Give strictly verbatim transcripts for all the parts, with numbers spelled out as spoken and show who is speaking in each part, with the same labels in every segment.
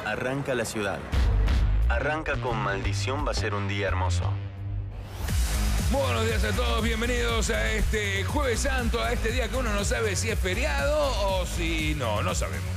Speaker 1: Arranca la ciudad. Arranca con Maldición va a ser un día hermoso.
Speaker 2: Buenos días a todos, bienvenidos a este Jueves Santo, a este día que uno no sabe si es feriado o si no, no sabemos.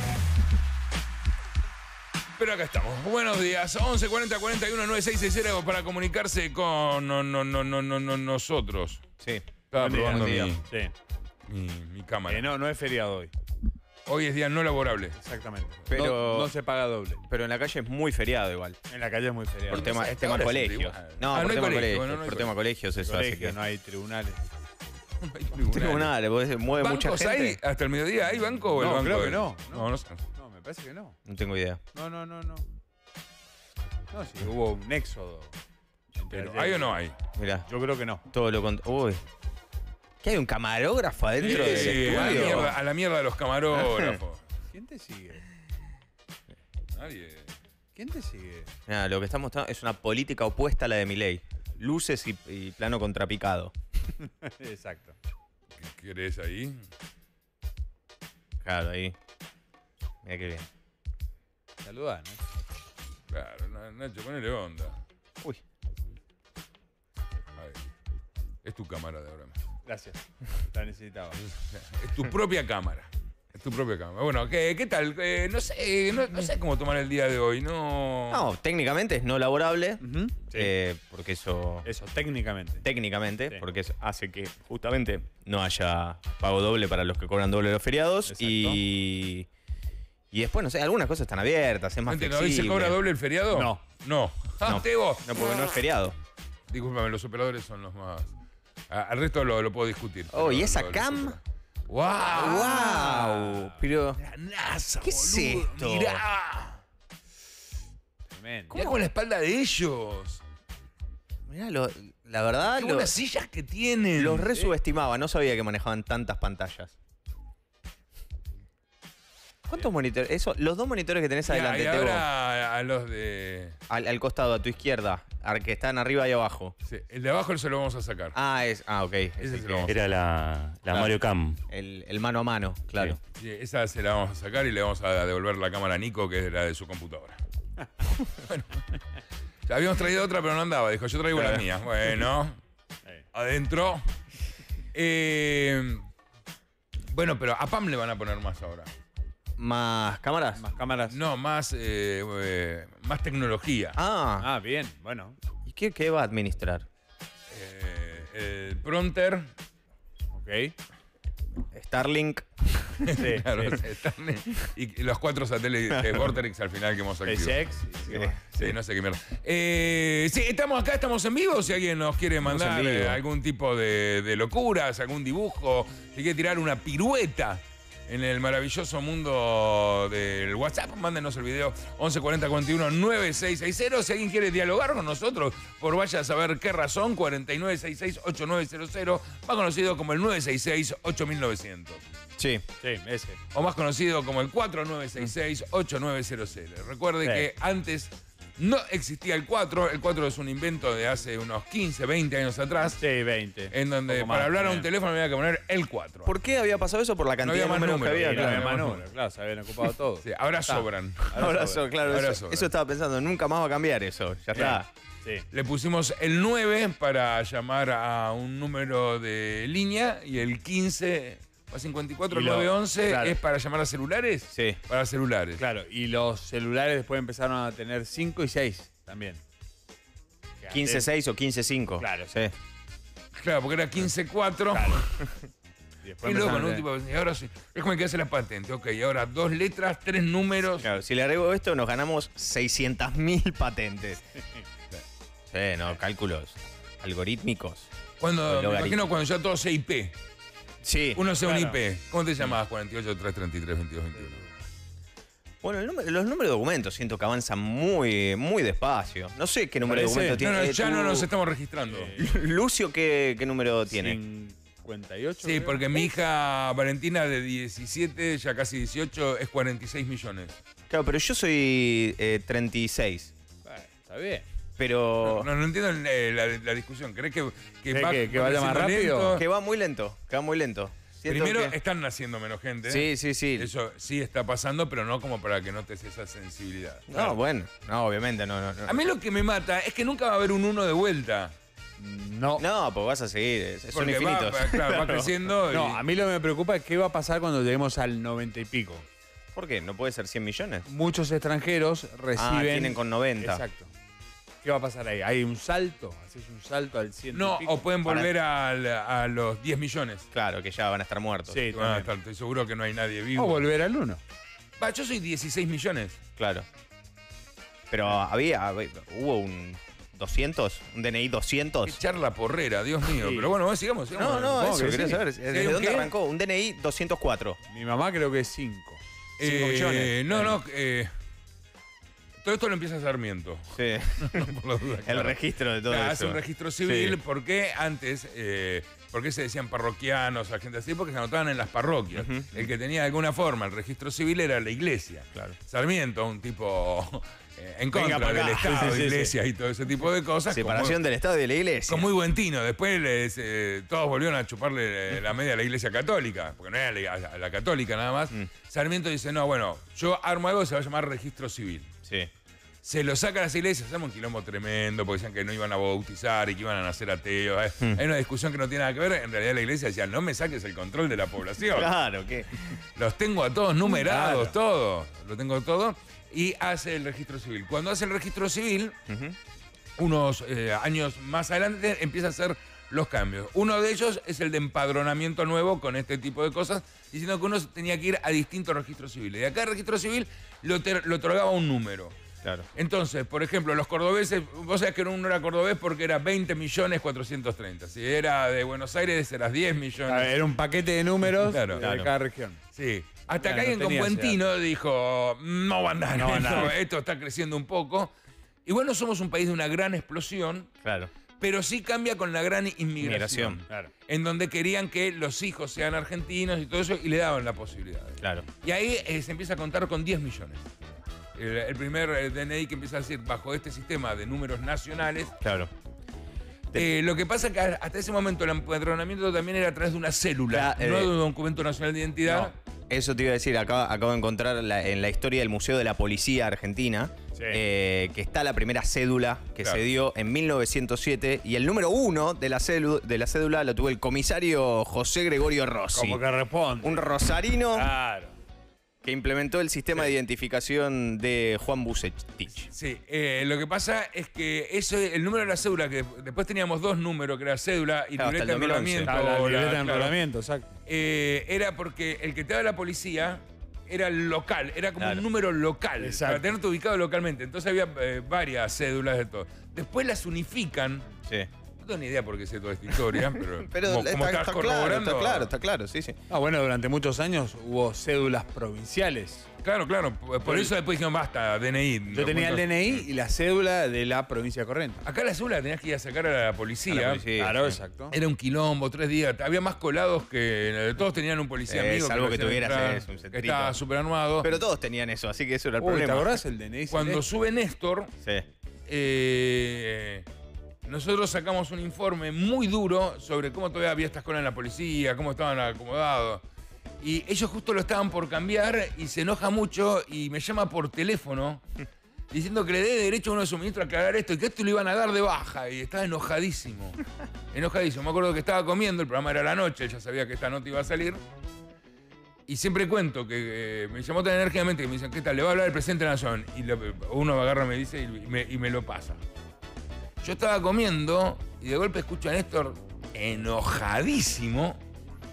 Speaker 2: Pero acá estamos. Buenos días, once cuarenta cuarenta y uno nueve seis seis cero para comunicarse con no, no, no, no, no, no, nosotros.
Speaker 3: Sí.
Speaker 2: Estaba
Speaker 3: Buen día,
Speaker 2: probando
Speaker 3: buen
Speaker 2: mi,
Speaker 3: día. Sí.
Speaker 2: mi, mi cámara.
Speaker 3: Eh, no, no es feriado hoy.
Speaker 2: Hoy es día no laborable.
Speaker 3: Exactamente.
Speaker 4: Pero-
Speaker 3: no, no se paga doble.
Speaker 4: Pero en la calle es muy feriado igual.
Speaker 3: En la calle es muy feriado.
Speaker 4: Por tema,
Speaker 2: sé,
Speaker 4: es tema
Speaker 2: ahora es
Speaker 4: colegios.
Speaker 2: igual.
Speaker 4: No,
Speaker 2: Ah,
Speaker 4: por
Speaker 2: no hay
Speaker 4: tema
Speaker 2: colegio,
Speaker 4: colegios.
Speaker 2: bueno, no hay
Speaker 4: por tema colegios eso hace
Speaker 3: Colegio,
Speaker 4: que...
Speaker 3: no hay tribunales.
Speaker 4: Tribunales, porque mueve mucha
Speaker 2: ¿Bancos
Speaker 4: gente.
Speaker 2: hay hasta el mediodía? ¿Hay banco o el
Speaker 3: No,
Speaker 2: banco?
Speaker 3: creo que
Speaker 2: de-
Speaker 3: no,
Speaker 2: No,
Speaker 3: no.
Speaker 2: no sé.
Speaker 3: No, me parece que no.
Speaker 4: No tengo idea.
Speaker 3: No, no, no, no. No, sí, hubo un éxodo. entre
Speaker 2: Pero,
Speaker 3: ayer
Speaker 2: ¿hay
Speaker 3: y-
Speaker 2: o no hay?
Speaker 4: Mirá,
Speaker 3: Yo creo que no.
Speaker 4: todo lo contrario. Uy. ¿Qué hay un camarógrafo adentro
Speaker 2: Sí,
Speaker 4: del
Speaker 2: a, la
Speaker 4: estudio?
Speaker 2: mierda, a la mierda de los camarógrafos.
Speaker 3: ¿Quién te sigue?
Speaker 2: Nadie.
Speaker 3: ¿Quién te sigue?
Speaker 4: Mirá, lo que estamos mostrando es una política opuesta a la de Milei. Luces y, y plano contrapicado.
Speaker 3: Exacto.
Speaker 2: ¿Qué querés ahí?
Speaker 4: Claro, ahí. Mira qué bien.
Speaker 3: Saludá, ¿no?
Speaker 2: Claro, Na- Nacho, ponele onda.
Speaker 4: Uy.
Speaker 2: Ahí. Es tu cámara de ahora.
Speaker 3: Gracias. La necesitaba.
Speaker 2: Es tu propia cámara. Es tu propia cámara. Bueno, ¿qué, qué tal? Eh, no sé, no, no sé cómo tomar el día de hoy. No.
Speaker 4: No, técnicamente es no laborable.
Speaker 3: Ujú, sí.
Speaker 4: eh, porque eso...
Speaker 3: Eso, técnicamente.
Speaker 4: Técnicamente,
Speaker 3: Sí.
Speaker 4: porque eso hace que justamente no haya pago doble para los que cobran doble los feriados.
Speaker 3: Exacto.
Speaker 4: Y, y después, no sé, algunas cosas están abiertas, es
Speaker 2: No
Speaker 4: más
Speaker 2: entiendo, ¿hoy
Speaker 4: flexible.
Speaker 2: se cobra doble el feriado?
Speaker 3: No.
Speaker 2: No. Ah,
Speaker 4: No,
Speaker 2: Tebo.
Speaker 4: no, porque no es feriado.
Speaker 2: Discúlpame, los operadores son los más. A- Al resto lo, lo puedo discutir.
Speaker 4: Oh,
Speaker 2: pero
Speaker 4: ¿y esa
Speaker 2: lo- lo-
Speaker 4: cam?
Speaker 2: ¡Wow!
Speaker 4: ¡Wow! Pero,
Speaker 2: La NASA,
Speaker 4: ¿qué es
Speaker 2: boludo,
Speaker 4: esto?
Speaker 2: Mirá.
Speaker 3: Tremendo.
Speaker 2: Mirá con la espalda de ellos.
Speaker 4: mirá, lo- la verdad,
Speaker 2: Qué
Speaker 4: lo-
Speaker 2: buenas sillas que tienen.
Speaker 4: los resubestimaba, no sabía que manejaban tantas pantallas. ¿Cuántos monitores? Eso, los dos monitores que tenés
Speaker 2: Y,
Speaker 4: adelante,
Speaker 2: y
Speaker 4: Tebo,
Speaker 2: ahora a los de.
Speaker 4: al, al costado, a tu izquierda, al que están arriba y abajo.
Speaker 2: Sí, el de abajo se lo vamos a sacar.
Speaker 4: Ah, es. Ah, ok. es
Speaker 2: Ese
Speaker 4: el
Speaker 2: se
Speaker 4: que-
Speaker 2: lo vamos a
Speaker 5: Era la, la
Speaker 4: Claro.
Speaker 5: Mario Cam.
Speaker 4: el, el mano a mano, claro.
Speaker 2: Sí, esa se la vamos a sacar y le vamos a devolver la cámara a Nico, que es la de su computadora. Bueno. Ya habíamos traído otra, pero no andaba. Dijo, yo traigo la mía. Bueno,
Speaker 3: Eh,
Speaker 2: adentro. Eh, bueno, pero a Pam le van a poner más ahora.
Speaker 4: ¿Más cámaras?
Speaker 3: Más cámaras.
Speaker 2: No, más, eh, eh, más tecnología.
Speaker 4: Ah,
Speaker 3: Ah, bien. Bueno.
Speaker 4: ¿y qué, qué va a administrar?
Speaker 2: Eh, el pronter.
Speaker 3: Ok.
Speaker 4: Starlink.
Speaker 3: Sí,
Speaker 2: Claro,
Speaker 3: sí.
Speaker 2: están- y los cuatro satélites de Vortex al final que hemos activado.
Speaker 3: SpaceX.
Speaker 2: Sí, no sé qué mierda. Eh, sí, estamos acá, estamos en vivo. Si alguien nos quiere
Speaker 4: Estamos
Speaker 2: mandar
Speaker 4: en vivo.
Speaker 2: eh, algún tipo de, de locuras, algún dibujo, si quiere tirar una pirueta en el maravilloso mundo del WhatsApp, mándenos el video once cuarenta cuarenta y uno nueve seis seis cero. Si alguien quiere dialogar con nosotros, por vaya a saber qué razón, cuarenta y nueve sesenta y seis ochenta y nueve cero cero, más conocido como el nueve seis seis ocho mil novecientos.
Speaker 4: Sí.
Speaker 3: Sí, ese.
Speaker 2: O más conocido como el cuatro nueve seis seis ocho nueve cero cero. Recuerde
Speaker 3: Sí.
Speaker 2: que antes no existía el cuatro. El cuatro es un invento de hace unos quince, veinte años atrás.
Speaker 3: Sí, veinte.
Speaker 2: En donde
Speaker 3: Poco
Speaker 2: para
Speaker 3: más,
Speaker 2: hablar a un
Speaker 3: bien.
Speaker 2: teléfono había que poner el cuatro.
Speaker 4: ¿Por qué había pasado eso? Por la cantidad
Speaker 2: había
Speaker 4: de
Speaker 2: más
Speaker 4: números que
Speaker 2: números,
Speaker 4: había.
Speaker 3: Sí, no
Speaker 2: claro.
Speaker 3: había más
Speaker 2: claro.
Speaker 3: números, claro, se habían ocupado todo.
Speaker 2: Sí, ahora
Speaker 3: Está.
Speaker 2: sobran.
Speaker 4: Ahora, so- claro,
Speaker 2: Ahora
Speaker 4: eso,
Speaker 2: sobra.
Speaker 4: eso estaba pensando, nunca más va a cambiar eso. Ya está.
Speaker 3: Sí.
Speaker 2: Le pusimos el nueve para llamar a un número de línea y el quince más cincuenta y cuatro,
Speaker 3: Y lo-
Speaker 2: nueve once
Speaker 3: claro.
Speaker 2: es para llamar a celulares.
Speaker 4: Sí.
Speaker 2: Para celulares.
Speaker 3: Claro, y los celulares después empezaron a tener cinco y seis también. Que
Speaker 4: quince
Speaker 3: antes-
Speaker 4: seis o quince cinco.
Speaker 3: Claro.
Speaker 4: Sí.
Speaker 2: Claro, porque era quince cuatro.
Speaker 3: Claro. Y
Speaker 2: Qué
Speaker 3: después
Speaker 2: loco,
Speaker 3: empezaron
Speaker 2: ¿no?
Speaker 3: a
Speaker 2: Tipo,
Speaker 3: tener-
Speaker 2: y ahora sí. Es como el que hace la patente. Ok, ahora dos letras, tres números.
Speaker 4: Claro, si le agrego esto, nos ganamos seiscientas mil patentes. Sí, no, cálculos algorítmicos.
Speaker 2: Cuando,
Speaker 4: O
Speaker 2: me
Speaker 4: logaritmo.
Speaker 2: imagino cuando ya todo sea I P.
Speaker 4: Sí.
Speaker 2: Uno sea un
Speaker 3: Claro.
Speaker 2: I P. ¿Cómo te llamabas? cuarenta y ocho, trescientos treinta y tres, veintidós, veintiuno.
Speaker 4: Bueno, el número- los números de documentos siento que avanzan muy, muy despacio. No sé qué número de
Speaker 3: Parece-
Speaker 4: documentos
Speaker 2: No,
Speaker 4: tiene.
Speaker 2: no,
Speaker 4: eh,
Speaker 2: ya
Speaker 4: tú-
Speaker 2: no nos estamos registrando.
Speaker 3: Eh,
Speaker 4: Lucio, ¿qué, qué número tiene?
Speaker 3: cincuenta y ocho.
Speaker 2: Sí,
Speaker 3: creo.
Speaker 2: porque mi hija Valentina de diecisiete, ya casi dieciocho, es cuarenta y seis millones.
Speaker 4: Claro, pero yo soy eh, treinta y seis.
Speaker 3: Bueno, está bien.
Speaker 4: Pero
Speaker 2: No, no entiendo eh, la, la discusión. ¿Crees que, que
Speaker 3: ¿Cree
Speaker 2: va,
Speaker 3: que- que vaya más
Speaker 2: creciendo
Speaker 3: rápido?
Speaker 2: lento?
Speaker 4: que va muy lento, que va muy lento. Siento
Speaker 2: Primero,
Speaker 4: que-
Speaker 2: están naciendo menos gente.
Speaker 4: Sí, sí, sí.
Speaker 2: Eso sí está pasando, pero no como para que notes esa sensibilidad.
Speaker 4: No, bueno. No, obviamente, no, no.
Speaker 2: A
Speaker 4: No,
Speaker 2: mí lo que me mata es que nunca va a haber un uno de vuelta.
Speaker 3: No.
Speaker 4: no pues vas a seguir. es- Son
Speaker 2: Porque va,
Speaker 4: infinitos.
Speaker 2: va- claro, va creciendo. y-
Speaker 3: No, a mí lo que me preocupa es qué va a pasar cuando lleguemos al noventa y pico.
Speaker 4: ¿Por qué? ¿No puede ser cien millones?
Speaker 3: Muchos extranjeros reciben.
Speaker 4: Ah, tienen con noventa.
Speaker 3: Exacto. ¿Qué va a pasar ahí? ¿Hay un salto? ¿Haces un salto al cien?
Speaker 2: No,
Speaker 3: y pico?
Speaker 2: o pueden
Speaker 4: Para-
Speaker 2: volver al- a los diez millones.
Speaker 4: Claro, que ya van a estar muertos.
Speaker 3: Sí,
Speaker 2: Van a
Speaker 3: también.
Speaker 2: estar- estoy seguro que no hay nadie vivo.
Speaker 3: O volver al uno.
Speaker 2: Va, yo soy dieciséis millones.
Speaker 4: Claro. Pero había, había- hubo un doscientos, un D N I
Speaker 2: Qué
Speaker 4: doscientos.
Speaker 2: charla porrera, Dios mío.
Speaker 3: Sí.
Speaker 2: Pero bueno, bueno, sigamos, sigamos.
Speaker 4: No, no,
Speaker 3: supongo
Speaker 4: eso
Speaker 3: que
Speaker 4: quería
Speaker 3: sí.
Speaker 4: saber.
Speaker 2: ¿Sí,
Speaker 4: ¿Desde
Speaker 2: un
Speaker 4: dónde
Speaker 2: qué?
Speaker 4: arrancó? Un D N I doscientos cuatro.
Speaker 3: Mi mamá creo que es cinco.
Speaker 2: Eh,
Speaker 4: cinco millones.
Speaker 2: No, no. eh, todo esto lo empieza Sarmiento.
Speaker 4: Sí.
Speaker 2: Por la duda,
Speaker 4: El
Speaker 2: claro.
Speaker 4: registro de todo
Speaker 2: Claro,
Speaker 4: eso.
Speaker 2: hace un registro civil
Speaker 4: Sí.
Speaker 2: porque antes, eh, ¿por qué se decían parroquianos a gente así? Porque se anotaban en las parroquias.
Speaker 4: Ujú.
Speaker 2: El que tenía de alguna forma el registro civil era la iglesia.
Speaker 4: Claro.
Speaker 2: Sarmiento, un tipo eh, en
Speaker 4: Venga
Speaker 2: contra
Speaker 4: para
Speaker 2: del
Speaker 4: acá.
Speaker 2: Estado,
Speaker 3: Sí, sí, sí,
Speaker 2: iglesias y todo ese tipo de cosas.
Speaker 4: Separación del Estado y de la Iglesia.
Speaker 2: Con muy buen tino. Después les, eh, todos volvieron a chuparle eh, la media a la iglesia católica, porque no era la, a la católica nada más.
Speaker 4: Mm.
Speaker 2: Sarmiento dice, no, bueno, yo armo algo que se va a llamar registro civil.
Speaker 4: Sí.
Speaker 2: Se lo saca a las iglesias, hacemos un quilombo tremendo, porque decían que no iban a bautizar y que iban a nacer ateos.
Speaker 4: Mm.
Speaker 2: Hay una discusión que no tiene nada que ver. En realidad la iglesia decía, no me saques el control de la población.
Speaker 4: Claro, ¿qué?
Speaker 2: Los tengo a todos numerados,
Speaker 3: Claro.
Speaker 2: todo. Lo tengo todo. Y hace el registro civil. Cuando hace el registro civil,
Speaker 4: Ujú.
Speaker 2: unos eh, años más adelante empieza a hacer los cambios. Uno de ellos es el de empadronamiento nuevo con este tipo de cosas, diciendo que uno tenía que ir a distintos registros civiles. Y acá el registro civil lo, te- lo otorgaba un número.
Speaker 4: Claro.
Speaker 2: Entonces, por ejemplo, los cordobeses, vos sabés que uno era cordobés porque era veinte millones cuatrocientos treinta. Si era de Buenos Aires, eras diez millones.
Speaker 3: A ver, era un paquete de números
Speaker 2: Claro.
Speaker 3: de
Speaker 4: Claro.
Speaker 3: cada región.
Speaker 2: Sí. Hasta
Speaker 3: Claro,
Speaker 2: que alguien
Speaker 3: no
Speaker 2: con
Speaker 3: tenía
Speaker 2: buen
Speaker 3: ese
Speaker 2: tino dijo, no va a andar,
Speaker 3: No va a andar.
Speaker 2: no, esto está creciendo un poco. Y bueno, somos un país de una gran explosión,
Speaker 4: Claro.
Speaker 2: pero sí cambia con la gran inmigración.
Speaker 4: Inmigración.
Speaker 3: Claro.
Speaker 2: En donde querían que los hijos sean argentinos y todo eso, y le daban la posibilidad.
Speaker 4: Claro.
Speaker 2: Y ahí eh, se empieza a contar con diez millones. El, el primer eh, D N I que empieza a decir, bajo este sistema de números nacionales.
Speaker 4: Claro.
Speaker 2: Eh, lo que pasa es que hasta ese momento el empadronamiento también era a través de una célula,
Speaker 4: Claro,
Speaker 2: no
Speaker 4: eh,
Speaker 2: de un documento nacional de identidad.
Speaker 4: Eso te iba a decir, acá, acabo de encontrar la- en la historia del Museo de la Policía Argentina,
Speaker 3: Sí.
Speaker 4: eh, que está la primera cédula que
Speaker 2: Claro.
Speaker 4: se dio en mil novecientos siete y el número uno de la, célu- de la cédula lo tuvo el comisario José Gregorio Rossi,
Speaker 3: Como que responde.
Speaker 4: un rosarino
Speaker 3: Claro.
Speaker 4: que implementó el sistema de identificación de Juan Bucetich.
Speaker 2: Sí, eh, lo que pasa es que eso, el número de la cédula, que después teníamos dos números, que era cédula y
Speaker 4: Claro, hasta
Speaker 2: libreta de
Speaker 4: el dos mil once.
Speaker 2: enrolamiento.
Speaker 3: Ah, la
Speaker 2: o
Speaker 3: libreta de
Speaker 2: claro,
Speaker 3: enrolamiento, exacto.
Speaker 2: eh, era porque el que te daba la policía era local, era como
Speaker 4: Claro.
Speaker 2: un número local,
Speaker 3: Exacto.
Speaker 2: para tenerte ubicado localmente. Entonces había eh, varias cédulas de todo. Después las unifican.
Speaker 4: Sí.
Speaker 2: No tengo ni idea por qué sé toda esta historia, pero,
Speaker 4: Pero
Speaker 2: como, como
Speaker 4: está,
Speaker 2: estás
Speaker 4: está claro,
Speaker 2: corroborando.
Speaker 4: está claro, está claro, sí, sí.
Speaker 3: Ah, bueno, durante muchos años hubo cédulas provinciales.
Speaker 2: Claro, claro. Por, por eso después dijeron, basta, D N I.
Speaker 3: Yo tenía el D N I y la cédula de la provincia de Corrientes.
Speaker 2: Acá la cédula la tenías que ir a sacar a la policía.
Speaker 4: A la policía.
Speaker 3: Claro,
Speaker 4: sí.
Speaker 3: exacto.
Speaker 2: Era un quilombo, tres días. Había más colados que. Todos tenían un policía
Speaker 4: Eh,
Speaker 2: amigo.
Speaker 4: salvo
Speaker 2: lo
Speaker 4: que
Speaker 2: hacían
Speaker 4: tuvieras,
Speaker 2: entrar,
Speaker 4: eh, un
Speaker 2: que
Speaker 4: centrito.
Speaker 2: estaba súper armado.
Speaker 4: Pero todos tenían eso, así que eso era el
Speaker 3: Uy, ¿te
Speaker 4: problema.
Speaker 3: acordás el D N I?
Speaker 2: Cuando
Speaker 3: celeste?
Speaker 2: sube Néstor,
Speaker 4: Sí.
Speaker 2: eh, nosotros sacamos un informe muy duro sobre cómo todavía había estas colas en la policía, cómo estaban acomodados. Y ellos justo lo estaban por cambiar y se enoja mucho y me llama por teléfono diciendo que le dé derecho a uno de sus ministros a aclarar esto y que esto lo iban a dar de baja. Y estaba enojadísimo. Enojadísimo. Me acuerdo que estaba comiendo, el programa era a la noche, él ya sabía que esta nota iba a salir. Y siempre cuento que eh, me llamó tan enérgicamente que me dicen, ¿qué tal? Le va a hablar el presidente de la Nación. Y lo- uno me agarra, me dice y me, y me lo pasa. Yo estaba comiendo y de golpe escucho a Néstor enojadísimo.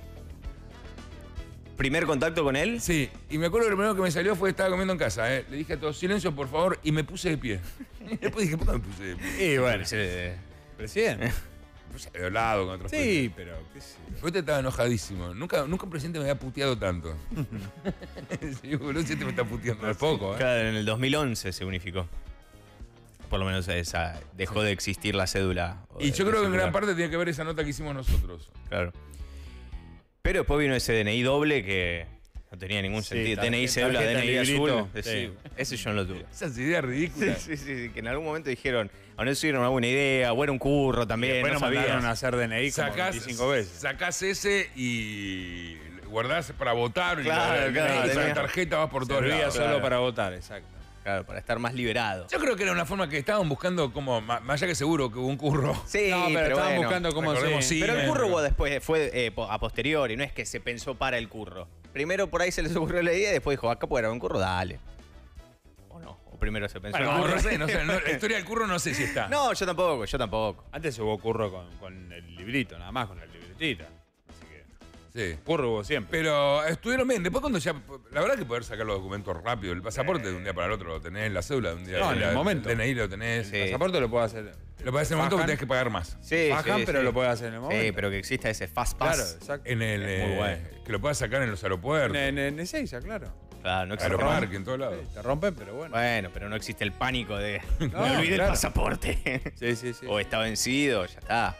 Speaker 4: ¿Primer contacto con él?
Speaker 2: Sí, y me acuerdo que lo primero que me salió fue que estaba comiendo en casa. ¿eh? Le dije a todos, silencio, por favor, y me puse de pie. Y después dije, ¿por qué me puse de pie?
Speaker 3: Y bueno,
Speaker 4: Sí.
Speaker 3: presidente.
Speaker 2: Me puse de lado con otros
Speaker 3: Sí, pero qué sé yo.
Speaker 2: Después estaba enojadísimo. Nunca, nunca un presidente me había puteado tanto. Sí, boludo, este me está puteando.
Speaker 3: No es poco, ¿eh?
Speaker 4: Claro, en el dos mil once se unificó. Por lo menos esa, dejó de existir la cédula. o
Speaker 2: Y
Speaker 4: de-
Speaker 2: yo
Speaker 4: de
Speaker 2: creo que en gran
Speaker 4: circular.
Speaker 2: parte tiene que ver esa nota que hicimos nosotros.
Speaker 4: Claro. Pero después vino ese D N I doble que No tenía ningún
Speaker 3: Sí,
Speaker 4: sentido. D N I,
Speaker 3: tarjeta,
Speaker 4: cédula, D N I
Speaker 3: librito.
Speaker 4: azul.
Speaker 3: Sí.
Speaker 4: Sí. Ese yo no lo tuve.
Speaker 2: Esas ideas ridículas.
Speaker 4: Sí, sí, sí, que en algún momento dijeron, o no tuvieron una buena idea, o era un curro también,
Speaker 3: Después
Speaker 4: no
Speaker 3: nos mandaron
Speaker 4: sabías.
Speaker 3: a hacer D N I como
Speaker 2: Sacás,
Speaker 3: veinticinco veces.
Speaker 2: sacás ese y guardás para votar. Y
Speaker 4: Claro,
Speaker 2: la,
Speaker 4: claro,
Speaker 2: esa
Speaker 4: tenía-
Speaker 2: tarjeta vas por todos
Speaker 3: Servía
Speaker 2: lados.
Speaker 3: solo
Speaker 4: claro.
Speaker 3: para votar, exacto.
Speaker 4: Claro, para estar más liberado.
Speaker 2: Yo creo que era una forma que estaban buscando como, ma- más allá que seguro que hubo un curro.
Speaker 4: Sí,
Speaker 3: No, pero, estaban
Speaker 4: bueno.
Speaker 3: buscando cómo
Speaker 2: recordemos,
Speaker 3: se...
Speaker 2: sí.
Speaker 4: Pero el curro
Speaker 2: pero-
Speaker 4: hubo después, fue eh, po- a posteriori, no es que se pensó para el curro. Primero por ahí se les ocurrió la idea y después dijo, acá puede haber un curro, dale. O no, o primero se pensó.
Speaker 2: No, no sé, no sé. no, la historia del curro no sé si está.
Speaker 4: No, yo tampoco, yo tampoco.
Speaker 3: Antes hubo curro con, con el librito, nada más con el libretita. Así que
Speaker 2: Sí.
Speaker 3: curro hubo siempre.
Speaker 2: Pero estuvieron bien. Después cuando ya... La verdad que poder sacar los documentos rápido. El pasaporte de un día para el otro lo tenés, la cédula de un día
Speaker 3: No,
Speaker 2: para
Speaker 3: en
Speaker 2: el
Speaker 3: el momento.
Speaker 2: D N I lo tenés.
Speaker 4: Sí.
Speaker 3: El pasaporte lo puede hacer.
Speaker 2: Lo podés hacer en el momento que
Speaker 3: Fajan,
Speaker 2: tenés que pagar más.
Speaker 4: Sí,
Speaker 3: fajan,
Speaker 4: sí,
Speaker 3: pero
Speaker 4: sí.
Speaker 3: lo puede hacer en el momento.
Speaker 4: Sí, pero que exista ese fast pass.
Speaker 3: Claro, exacto.
Speaker 2: En el...
Speaker 3: Es muy
Speaker 2: eh,
Speaker 3: bueno.
Speaker 2: Que lo puedas sacar en los aeropuertos.
Speaker 3: En, en, en Ezeiza, claro.
Speaker 4: Claro, no existe.
Speaker 2: Aeroparque, en todos lados.
Speaker 3: Sí, te rompen, pero bueno.
Speaker 4: Bueno, pero no existe el pánico de
Speaker 3: No,
Speaker 4: me olvidé el
Speaker 3: claro.
Speaker 4: pasaporte.
Speaker 3: Sí, sí, sí.
Speaker 4: O está vencido, ya está.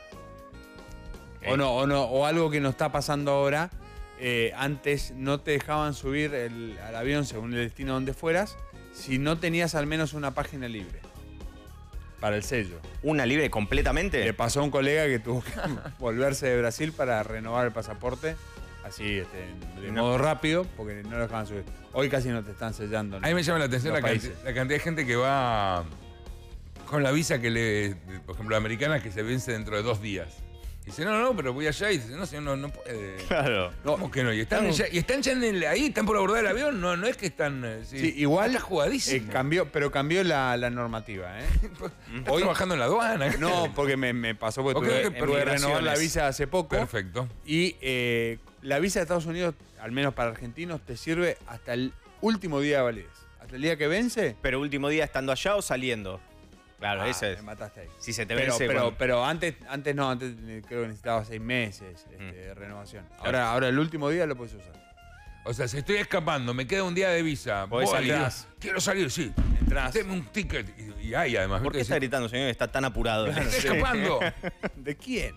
Speaker 3: O no, o no, o algo que nos está pasando ahora. eh, antes no te dejaban subir el- al avión según el destino donde fueras si no tenías al menos una página libre para el sello.
Speaker 4: ¿Una libre
Speaker 3: Le
Speaker 4: completamente?
Speaker 3: pasó a un colega que tuvo que volverse de Brasil para renovar el pasaporte así, este, de
Speaker 4: No.
Speaker 3: modo rápido, porque no lo dejaban subir. Hoy casi no te están sellando.
Speaker 2: A mí me llama la atención la,
Speaker 3: Los
Speaker 2: canti-
Speaker 3: países.
Speaker 2: la cantidad de gente que va con la visa que le, por ejemplo, la americana que se vence dentro de dos días. Y dice, no, no, no, pero voy allá y dice, no, señor, no, no puede.
Speaker 4: Claro.
Speaker 2: ¿Cómo que no? Y están,
Speaker 3: No.
Speaker 2: ya, y están ya en el- ahí, están por abordar el avión, no, no es que están. eh, sí.
Speaker 3: Sí, igual
Speaker 2: Está
Speaker 3: eh,
Speaker 2: jugadísimo.
Speaker 3: cambió, pero cambió la, la normativa, ¿eh?
Speaker 2: Está trabajando en la aduana.
Speaker 3: No, porque me, me pasó porque
Speaker 2: Ok,
Speaker 3: tuve,
Speaker 2: ok,
Speaker 3: tuve que renovar la
Speaker 4: migraciones.
Speaker 3: visa hace poco.
Speaker 2: Perfecto.
Speaker 3: Y eh, la visa de Estados Unidos, al menos para argentinos, te sirve hasta el último día de validez. Hasta el día que vence.
Speaker 4: Pero último día estando allá o saliendo. Claro,
Speaker 3: ah,
Speaker 4: ese es.
Speaker 3: me mataste ahí.
Speaker 4: Si se te
Speaker 3: Pero,
Speaker 4: vence.
Speaker 3: pero,
Speaker 4: cuando-
Speaker 3: pero antes, antes no, antes eh, creo que necesitaba seis meses este,
Speaker 4: Mm.
Speaker 3: de renovación. Ahora, ahora el último día lo puedes usar.
Speaker 2: O sea, si estoy escapando, me queda un día de visa.
Speaker 4: Podés
Speaker 2: voy,
Speaker 4: salir.
Speaker 2: Quiero salir, sí.
Speaker 3: Entrás.
Speaker 2: Deme un ticket. Y, y hay además.
Speaker 4: ¿Por qué
Speaker 2: ¿viste?
Speaker 4: está gritando, señor? Está tan apurado.
Speaker 2: Estoy escapando.
Speaker 3: ¿De quién?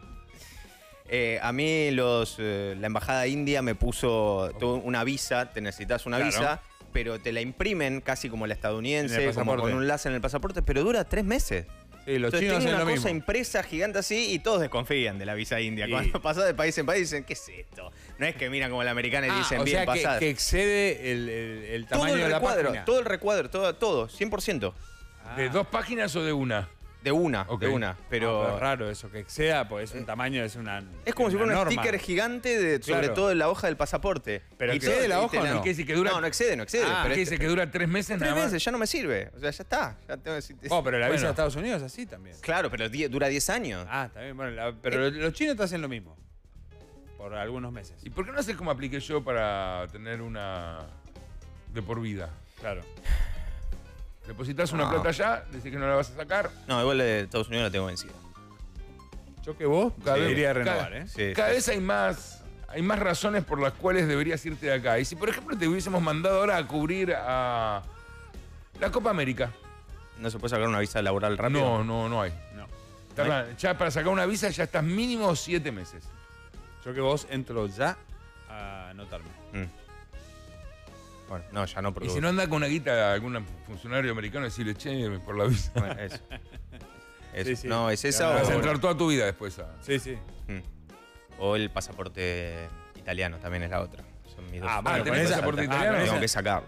Speaker 4: Eh, a mí los, eh, la embajada india me puso tuvo una visa, te necesitas una
Speaker 3: Claro.
Speaker 4: visa, pero te la imprimen casi como la
Speaker 3: En
Speaker 4: estadounidense,
Speaker 3: el
Speaker 4: como
Speaker 3: pasaporte.
Speaker 4: con un láser en el pasaporte, pero dura tres meses.
Speaker 3: Sí, los
Speaker 4: Entonces
Speaker 3: chinos
Speaker 4: tiene
Speaker 3: hacen
Speaker 4: una
Speaker 3: lo
Speaker 4: cosa
Speaker 3: mismo.
Speaker 4: impresa gigante así y todos desconfían de la visa india.
Speaker 3: Sí.
Speaker 4: Cuando pasas de país en país dicen, ¿qué es esto? No es que miran como la americana y
Speaker 3: Ah,
Speaker 4: dicen,
Speaker 3: o
Speaker 4: bien
Speaker 3: sea que,
Speaker 4: pasada.
Speaker 3: que excede el, el- el
Speaker 4: Todo
Speaker 3: tamaño
Speaker 4: el
Speaker 3: de la
Speaker 4: recuadro,
Speaker 3: página.
Speaker 4: todo el recuadro, todo, todo, cien por ciento.
Speaker 3: Ah.
Speaker 2: ¿De dos páginas o de una?
Speaker 4: De una,
Speaker 2: Ok.
Speaker 4: de una.
Speaker 3: Ah,
Speaker 4: Pero
Speaker 3: es raro eso, que exceda, pues es un tamaño, es una.
Speaker 4: es como si fuera un
Speaker 3: norma.
Speaker 4: sticker gigante de, sobre
Speaker 3: Claro.
Speaker 4: todo en la hoja del pasaporte.
Speaker 3: ¿Pero
Speaker 4: Y
Speaker 3: excede
Speaker 4: todo-
Speaker 3: la
Speaker 4: y
Speaker 3: hoja
Speaker 4: te
Speaker 3: o no?
Speaker 2: ¿Qué dice que dura?
Speaker 4: No, no excede, no excede.
Speaker 3: Ah,
Speaker 4: pero
Speaker 2: ¿Qué
Speaker 4: es-
Speaker 2: dice que dura tres meses
Speaker 4: tres
Speaker 2: nada más?
Speaker 4: meses, ya no me sirve. O sea, ya está. Ya tengo que decir-
Speaker 3: Oh, pero la visa
Speaker 2: Bueno.
Speaker 3: de Estados Unidos es así también.
Speaker 4: Claro, pero die- dura diez años.
Speaker 3: Ah, está bien. Bueno, la- pero los, los chinos te hacen lo mismo. Por algunos meses.
Speaker 2: ¿Y por qué no haces como apliqué yo para tener una de por vida?
Speaker 3: Claro.
Speaker 2: Depositas una
Speaker 4: No.
Speaker 2: plata allá, decís que no la vas a sacar.
Speaker 4: No, igual de Estados Unidos la tengo vencida.
Speaker 3: Yo que vos
Speaker 2: Cada vez-
Speaker 3: debería renovar,
Speaker 2: cada-
Speaker 3: ¿eh?
Speaker 4: Sí,
Speaker 2: Cada
Speaker 4: sí.
Speaker 2: vez hay más, hay más razones por las cuales deberías irte de acá. Y si, por ejemplo, te hubiésemos mandado ahora a cubrir a la Copa América.
Speaker 4: ¿No se puede sacar una visa laboral rápido?
Speaker 2: No, no, no hay.
Speaker 3: No.
Speaker 2: Tardan- ya para sacar una visa ya estás mínimo siete meses.
Speaker 3: Yo que vos entro ya a anotarme.
Speaker 4: Mm. Bueno, no, ya no, porque...
Speaker 2: Y si no anda con una guita algún funcionario americano, decirle, che, por la visa.
Speaker 4: Bueno, eso. Eso.
Speaker 3: Sí, sí.
Speaker 4: No, es esa
Speaker 3: Claro.
Speaker 2: Vas a
Speaker 4: o...
Speaker 2: entrar toda tu vida después a...
Speaker 3: Sí, sí.
Speaker 4: Mm. O el pasaporte italiano, también es la otra. Son mis dos.
Speaker 3: Ah,
Speaker 2: Ah,
Speaker 3: bueno,
Speaker 2: ¿tenés
Speaker 3: con esa-
Speaker 2: pasaporte
Speaker 3: ah,
Speaker 2: italiano?
Speaker 3: con
Speaker 4: Tengo
Speaker 3: esa-
Speaker 4: que sacarlo.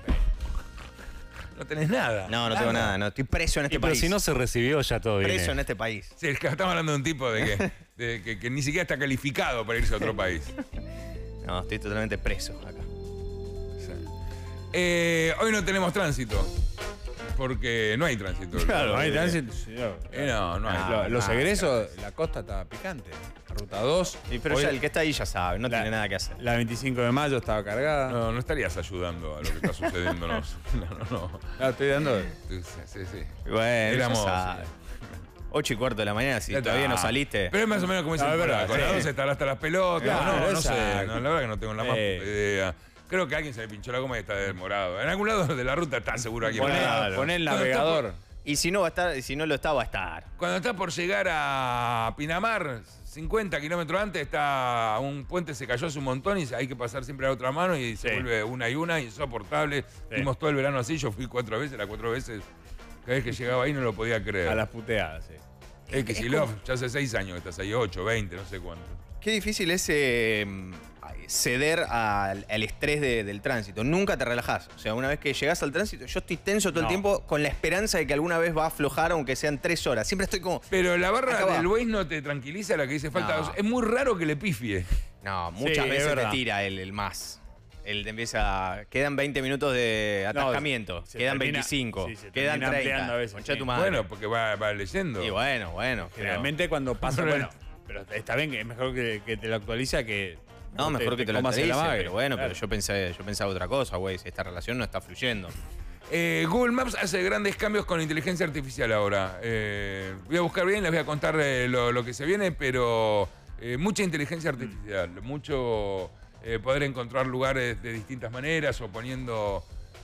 Speaker 2: No tenés nada.
Speaker 4: No, no tengo nada. No, estoy preso en este
Speaker 5: Y pero
Speaker 4: país.
Speaker 5: si no se recibió, ya todo
Speaker 4: preso
Speaker 5: viene.
Speaker 4: en este país.
Speaker 2: Sí, es que estamos hablando de un tipo de que, de que, que ni siquiera está calificado para irse a otro país.
Speaker 4: No, estoy totalmente preso acá.
Speaker 2: Sí. Eh, hoy no tenemos tránsito. Porque no hay tránsito.
Speaker 4: Claro,
Speaker 3: No hay
Speaker 4: eh,
Speaker 3: tránsito. Sí, no.
Speaker 2: Eh, no, no hay.
Speaker 4: Ah,
Speaker 3: Lo- los
Speaker 4: ah,
Speaker 3: egresos, la costa estaba picante. La ruta dos.
Speaker 4: Y pero
Speaker 3: Hoy-
Speaker 4: ya el que está ahí ya sabe, no
Speaker 3: La-
Speaker 4: tiene nada que hacer.
Speaker 3: La veinticinco de mayo estaba cargada. No,
Speaker 2: No, no estarías ayudando a lo que está sucediéndonos. No, no, no.
Speaker 3: estoy dando.
Speaker 2: Sí, sí, sí.
Speaker 4: Bueno,
Speaker 2: Éramos,
Speaker 4: ya sabe. Ocho y cuarto de la mañana, si
Speaker 2: Ya
Speaker 4: todavía
Speaker 2: está.
Speaker 4: no saliste.
Speaker 2: Pero es más o menos como
Speaker 3: No,
Speaker 2: dicen,
Speaker 3: es verdad,
Speaker 2: con la
Speaker 3: sí.
Speaker 2: dos estará hasta las pelotas.
Speaker 3: Claro,
Speaker 2: no, no sé.
Speaker 3: exacto.
Speaker 2: No, la verdad que no tengo la más
Speaker 3: Sí.
Speaker 2: idea. Creo que a alguien se le pinchó la goma y está demorado. En algún lado de la ruta está seguro alguien.
Speaker 3: Poné,
Speaker 2: parado.
Speaker 3: poné el
Speaker 2: Cuando está
Speaker 3: navegador.
Speaker 4: Y si no va a estar, si no lo está, va a estar.
Speaker 2: Cuando está por llegar a Pinamar, cincuenta kilómetros antes está un puente, se cayó hace un montón y hay que pasar siempre a la otra mano y se
Speaker 3: Sí.
Speaker 2: vuelve una y una, insoportable.
Speaker 3: Sí.
Speaker 2: Fuimos todo el verano así, yo fui cuatro veces, las cuatro veces, cada vez que llegaba ahí no lo podía creer.
Speaker 3: A las puteadas, sí.
Speaker 2: El que si lo, ya hace seis años que estás ahí, ocho, veinte, no sé cuánto.
Speaker 4: Qué difícil es eh, ceder al, al estrés de- del tránsito. Nunca te relajás. O sea, una vez que llegás al tránsito, yo estoy tenso todo
Speaker 3: No.
Speaker 4: el tiempo con la esperanza de que alguna vez va a aflojar, aunque sean tres horas. Siempre estoy como.
Speaker 2: Pero la barra
Speaker 4: Acá va.
Speaker 2: del Waze no te tranquiliza la que dice falta.
Speaker 4: No.
Speaker 2: Es muy raro que le pifie.
Speaker 4: No,
Speaker 3: Sí,
Speaker 4: muchas
Speaker 3: es
Speaker 4: veces te
Speaker 3: verdad.
Speaker 4: tira el, el más. El te empieza. Quedan veinte minutos de
Speaker 3: No,
Speaker 4: atascamiento.
Speaker 3: se
Speaker 4: quedan
Speaker 3: termina-
Speaker 4: veinticinco.
Speaker 3: sí, se
Speaker 4: quedan
Speaker 3: termina ampliando
Speaker 4: treinta.
Speaker 3: a veces,
Speaker 4: Concha
Speaker 3: sí.
Speaker 4: tu madre.
Speaker 2: Bueno, porque va, va leyendo.
Speaker 4: Y bueno, bueno. pero-
Speaker 3: Generalmente cuando pasa,
Speaker 2: Pero-
Speaker 3: bueno, pero está bien que es mejor que, que te lo actualiza que.
Speaker 4: No, mejor que te lo
Speaker 3: comas en la
Speaker 4: actualice,
Speaker 3: mague.
Speaker 4: pero bueno,
Speaker 3: Claro.
Speaker 4: pero yo pensé, yo pensaba otra cosa, güey. Esta relación no está fluyendo.
Speaker 2: Eh, Google Maps hace grandes cambios con inteligencia artificial ahora. Eh, voy a buscar bien, les voy a contar eh, lo, lo que se viene, pero eh, mucha inteligencia artificial, mucho eh, poder encontrar lugares de distintas maneras o poniendo...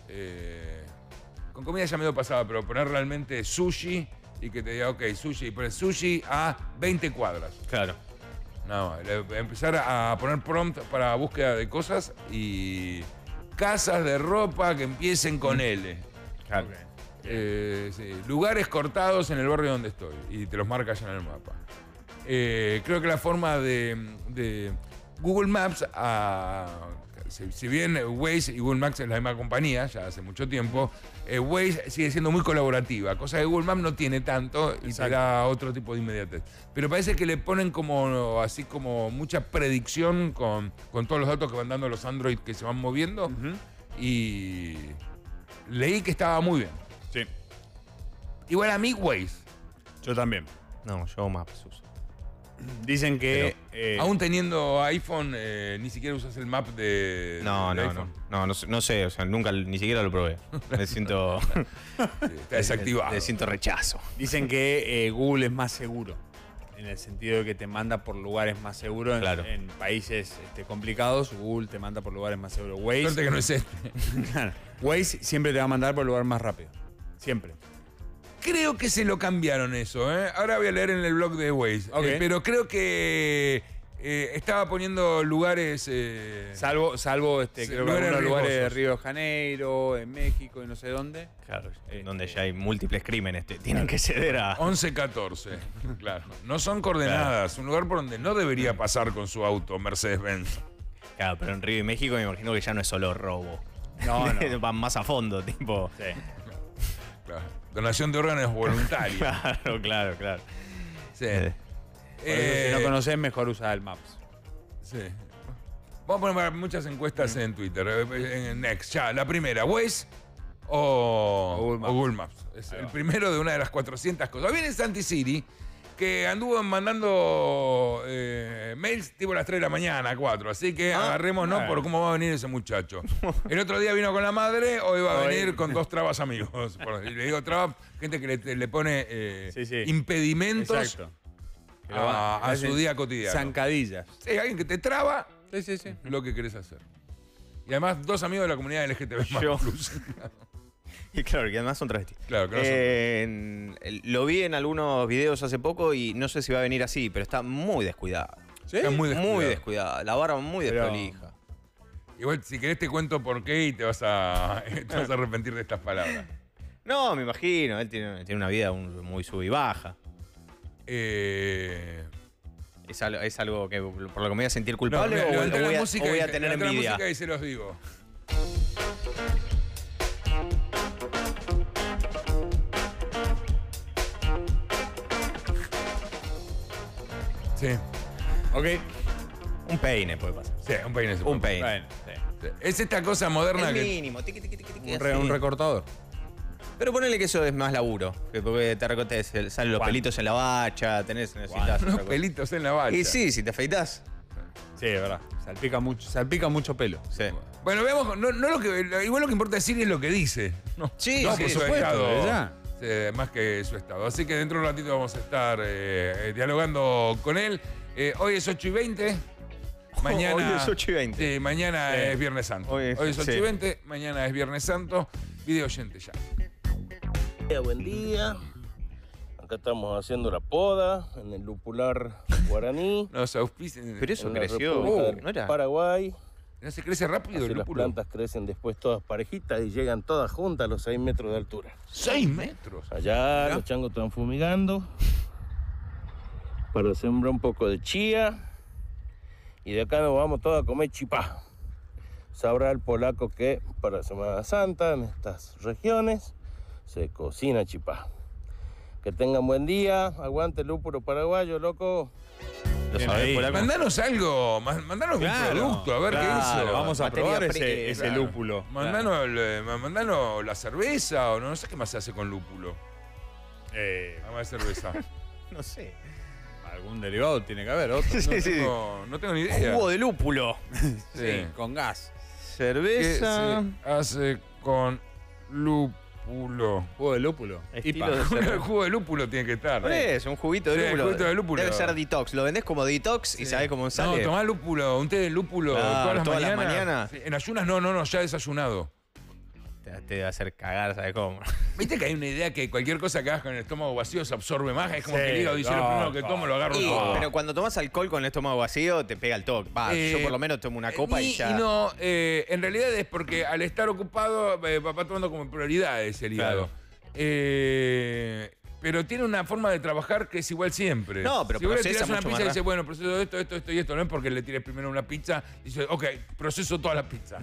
Speaker 2: eh, con comida ya medio pasada, pero poner realmente sushi y que te diga, ok, sushi, y pones sushi a veinte cuadras.
Speaker 4: Claro.
Speaker 2: Nada más. Le- Empezar a poner prompt para búsqueda de cosas y casas de ropa que empiecen con L.
Speaker 4: Claro.
Speaker 3: Ok.
Speaker 2: Eh, sí, lugares cortados en el barrio donde estoy y te los marca ya en el mapa. Eh, creo que la forma de, de Google Maps, a- si, si bien Waze y Google Maps es la misma compañía, ya hace mucho tiempo, eh, Waze sigue siendo muy colaborativa, cosa que Google Maps no tiene tanto y te
Speaker 3: Exacto.
Speaker 2: da otro tipo de inmediatez. Pero parece que le ponen como así como mucha predicción con, con todos los datos que van dando los Android que se van moviendo
Speaker 3: Ujú.
Speaker 2: y leí que estaba muy bien.
Speaker 3: Sí,
Speaker 2: Igual a mí Waze.
Speaker 3: yo también.
Speaker 4: No, yo Maps uso.
Speaker 3: Dicen que. eh,
Speaker 2: Aún teniendo iPhone, eh, ni siquiera usas el map de,
Speaker 4: No,
Speaker 2: de
Speaker 4: no,
Speaker 2: iPhone.
Speaker 4: no. No, no, sé- no sé, o sea, nunca ni siquiera lo probé. Me siento.
Speaker 2: Sí, está desactivado.
Speaker 4: Le siento rechazo.
Speaker 3: Dicen que eh, Google es más seguro. En el sentido de que te manda por lugares más seguros. En,
Speaker 4: Claro.
Speaker 3: en países este, complicados, Google te manda por lugares más seguros. Waze,
Speaker 2: Suerte que no es este.
Speaker 3: Claro. Waze siempre te va a mandar por el lugar más rápido. Siempre.
Speaker 2: Creo que se lo cambiaron eso, ¿eh? Ahora voy a leer en el blog de Waze.
Speaker 3: Ok.
Speaker 2: Eh, pero creo que eh, estaba poniendo lugares... eh,
Speaker 3: Salvo, salvo este,
Speaker 2: Sí,
Speaker 3: creo que
Speaker 2: lugares
Speaker 3: algunos lugares de
Speaker 2: riesgosos.
Speaker 3: Río de Janeiro, en México y no sé dónde.
Speaker 4: Claro,
Speaker 3: Eh,
Speaker 4: donde ya hay múltiples crímenes, te tienen que ceder a.
Speaker 2: once catorce, claro. No son coordenadas, un lugar por donde no debería pasar con su auto, Mercedes-Benz.
Speaker 4: Claro, pero en Río y México me imagino que ya no es solo robo.
Speaker 3: No, no.
Speaker 4: Van más a fondo, tipo.
Speaker 3: Sí.
Speaker 2: Claro. Donación de órganos voluntaria.
Speaker 4: Claro, claro, claro.
Speaker 2: Sí.
Speaker 4: Eh,
Speaker 3: Por eso, si
Speaker 2: Eh,
Speaker 3: no conoces, mejor usar el Maps.
Speaker 2: Sí. Vamos a poner muchas encuestas en Twitter. eh, En Next, ya. La primera, Waze o,
Speaker 3: O Google Maps.
Speaker 2: o Google Maps. Es
Speaker 3: Ahí
Speaker 2: el
Speaker 3: va.
Speaker 2: primero de una de las cuatrocientas cosas. Viene Santi City, que anduvo mandando eh, mails tipo a las tres de la mañana, cuatro. Así que
Speaker 4: Ah,
Speaker 2: agarrémonos
Speaker 3: bueno.
Speaker 2: por cómo va a venir ese muchacho. El otro día vino con la madre, hoy va a
Speaker 3: Hoy-
Speaker 2: venir con dos trabas amigos. Por- Y le digo trabas, gente que le, le pone eh,
Speaker 3: Sí, sí.
Speaker 2: impedimentos
Speaker 3: Exacto. Que lo
Speaker 2: a,
Speaker 3: va-
Speaker 2: a
Speaker 3: hacen
Speaker 2: su día cotidiano.
Speaker 3: Zancadillas.
Speaker 2: Sí, alguien que te traba
Speaker 3: Sí, sí, sí.
Speaker 2: lo que querés hacer. Y además, dos amigos de la comunidad L G T B más
Speaker 4: Yo.
Speaker 2: plus.
Speaker 4: Y claro, que además son travestis.
Speaker 2: Claro, que no son-
Speaker 4: Eh, en- el- lo vi en algunos videos hace poco y no sé si va a venir así, pero está muy descuidada.
Speaker 3: ¿Sí?
Speaker 2: Está muy descuidado.
Speaker 4: Muy descuidada. La barba muy
Speaker 3: Pero-
Speaker 4: desprolija.
Speaker 2: Igual, si querés te cuento por qué y te vas a, te vas a arrepentir de estas palabras.
Speaker 4: No, me imagino. Él tiene, tiene una vida un- muy sub y baja.
Speaker 2: Eh,
Speaker 4: Es algo, es algo que por lo que me voy a sentir
Speaker 2: no,
Speaker 4: culpable
Speaker 2: me-
Speaker 4: o,
Speaker 2: levantá
Speaker 4: o
Speaker 2: la
Speaker 4: voy a,
Speaker 2: música
Speaker 4: o voy
Speaker 2: y-
Speaker 4: a tener
Speaker 2: levantá la
Speaker 4: envidia.
Speaker 2: música y se los digo. Sí,
Speaker 3: Ok.
Speaker 4: Un peine puede pasar.
Speaker 2: sí, un peine. se
Speaker 4: Un
Speaker 2: puede.
Speaker 4: peine.
Speaker 3: Bueno, sí.
Speaker 2: Sí. Es esta cosa moderna
Speaker 4: El
Speaker 2: que...
Speaker 4: mínimo. Tiqui, tiqui, tiqui, tiqui,
Speaker 3: Un, re-
Speaker 4: así.
Speaker 3: un recortador.
Speaker 4: Pero ponele que eso es más laburo. que Porque te recortes, salen los
Speaker 3: ¿Cuánto?
Speaker 4: pelitos en la bacha, tenés, necesitas.
Speaker 2: Unos pelitos en la bacha.
Speaker 4: Y sí, si te afeitas.
Speaker 3: Sí, es verdad. Salpica mucho, salpica mucho pelo.
Speaker 4: Sí.
Speaker 2: Bueno, veamos, no, no lo que, lo- igual lo que importa decir es lo que dice. No,
Speaker 4: Sí,
Speaker 2: no
Speaker 4: sí,
Speaker 2: que su
Speaker 4: por
Speaker 3: supuesto,
Speaker 2: estado,
Speaker 3: desde ya.
Speaker 2: sí, más que su estado. Así que dentro de un ratito vamos a estar eh, eh, dialogando con él. Eh, hoy es ocho y veinte. Mañana,
Speaker 4: Hoy es ocho y veinte.
Speaker 2: Sí, mañana
Speaker 3: Sí.
Speaker 2: es Viernes Santo.
Speaker 4: Hoy
Speaker 2: Hoy
Speaker 4: es-
Speaker 2: es, ocho y
Speaker 4: sí.
Speaker 2: veinte, mañana es Viernes Santo. Video oyente ya.
Speaker 5: Buen día. Acá estamos haciendo la poda en el lupular guaraní.
Speaker 2: Nos auspician.
Speaker 4: Pero eso
Speaker 5: en la
Speaker 4: creció.
Speaker 5: República
Speaker 4: Uh,
Speaker 5: de
Speaker 4: ¿no era?
Speaker 5: Paraguay.
Speaker 2: ¿No se crece rápido
Speaker 5: Así
Speaker 2: el
Speaker 5: las
Speaker 2: lúpulo?
Speaker 5: plantas crecen después todas parejitas y llegan todas juntas a los seis metros de altura.
Speaker 2: Seis metros.
Speaker 5: Allá los changos están fumigando para sembrar un poco de chía. Y de acá nos vamos todos a comer chipá. Sabrá el polaco que para Semana Santa en estas regiones se cocina chipá. Que tengan buen día, aguante el lúpulo paraguayo, loco.
Speaker 4: ¿Lo
Speaker 3: Bien
Speaker 4: sabés,
Speaker 3: ahí.
Speaker 4: polaco?
Speaker 2: Mandanos algo, ma- mandanos
Speaker 3: Claro,
Speaker 2: un producto, a ver
Speaker 3: claro,
Speaker 2: qué hizo.
Speaker 3: Vamos a
Speaker 4: Materia
Speaker 3: probar
Speaker 4: pre-
Speaker 3: ese, ese
Speaker 2: Claro.
Speaker 3: lúpulo.
Speaker 2: Mandanos, el- ma- mandanos la cerveza o no, no sé qué más se hace con lúpulo.
Speaker 3: Eh,
Speaker 2: Además de cerveza.
Speaker 4: No sé.
Speaker 3: algún derivado tiene que haber, otro.
Speaker 2: No,
Speaker 4: Sí, sí.
Speaker 2: tengo, no tengo ni idea.
Speaker 4: Jugo de lúpulo.
Speaker 2: Sí.
Speaker 3: Con gas.
Speaker 2: ¿Qué
Speaker 4: Cerveza.
Speaker 2: se hace con lúpulo?
Speaker 3: Jugo de lúpulo.
Speaker 4: Estilo
Speaker 3: Ipa.
Speaker 4: de
Speaker 2: El
Speaker 4: cerveza.
Speaker 2: jugo de lúpulo tiene que estar.
Speaker 4: Por eso, un juguito de
Speaker 2: Sí,
Speaker 4: lúpulo.
Speaker 2: juguito de lúpulo.
Speaker 4: Debe ser detox. Lo vendés como detox y sabés cómo
Speaker 2: No,
Speaker 4: sale.
Speaker 2: tomá lúpulo, un té de lúpulo
Speaker 4: Claro,
Speaker 2: todas las
Speaker 4: todas las
Speaker 2: mañanas.
Speaker 4: mañanas.
Speaker 2: Sí, en ayunas no, no, no, ya desayunado.
Speaker 4: Te, te va a hacer cagar, ¿sabes cómo?
Speaker 2: Viste que hay una idea que cualquier cosa que hagas con el estómago vacío se absorbe más. Es como
Speaker 3: Sí,
Speaker 2: que el hígado dice lo
Speaker 3: no,
Speaker 2: primero que
Speaker 3: no.
Speaker 2: tomo, lo agarro
Speaker 4: Y,
Speaker 2: todo.
Speaker 4: pero cuando tomas alcohol con el estómago vacío, te pega el toque. Va,
Speaker 2: Eh,
Speaker 4: yo por lo menos tomo una copa
Speaker 2: ni-
Speaker 4: y ya.
Speaker 2: no, eh, en realidad es porque al estar ocupado eh, va va tomando como prioridades el hígado.
Speaker 3: Claro.
Speaker 2: Eh, pero tiene una forma de trabajar que es igual siempre.
Speaker 4: No, pero
Speaker 2: si vos le
Speaker 4: procesa
Speaker 2: tirás una
Speaker 4: mucho
Speaker 2: pizza
Speaker 4: más
Speaker 2: y dices, bueno, proceso esto, esto, esto y esto, no es porque le tires primero una pizza y dices, ok, proceso toda la pizza.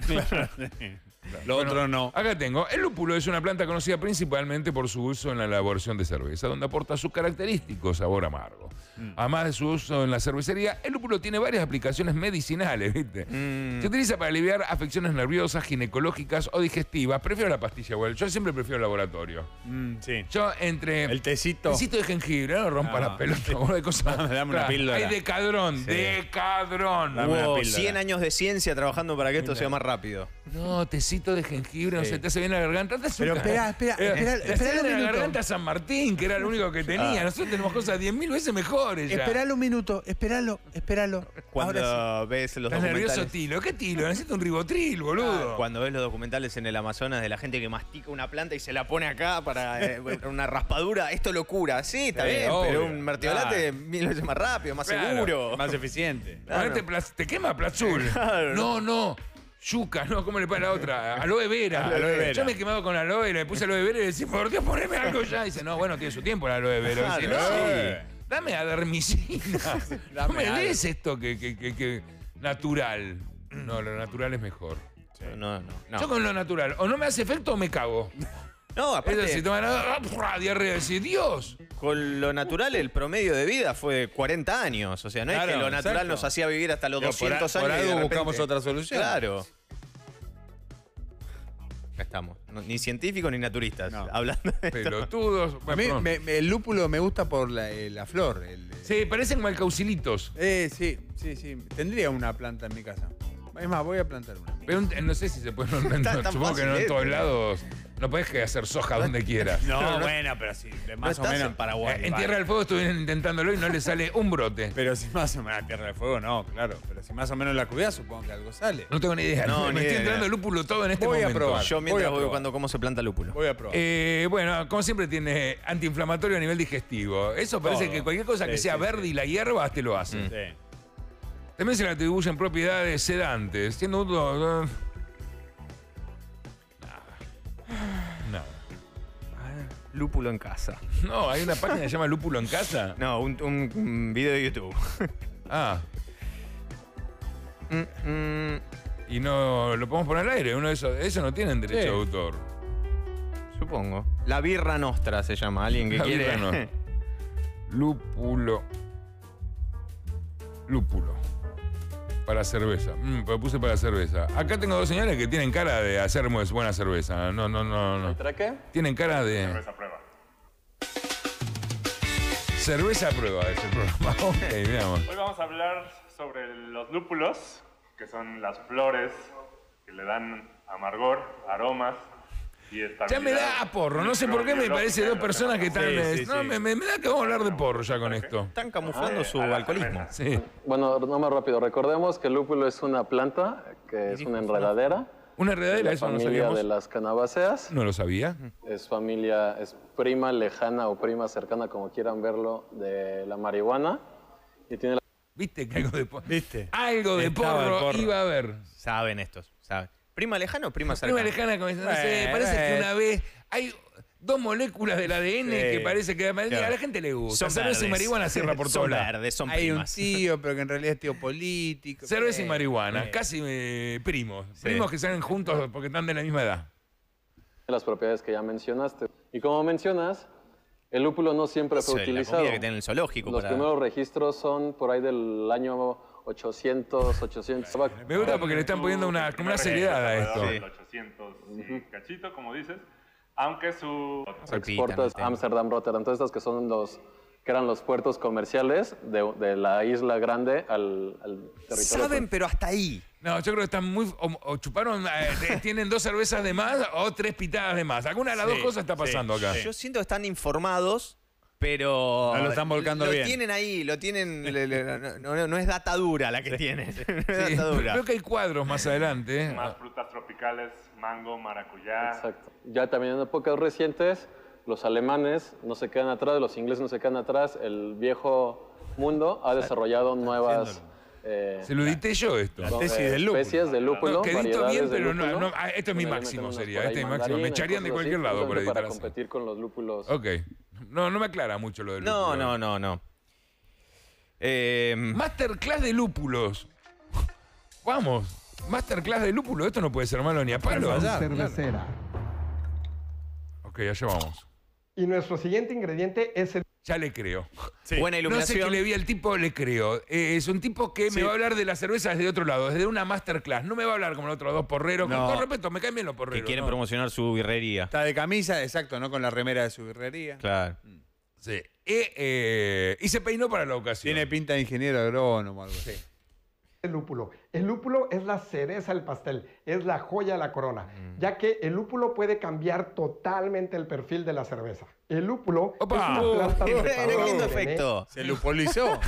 Speaker 3: Lo
Speaker 2: Bueno,
Speaker 3: otro no.
Speaker 2: Acá tengo. El lúpulo es una planta conocida principalmente por su uso en la elaboración de cerveza, donde aporta su característico sabor amargo.
Speaker 3: Mm.
Speaker 2: Además de su uso en la cervecería, el lúpulo tiene varias aplicaciones medicinales, ¿viste?
Speaker 4: Mm.
Speaker 2: Se utiliza para aliviar afecciones nerviosas, ginecológicas o digestivas. Prefiero la pastilla, igual. Yo siempre prefiero el laboratorio.
Speaker 3: Mm, sí.
Speaker 2: Yo entre...
Speaker 3: El tecito.
Speaker 2: Tecito de jengibre, no rompa
Speaker 3: Ah.
Speaker 2: la pelota, boludo, de cosas.
Speaker 3: Dame- dame una píldora.
Speaker 2: Hay decadrón,
Speaker 3: Sí.
Speaker 2: decadrón.
Speaker 3: Dame una
Speaker 4: Hubo
Speaker 3: píldora.
Speaker 4: cien años de ciencia trabajando para que esto sea más rápido.
Speaker 2: No, tecito de jengibre, no
Speaker 3: Sí.
Speaker 2: se te hace bien la garganta. Te
Speaker 3: Pero
Speaker 2: azúcar.
Speaker 3: espera, espera,
Speaker 2: Eh,
Speaker 3: espera,
Speaker 2: le
Speaker 3: espera
Speaker 2: hacían
Speaker 3: un
Speaker 2: en la
Speaker 3: minuto.
Speaker 2: garganta a San Martín, que era lo único que tenía. Nosotros tenemos cosas diez mil veces mejores ya.
Speaker 3: Esperalo un minuto, espéralo, espéralo.
Speaker 4: Cuando
Speaker 3: Ahora
Speaker 4: ves los
Speaker 2: ¿Estás nervioso,
Speaker 4: documentales.
Speaker 2: Tilo? ¿Qué Tilo? Necesito un ribotril, boludo.
Speaker 4: Ah, Cuando ves los documentales en el Amazonas de la gente que mastica una planta y se la pone acá para eh, una raspadura, esto lo cura. Sí, está
Speaker 3: Sí,
Speaker 4: bien,
Speaker 3: obvio,
Speaker 4: pero un martiolate
Speaker 3: claro.
Speaker 4: mil veces más rápido, más
Speaker 2: Claro,
Speaker 4: seguro.
Speaker 3: sí, más eficiente.
Speaker 4: Claro.
Speaker 2: Ponete plas- te quema Plazul.
Speaker 4: Claro.
Speaker 2: No, no. Yuca, no, ¿cómo le pone la otra? Aloe vera.
Speaker 3: Aloe vera.
Speaker 2: Yo me he quemado con aloe, le puse aloe vera y le decía, por Dios, poneme algo ya. Y dice, no, bueno, tiene su tiempo el aloe vera. Y dice,
Speaker 3: Claro.
Speaker 2: no,
Speaker 3: Sí.
Speaker 2: dame adermicina.
Speaker 3: Dame
Speaker 2: no me
Speaker 3: algo.
Speaker 2: des esto que, que, que, que natural. No, lo natural es mejor.
Speaker 4: No, no, no.
Speaker 2: Yo con lo natural, o no me hace efecto o me cago.
Speaker 4: No,
Speaker 2: Es
Speaker 4: aparte,
Speaker 2: decir, toman ah, diarrea, decir, Dios.
Speaker 4: con lo natural el promedio de vida fue de cuarenta años. O sea, no
Speaker 3: Claro,
Speaker 4: es que lo natural
Speaker 3: exacto.
Speaker 4: nos hacía vivir hasta los
Speaker 3: Digo, por a-
Speaker 4: doscientos
Speaker 3: por
Speaker 4: años. y de
Speaker 3: algo
Speaker 4: repente-
Speaker 3: buscamos otra solución.
Speaker 4: Claro. Acá estamos. No, ni científicos ni naturistas
Speaker 3: No.
Speaker 4: hablando de esto.
Speaker 2: Pelotudos.
Speaker 3: A
Speaker 2: Bueno,
Speaker 3: mí
Speaker 2: perdón.
Speaker 3: me- me- el lúpulo me gusta por la, eh, la flor. el-
Speaker 2: Sí, parecen malcaucilitos.
Speaker 3: Eh, sí, sí, sí. Tendría una planta en mi casa. Es más, voy a plantar una.
Speaker 2: Pero un- no sé si se puede. No, no,
Speaker 4: Está tan
Speaker 2: supongo que no
Speaker 4: fácil,
Speaker 2: en
Speaker 4: eh,
Speaker 2: todos
Speaker 4: pero-
Speaker 2: lados. No podés que hacer soja donde quieras.
Speaker 3: No,
Speaker 4: no-
Speaker 3: bueno, pero sí, de
Speaker 4: No
Speaker 3: más o
Speaker 4: estás
Speaker 3: menos.
Speaker 4: en Paraguay.
Speaker 2: Eh, en
Speaker 3: vale.
Speaker 2: Tierra del Fuego estuvieron intentándolo y no le sale un brote.
Speaker 3: Pero si más o menos Tierra del Fuego, no, claro. Pero si más o menos la cuidás, supongo que algo sale.
Speaker 2: No tengo ni idea.
Speaker 4: No,
Speaker 2: me
Speaker 4: ni
Speaker 2: estoy
Speaker 4: idea.
Speaker 2: enterando de lúpulo todo en este
Speaker 3: Voy a
Speaker 2: momento.
Speaker 3: probar.
Speaker 4: Yo
Speaker 3: Voy
Speaker 4: mientras
Speaker 3: a
Speaker 4: voy
Speaker 3: probar.
Speaker 4: buscando cómo se planta lúpulo.
Speaker 3: Voy a probar.
Speaker 2: Eh, bueno, como siempre tiene antiinflamatorio a nivel digestivo. Eso parece
Speaker 3: Todo.
Speaker 2: que cualquier cosa que
Speaker 3: Sí,
Speaker 2: sea
Speaker 3: sí,
Speaker 2: verde
Speaker 3: sí.
Speaker 2: y la hierba te lo hace.
Speaker 4: Mm.
Speaker 3: Sí.
Speaker 2: También se le atribuyen propiedades sedantes, siendo uno... Nada. Nada.
Speaker 4: Lúpulo en casa.
Speaker 2: No, hay una página que se llama Lúpulo en Casa.
Speaker 4: No, un, un- un video de YouTube.
Speaker 2: Ah,
Speaker 4: Mm, mm,
Speaker 2: y no lo podemos poner al aire. Uno de esos, eso no tienen derecho
Speaker 3: Sí.
Speaker 2: de autor.
Speaker 4: supongo. La birra nostra se llama. Alguien que
Speaker 2: La
Speaker 4: quiere.
Speaker 2: birra nostra. Lúpulo. Lúpulo. Para cerveza. Mm, pero puse para cerveza. Acá tengo dos señores que tienen cara de hacer muy buena cerveza. No, no, no, no.
Speaker 6: ¿Para qué?
Speaker 2: Tienen cara de.
Speaker 7: Cerveza prueba.
Speaker 2: Cerveza a prueba es el programa. Ok, veamos.
Speaker 7: Hoy vamos a hablar sobre los lúpulos, que son las flores que le dan amargor, aromas y estabilidad.
Speaker 2: Ya me da a porro. No sé por qué me parece dos personas que están.
Speaker 3: Sí,
Speaker 2: eh,
Speaker 3: sí,
Speaker 2: no,
Speaker 3: sí.
Speaker 2: Me, me- me da que vamos a hablar de porro ya con esto.
Speaker 4: Están camuflando su alcoholismo.
Speaker 2: Sí.
Speaker 6: Bueno, no más rápido. Recordemos que el lúpulo es una planta que es una enredadera.
Speaker 2: Una
Speaker 6: de
Speaker 2: enredadera,
Speaker 6: la
Speaker 2: eso no
Speaker 6: familia
Speaker 2: sabíamos.
Speaker 6: de las canabáceas.
Speaker 2: No lo sabía.
Speaker 6: Es familia, es prima lejana o prima cercana, como quieran verlo, de la marihuana. y tiene la...
Speaker 2: ¿Viste que algo de porro?
Speaker 3: ¿Viste?
Speaker 2: Algo de
Speaker 3: Estaba el
Speaker 2: porro,
Speaker 3: porro.
Speaker 2: iba a haber.
Speaker 4: Saben estos, saben. ¿Prima lejana o prima cercana?
Speaker 2: Prima lejana, como diciendo, no sé,
Speaker 3: Bueno,
Speaker 2: parece que
Speaker 3: bueno.
Speaker 2: una vez hay dos moléculas del A D N
Speaker 3: Sí.
Speaker 2: que parece que a
Speaker 3: Claro.
Speaker 2: la gente le gusta.
Speaker 4: Son
Speaker 2: Cerveza y
Speaker 4: verdes.
Speaker 2: marihuana cierra por
Speaker 4: Son
Speaker 2: todos lados.
Speaker 4: verdes, son
Speaker 3: Hay un
Speaker 4: primas.
Speaker 3: tío, pero que en realidad es tío político.
Speaker 2: Cerveza y
Speaker 3: Eh,
Speaker 2: marihuana,
Speaker 3: eh.
Speaker 2: casi eh, primos.
Speaker 4: Sí.
Speaker 2: Primos que salen juntos porque están de la misma edad.
Speaker 6: las propiedades que ya mencionaste. Y como mencionas, el lúpulo no siempre
Speaker 4: Eso
Speaker 6: fue
Speaker 4: es la
Speaker 6: utilizado.
Speaker 4: comida que tiene el zoológico.
Speaker 6: Los
Speaker 4: para...
Speaker 6: primeros registros son por ahí del año ochocientos, ochocientos.
Speaker 2: Me gusta porque le están poniendo una, como una seriedad a esto.
Speaker 7: Alrededor del ochocientos y cachito, como dices. Aunque su...
Speaker 6: Se
Speaker 4: Repitan
Speaker 6: exporta
Speaker 4: el
Speaker 6: a
Speaker 4: tema.
Speaker 6: Ámsterdam, Rotterdam, todas estas que son los que eran los puertos comerciales de, de la isla grande al, al territorio.
Speaker 4: Saben, pero hasta ahí.
Speaker 2: No, yo creo que están muy. O, o chuparon, eh, tienen dos cervezas de más o tres pitadas de más. Alguna de las
Speaker 3: Sí,
Speaker 2: dos cosas está pasando
Speaker 3: sí,
Speaker 2: acá.
Speaker 3: sí.
Speaker 4: Yo siento que están informados, pero...
Speaker 3: No lo están volcando
Speaker 4: lo
Speaker 3: bien.
Speaker 4: tienen ahí, lo tienen... le- le- no, no- no es data dura la que tienen. No es
Speaker 2: Sí,
Speaker 4: data dura.
Speaker 2: creo que hay cuadros más adelante. ¿eh?
Speaker 7: Más frutas tropicales, mango, maracuyá.
Speaker 6: Exacto. Ya también en épocas recientes, los alemanes no se quedan atrás, los ingleses no se quedan atrás. El viejo mundo ha desarrollado nuevas eh,
Speaker 2: Se lo edité yo esto.
Speaker 3: La tesis del lúpulo.
Speaker 6: especies de lúpulo,
Speaker 2: No, que edito
Speaker 6: variedades
Speaker 2: bien,
Speaker 6: de
Speaker 2: pero no,
Speaker 6: lúpulo.
Speaker 2: no, ah, esto es mi
Speaker 6: Bueno, le
Speaker 2: máximo
Speaker 6: meten unos
Speaker 2: sería,
Speaker 6: por ahí
Speaker 2: este es mi máximo. Me
Speaker 6: mandarina,
Speaker 2: echarían de
Speaker 6: cosas
Speaker 2: cualquier
Speaker 6: así,
Speaker 2: lado por
Speaker 6: justamente
Speaker 2: editar
Speaker 6: para
Speaker 2: así.
Speaker 6: competir con los lúpulos.
Speaker 2: Ok. No, no me aclara mucho lo del
Speaker 4: No,
Speaker 2: lúpulo.
Speaker 4: no, no, no. Eh,
Speaker 2: Masterclass de lúpulos. Vamos. Masterclass de lúpulo. Esto no puede ser malo ni a palo.
Speaker 3: fallar.
Speaker 8: cervecera.
Speaker 2: Ok, allá vamos.
Speaker 8: Y nuestro siguiente ingrediente es el
Speaker 2: Ya le creo.
Speaker 4: buena
Speaker 2: No sé
Speaker 4: iluminación.
Speaker 2: qué le vi al tipo, le creo. Eh, es un tipo que me va a hablar de la cerveza desde otro lado, desde una masterclass. No me va a hablar como los otros dos porreros.
Speaker 3: No.
Speaker 2: Con, con respeto, me caen bien los
Speaker 4: que
Speaker 2: porreros.
Speaker 4: quieren
Speaker 2: ¿no?
Speaker 4: promocionar su birrería.
Speaker 3: Está de camisa, exacto, no con la remera de su birrería.
Speaker 4: Claro.
Speaker 2: Sí. Eh, eh, y se peinó para la ocasión.
Speaker 3: Tiene pinta de ingeniero agrónomo o algo así.
Speaker 8: el lúpulo. El lúpulo es la cereza del pastel, es la joya de la corona, ya que el lúpulo puede cambiar totalmente el perfil de la cerveza. El lúpulo
Speaker 2: ¡Opa!
Speaker 8: es una planta
Speaker 4: Mirá
Speaker 8: trepadora
Speaker 4: qué lindo
Speaker 8: perenne.
Speaker 4: efecto.
Speaker 3: Se lupulizó.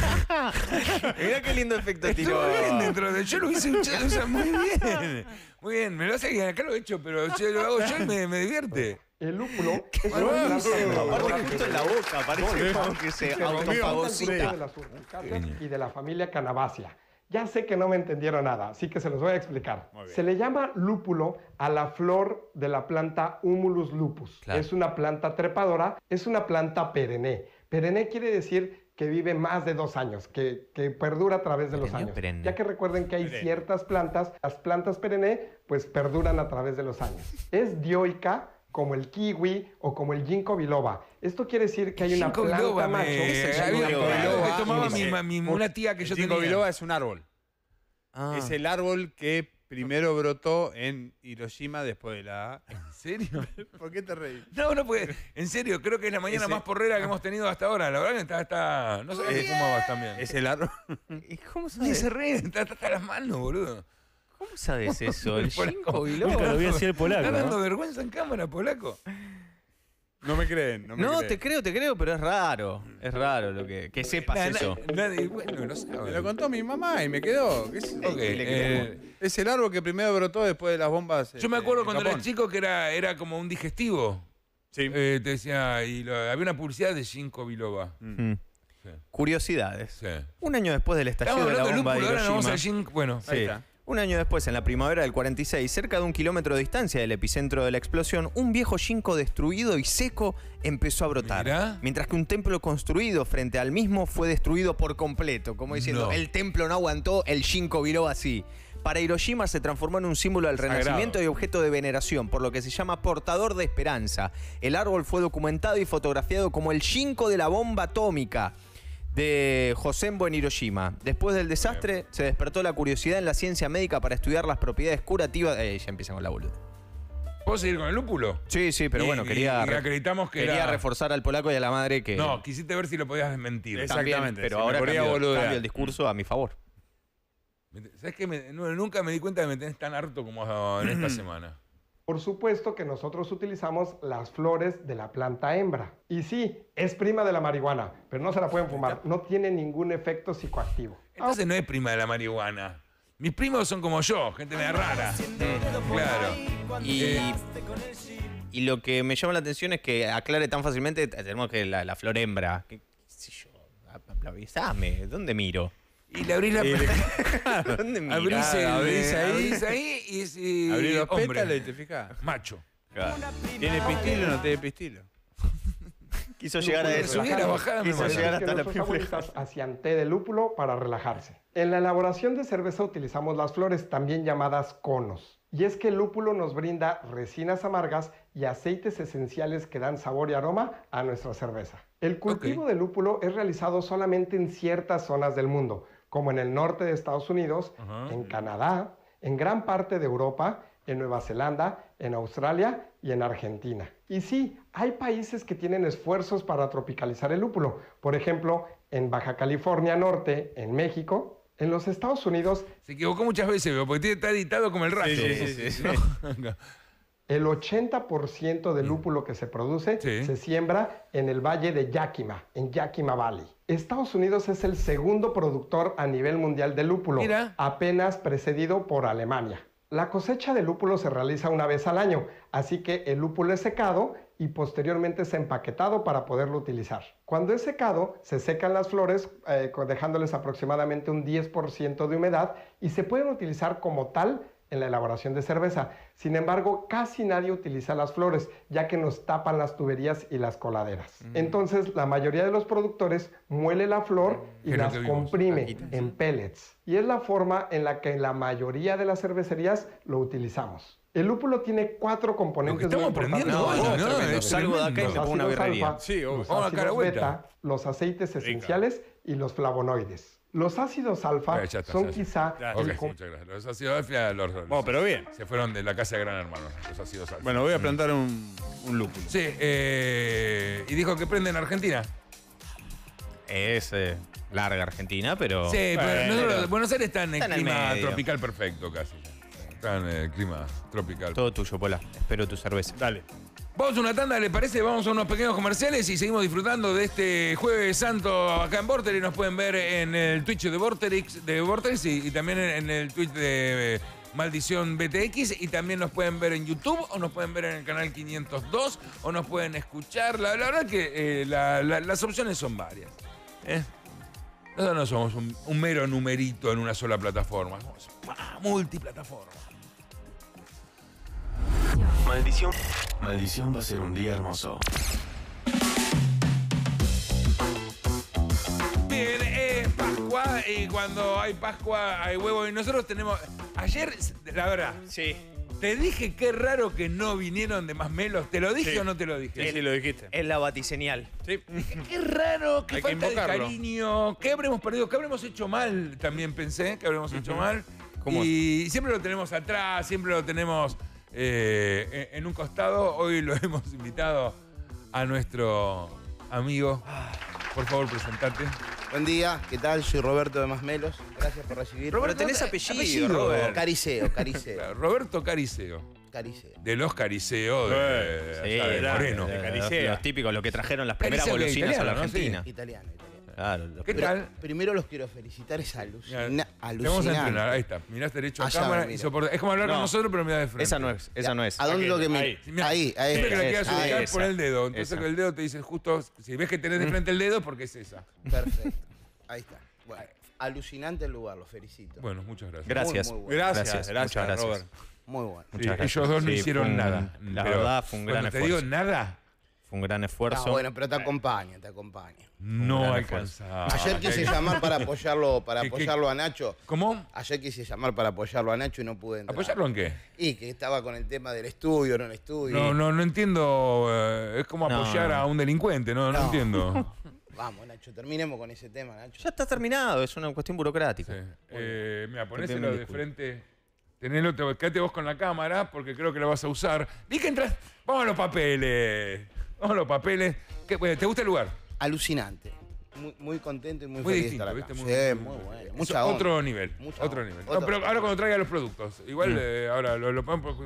Speaker 4: Mirá qué lindo efecto tiró.
Speaker 2: Estuvo bien dentro de. Yo lo hice un o sea, muy bien. Muy bien. Me lo hace que acá lo he hecho, pero yo lo hago yo y me, me divierte.
Speaker 8: El lúpulo es
Speaker 2: Bueno,
Speaker 8: una planta
Speaker 2: sí,
Speaker 8: trepadora
Speaker 4: Aparte justo en la
Speaker 8: perenne
Speaker 4: boca, parece como que se
Speaker 8: que representa el grupo
Speaker 4: autofagocita.
Speaker 8: de las urticáceas y de la familia Cannabaceae. Ya sé que no me entendieron nada, así que se los voy a explicar. Se le llama lúpulo a la flor de la planta Humulus lupus.
Speaker 4: Claro.
Speaker 8: Es una planta trepadora, es una planta perenne. Perenne quiere decir que vive más de dos años, que, que perdura a través de los
Speaker 4: Perenne o
Speaker 8: años.
Speaker 4: perenne.
Speaker 8: Ya que recuerden que hay ciertas plantas, las plantas perenne, pues perduran a través de los años. Es dioica, como el kiwi o como el ginkgo biloba. Esto quiere decir que hay una
Speaker 2: Ginkgo
Speaker 8: planta
Speaker 2: biloba,
Speaker 8: macho.
Speaker 2: me-
Speaker 4: es el
Speaker 2: había-
Speaker 4: ginkgo
Speaker 2: había-
Speaker 3: biloba?
Speaker 2: que tomaba
Speaker 3: Y
Speaker 2: mi,
Speaker 3: dice-
Speaker 2: ma- mi- una tía que yo
Speaker 3: El ginkgo
Speaker 2: tenía.
Speaker 3: biloba es un árbol.
Speaker 4: Ah.
Speaker 3: Es el árbol que primero brotó en Hiroshima después de la...
Speaker 2: ¿En serio?
Speaker 3: ¿Por qué te reís?
Speaker 2: No, no puede. En serio, creo que es la mañana
Speaker 3: Ese-
Speaker 2: más porrera que hemos tenido hasta ahora. La verdad que está. está no sabía que fumabas también.
Speaker 3: Es el árbol...
Speaker 4: ¿Y ¿Cómo
Speaker 2: Ni
Speaker 4: sabes?
Speaker 2: se ríe, está hasta las manos, boludo.
Speaker 4: ¿Cómo sabes eso? El
Speaker 2: Polaco.
Speaker 4: ginkgo biloba.
Speaker 5: Nunca lo vi así el polaco,
Speaker 2: Está dando
Speaker 5: ¿no?
Speaker 2: vergüenza en cámara, polaco.
Speaker 3: No me creen, no me
Speaker 4: No,
Speaker 3: creen.
Speaker 4: te creo, te creo, pero es raro. Es raro lo que, que sepas
Speaker 2: Na-
Speaker 4: eso.
Speaker 2: na- Nadie, bueno, no
Speaker 3: Me
Speaker 2: sabe.
Speaker 3: lo contó mi mamá y me quedó. ¿Qué es?
Speaker 2: Ok, eh,
Speaker 3: Es el árbol que primero brotó después de las bombas.
Speaker 2: yo me
Speaker 3: este,
Speaker 2: acuerdo
Speaker 3: en
Speaker 2: cuando
Speaker 3: Japón.
Speaker 2: era chico que era, era como un digestivo.
Speaker 3: Sí.
Speaker 2: Eh, te decía, y lo- había una publicidad de ginkgo biloba.
Speaker 4: Mm.
Speaker 2: Sí.
Speaker 4: Curiosidades.
Speaker 2: Sí.
Speaker 4: Un año después del
Speaker 2: Estamos
Speaker 4: estallido de la
Speaker 2: hablando de
Speaker 4: bomba
Speaker 2: lúpulo,
Speaker 4: de
Speaker 2: ahora nos vamos
Speaker 4: Hiroshima.
Speaker 2: al ginkgo. Bueno,
Speaker 3: Ahí
Speaker 4: Sí.
Speaker 3: está.
Speaker 4: Un año después, en la primavera del cuarenta y seis, cerca de un kilómetro de distancia del epicentro de la explosión, un viejo ginkgo destruido y seco empezó a brotar.
Speaker 2: Mirá.
Speaker 4: Mientras que un templo construido frente al mismo fue destruido por completo. Como diciendo,
Speaker 2: No.
Speaker 4: el templo no aguantó, el ginkgo biloba así. Para Hiroshima se transformó en un símbolo del
Speaker 3: Sagrado.
Speaker 4: renacimiento y objeto de veneración, por lo que se llama portador de esperanza. El árbol fue documentado y fotografiado como el ginkgo de la bomba atómica de Josembo en Hiroshima. Después del desastre, se despertó la curiosidad en la ciencia médica para estudiar las propiedades curativas. Eh, ya empiezan con la boluda.
Speaker 2: ¿puedo seguir con el lúpulo?
Speaker 4: Sí, sí, pero
Speaker 2: Y-
Speaker 4: bueno,
Speaker 2: y-
Speaker 4: quería,
Speaker 2: y acreditamos que
Speaker 4: quería
Speaker 2: era-
Speaker 4: reforzar al polaco y a la madre que.
Speaker 2: No, quisiste ver si lo podías desmentir.
Speaker 3: Esa-
Speaker 4: también,
Speaker 3: exactamente,
Speaker 4: pero
Speaker 3: se me
Speaker 4: ahora
Speaker 3: ponía
Speaker 4: cambio,
Speaker 3: boludear.
Speaker 4: cambio el discurso a mi favor.
Speaker 2: ¿Sabes qué? Me- no, nunca me di cuenta de que me tenés tan harto como en esta semana.
Speaker 8: Por supuesto que nosotros utilizamos las flores de la planta hembra. Y sí, es prima de la marihuana, pero no se la pueden fumar. No tiene ningún efecto psicoactivo.
Speaker 2: Entonces no es prima de la marihuana. Mis primos son como yo, gente media rara. Claro.
Speaker 4: Y,
Speaker 2: Eh,
Speaker 4: y lo que me llama la atención es que aclare tan fácilmente, tenemos que la, la flor hembra. ¿Qué, qué sé yo? avísame, ¿dónde miro?
Speaker 2: Y le abrís la
Speaker 3: Y le-
Speaker 4: ¿Dónde miro?
Speaker 2: abrís, el-
Speaker 3: abrís ahí.
Speaker 2: abrís ahí y es eh,
Speaker 3: Abrí los
Speaker 2: hombre,
Speaker 3: pétalos y te fijas.
Speaker 2: macho.
Speaker 3: ¿Tiene pistilo o no tiene pistilo?
Speaker 4: Quiso llegar a eso.
Speaker 2: Subí la bajada, me
Speaker 4: Quiso
Speaker 2: muero.
Speaker 4: llegar
Speaker 8: que
Speaker 4: hasta la
Speaker 8: nuestros abuelitas hacían té de lúpulo para relajarse. En la elaboración de cerveza utilizamos las flores, también llamadas conos. Y es que el lúpulo nos brinda resinas amargas y aceites esenciales que dan sabor y aroma a nuestra cerveza. El cultivo
Speaker 2: Ok.
Speaker 8: de lúpulo es realizado solamente en ciertas zonas del mundo, como en el norte de Estados Unidos,
Speaker 2: Ajá.
Speaker 8: en Canadá, en gran parte de Europa, en Nueva Zelanda, en Australia y en Argentina. Y sí, hay países que tienen esfuerzos para tropicalizar el lúpulo. Por ejemplo, en Baja California Norte, en México. En los Estados Unidos,
Speaker 2: Se equivocó muchas veces, veo, porque está editado como el rayo.
Speaker 3: Sí, sí, sí, sí.
Speaker 2: ¿No?
Speaker 8: el ochenta por ciento del lúpulo que se produce
Speaker 2: Sí.
Speaker 8: se siembra en el valle de Yakima, en Yakima Valley. Estados Unidos es el segundo productor a nivel mundial de lúpulo,
Speaker 2: Mira.
Speaker 8: apenas precedido por Alemania. La cosecha de lúpulo se realiza una vez al año, así que el lúpulo es secado y posteriormente es empaquetado para poderlo utilizar. Cuando es secado, se secan las flores eh, con- dejándoles aproximadamente un diez por ciento de humedad y se pueden utilizar como tal en la elaboración de cerveza. Sin embargo, casi nadie utiliza las flores, ya que nos tapan las tuberías y las coladeras. Entonces, la mayoría de los productores muele la flor y
Speaker 2: Que no
Speaker 8: las
Speaker 2: te vimos.
Speaker 8: comprime en pellets. Y es la forma en la que la mayoría de las cervecerías lo utilizamos. El lúpulo tiene cuatro componentes
Speaker 2: Lo que
Speaker 8: muy
Speaker 2: estamos
Speaker 8: importantes.
Speaker 2: aprendiendo hoy, ¿no?
Speaker 4: tremendo.
Speaker 2: Es
Speaker 4: Salgo de acá y
Speaker 2: tremendo.
Speaker 4: me
Speaker 8: Los
Speaker 4: pongo una
Speaker 8: ácidos
Speaker 4: birrería.
Speaker 8: alfa,
Speaker 3: Sí, obvio.
Speaker 8: los
Speaker 2: Vamos a dar
Speaker 8: ácidos
Speaker 2: vuelta.
Speaker 8: beta, los aceites esenciales y los flavonoides. Los ácidos alfa
Speaker 2: Eh, ya está,
Speaker 8: son
Speaker 2: ya está.
Speaker 8: quizá
Speaker 3: Ya,
Speaker 2: Ok,
Speaker 8: el com-
Speaker 2: muchas gracias. Los ácidos alfa, los, los-
Speaker 3: Bueno, pero bien.
Speaker 2: se fueron de la casa de Gran Hermano, los ácidos alfa.
Speaker 3: Bueno, voy a plantar un, un lúpulo.
Speaker 2: Sí, eh, y dijo que prende en Argentina.
Speaker 4: Es eh, larga Argentina, pero...
Speaker 2: Sí, pero
Speaker 3: Bueno.
Speaker 2: nosotros- Buenos Aires está en el
Speaker 4: Está en el
Speaker 2: clima
Speaker 4: medio.
Speaker 2: tropical perfecto casi. Está en el clima tropical.
Speaker 4: Todo tuyo, Pola. Espero tu cerveza.
Speaker 3: Dale.
Speaker 2: Vamos a una tanda, ¿le parece? Vamos a unos pequeños comerciales y seguimos disfrutando de este Jueves Santo acá en Vorterix. Nos pueden ver en el Twitch de Vorterix, de Vorterix y, y también en el Twitch de eh, Maldición B T X. Y también nos pueden ver en YouTube o nos pueden ver en el canal quinientos dos o nos pueden escuchar. La, la verdad que eh, la- la- las opciones son varias. ¿eh? Nosotros no somos un, un mero numerito en una sola plataforma. Somos ah, multiplataforma.
Speaker 1: Maldición. Maldición va a ser un día hermoso.
Speaker 2: Bien, es Pascua y cuando hay Pascua hay huevo y nosotros tenemos... Ayer, la verdad,
Speaker 4: Sí.
Speaker 2: te dije qué raro que no vinieron de más melos. ¿Te lo dije
Speaker 3: Sí.
Speaker 2: o no te lo dije?
Speaker 3: Sí, sí, lo dijiste.
Speaker 4: Es la batiseñal.
Speaker 3: Sí.
Speaker 2: Qué raro, qué
Speaker 3: Hay que
Speaker 2: falta de
Speaker 3: invocarlo.
Speaker 2: cariño, qué habremos perdido, qué habremos hecho mal, también pensé, que habremos hecho mal.
Speaker 4: ¿Cómo?
Speaker 2: Y siempre lo tenemos atrás, siempre lo tenemos eh, en en un costado. Hoy lo hemos invitado a nuestro amigo. Por favor, presentate.
Speaker 9: Buen día, ¿qué tal? Soy Roberto de Masmelos. Gracias por recibirme.
Speaker 4: Pero tenés
Speaker 2: ¿no?
Speaker 4: apellido,
Speaker 2: Apellido.
Speaker 4: Robert.
Speaker 9: Cariceo, Cariceo,
Speaker 2: Claro, Roberto Cariceo.
Speaker 9: Cariceo.
Speaker 2: De los Cariceos de,
Speaker 3: Eh,
Speaker 2: allá de
Speaker 3: grande,
Speaker 2: Moreno.
Speaker 3: de
Speaker 4: Los,
Speaker 3: Caricea.
Speaker 4: los típicos, los que trajeron las primeras
Speaker 2: Caricea, que
Speaker 4: golosinas a la
Speaker 2: italiano, ¿no? Sí.
Speaker 4: Argentina.
Speaker 9: Italiano, italiano.
Speaker 4: Claro, los-
Speaker 2: ¿Qué
Speaker 9: Pero
Speaker 2: tal?
Speaker 9: Primero los quiero felicitar, es
Speaker 2: Mira,
Speaker 9: alucina,
Speaker 2: Te vamos a
Speaker 9: alucinante.
Speaker 2: entrenar, ahí está. Mirás derecho a
Speaker 9: Allá,
Speaker 2: cámara y
Speaker 9: mira.
Speaker 2: soporta. Es como hablar con
Speaker 4: No.
Speaker 2: nosotros, pero mirá de frente.
Speaker 4: Esa no es, esa no es.
Speaker 9: ¿A dónde
Speaker 3: Aquí,
Speaker 9: lo que me...?
Speaker 3: ahí.
Speaker 2: Sí, mirá,
Speaker 9: Ahí, ahí.
Speaker 2: Siempre que la quieras
Speaker 4: esa,
Speaker 2: ubicar,
Speaker 4: esa,
Speaker 2: pon el dedo. Entonces
Speaker 4: esa.
Speaker 2: que el dedo te dice justo, si ves que tenés de frente el dedo, porque es esa.
Speaker 9: Perfecto. Ahí está. Bueno, alucinante el lugar, lo felicito.
Speaker 2: Bueno, muchas gracias.
Speaker 4: Gracias.
Speaker 9: Muy, muy bueno.
Speaker 3: Gracias,
Speaker 4: Gracias,
Speaker 3: gracias,
Speaker 4: muchas gracias.
Speaker 3: Robert.
Speaker 9: Muy bueno.
Speaker 2: Sí,
Speaker 4: Muchas gracias.
Speaker 2: ellos dos no
Speaker 4: Sí,
Speaker 2: hicieron
Speaker 4: fue un-
Speaker 2: nada.
Speaker 4: la
Speaker 2: pero
Speaker 4: verdad, fue un gran
Speaker 2: cuando te
Speaker 4: esfuerzo.
Speaker 2: digo nada,
Speaker 4: Fue un gran esfuerzo.
Speaker 9: Ah, bueno, pero te acompaña, te acompaña.
Speaker 2: no
Speaker 4: gran
Speaker 2: alcanzaba.
Speaker 9: Ayer quise llamar para apoyarlo, para
Speaker 2: ¿Qué- qué-
Speaker 9: apoyarlo a Nacho.
Speaker 2: ¿Cómo?
Speaker 9: Ayer quise llamar para apoyarlo a Nacho y no pude entrar.
Speaker 2: ¿Apoyarlo en qué?
Speaker 9: Y que estaba con el tema del estudio, no el estudio.
Speaker 2: No, no, no entiendo. eh, es como
Speaker 4: No.
Speaker 2: apoyar a un delincuente, no, no,
Speaker 9: No.
Speaker 2: entiendo.
Speaker 9: Vamos, Nacho, terminemos con ese tema, Nacho.
Speaker 4: Ya está terminado, es una cuestión burocrática.
Speaker 2: Sí. Eh, mira,
Speaker 4: Te
Speaker 2: ponéselo
Speaker 4: pido
Speaker 2: de
Speaker 4: disculpas.
Speaker 2: frente. Tenelo, te, quédate vos con la cámara porque creo que lo vas a usar. Vi que entras. Vamos a los papeles. Vamos a los papeles. ¿Qué, bueno, ¿te gusta el lugar?
Speaker 9: Alucinante. Muy, muy contento y muy,
Speaker 2: Muy
Speaker 9: feliz
Speaker 2: distinto,
Speaker 9: de estar
Speaker 2: ¿viste?
Speaker 9: acá.
Speaker 2: Muy-
Speaker 9: Sí, muy
Speaker 2: muy-
Speaker 9: bueno.
Speaker 2: es
Speaker 9: Mucha onda.
Speaker 2: otro nivel.
Speaker 9: Mucha
Speaker 2: otro
Speaker 9: onda.
Speaker 2: nivel.
Speaker 9: Otro-
Speaker 2: No, pero ahora cuando traiga los productos. Igual eh, ahora lo, lo podemos.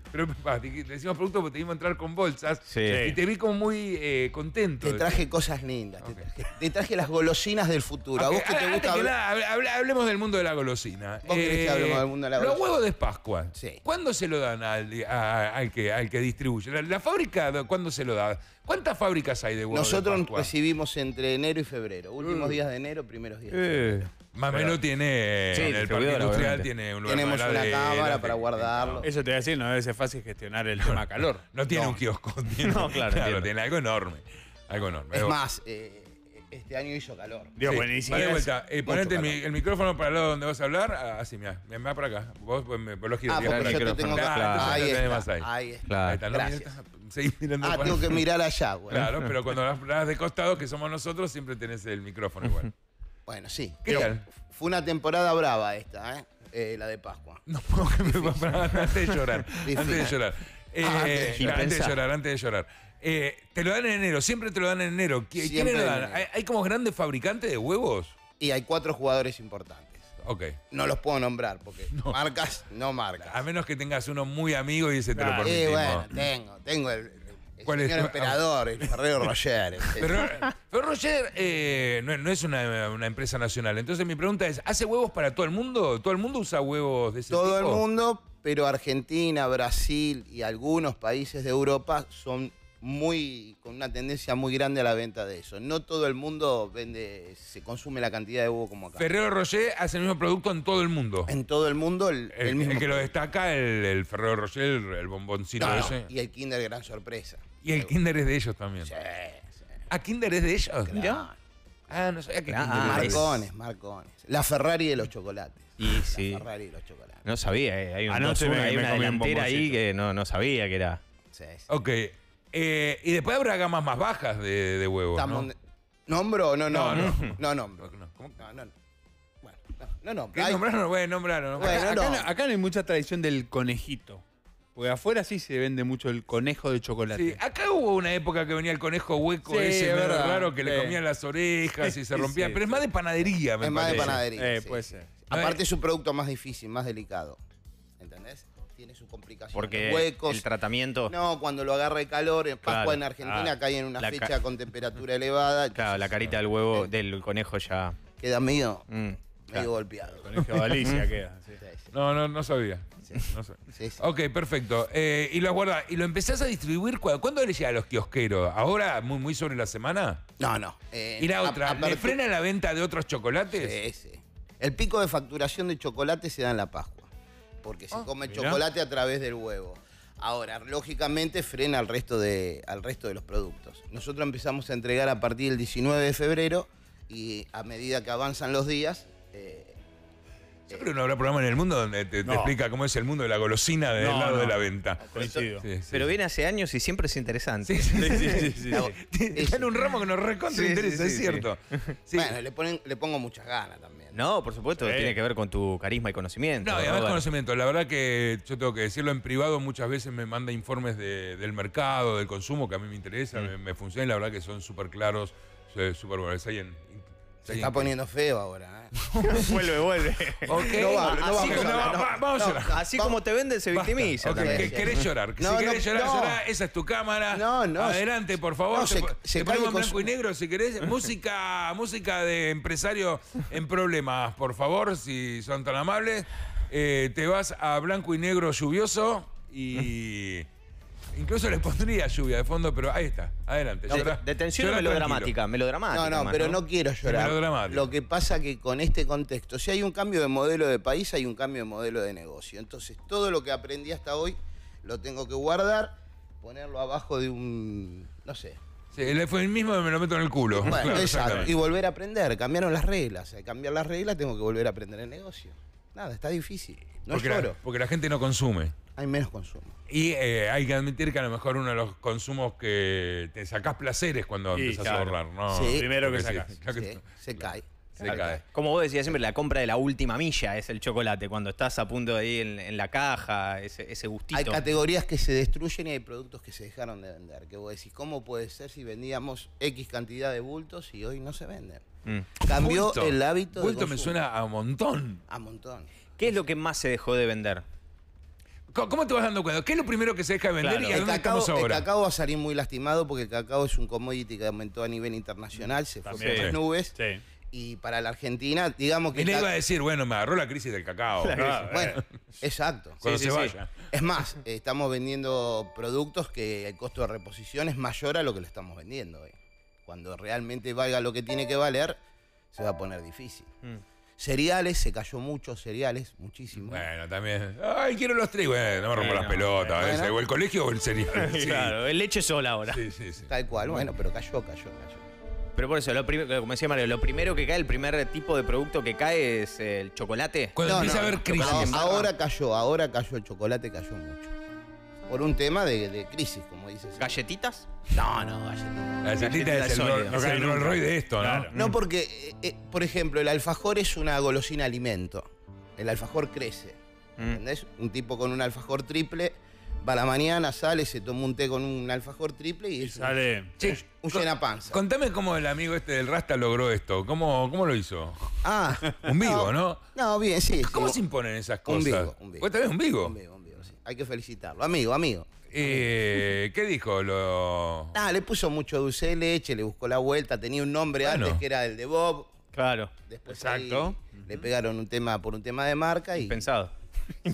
Speaker 2: Pero pa, te decimos producto porque te vimos entrar con bolsas.
Speaker 4: Sí.
Speaker 2: Y te vi como muy eh, contento.
Speaker 9: Te traje cosas lindas.
Speaker 2: Ok.
Speaker 9: Te, traje, te traje las golosinas del futuro. ¿A
Speaker 2: Ok,
Speaker 9: vos que te
Speaker 2: antes
Speaker 9: gusta
Speaker 2: que
Speaker 9: hablar?
Speaker 2: nada, hable- hable- hablemos del mundo de la golosina.
Speaker 9: ¿Vos querés que hablemos del mundo de la
Speaker 2: Los
Speaker 9: golosina?
Speaker 2: huevos de Pascua.
Speaker 9: Sí.
Speaker 2: ¿Cuándo se lo dan al, a- al que, al que distribuye? La, la fábrica, ¿cuándo se lo da? ¿Cuántas fábricas hay de huevos
Speaker 9: Nosotros
Speaker 2: de Pascua?
Speaker 9: recibimos entre enero y febrero. Últimos
Speaker 2: Mm.
Speaker 9: días de enero, primeros días de
Speaker 3: Eh,
Speaker 9: febrero.
Speaker 2: Más o menos tiene,
Speaker 4: Sí,
Speaker 2: en el parque
Speaker 4: distribuidora,
Speaker 2: industrial
Speaker 4: obviamente.
Speaker 2: tiene un lugar
Speaker 9: Tenemos
Speaker 2: para
Speaker 9: una
Speaker 2: la
Speaker 9: cámara
Speaker 2: heladera,
Speaker 9: para
Speaker 2: que-
Speaker 9: guardarlo.
Speaker 3: Eso te voy a decir, no debe ser fácil gestionar el tema calor.
Speaker 2: No tiene
Speaker 9: No.
Speaker 2: un kiosco. Tiene,
Speaker 4: No, claro, entiendo.
Speaker 2: tiene algo enorme. Algo enorme.
Speaker 9: Es más, eh, este año hizo calor.
Speaker 3: Dios,
Speaker 2: Sí.
Speaker 3: buenísimo.
Speaker 2: Vale, de vuelta. Eh, ponete el,
Speaker 9: calor.
Speaker 2: mi- el micrófono para el lado donde vas a hablar. Ah, Así, mira. Mira para acá. Vos, pues, me, vos lo giras.
Speaker 9: Ah,
Speaker 2: tirás
Speaker 9: porque
Speaker 2: el
Speaker 9: yo te
Speaker 2: micrófono.
Speaker 9: tengo que...
Speaker 2: Claro, entonces
Speaker 9: Ahí
Speaker 2: lo tenés
Speaker 9: está,
Speaker 2: más ahí.
Speaker 9: ahí está.
Speaker 4: Claro.
Speaker 2: Ahí está, no
Speaker 9: Gracias.
Speaker 2: mirás, seguís mirando
Speaker 9: Ah,
Speaker 2: para-
Speaker 9: tengo que mirar allá, güey.
Speaker 2: Claro, pero cuando hablas de costado, que somos nosotros, siempre tenés el micrófono igual.
Speaker 9: Bueno, sí.
Speaker 2: ¿Qué
Speaker 9: Pero
Speaker 2: tal?
Speaker 9: Fue una temporada brava esta, ¿eh? Eh, la de Pascua.
Speaker 2: No puedo que me para antes de llorar.
Speaker 9: Difícil.
Speaker 2: Antes de llorar. Eh,
Speaker 9: Ah, antes de
Speaker 2: antes
Speaker 4: llorar.
Speaker 2: de llorar, antes de llorar. Eh, te lo dan en enero, siempre te lo dan en enero. ¿Qui- ¿Quiénes
Speaker 9: Siempre
Speaker 2: lo
Speaker 9: en
Speaker 2: dan?
Speaker 9: enero.
Speaker 2: ¿Hay, hay como grandes fabricantes de huevos?
Speaker 9: Y hay cuatro jugadores importantes.
Speaker 2: Ok.
Speaker 9: No los puedo nombrar porque
Speaker 2: No.
Speaker 9: marcas, no marcas.
Speaker 2: A menos que tengas uno muy amigo y ese te lo
Speaker 3: Ah,
Speaker 2: permitimos.
Speaker 9: Eh, bueno, tengo, tengo el, el
Speaker 2: ¿Cuál
Speaker 9: señor
Speaker 2: es?
Speaker 9: emperador, el Ferrero Rocher. el-
Speaker 2: Pero, pero Roger eh, no, no es una, una empresa nacional. Entonces mi pregunta es, ¿hace huevos para todo el mundo? ¿Todo el mundo usa huevos de ese tipo?
Speaker 9: Todo el mundo, pero Argentina, Brasil y algunos países de Europa son muy con una tendencia muy grande a la venta de eso. No todo el mundo vende, se consume la cantidad de huevo como acá.
Speaker 2: Ferrero Rocher hace el mismo producto en todo el mundo.
Speaker 9: En todo el mundo el,
Speaker 2: El,
Speaker 9: el mismo.
Speaker 2: el que lo
Speaker 9: producto.
Speaker 2: destaca, el, el Ferrero Rocher, el, el bomboncito
Speaker 9: No, no,
Speaker 2: ese.
Speaker 9: y el Kinder gran sorpresa.
Speaker 2: Y el Kinder es de ellos también.
Speaker 9: Sí, sí.
Speaker 2: ¿Ah, Kinder es de ellos?
Speaker 9: Claro.
Speaker 2: Ah, no sabía que
Speaker 4: Ah,
Speaker 2: Kinder era de ellos.
Speaker 9: Marcones, Marcones. La Ferrari de los chocolates.
Speaker 4: Y sí.
Speaker 9: La Ferrari de los chocolates.
Speaker 4: No sabía, eh. Hay, un
Speaker 3: Anoche
Speaker 4: dos uno,
Speaker 3: me-
Speaker 4: hay
Speaker 3: me
Speaker 4: una
Speaker 3: comí un
Speaker 4: delantera ahí
Speaker 3: bomboncito.
Speaker 4: que no, no sabía que era.
Speaker 9: Sí, sí.
Speaker 2: Ok. Eh, y después habrá gamas más bajas de, de huevos,
Speaker 9: Estamos-
Speaker 2: ¿no?
Speaker 9: ¿Nombro o no
Speaker 2: No,
Speaker 9: nombro? No, nombro.
Speaker 2: No, ¿cómo?
Speaker 9: No, no. Bueno, no, no nombro.
Speaker 2: ¿Qué
Speaker 9: Hay-
Speaker 2: nombrar? No voy a nombrar. No,
Speaker 9: Bueno,
Speaker 3: Acá,
Speaker 9: no.
Speaker 3: acá no, acá no hay mucha tradición del conejito. Porque afuera sí se vende mucho el conejo de chocolate.
Speaker 2: Sí, acá hubo una época que venía el conejo hueco
Speaker 3: Sí,
Speaker 2: ese
Speaker 3: es
Speaker 2: medio
Speaker 3: verdad.
Speaker 2: raro que le
Speaker 3: Sí.
Speaker 2: comían las orejas y se
Speaker 3: Sí,
Speaker 2: rompía.
Speaker 3: sí,
Speaker 2: pero es
Speaker 3: sí.
Speaker 2: más de panadería, me
Speaker 9: Es más de
Speaker 2: parece.
Speaker 9: panadería.
Speaker 3: Eh,
Speaker 9: sí,
Speaker 3: puede
Speaker 9: sí.
Speaker 3: ser.
Speaker 9: Aparte es un producto más difícil, más delicado. ¿Entendés? Tiene sus complicaciones.
Speaker 4: Porque
Speaker 9: huecos.
Speaker 4: el tratamiento.
Speaker 9: No, cuando lo agarra el calor, en Pascua
Speaker 4: Claro.
Speaker 9: en Argentina
Speaker 4: Ah,
Speaker 9: cae en una
Speaker 4: la
Speaker 9: fecha
Speaker 4: ca-
Speaker 9: con temperatura elevada.
Speaker 4: Claro,
Speaker 9: entonces
Speaker 4: la carita del huevo,
Speaker 9: eh,
Speaker 4: del conejo ya.
Speaker 9: queda medio,
Speaker 4: mm,
Speaker 9: medio
Speaker 4: claro.
Speaker 9: golpeado.
Speaker 3: Conejo de Alicia queda. sí.
Speaker 9: Sí, sí.
Speaker 2: No, no, no sabía. No sabía.
Speaker 9: Sí, sí.
Speaker 2: Ok, perfecto. Eh, y lo guarda, y lo empezás a distribuir. ¿Cuándo, ¿cuándo le llega a los kiosqueros? ¿Ahora, muy, muy sobre la semana?
Speaker 9: No, no. eh,
Speaker 2: Y la
Speaker 9: a-
Speaker 2: otra, ¿le
Speaker 9: apertu-
Speaker 2: frena la venta de otros chocolates?
Speaker 9: Sí, sí. El pico de facturación de chocolate se da en la Pascua, porque se
Speaker 2: Ah,
Speaker 9: come el
Speaker 2: mirá.
Speaker 9: chocolate a través del huevo. Ahora, lógicamente frena al resto, de, al resto de los productos. Nosotros empezamos a entregar a partir del diecinueve de febrero y a medida que avanzan los días, eh,
Speaker 2: Yo creo que no habrá programa en el mundo donde te, te
Speaker 3: No.
Speaker 2: explica cómo es el mundo de la golosina del
Speaker 3: No,
Speaker 2: lado
Speaker 3: no.
Speaker 2: de la venta.
Speaker 3: Coincido.
Speaker 2: Sí, sí.
Speaker 4: Pero viene hace años y siempre es interesante.
Speaker 2: Sí, sí,
Speaker 3: Sí, sí, sí, sí.
Speaker 2: Está en un ramo que nos recontra
Speaker 4: Sí,
Speaker 2: interesa,
Speaker 4: sí,
Speaker 2: es
Speaker 4: sí,
Speaker 2: cierto. Sí.
Speaker 9: bueno, le, ponen, le pongo muchas ganas también.
Speaker 4: No, por supuesto,
Speaker 3: Sí.
Speaker 4: tiene que ver con tu carisma y conocimiento.
Speaker 2: No, y además
Speaker 4: Robert.
Speaker 2: conocimiento. La verdad que yo tengo que decirlo en privado, muchas veces me manda informes de- del mercado, del consumo, que a mí me interesa, me, me funciona y la verdad que son súper claros, eh, súper buenos. Ahí en-
Speaker 9: Se
Speaker 2: ahí
Speaker 9: está
Speaker 2: en-
Speaker 9: poniendo feo ahora. ¿eh?
Speaker 3: Vuelve, vuelve.
Speaker 2: Ok.
Speaker 9: No va, no
Speaker 2: Así
Speaker 9: vamos
Speaker 2: como-
Speaker 9: a hablar,
Speaker 2: va-
Speaker 9: no.
Speaker 2: va- vamos a
Speaker 9: No,
Speaker 2: llorar.
Speaker 4: Así como te vende, se victimiza.
Speaker 2: Ok,
Speaker 4: también.
Speaker 2: que querés llorar.
Speaker 9: No,
Speaker 2: si
Speaker 9: no,
Speaker 2: querés llorar,
Speaker 9: no.
Speaker 2: llorar, esa es tu cámara.
Speaker 9: No, no.
Speaker 2: Adelante, por favor.
Speaker 9: No, se-
Speaker 2: te,
Speaker 9: se
Speaker 2: te
Speaker 9: cae
Speaker 2: ponemos en
Speaker 9: con
Speaker 2: blanco
Speaker 9: su-
Speaker 2: y negro si querés. música, música de empresario en problemas, por favor, si son tan amables. Eh, te vas a blanco y negro lluvioso y... Incluso le pondría lluvia de fondo, pero ahí está. Adelante.
Speaker 4: No,
Speaker 2: llora-
Speaker 4: detención
Speaker 2: llora
Speaker 4: melodramática,
Speaker 2: tranquilo.
Speaker 4: melodramática.
Speaker 9: No, no,
Speaker 4: más,
Speaker 9: pero no quiero llorar.
Speaker 2: melodramático.
Speaker 9: Lo que pasa que con este contexto, si hay un cambio de modelo de país, hay un cambio de modelo de negocio. Entonces, todo lo que aprendí hasta hoy lo tengo que guardar, ponerlo abajo de un, no sé.
Speaker 2: Sí, el eufemismo me lo meto en el culo.
Speaker 9: Bueno,
Speaker 2: Claro,
Speaker 9: exacto.
Speaker 2: exactamente.
Speaker 9: Y volver a aprender. Cambiaron las reglas. Al cambiar las reglas, tengo que volver a aprender el negocio. Nada, está difícil. No
Speaker 2: porque,
Speaker 9: lloro.
Speaker 2: la, porque la gente no consume.
Speaker 9: Hay menos consumo.
Speaker 2: Y eh, hay que admitir que a lo mejor uno de los consumos que te sacás placeres cuando
Speaker 3: Sí,
Speaker 2: empezás a
Speaker 3: claro.
Speaker 2: ahorrar, ¿no?
Speaker 9: Sí.
Speaker 3: Primero que
Speaker 2: Porque sí,
Speaker 3: sacás.
Speaker 2: claro que-
Speaker 9: Sí, se cae.
Speaker 2: Se cae.
Speaker 4: Como vos decías siempre, la compra de la última milla es el chocolate, cuando estás a punto de ir en, en la caja, ese, ese gustito.
Speaker 9: Hay categorías que se destruyen y hay productos que se dejaron de vender. Que vos decís, ¿cómo puede ser si vendíamos X cantidad de bultos y hoy no se venden?
Speaker 4: Mm.
Speaker 9: Cambió
Speaker 2: Bulto.
Speaker 9: el hábito de
Speaker 2: Bulto me
Speaker 9: consumo.
Speaker 2: suena a un montón.
Speaker 9: A montón.
Speaker 4: ¿Qué es lo que más se dejó de vender?
Speaker 2: ¿Cómo, cómo te vas dando cuenta? ¿Qué es lo primero que se deja de vender
Speaker 9: Claro.
Speaker 2: y a
Speaker 9: El
Speaker 2: dónde
Speaker 9: cacao,
Speaker 2: estamos ahora?
Speaker 9: el cacao va a salir muy lastimado porque el cacao es un commodity que aumentó a nivel internacional, se fue
Speaker 3: También.
Speaker 9: por las
Speaker 2: Sí.
Speaker 9: nubes.
Speaker 3: Sí.
Speaker 9: Y para la Argentina, digamos que...
Speaker 2: Y le
Speaker 9: ca-
Speaker 2: iba a decir, bueno, me agarró la crisis del cacao.
Speaker 3: Claro.
Speaker 9: Bueno, exacto.
Speaker 2: Cuando
Speaker 3: Sí,
Speaker 2: se
Speaker 3: sí,
Speaker 2: vaya.
Speaker 9: Es más, eh, estamos vendiendo productos que el costo de reposición es mayor a lo que lo estamos vendiendo hoy. Cuando realmente valga lo que tiene que valer, se va a poner difícil.
Speaker 4: Mm.
Speaker 9: Cereales, se cayó mucho, cereales, muchísimo.
Speaker 2: Bueno, también. Ay, quiero los tres. Bueno, no me rompo
Speaker 3: Bueno,
Speaker 2: las pelotas.
Speaker 9: bueno.
Speaker 2: ese, o el colegio o el cereal. Sí.
Speaker 10: Claro, el leche sola ahora.
Speaker 2: Sí, sí, sí.
Speaker 9: Tal cual, bueno, pero cayó, cayó, cayó.
Speaker 4: Pero por eso, lo prim- como decía Mario, lo primero que cae, el primer tipo de producto que cae es el chocolate.
Speaker 2: Cuando
Speaker 9: No,
Speaker 2: empieza
Speaker 9: no,
Speaker 2: a haber
Speaker 9: no,
Speaker 2: crisis.
Speaker 9: no, ahora cayó, ahora cayó el chocolate, cayó mucho. Por un tema de, de crisis, como dices.
Speaker 4: ¿Galletitas?
Speaker 9: No, no, galletitas.
Speaker 2: La galletita es el,
Speaker 10: sólido.
Speaker 2: Rolls-
Speaker 3: No
Speaker 2: es
Speaker 3: cae
Speaker 2: el
Speaker 3: nunca.
Speaker 2: Rolls Royce de esto, ¿no?
Speaker 3: Claro.
Speaker 9: No, porque, eh, eh, por ejemplo, el alfajor es una golosina alimento. El alfajor crece. ¿Entendés? Un tipo con un alfajor triple va a la mañana, sale, se toma un té con un alfajor triple y
Speaker 3: Y
Speaker 9: es un-
Speaker 3: sale.
Speaker 2: Che,
Speaker 9: un
Speaker 2: con-
Speaker 9: llenapanza.
Speaker 2: Contame cómo el amigo este del Rasta logró esto. ¿Cómo, cómo lo hizo?
Speaker 9: Ah,
Speaker 2: Un vivo, ¿no?
Speaker 9: No, bien, sí.
Speaker 2: ¿Cómo
Speaker 9: sí.
Speaker 2: se imponen esas
Speaker 9: Un
Speaker 2: cosas?
Speaker 9: vivo, un vivo.
Speaker 2: ¿Vos también un vivo?
Speaker 9: Un vivo, un vivo, sí. Hay que felicitarlo. Amigo, amigo.
Speaker 2: Eh, ¿Qué dijo? Lo...
Speaker 9: Ah, le puso mucho dulce de leche, le buscó la vuelta, tenía un nombre
Speaker 2: Bueno.
Speaker 9: antes que era el de Bob.
Speaker 10: Claro.
Speaker 9: Después
Speaker 3: Exacto.
Speaker 9: ahí le pegaron un tema por un tema de marca y.
Speaker 4: Pensado.
Speaker 9: Sí.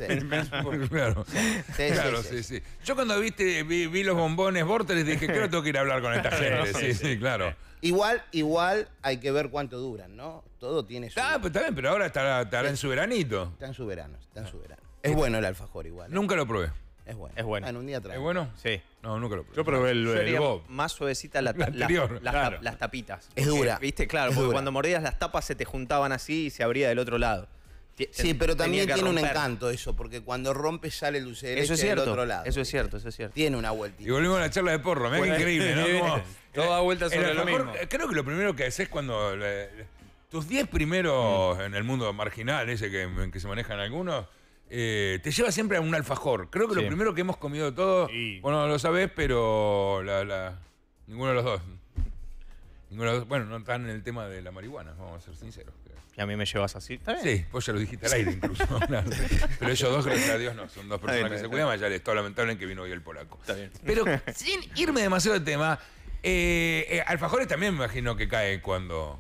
Speaker 2: Claro,
Speaker 9: Sí,
Speaker 2: claro,
Speaker 9: sí,
Speaker 2: sí,
Speaker 9: sí.
Speaker 2: sí. Yo cuando viste, vi, vi los bombones Vortex dije, creo que tengo que ir a hablar con esta gente. Sí, sí, claro.
Speaker 9: Igual, igual hay que ver cuánto duran, ¿no? Todo tiene su.
Speaker 2: Ah, pero está bien, pero ahora estará, estará en su veranito.
Speaker 9: Está en su verano, está en su verano. Es bueno el alfajor igual. ¿eh?
Speaker 2: Nunca lo probé.
Speaker 9: Es bueno.
Speaker 4: Es bueno.
Speaker 9: Ah, en un día trae.
Speaker 2: ¿Es bueno?
Speaker 4: Sí.
Speaker 2: No, nunca lo probé.
Speaker 3: Yo probé el, el
Speaker 4: Sería
Speaker 3: Bob.
Speaker 4: más suavecita la,
Speaker 2: La
Speaker 4: ta- la-
Speaker 2: anterior,
Speaker 4: las,
Speaker 3: claro.
Speaker 4: tap- las tapitas.
Speaker 9: Es
Speaker 4: Porque,
Speaker 9: dura.
Speaker 4: ¿Viste? Claro,
Speaker 9: Es
Speaker 4: porque
Speaker 9: dura.
Speaker 4: cuando mordías las tapas se te juntaban así y se abría del otro lado. Ti-
Speaker 9: Sí,
Speaker 4: te-
Speaker 9: pero también
Speaker 4: tenía que
Speaker 9: tiene un
Speaker 4: romper.
Speaker 9: encanto eso, porque cuando rompe sale el dulce de leche
Speaker 4: Eso es
Speaker 9: del
Speaker 4: cierto.
Speaker 9: otro lado.
Speaker 4: Eso es
Speaker 9: ¿viste?
Speaker 4: cierto, eso es cierto.
Speaker 9: Tiene una
Speaker 2: Y
Speaker 9: vueltita.
Speaker 2: volvemos a la charla de porro. Mirá
Speaker 3: Bueno,
Speaker 2: qué increíble, ¿no?
Speaker 3: viene
Speaker 2: Como-
Speaker 3: todo da vuelta
Speaker 2: el
Speaker 3: sobre lo
Speaker 2: alfajor,
Speaker 3: mismo.
Speaker 2: Creo que lo primero que haces cuando... le- le- tus diez primeros en el mundo marginal, ese que, en que se manejan algunos, eh, te lleva siempre a un alfajor. Creo que
Speaker 10: Sí.
Speaker 2: lo primero que hemos comido todos,
Speaker 3: Y-
Speaker 2: bueno, lo sabés, pero la, la- ninguno de los dos. Ninguno de los dos. Bueno, no están en el tema de la marihuana, vamos a ser sinceros.
Speaker 4: Y a mí me llevas así. Está bien.
Speaker 2: Sí, vos ya lo dijiste al aire incluso. Claro. Pero ellos dos, gracias a Dios, no. Son dos personas
Speaker 4: bien,
Speaker 2: que
Speaker 4: está
Speaker 2: se
Speaker 4: bien.
Speaker 2: cuidan. Ya les todo lamentable que vino hoy el polaco.
Speaker 4: Está bien.
Speaker 2: Pero sin irme demasiado de tema, eh, eh, alfajores también me imagino que caen cuando...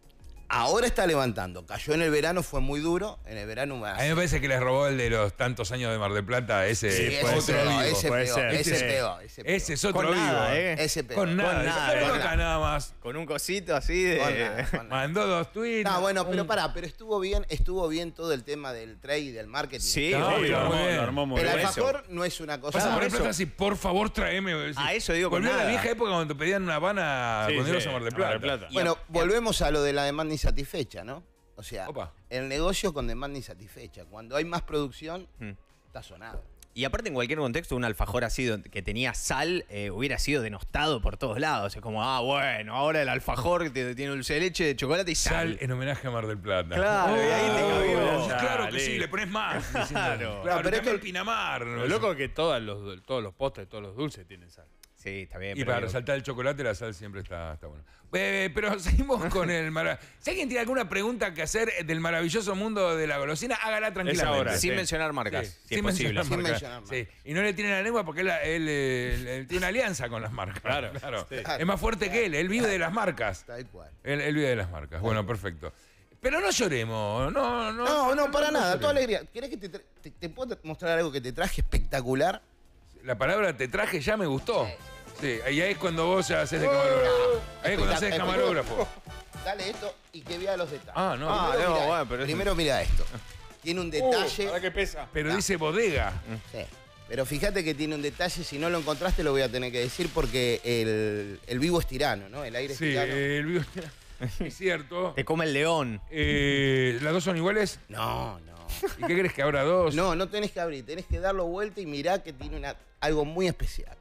Speaker 9: Ahora está levantando. Cayó en el verano, fue muy duro. En el verano más.
Speaker 2: A mí me parece que les robó el de los tantos años de Mar del Plata, ese
Speaker 9: Sí,
Speaker 2: es
Speaker 9: ese
Speaker 2: otro
Speaker 9: pegó,
Speaker 2: vivo.
Speaker 9: ese
Speaker 3: puede
Speaker 9: pegó,
Speaker 3: ser.
Speaker 9: ese
Speaker 2: Ese-
Speaker 9: pegó, ese pegó.
Speaker 2: Ese es otro
Speaker 4: Con nada,
Speaker 2: vivo.
Speaker 4: ¿eh?
Speaker 9: Ese pegó.
Speaker 2: Con nada,
Speaker 4: Con nada,
Speaker 2: Pero
Speaker 9: con
Speaker 2: nunca
Speaker 9: nada.
Speaker 2: nada más.
Speaker 4: Con un cosito así de.
Speaker 9: Con nada, con nada.
Speaker 2: Mandó dos tweets.
Speaker 9: No, bueno, pero
Speaker 2: un-
Speaker 9: pará, pero estuvo bien, estuvo bien todo el tema del trade y del marketing.
Speaker 4: Sí,
Speaker 2: No,
Speaker 3: Sí,
Speaker 4: obvio.
Speaker 3: lo armó,
Speaker 2: muy bien.
Speaker 3: lo armó muy
Speaker 9: El
Speaker 3: bien.
Speaker 9: alfajor no es una cosa.
Speaker 2: Pasa por
Speaker 4: por
Speaker 2: el
Speaker 4: eso.
Speaker 2: Plata así, por favor, tráeme.
Speaker 4: A eso digo con
Speaker 2: Volvió a la
Speaker 4: nada.
Speaker 2: vieja época cuando te pedían una Habana
Speaker 3: Sí,
Speaker 2: cuando ibas
Speaker 3: sí,
Speaker 2: a Mar del
Speaker 3: a Mar
Speaker 2: Plata.
Speaker 3: del Plata.
Speaker 9: Bueno, volvemos a lo de la demanda insatisfecha, ¿no? O sea,
Speaker 2: Opa.
Speaker 9: el negocio con demanda insatisfecha. Cuando hay más producción,
Speaker 4: Mm.
Speaker 9: está sonado.
Speaker 4: Y aparte, en cualquier contexto, un alfajor así donde- que tenía sal eh, hubiera sido denostado por todos lados. Es como, ah, bueno, ahora el alfajor que tiene dulce de leche, de chocolate y
Speaker 2: Sal
Speaker 4: sal.
Speaker 2: en homenaje a Mar del Plata.
Speaker 4: Claro, y ahí te cabió.
Speaker 2: Oh, claro que
Speaker 3: Dale.
Speaker 2: sí, le pones más. Claro,
Speaker 9: Claro,
Speaker 2: claro
Speaker 9: pero
Speaker 2: pero
Speaker 9: es que-
Speaker 2: el Pinamar.
Speaker 3: Lo loco es que todas los, todos los postres, todos los dulces tienen sal.
Speaker 4: Sí, está bien.
Speaker 2: Y
Speaker 4: pero
Speaker 2: para
Speaker 4: digo,
Speaker 2: resaltar el chocolate, la sal siempre está, está buena. Eh, pero seguimos con el maravilloso. Si alguien tiene alguna pregunta que hacer del maravilloso mundo de la golosina, hágala tranquilamente.
Speaker 3: ahora.
Speaker 4: sin
Speaker 3: sí.
Speaker 4: mencionar marcas,
Speaker 2: Sí,
Speaker 4: si
Speaker 2: sin
Speaker 4: es posible.
Speaker 2: mencionar
Speaker 9: Sin
Speaker 2: marcas.
Speaker 9: mencionar marcas.
Speaker 2: Sí, y no le tiene la lengua porque él, él, él- él tiene una alianza con las marcas.
Speaker 3: Claro,
Speaker 2: claro.
Speaker 3: sí.
Speaker 2: Es más fuerte que él, él vive de las marcas.
Speaker 9: Tal cual.
Speaker 2: Él, él vive de las marcas. Bueno, perfecto. Pero no lloremos, no, no.
Speaker 9: No, no, para nada,
Speaker 2: lloremos.
Speaker 9: toda alegría. ¿Querés que te, tra- te, te puedo mostrar algo que te traje espectacular?
Speaker 2: La palabra te traje ya me gustó. Sí, y ahí es cuando vos ya haces de camarógrafo. Ahí es cuando haces de camarógrafo.
Speaker 9: Dale esto y que vea los detalles.
Speaker 2: Ah, no.
Speaker 4: Ah,
Speaker 9: Primero
Speaker 4: no,
Speaker 9: mira,
Speaker 4: bueno, pero eso-
Speaker 9: primero mira esto. Tiene un detalle.
Speaker 3: ¿Ahora qué pesa?
Speaker 2: Pero
Speaker 9: No.
Speaker 2: dice bodega.
Speaker 9: Sí. Pero fíjate que tiene un detalle, si no lo encontraste lo voy a tener que decir porque el, el vivo es tirano, ¿no? El aire es
Speaker 2: Sí,
Speaker 9: tirano.
Speaker 2: el vivo. Es cierto.
Speaker 4: Te come el león.
Speaker 2: Eh, ¿Las dos son iguales?
Speaker 9: No, no.
Speaker 2: ¿Y qué crees que habrá dos?
Speaker 9: No, no tenés que abrir, tenés que darlo vuelta y mirá que tiene una, algo muy especial.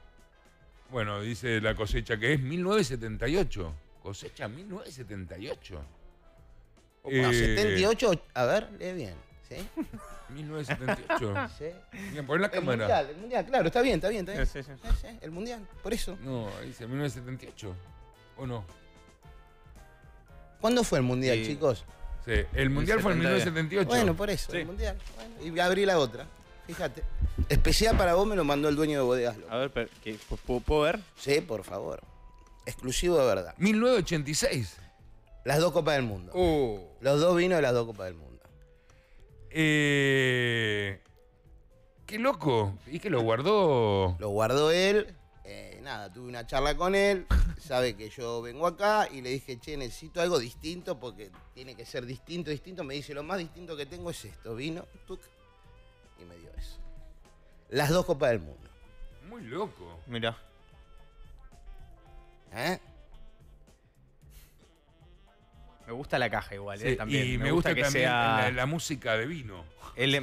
Speaker 2: Bueno, dice la cosecha que es mil novecientos setenta y ocho. Cosecha mil novecientos setenta y ocho.
Speaker 9: Bueno,
Speaker 2: Eh,
Speaker 9: setenta y ocho, a ver, lee bien. ¿Sí?
Speaker 2: mil novecientos setenta y ocho.
Speaker 9: ¿Sí?
Speaker 2: Bien, pon la
Speaker 9: El
Speaker 2: cámara.
Speaker 9: mundial, el mundial, claro, está bien, está bien, está bien.
Speaker 4: Sí, sí.
Speaker 9: Sí, sí, el mundial, por eso.
Speaker 2: No, dice mil novecientos setenta y ocho. ¿O no?
Speaker 9: ¿Cuándo fue el mundial,
Speaker 4: Sí.
Speaker 9: chicos?
Speaker 2: Sí, el mundial fue en mil novecientos setenta y ocho.
Speaker 9: Bueno, por eso,
Speaker 2: Sí.
Speaker 9: el mundial. Bueno, y abrí la otra. Fíjate. Especial para vos me lo mandó el dueño de Bodegas López.
Speaker 3: A ver, pero, ¿qué, ¿puedo, ¿puedo ver?
Speaker 9: Sí, por favor. Exclusivo de verdad.
Speaker 2: mil novecientos ochenta y seis.
Speaker 9: Las dos copas del mundo.
Speaker 2: Uh.
Speaker 9: Los dos vinos de las dos copas del mundo.
Speaker 2: Eh, qué loco. ¿Y que lo guardó?
Speaker 9: Lo guardó él. Eh, nada, tuve una charla con él. Sabe que yo vengo acá y le dije, che, necesito algo distinto porque tiene que ser distinto, distinto. Me dice, lo más distinto que tengo es esto. Vino, tuc, y me dio eso. Las dos copas del mundo.
Speaker 2: Muy loco.
Speaker 3: Mirá.
Speaker 9: ¿Eh?
Speaker 4: Me gusta la caja igual,
Speaker 2: Sí,
Speaker 4: eh, también.
Speaker 2: y me, gusta,
Speaker 4: que
Speaker 2: también
Speaker 4: sea...
Speaker 2: la, la música de vino.
Speaker 4: El...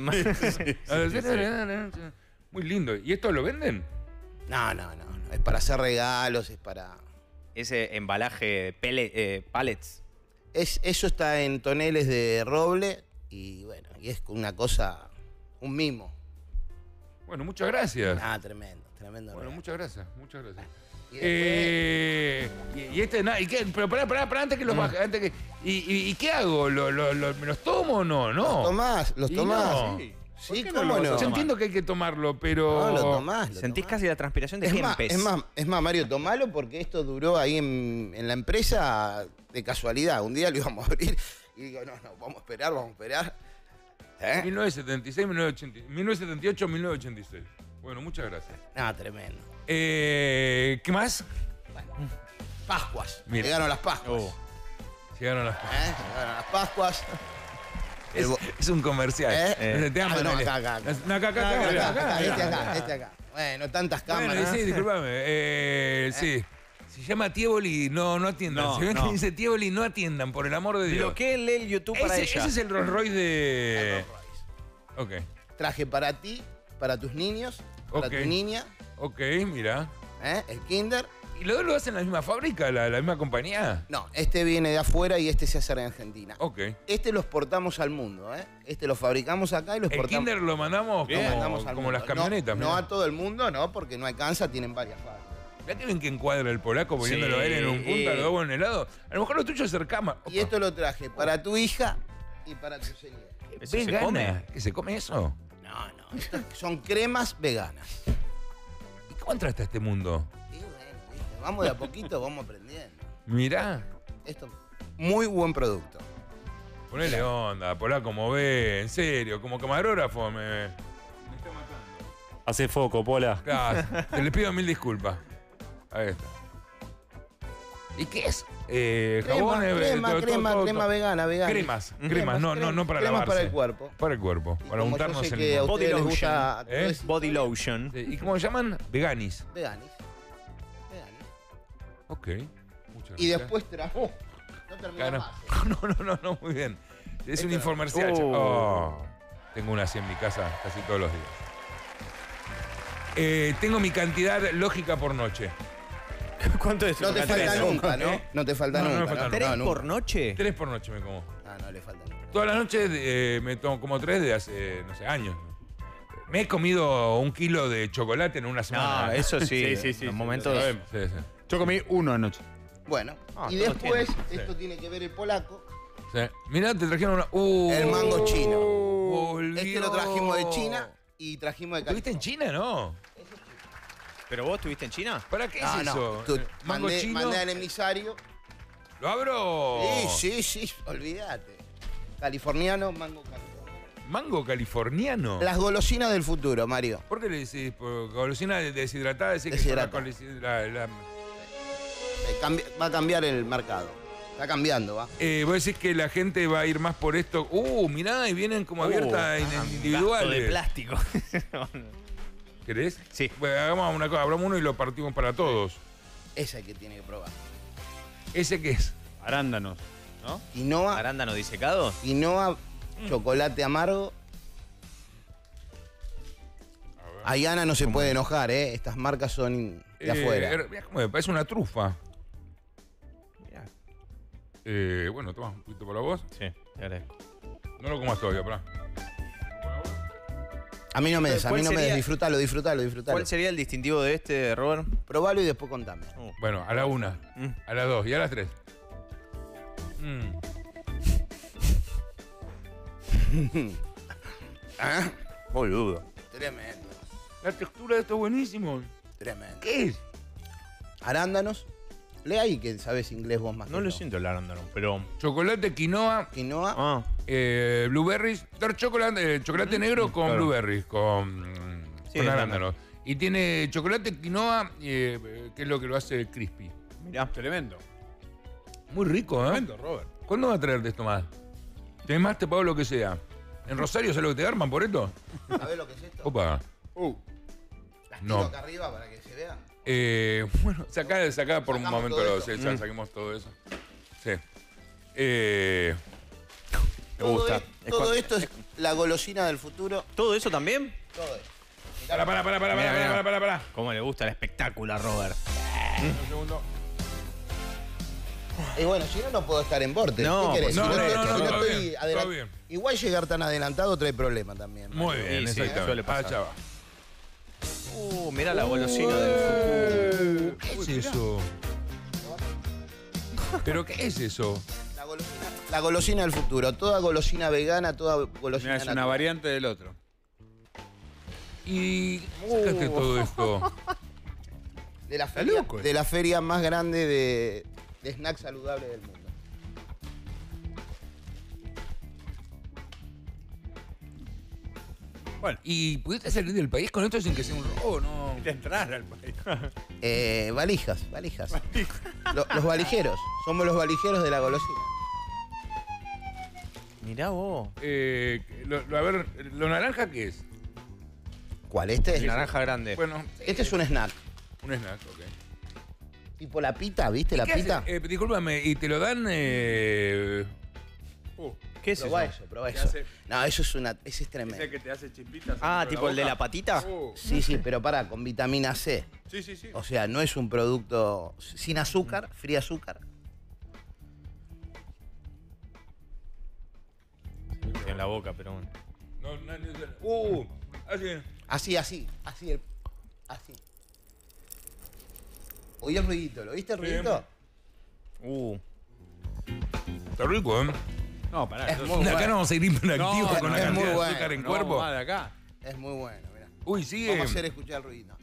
Speaker 2: Muy lindo. ¿Y esto lo venden?
Speaker 9: No, no, no, no. Es para hacer regalos, es para...
Speaker 4: Ese embalaje pele, eh, pallets.
Speaker 9: Es, eso está en toneles de roble y bueno, y es una cosa, un mimo.
Speaker 2: Bueno, muchas gracias.
Speaker 9: Ah, tremendo, tremendo.
Speaker 2: Bueno,
Speaker 9: regalo.
Speaker 2: muchas gracias, muchas gracias.
Speaker 9: Y después-
Speaker 2: Eh, y, y este, na- ¿y qué? Pero pará, pará, pará, antes que los baje, antes que. ¿Y, y, y qué hago? ¿Lo, lo, lo- ¿Me los tomo o no? No.
Speaker 9: Los tomás, los
Speaker 2: Y
Speaker 9: tomás.
Speaker 2: no.
Speaker 9: Sí,
Speaker 3: ¿Por
Speaker 9: sí,
Speaker 3: qué no
Speaker 9: cómo
Speaker 3: lo vas a
Speaker 9: no.
Speaker 2: Yo
Speaker 3: tomar?
Speaker 2: entiendo que hay que tomarlo, pero.
Speaker 9: No, lo tomás. lo
Speaker 4: Sentís
Speaker 9: tomás.
Speaker 4: casi la transpiración de
Speaker 9: Es más,
Speaker 4: Kempes.
Speaker 9: es, más, es más, Mario, tomalo porque esto duró ahí en, en la empresa de casualidad. Un día lo íbamos a abrir y digo, no, no, vamos a esperar, vamos a esperar. ¿Eh?
Speaker 2: mil novecientos setenta y seis, mil novecientos ochenta, mil novecientos setenta y ocho, mil novecientos ochenta y seis. Bueno, muchas gracias.
Speaker 9: No, tremendo.
Speaker 2: Eh, ¿Qué más?
Speaker 9: Pascuas.
Speaker 2: Mira.
Speaker 9: Llegaron las Pascuas.
Speaker 3: Oh.
Speaker 2: Llegaron las.
Speaker 9: ¿Eh? Llegaron las Pascuas.
Speaker 2: Es,
Speaker 9: El bo-
Speaker 2: es un comercial.
Speaker 9: ¿Eh?
Speaker 2: Te amo,
Speaker 9: Ah, no,
Speaker 2: dale.
Speaker 9: acá, acá, acá.
Speaker 2: No, acá, acá,
Speaker 9: Acá,
Speaker 2: acá,
Speaker 9: acá,
Speaker 2: acá,
Speaker 9: este
Speaker 2: acá.
Speaker 9: acá, este acá. Bueno, tantas
Speaker 2: Bueno,
Speaker 9: cámaras.
Speaker 2: sí, disculpame. Eh, sí. Se llama Tieboli, no, no atiendan.
Speaker 3: No,
Speaker 2: Si ven
Speaker 3: no.
Speaker 2: que dice Tieboli, no atiendan, por el amor de Dios.
Speaker 4: Bloqueenle el YouTube para
Speaker 2: Ese,
Speaker 4: ella.
Speaker 2: ese es el Rolls Royce de.
Speaker 9: Rolls Royce.
Speaker 2: Ok,
Speaker 9: Traje para ti, para tus niños, para
Speaker 2: Ok.
Speaker 9: tu niña,
Speaker 2: ok, mira.
Speaker 9: ¿eh? El kinder.
Speaker 2: ¿Y los dos lo hacen en la misma fábrica, la, la misma compañía?
Speaker 9: No, este viene de afuera y este se hace en Argentina.
Speaker 2: Ok.
Speaker 9: Este lo exportamos al mundo, ¿eh? Este lo fabricamos acá y lo
Speaker 2: El
Speaker 9: exportamos.
Speaker 2: Kinder lo mandamos
Speaker 9: lo
Speaker 2: como,
Speaker 9: mandamos al
Speaker 2: como
Speaker 9: mundo.
Speaker 2: las camionetas.
Speaker 9: No, no
Speaker 2: mirá.
Speaker 9: a todo el mundo, no, porque no alcanza, tienen varias fábricas.
Speaker 2: Mirá que bien que encuadra el polaco poniéndolo
Speaker 4: Sí.
Speaker 2: a él en un punta, lo hago en helado. A lo mejor lo tuyo es ser cama.
Speaker 9: Y esto lo traje para tu hija y para tu señora.
Speaker 4: ¿Eso se
Speaker 2: ¿Vegana?
Speaker 4: come?
Speaker 2: ¿Que se come eso?
Speaker 9: No, no, estas son cremas veganas.
Speaker 2: ¿Y cómo entraste a este mundo?
Speaker 9: Y bueno, ¿viste? Vamos de a poquito, vamos aprendiendo.
Speaker 2: Mirá.
Speaker 9: Esto, muy buen producto.
Speaker 2: Ponele onda, polaco, como ve, en serio, como camarógrafo me.
Speaker 10: Hace foco, Pola.
Speaker 2: Claro, te le pido mil disculpas. Ahí está. ¿Y qué es? Eh,
Speaker 9: Crema,
Speaker 2: jabones, eh,
Speaker 9: crema,
Speaker 2: todo- todo-
Speaker 9: crema,
Speaker 2: todo-
Speaker 9: crema
Speaker 2: todo.
Speaker 9: vegana, vegana.
Speaker 2: Cremas, cremas, no, no, no para
Speaker 9: cremas
Speaker 2: lavarse.
Speaker 9: para el cuerpo.
Speaker 2: Para el cuerpo,
Speaker 9: Y
Speaker 2: para
Speaker 9: como yo
Speaker 2: untarnos
Speaker 9: sé
Speaker 2: el
Speaker 9: que a
Speaker 2: limón.
Speaker 9: ustedes les
Speaker 4: Body
Speaker 9: gusta
Speaker 2: lotion.
Speaker 9: todo
Speaker 2: ¿Eh?
Speaker 9: eso,
Speaker 4: Body lotion.
Speaker 2: Sí, ¿y cómo se llaman? Veganis.
Speaker 9: Veganis. Veganis.
Speaker 2: Ok. Muchas gracias.
Speaker 9: Y después trajo. No termina
Speaker 2: Claro.
Speaker 9: más. ¿eh?
Speaker 2: No, no, no, no, muy bien. Es un
Speaker 9: Esto-
Speaker 2: infomercial.
Speaker 4: Oh.
Speaker 2: Oh, tengo una así en mi casa casi todos los días. Eh, tengo mi cantidad lógica por noche.
Speaker 4: ¿Cuánto es?
Speaker 9: No te falta
Speaker 4: Tres.
Speaker 9: nunca, ¿no?
Speaker 2: ¿Eh?
Speaker 9: No te falta
Speaker 2: No, no me
Speaker 9: nunca.
Speaker 2: falta
Speaker 9: ¿no?
Speaker 2: nunca.
Speaker 4: ¿Tres
Speaker 9: No, nunca.
Speaker 4: por noche?
Speaker 2: Tres por noche me como.
Speaker 9: Ah, no le falta nunca.
Speaker 2: Todas las noches eh, me tomo como tres de hace, no sé, años. Me he comido un kilo de chocolate en una semana.
Speaker 4: No, eso sí.
Speaker 3: Sí, sí, sí,
Speaker 4: En
Speaker 3: sí,
Speaker 4: momentos...
Speaker 2: Sí, sí.
Speaker 3: Yo comí uno anoche.
Speaker 9: Bueno,
Speaker 4: Ah,
Speaker 9: y
Speaker 4: todo
Speaker 9: después,
Speaker 2: tiene.
Speaker 9: esto tiene que ver el polaco.
Speaker 2: Sí. Mirá, te trajeron una. Uh,
Speaker 9: El mango chino.
Speaker 2: volvió.
Speaker 9: Este lo trajimos de China y trajimos de
Speaker 2: ¿Estuviste en
Speaker 9: California.
Speaker 2: China, no?
Speaker 4: ¿Pero vos estuviste en China?
Speaker 2: ¿Para qué
Speaker 9: No,
Speaker 2: es
Speaker 9: no.
Speaker 2: eso?
Speaker 9: Tú-
Speaker 2: Eh, ¿Mango
Speaker 9: mandé,
Speaker 2: chino?
Speaker 9: mandé al emisario.
Speaker 2: ¿Lo abro?
Speaker 9: Sí, sí, sí, olvídate. Californiano, mango californiano.
Speaker 2: ¿Mango californiano?
Speaker 9: Las golosinas del futuro, Mario.
Speaker 2: ¿Por qué le decís? ¿Por golosina deshidratada? Decís que
Speaker 9: Deshidratada.
Speaker 2: son la colici- la- la-
Speaker 9: Eh, cambi- va a cambiar el mercado. Está cambiando, ¿va?
Speaker 2: Eh, vos decís que la gente va a ir más por esto. Uh, mirá, y vienen como abiertas
Speaker 4: Uh,
Speaker 2: in- individuales.
Speaker 4: gasto de plástico.
Speaker 2: ¿Querés?
Speaker 4: Sí.
Speaker 2: Bueno, hagamos una cosa, abramos uno y lo partimos para todos.
Speaker 9: Esa es el que tiene que probar.
Speaker 2: ¿Ese qué es?
Speaker 3: Arándanos, ¿no?
Speaker 9: Quinoa,
Speaker 4: ¿Arándano disecado?
Speaker 9: quinoa, chocolate amargo. Ayana no se puede enojar, ¿eh? Estas marcas son de
Speaker 2: Eh,
Speaker 9: afuera.
Speaker 2: er- mirá cómo me parece una trufa.
Speaker 4: Mirá.
Speaker 2: Eh, bueno, toma un poquito para vos.
Speaker 4: Sí, te agradezco.
Speaker 2: No lo comas todavía, pará.
Speaker 9: A mí no me des, a
Speaker 4: ¿Cuál
Speaker 9: mí no me
Speaker 4: sería-
Speaker 9: des. Disfrutalo, disfrutalo, disfrutalo.
Speaker 4: ¿Cuál sería el distintivo de este, Robert?
Speaker 9: Probalo y después contame.
Speaker 2: Bueno, a la una,
Speaker 4: Mm.
Speaker 2: a las dos y a las tres. Mm.
Speaker 9: ¿Ah?
Speaker 4: Boludo.
Speaker 9: Tremendo.
Speaker 2: La textura de esto es buenísimo.
Speaker 9: Tremendo.
Speaker 2: ¿Qué es?
Speaker 9: Arándanos. Lee ahí que sabes inglés vos más.
Speaker 3: No lo siento el arándano, pero.
Speaker 2: Chocolate, quinoa,
Speaker 9: Quinoa.
Speaker 3: Ah,
Speaker 2: eh, blueberries. Dark chocolate, eh, chocolate negro con
Speaker 3: claro.
Speaker 2: blueberries, con,
Speaker 4: Sí,
Speaker 2: con
Speaker 4: es
Speaker 2: arándanos. Y tiene chocolate, quinoa, eh, que es lo que lo hace crispy.
Speaker 3: mirá. Tremendo.
Speaker 2: Muy rico, ¿eh?
Speaker 3: Tremendo, Robert.
Speaker 2: ¿Cuándo va a traerte esto más? Tenés más, te pago lo que sea. ¿En Rosario sabes lo que te arman por esto?
Speaker 9: ¿Sabés lo que es esto?
Speaker 2: Opa.
Speaker 3: Uh.
Speaker 9: Las
Speaker 2: No.
Speaker 9: tiro acá arriba para que se vea.
Speaker 2: Eh, bueno, sacá, sacá por un
Speaker 9: Sacamos
Speaker 2: momento
Speaker 9: todo
Speaker 2: los,
Speaker 9: esto.
Speaker 2: sí,
Speaker 3: Mm.
Speaker 2: saquemos todo eso. Sí. Eh,
Speaker 3: Me
Speaker 9: Todo
Speaker 3: gusta.
Speaker 9: es- todo esto es la golosina del futuro.
Speaker 4: ¿Todo eso también?
Speaker 9: Todo esto.
Speaker 2: para, para, para, para,
Speaker 3: Mirá,
Speaker 2: para,
Speaker 3: mirá.
Speaker 2: para, para, para.
Speaker 3: Cómo le gusta el espectáculo a Robert.
Speaker 2: Un segundo.
Speaker 9: Y bueno, si no, no puedo estar en Borte.
Speaker 4: No,
Speaker 9: ¿Qué querés?
Speaker 2: no,
Speaker 9: Si
Speaker 2: no,
Speaker 9: te-
Speaker 2: no,
Speaker 9: si
Speaker 2: no, todo
Speaker 9: estoy
Speaker 2: bien,
Speaker 9: adelan-
Speaker 2: todo bien.
Speaker 9: Igual llegar tan adelantado trae problema también.
Speaker 2: Muy
Speaker 9: Mario.
Speaker 2: bien,
Speaker 3: Sí, sí,
Speaker 2: exactamente.
Speaker 3: suele pasar.
Speaker 2: Allá va.
Speaker 4: Uh, mirá la golosina del futuro.
Speaker 2: ¿Qué es eso? ¿Pero qué es eso?
Speaker 9: La golosina, la golosina del futuro. Toda golosina vegana, toda golosina
Speaker 3: Mirá, es una
Speaker 9: natural.
Speaker 3: variante del otro.
Speaker 2: ¿Y qué sacaste todo esto?
Speaker 9: De la
Speaker 3: Está
Speaker 9: feria,
Speaker 3: loco, eh.
Speaker 9: de la feria más grande de, de snacks saludables del mundo.
Speaker 3: Bueno,
Speaker 2: ¿Y pudiste salir del país con esto sin que sea un robo? No.
Speaker 3: de entrar al país.
Speaker 9: Eh, valijas, valijas. Lo- los valijeros. Somos los valijeros de la golosina.
Speaker 4: Mirá vos.
Speaker 2: Eh, lo- lo- a ver, ¿lo naranja qué es?
Speaker 9: ¿Cuál? Este es,
Speaker 4: Naranja grande.
Speaker 2: Bueno,
Speaker 9: este es un snack.
Speaker 2: un snack, ok.
Speaker 9: Tipo la pita, ¿viste la
Speaker 2: ¿Qué hace?
Speaker 9: pita?
Speaker 2: Eh, discúlpame, ¿y te lo dan? Eh...
Speaker 4: ¿Qué es
Speaker 9: Probá
Speaker 4: eso?
Speaker 9: eso, probá
Speaker 3: ¿Qué
Speaker 9: eso.
Speaker 3: hace?
Speaker 9: No, eso es una. Ese es tremendo.
Speaker 3: Ese que te hace chispitas.
Speaker 4: Ah,
Speaker 3: dentro
Speaker 4: tipo el de la
Speaker 3: boca.
Speaker 4: patita.
Speaker 3: Uh,
Speaker 9: Sí, sí, pero pará, con vitamina C.
Speaker 3: sí, sí, sí.
Speaker 9: O sea, no es un producto sin azúcar, free azúcar.
Speaker 3: En la boca, pero bueno.
Speaker 2: No, no, no, no. Uh, así.
Speaker 9: Así, así, así, el- así. Oí el ruidito, ¿lo viste el
Speaker 2: Sí.
Speaker 9: ruidito?
Speaker 4: Uh.
Speaker 2: Está rico, ¿eh?
Speaker 3: No, pará.
Speaker 9: Es
Speaker 3: entonces-
Speaker 9: muy
Speaker 2: De acá
Speaker 9: bueno.
Speaker 2: no vamos a ir hiperactivos
Speaker 3: No,
Speaker 2: con la
Speaker 9: es
Speaker 2: cantidad
Speaker 9: muy
Speaker 2: de
Speaker 9: bueno.
Speaker 2: azúcar en
Speaker 3: No,
Speaker 2: cuerpo.
Speaker 3: vamos de acá.
Speaker 9: Es muy bueno, mirá.
Speaker 2: Uy, sigue.
Speaker 9: Vamos a hacer escuchar el ruidito.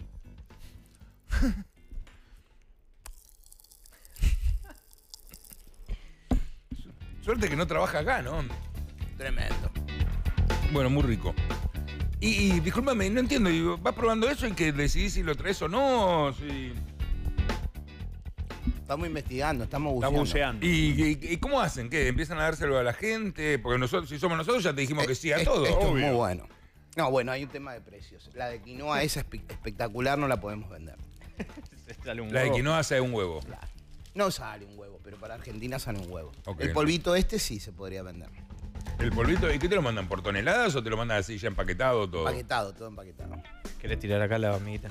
Speaker 2: Suerte que no trabaja acá, ¿no?
Speaker 9: Tremendo.
Speaker 2: Bueno, muy rico. Y, y discúlpame, no entiendo. y ¿Vas probando eso y que decidís si lo traes o no? Si...
Speaker 9: Estamos investigando, estamos
Speaker 3: Está
Speaker 9: buceando.
Speaker 3: buceando.
Speaker 2: ¿Y, y- y cómo hacen? ¿Qué? ¿Empiezan a dárselo a la gente? Porque nosotros, si somos nosotros, ya te dijimos que sí a
Speaker 9: Eh,
Speaker 2: todo.
Speaker 9: Esto es
Speaker 2: Obvio.
Speaker 9: muy bueno. No, bueno, hay un tema de precios. La de quinoa esa espe- espectacular no la podemos vender.
Speaker 3: Sale un
Speaker 2: La de
Speaker 3: huevo.
Speaker 2: quinoa hace un huevo.
Speaker 9: No sale un huevo, pero para Argentina sale un huevo.
Speaker 2: Ok.
Speaker 9: El polvito este sí se podría vender.
Speaker 2: ¿El polvito? ¿Y qué te lo mandan? ¿Por toneladas o te lo mandan así ya empaquetado todo?
Speaker 9: Empaquetado, todo empaquetado.
Speaker 3: ¿Querés tirar acá la amiguita?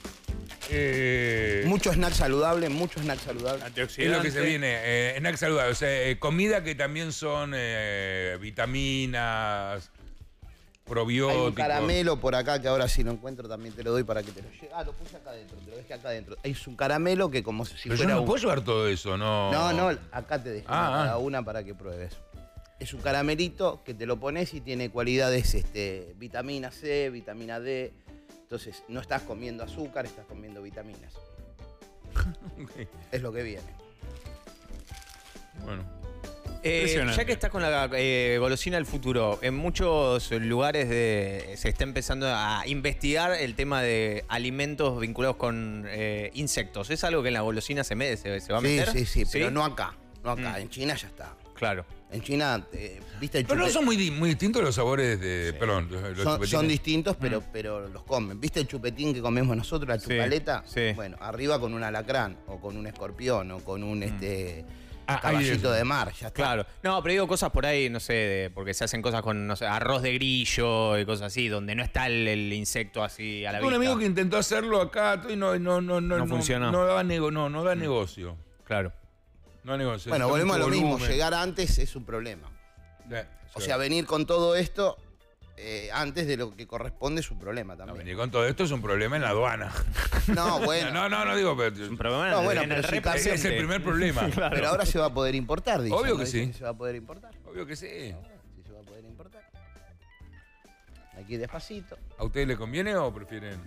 Speaker 2: Eh,
Speaker 9: Mucho snack saludable, mucho snack saludable.
Speaker 2: ¿Qué es lo que se viene? Eh, snack saludable, o sea, eh, comida que también son eh, vitaminas, probióticos.
Speaker 9: Hay un caramelo por acá que ahora si lo encuentro también te lo doy para que te lo lleve. Ah, lo puse acá adentro, te lo dejé acá adentro. Es un caramelo que como si
Speaker 2: Pero yo
Speaker 9: fuera
Speaker 2: no
Speaker 9: un...
Speaker 2: puedo llevar todo eso, ¿no?
Speaker 9: No, no, acá te dejé
Speaker 2: Ah,
Speaker 9: cada
Speaker 2: ah.
Speaker 9: una para que pruebes. Es un caramelito que te lo pones y tiene cualidades, este, vitamina C, vitamina D. Entonces, no estás comiendo azúcar, estás comiendo vitaminas.
Speaker 2: Ok.
Speaker 9: Es lo que viene.
Speaker 2: Bueno.
Speaker 4: Eh,
Speaker 3: Impresionante.
Speaker 4: ya que estás con la eh, golosina del futuro, en muchos lugares de, se está empezando a investigar el tema de alimentos vinculados con eh, insectos. ¿Es algo que en la golosina se, me- se, se va a
Speaker 9: Sí,
Speaker 4: meter?
Speaker 9: sí, sí, pero no acá. No acá.
Speaker 4: Mm.
Speaker 9: En China ya está.
Speaker 4: Claro.
Speaker 9: En China, eh, ¿viste el
Speaker 2: Pero no
Speaker 9: chupe-
Speaker 2: son muy, di- muy distintos los sabores de. Perdón, los, los
Speaker 9: son,
Speaker 2: chupetines.
Speaker 9: son distintos, pero, pero los comen. ¿Viste el chupetín que comemos nosotros, la
Speaker 4: Sí,
Speaker 9: chupaleta?
Speaker 4: sí.
Speaker 9: Bueno, arriba con un alacrán, o con un escorpión, o con un este
Speaker 2: Ah, hay
Speaker 9: caballito
Speaker 2: eso.
Speaker 9: de mar, ya está.
Speaker 4: Claro. No, pero digo cosas por ahí, no sé, de- porque se hacen cosas con, no sé, arroz de grillo y cosas así, donde no está el, el insecto así a la
Speaker 2: Tengo un
Speaker 4: vista.
Speaker 2: amigo que intentó hacerlo acá y no, no, no, no,
Speaker 4: No funcionó.
Speaker 2: No, daba nego- no, no da negocio.
Speaker 4: Claro.
Speaker 2: No da negocio.
Speaker 9: Bueno,
Speaker 2: Está
Speaker 9: volvemos a
Speaker 2: mucho
Speaker 9: lo mismo.
Speaker 2: volumen.
Speaker 9: Llegar antes es un problema.
Speaker 2: Eh,
Speaker 9: O
Speaker 2: sí.
Speaker 9: sea, venir con todo esto eh, antes de lo que corresponde es un problema
Speaker 2: No,
Speaker 9: también.
Speaker 2: venir con todo esto es un problema en la aduana.
Speaker 9: No, bueno.
Speaker 2: No, no, no digo, pero.
Speaker 4: Un problema
Speaker 9: No,
Speaker 4: en,
Speaker 9: bueno,
Speaker 4: en el
Speaker 9: pero si
Speaker 4: rep
Speaker 9: cambia-
Speaker 2: Ese es el
Speaker 4: presente.
Speaker 2: primer problema.
Speaker 9: Pero ahora se va a poder importar, dicen.
Speaker 2: Obvio
Speaker 9: ¿no?
Speaker 2: que
Speaker 9: Dicen
Speaker 2: sí.
Speaker 9: que se va a poder importar.
Speaker 2: Obvio que sí.
Speaker 9: Sí, se va a poder importar. Hay que ir despacito.
Speaker 2: ¿A ustedes les conviene o prefieren?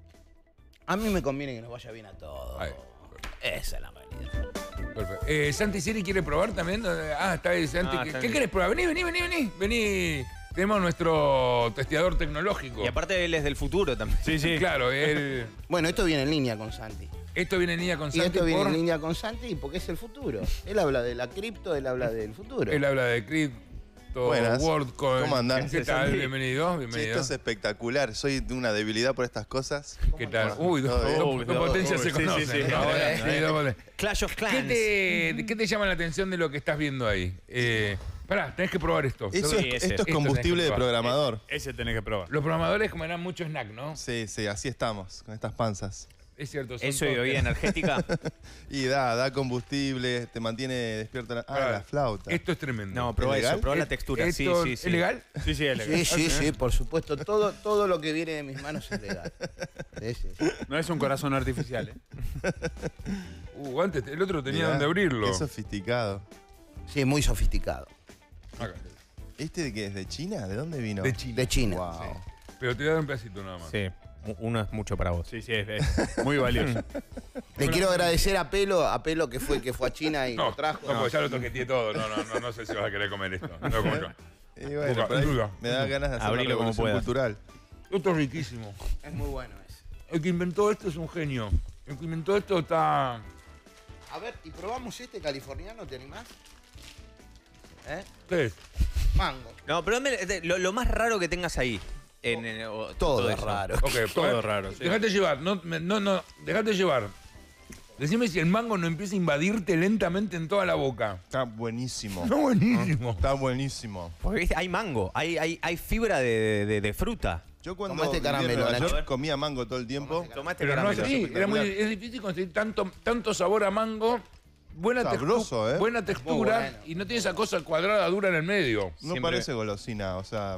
Speaker 9: A mí me conviene que nos vaya bien a todos.
Speaker 2: Ay,
Speaker 9: Esa es la realidad.
Speaker 2: perfecto. Eh, ¿Santi Siri quiere probar también? Ah, está ahí Santi.
Speaker 3: Ah,
Speaker 2: ¿Qué,
Speaker 3: está
Speaker 2: ¿qué
Speaker 3: bien.
Speaker 2: querés probar? Vení, vení, vení, vení. Vení. Tenemos nuestro testeador tecnológico.
Speaker 4: Y aparte él es del futuro también.
Speaker 3: Sí, sí.
Speaker 2: Claro, él...
Speaker 9: Bueno, esto viene en línea con Santi.
Speaker 2: Esto viene en línea con
Speaker 9: Y
Speaker 2: Santi
Speaker 9: esto viene
Speaker 2: por-
Speaker 9: en línea con Santi porque es el futuro. Él habla de la cripto, él habla del futuro.
Speaker 2: Él habla de Crypto,
Speaker 11: Buenas.
Speaker 2: WorldCoin.
Speaker 11: ¿Cómo andán?
Speaker 2: ¿Qué tal?
Speaker 11: Sí.
Speaker 2: Bienvenido,
Speaker 11: Sí,
Speaker 2: bienvenido.
Speaker 11: esto es espectacular. Soy de una debilidad por estas cosas.
Speaker 2: ¿Qué tal? Uy, dos,
Speaker 11: Todo bien.
Speaker 2: dos- dos potencias se
Speaker 3: sí, sí,
Speaker 2: conocen.
Speaker 3: sí.
Speaker 2: ¿no?
Speaker 9: Ahora,
Speaker 2: Sí, dos poten-
Speaker 4: Clash of Clans.
Speaker 2: ¿Qué te, ¿Qué te llama la atención de lo que estás viendo ahí? Eh, pará, tenés que probar esto.
Speaker 11: Eso
Speaker 2: Solo-
Speaker 11: es-
Speaker 3: ese.
Speaker 11: esto es
Speaker 2: Esto
Speaker 11: combustible
Speaker 2: tenés
Speaker 11: de
Speaker 2: que probar.
Speaker 11: programador.
Speaker 3: Ese tenés que probar.
Speaker 2: Los programadores comerán mucho snack, ¿no?
Speaker 11: Sí, sí, así estamos, con estas panzas.
Speaker 2: Es cierto. son
Speaker 4: Eso y
Speaker 2: todos-
Speaker 4: bebida energética.
Speaker 11: Y da, da combustible, te mantiene despierto. La, ah,
Speaker 2: Pará,
Speaker 11: la flauta.
Speaker 2: Esto es tremendo.
Speaker 4: No, prueba
Speaker 11: ¿Es legal?
Speaker 4: eso, prueba la
Speaker 2: Es-
Speaker 4: textura. Sí,
Speaker 2: esto-
Speaker 4: sí, sí.
Speaker 2: ¿Es legal?
Speaker 3: Sí, sí, es legal.
Speaker 9: Sí, sí, sí, por supuesto. Todo, todo lo que viene de mis manos es legal. Sí, sí, sí.
Speaker 3: No es un corazón artificial, ¿eh?
Speaker 2: Uh, antes el otro tenía
Speaker 11: Mirá,
Speaker 2: donde abrirlo.
Speaker 11: Qué sofisticado.
Speaker 9: Sí, muy sofisticado.
Speaker 2: Acá.
Speaker 11: ¿Este de qué es? ¿De China? ¿De dónde vino?
Speaker 2: De China.
Speaker 9: De China.
Speaker 11: Wow.
Speaker 2: Pero te voy a dar un pedacito nada más.
Speaker 4: Sí, uno es mucho para vos.
Speaker 3: Sí, sí, es, es muy valioso.
Speaker 9: Le quiero agradecer a Pelo, a Pelo que fue el que fue a China y
Speaker 2: No,
Speaker 9: lo trajo.
Speaker 2: no, porque ya lo toqueteé todo. No, no, no, no sé si vas a querer comer esto. No lo como yo.
Speaker 11: Y bueno,
Speaker 2: Boca,
Speaker 11: por ahí
Speaker 2: duda.
Speaker 11: me da ganas de hacer
Speaker 4: Abrilo
Speaker 11: una
Speaker 4: como
Speaker 11: revolución
Speaker 4: puedas.
Speaker 11: cultural.
Speaker 2: Esto es riquísimo.
Speaker 9: Es muy bueno ese.
Speaker 2: El que inventó esto es un genio. El que inventó esto está...
Speaker 9: A ver, y probamos este californiano, ¿te animás? ¿Eh?
Speaker 2: ¿Qué es?
Speaker 9: Mango.
Speaker 4: No, pero dame lo, lo más raro que tengas ahí. En, en- o-
Speaker 9: Todo es
Speaker 4: eso.
Speaker 9: raro.
Speaker 2: Ok,
Speaker 3: Todo
Speaker 2: pues,
Speaker 3: raro, sí.
Speaker 2: Dejate llevar. No, me- no, no, dejate llevar. Decime si el mango no empieza a invadirte lentamente en toda la boca.
Speaker 11: Está buenísimo.
Speaker 2: Está buenísimo.
Speaker 11: Está buenísimo.
Speaker 4: Porque ¿viste? Hay mango, hay, hay, hay fibra de, de- de fruta.
Speaker 11: Yo cuando
Speaker 9: Toma este
Speaker 11: vivía en
Speaker 9: caramelo,
Speaker 11: Nueva
Speaker 9: Nacho.
Speaker 11: York comía mango todo el tiempo.
Speaker 4: Tomá este
Speaker 2: Pero no
Speaker 4: caramelo.
Speaker 2: así. Era muy, es difícil conseguir tanto, tanto sabor a mango. Buena,
Speaker 11: Sabroso,
Speaker 2: textu-
Speaker 11: ¿eh?
Speaker 2: buena textura
Speaker 9: bueno.
Speaker 2: y no tiene esa cosa cuadrada dura en el medio.
Speaker 11: No
Speaker 4: Siempre-
Speaker 11: parece golosina, o sea...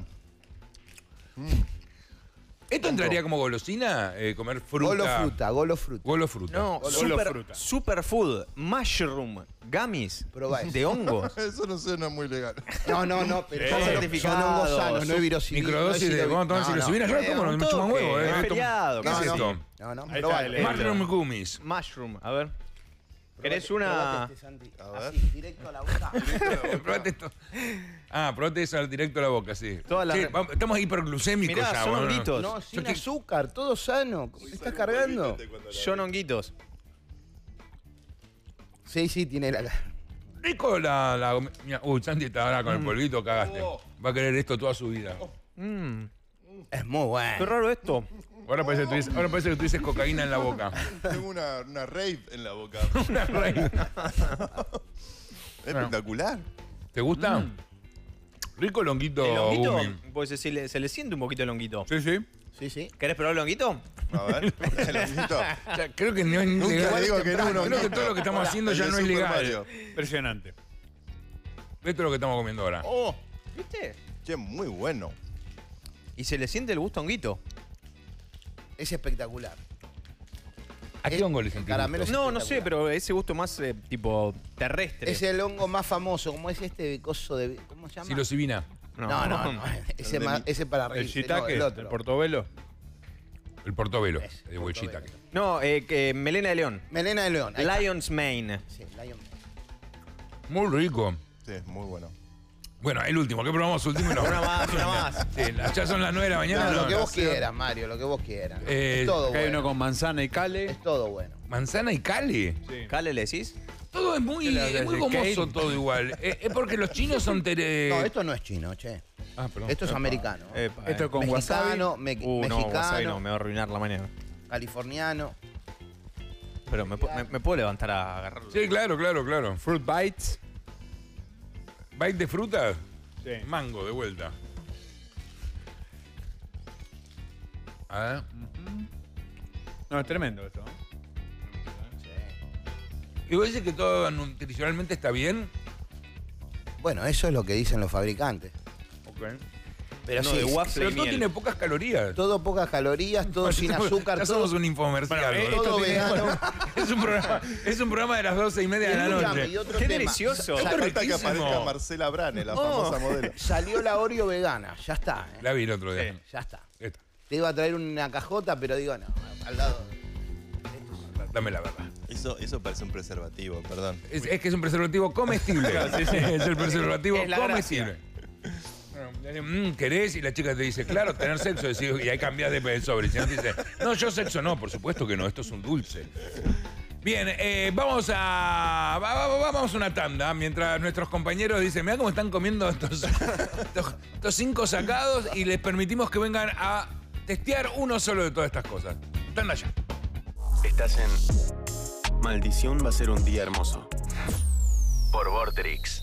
Speaker 2: ¿Esto entraría como golosina? Eh, comer fruta.
Speaker 9: Golo fruta, golo fruta.
Speaker 2: Golo fruta.
Speaker 4: No,
Speaker 3: Solo
Speaker 4: super,
Speaker 3: fruta.
Speaker 4: superfood, mushroom, gummies,
Speaker 9: Probá eso.
Speaker 4: de hongos.
Speaker 11: Eso no suena muy legal.
Speaker 9: No, no, no, pero
Speaker 4: Está
Speaker 9: son-
Speaker 4: certificado.
Speaker 9: son hongos sanos, no es virocil.
Speaker 2: Microdosis de. Vamos a tomar psilocibina. Yo como no me chupan huevo,
Speaker 4: Es
Speaker 2: eh.
Speaker 4: feriado,
Speaker 2: ¿Qué
Speaker 9: no,
Speaker 2: es
Speaker 9: no.
Speaker 2: esto?
Speaker 9: No, no,
Speaker 3: Ahí
Speaker 9: probá.
Speaker 3: está el-
Speaker 2: Mushroom gummies.
Speaker 4: Mushroom, a ver. ¿Querés
Speaker 9: Probate
Speaker 4: una...?
Speaker 9: este, Santi.
Speaker 11: A ver.
Speaker 9: Así, directo a la boca.
Speaker 2: Probate esto. Ah, probate eso al directo a la boca, sí.
Speaker 4: Toda la
Speaker 2: Che,
Speaker 4: re-
Speaker 2: vamos- estamos hiperglucémicos
Speaker 4: Mirá,
Speaker 2: ya,
Speaker 4: son
Speaker 2: boludo.
Speaker 4: honguitos.
Speaker 9: No, sin
Speaker 2: Yo que-
Speaker 9: azúcar, todo sano. ¿Cómo te estás cargando?
Speaker 4: Son honguitos.
Speaker 9: Sí, sí, tiene la...
Speaker 2: Rico la. la mira, uy, Santi está ahora con el polvito, cagaste.
Speaker 9: Oh.
Speaker 2: Va a querer esto toda su vida.
Speaker 4: Mm,
Speaker 9: Es muy bueno.
Speaker 4: qué raro esto.
Speaker 2: Ahora parece, que tú dices, ahora parece que tú dices cocaína en la boca.
Speaker 11: Tengo una, una rave en la boca.
Speaker 2: Una reina.
Speaker 11: Espectacular.
Speaker 2: ¿Te gusta? Rico el honguito.
Speaker 4: ¿El honguito?
Speaker 2: gummy.
Speaker 4: Pues se le, se le siente un poquito el honguito.
Speaker 2: Sí, sí.
Speaker 9: Sí, sí.
Speaker 4: ¿Querés probar el honguito?
Speaker 11: A ver, el honguito.
Speaker 2: O sea, creo que no es
Speaker 11: Nunca
Speaker 2: legal.
Speaker 11: digo que no, un
Speaker 2: Creo que
Speaker 11: honguito.
Speaker 2: todo lo que estamos haciendo
Speaker 11: El
Speaker 2: ya
Speaker 11: de
Speaker 2: no es
Speaker 11: Super
Speaker 2: legal.
Speaker 11: Mario.
Speaker 3: Impresionante.
Speaker 2: Esto es lo que estamos comiendo ahora.
Speaker 9: Oh,
Speaker 4: ¿Viste?
Speaker 11: Che, muy bueno.
Speaker 4: Y se le siente el gusto a honguito.
Speaker 9: es espectacular.
Speaker 2: ¿A qué
Speaker 9: El
Speaker 2: hongo le sentís
Speaker 9: caramelo
Speaker 2: gusto?
Speaker 4: No, no sé, pero ese gusto más eh, tipo terrestre.
Speaker 9: Es el hongo más famoso, como es este coso de... ¿Cómo se llama?
Speaker 2: Psilocibina.
Speaker 9: No, no, no. Ese,
Speaker 11: El de
Speaker 9: más-
Speaker 11: mi-
Speaker 9: ese para
Speaker 3: El
Speaker 9: reírse. no,
Speaker 3: shiitake,
Speaker 9: el
Speaker 3: el
Speaker 9: otro.
Speaker 3: portobelo.
Speaker 2: El portobelo.
Speaker 9: Es,
Speaker 2: El huechitaque.
Speaker 4: No, eh, que melena de león.
Speaker 9: Melena de león. ahí está.
Speaker 4: Lion's mane.
Speaker 9: Sí, Lion.
Speaker 2: Muy rico.
Speaker 11: Sí, muy bueno.
Speaker 2: Bueno, el último. ¿Qué probamos? Último y no.
Speaker 4: Una más, una más.
Speaker 2: Sí, la- ya son las nueve de la mañana.
Speaker 9: No,
Speaker 2: no,
Speaker 9: lo que
Speaker 2: no.
Speaker 9: vos quieras, Mario, lo que vos quieras.
Speaker 2: Eh,
Speaker 9: es todo
Speaker 3: Acá hay uno
Speaker 9: bueno.
Speaker 3: con manzana y cale.
Speaker 9: Es todo bueno.
Speaker 2: Manzana y cale.
Speaker 3: Sí.
Speaker 4: ¿Cale le decís?
Speaker 2: Todo es muy,
Speaker 3: ¿Qué le
Speaker 2: es muy
Speaker 3: haces,
Speaker 2: gomoso,
Speaker 3: Kale?
Speaker 2: todo igual. Eh, es porque los chinos son... tere-
Speaker 9: No, esto no es chino, che.
Speaker 2: Ah, perdón.
Speaker 9: Esto es americano.
Speaker 4: Epa,
Speaker 3: Esto
Speaker 4: eh.
Speaker 3: con wasabi.
Speaker 9: Mexicano, me-
Speaker 4: Uh, no, wasabi
Speaker 9: mexicano,
Speaker 4: no, me va a arruinar la mañana.
Speaker 9: californiano.
Speaker 4: Pero me, pu- me- me puedo levantar a agarrarlo.
Speaker 2: Sí, claro, claro, claro.
Speaker 3: Fruit bites.
Speaker 2: ¿Bite de fruta?
Speaker 3: Sí.
Speaker 2: Mango, de vuelta. A ver.
Speaker 3: No, es tremendo esto. ¿no?
Speaker 2: ¿Y vos dices que todo nutricionalmente está bien?
Speaker 9: Bueno, eso es lo que dicen los fabricantes.
Speaker 2: Ok.
Speaker 9: Pero
Speaker 4: no,
Speaker 9: sí,
Speaker 4: de waffle
Speaker 2: Pero
Speaker 4: y
Speaker 2: todo
Speaker 4: miel.
Speaker 2: tiene pocas calorías.
Speaker 9: Todo pocas calorías, todo sin azúcar,
Speaker 2: Ya
Speaker 9: todo,
Speaker 2: somos un infomercial.
Speaker 3: Bueno,
Speaker 2: boludo.
Speaker 9: todo
Speaker 3: tiene-
Speaker 9: vegano.
Speaker 2: Es un programa, es un programa de las doce y media de la
Speaker 9: Escúchame,
Speaker 2: noche.
Speaker 9: y otro
Speaker 4: Qué
Speaker 9: tema.
Speaker 4: delicioso.
Speaker 9: Sa-
Speaker 2: Esto es
Speaker 11: Falta que
Speaker 2: riquísimo.
Speaker 11: aparezca Marcela Brane, la
Speaker 9: Oh,
Speaker 11: famosa modelo.
Speaker 9: Salió la Oreo vegana, ya está. ¿eh?
Speaker 2: La vi el otro día.
Speaker 9: Sí, ya está.
Speaker 2: Esta,
Speaker 9: Te iba a traer una cajota, pero digo, no, al lado.
Speaker 2: dame la verdad.
Speaker 11: Eso, eso parece un preservativo, perdón.
Speaker 2: Es, es que es un preservativo comestible. Es el preservativo
Speaker 4: Es la
Speaker 2: comestible. Mm, ¿Querés? Y la chica te dice, claro, tener sexo. Decís, y ahí cambiás de de sobre. Y si no te dice, no, yo sexo no, por supuesto que no, esto es un dulce. Bien, eh, vamos a va- va- vamos a una tanda mientras nuestros compañeros dicen, mirá cómo están comiendo estos, estos, estos cinco sacados y les permitimos que vengan a testear uno solo de todas estas cosas. Tanda ya.
Speaker 1: Estás en Maldición va a ser un día hermoso. Por Vorterix.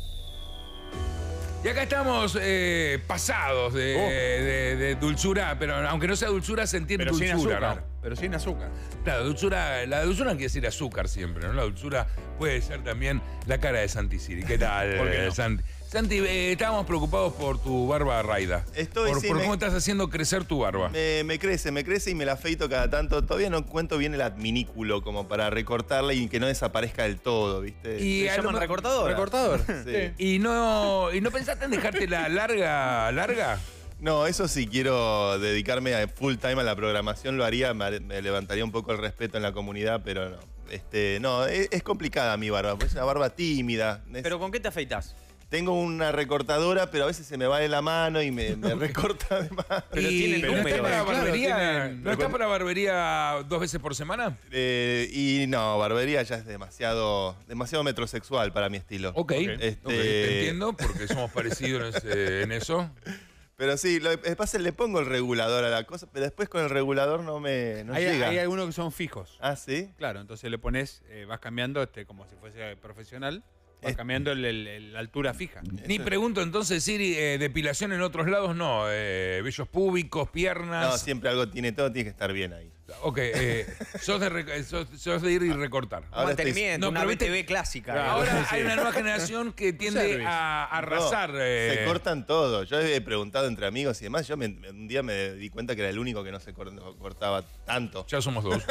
Speaker 2: Y acá estamos eh, pasados de,
Speaker 3: Oh.
Speaker 2: de- de dulzura, pero aunque no sea dulzura, se entiende
Speaker 3: Pero sin
Speaker 2: dulzura,
Speaker 3: azúcar.
Speaker 2: ¿no?
Speaker 3: Pero sin azúcar.
Speaker 2: Claro, dulzura, la dulzura no quiere decir azúcar siempre, ¿no? La dulzura puede ser también la cara de Santi Siri. ¿Qué tal,
Speaker 3: ¿Por qué no?
Speaker 2: eh, Santi? Santi, eh, estábamos preocupados por tu barba raida.
Speaker 11: Estoy,
Speaker 2: por,
Speaker 11: sí,
Speaker 2: por
Speaker 11: me-
Speaker 2: cómo estás haciendo crecer tu barba.
Speaker 11: Me, me crece, me crece y me la afeito cada tanto. Todavía no encuentro bien el adminículo como para recortarla y que no desaparezca del todo, ¿viste?
Speaker 2: Y
Speaker 4: ¿Se
Speaker 2: a lo
Speaker 4: llaman
Speaker 2: me-
Speaker 4: recortadora?
Speaker 3: Recortador.
Speaker 11: Sí.
Speaker 2: Y no, y no pensaste en dejarte la larga, larga.
Speaker 11: No, eso sí, quiero dedicarme a full time a la programación, lo haría, me, me levantaría un poco el respeto en la comunidad, pero no. Este, no, es, es complicada mi barba, pues es una barba tímida. Es-
Speaker 4: ¿Pero con qué te afeitas?
Speaker 11: Tengo una recortadora, pero a veces se me va de la mano y me, me recorta de más.
Speaker 4: Pero
Speaker 2: y
Speaker 4: tienen
Speaker 2: ¿no está
Speaker 4: números.
Speaker 2: para
Speaker 3: Claro,
Speaker 2: barbería?
Speaker 3: tienen-
Speaker 2: ¿No está para barbería dos veces por semana?
Speaker 11: Eh, y no, barbería ya es demasiado, demasiado metrosexual para mi estilo.
Speaker 2: Ok,
Speaker 11: Este-
Speaker 2: ok, te entiendo, porque somos parecidos en, ese- en eso.
Speaker 11: Pero sí, lo que pasa es que le pongo el regulador a la cosa, pero después con el regulador no me no
Speaker 3: Hay,
Speaker 11: llega.
Speaker 3: hay algunos que son fijos.
Speaker 11: Ah, ¿sí?
Speaker 3: Claro, entonces le pones, eh, vas cambiando este, como si fuese profesional, vas
Speaker 11: Es-
Speaker 3: cambiando el- el- el- la altura fija.
Speaker 2: Ni pregunto entonces, Siri, eh, depilación en otros lados, no. Eh, vellos públicos, piernas.
Speaker 11: No, siempre algo tiene, todo tiene que estar bien ahí.
Speaker 2: Ok, eh, sos, de rec- sos- sos de ir y recortar.
Speaker 11: Ahora estoy-
Speaker 4: Mantenimiento,
Speaker 2: no,
Speaker 4: una
Speaker 2: pero
Speaker 4: B
Speaker 2: viste-
Speaker 4: T V clásica.
Speaker 3: Claro.
Speaker 2: Ahora
Speaker 3: Sí.
Speaker 2: hay una nueva generación que tiende
Speaker 3: Service.
Speaker 2: a a arrasar.
Speaker 11: No,
Speaker 2: eh,
Speaker 11: Se cortan todo. Yo he preguntado entre amigos y demás. Yo me- un día me di cuenta que era el único que no se cor- no cortaba tanto.
Speaker 2: Ya somos dos.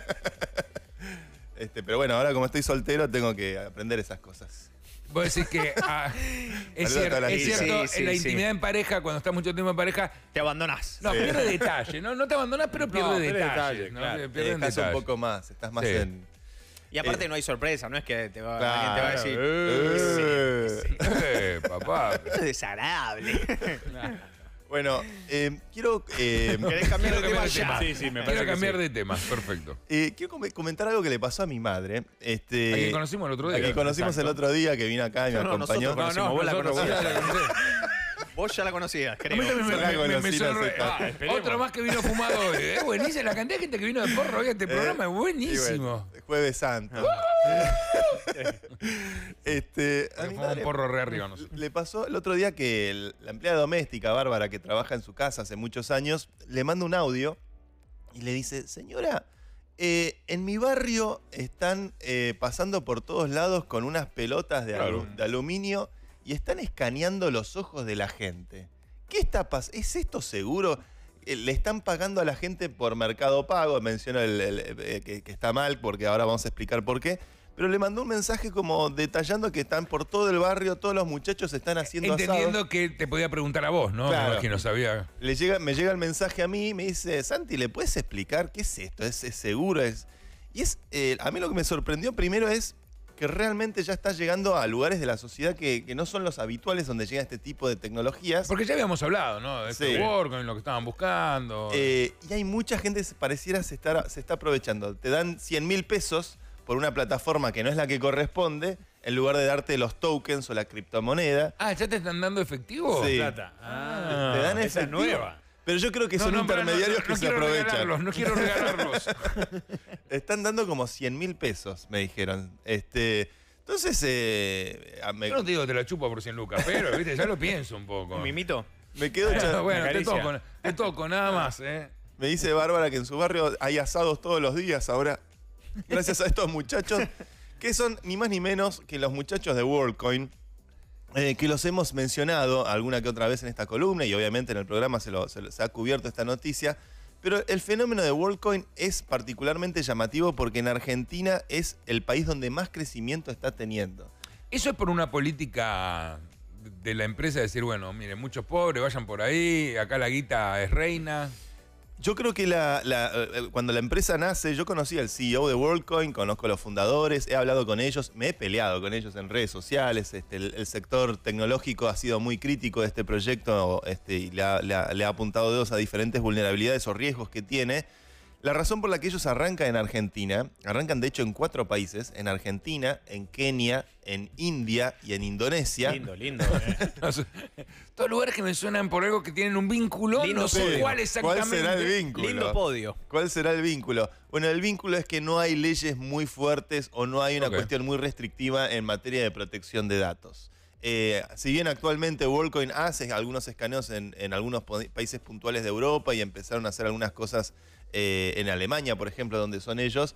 Speaker 11: Este, pero bueno, ahora como estoy soltero tengo que aprender esas cosas.
Speaker 2: Vos decís que ah, es
Speaker 11: Saludos a
Speaker 2: cierto,
Speaker 11: toda la
Speaker 2: es
Speaker 11: gente.
Speaker 2: cierto
Speaker 4: Sí, sí,
Speaker 2: en la
Speaker 4: sí.
Speaker 2: intimidad en pareja, cuando estás mucho tiempo en pareja,
Speaker 4: Te abandonás.
Speaker 2: no, pierde detalle, ¿no? No te abandonas, pero pierde
Speaker 3: pierde
Speaker 2: detalles.
Speaker 3: detalle,
Speaker 2: ¿no?
Speaker 3: claro.
Speaker 2: Pierde
Speaker 11: Te dejas un
Speaker 2: detalle.
Speaker 11: poco más, estás más
Speaker 2: Sí.
Speaker 11: en...
Speaker 4: Y aparte
Speaker 11: Eh.
Speaker 4: no hay sorpresa, no es que te va,
Speaker 11: Claro.
Speaker 4: alguien te va a decir,
Speaker 11: Eh.
Speaker 2: Eh, papá.
Speaker 4: "Esto es desagradable".
Speaker 11: Bueno, eh, quiero, eh,
Speaker 4: ¿Querés cambiar de
Speaker 2: Quiero
Speaker 4: tema
Speaker 2: cambiar de
Speaker 4: ya?
Speaker 2: tema.
Speaker 3: Sí, sí, me
Speaker 2: Quiero
Speaker 3: parece que
Speaker 2: cambiar
Speaker 3: sí.
Speaker 2: de tema, perfecto.
Speaker 11: eh, quiero com- comentar algo que le pasó a mi madre. Este,
Speaker 2: A quien conocimos el otro día.
Speaker 11: a quien conocimos
Speaker 2: Exacto.
Speaker 11: el otro día que vino acá y me
Speaker 4: No, no,
Speaker 11: acompañó.
Speaker 4: nosotros conocimos, vos la
Speaker 3: nosotros
Speaker 4: conocías.
Speaker 3: sí la conocés.
Speaker 4: Vos ya la conocías,
Speaker 2: A
Speaker 4: creo.
Speaker 2: mí también me,
Speaker 11: Yo la
Speaker 2: me- me- me
Speaker 11: conocí, no
Speaker 2: sonre-
Speaker 11: sé.
Speaker 2: Ah,
Speaker 3: esperemos.
Speaker 2: Otro más que vino fumado hoy. Es buenísimo. La cantidad de gente que vino de porro hoy a este programa es
Speaker 11: Y
Speaker 2: buenísimo.
Speaker 11: bueno, Jueves Santo. este, a
Speaker 2: Se
Speaker 11: mi
Speaker 2: fuma un
Speaker 11: madre
Speaker 2: porro re arriba, no sé.
Speaker 11: le pasó el otro día que el- la empleada doméstica, Bárbara, que trabaja en su casa hace muchos años, le manda un audio y le dice, señora, eh, en mi barrio están eh, pasando por todos lados con unas pelotas de,
Speaker 2: Claro.
Speaker 11: alu- de aluminio y están escaneando los ojos de la gente. ¿Qué está pasando? ¿Es esto seguro? Eh, Le están pagando a la gente por Mercado Pago, menciona el- el- eh, que, que está mal, porque ahora vamos a explicar por qué. Pero le mandó un mensaje como detallando que están por todo el barrio, todos los muchachos están haciendo
Speaker 2: Entendiendo
Speaker 11: asados.
Speaker 2: que te podía preguntar a vos, ¿no?
Speaker 11: Claro.
Speaker 2: Me imagino, sabía.
Speaker 11: Le llega, me llega el mensaje a mí y me dice, Santi, ¿le puedes explicar qué es esto? ¿Es, es seguro? Es... Y es, eh, a mí lo que me sorprendió primero es que realmente ya está llegando a lugares de la sociedad que, que no son los habituales donde llega este tipo de tecnologías.
Speaker 2: Porque ya habíamos hablado, ¿no? De este
Speaker 11: Sí.
Speaker 2: work, en lo que estaban buscando.
Speaker 11: Eh, y hay mucha gente que pareciera se, estar, se está aprovechando. Te dan cien mil pesos por una plataforma que no es la que corresponde, en lugar de darte los tokens o la criptomoneda.
Speaker 2: Ah, ¿ya te están dando efectivo?
Speaker 11: Sí.
Speaker 3: Plata. Ah,
Speaker 11: Te dan
Speaker 3: esa es
Speaker 11: efectivo.
Speaker 3: nueva.
Speaker 11: Pero yo creo que
Speaker 2: No,
Speaker 11: son
Speaker 2: no, pero no,
Speaker 11: intermediarios
Speaker 2: no,
Speaker 11: que
Speaker 2: no
Speaker 11: se
Speaker 2: quiero
Speaker 11: aprovechan.
Speaker 2: regalarlos, no quiero regalarlos.
Speaker 11: Están dando como cien mil pesos, me dijeron. Este, entonces, eh, a- me,
Speaker 2: Yo no te digo que te la chupo por cien lucas, pero, viste, ya lo pienso un poco.
Speaker 4: ¿Un mimito?
Speaker 11: me quedo cha-
Speaker 2: Bueno, te
Speaker 3: acaricia.
Speaker 2: toco, te toco, nada más, ¿eh?
Speaker 11: Me dice Bárbara que en su barrio hay asados todos los días ahora, gracias a estos muchachos, que son ni más ni menos que los muchachos de WorldCoin. eh, que los hemos mencionado alguna que otra vez en esta columna y obviamente en el programa se, lo, se, lo, se ha cubierto esta noticia. Pero el fenómeno de WorldCoin es particularmente llamativo porque en Argentina es el país donde más crecimiento está teniendo.
Speaker 2: Eso es por una política de la empresa de decir, bueno, miren, muchos pobres, vayan por ahí, acá la guita es reina.
Speaker 11: Yo creo que la, la, cuando la empresa nace, yo conocí al C E O de WorldCoin, conozco a los fundadores, he hablado con ellos, me he peleado con ellos en redes sociales. Este, el, el sector tecnológico ha sido muy crítico de este proyecto este, y le ha, le, ha, le ha apuntado dedos a diferentes vulnerabilidades o riesgos que tiene. La razón por la que ellos arrancan en Argentina, arrancan de hecho en cuatro países, en Argentina, en Kenia, en India y en Indonesia.
Speaker 10: Lindo, lindo. Eh.
Speaker 2: No sé, todos lugares que me suenan por algo que tienen un vínculo,
Speaker 4: Lindo
Speaker 2: no sé
Speaker 4: podio.
Speaker 2: cuál exactamente.
Speaker 11: ¿Cuál será el vínculo?
Speaker 4: Lindo podio.
Speaker 11: ¿Cuál será el vínculo? Bueno, el vínculo es que no hay leyes muy fuertes o no hay una
Speaker 2: Ok.
Speaker 11: cuestión muy restrictiva en materia de protección de datos. Eh, si bien actualmente WorldCoin hace algunos escaneos en, en algunos po- países puntuales de Europa y empezaron a hacer algunas cosas eh, en Alemania, por ejemplo, donde son ellos,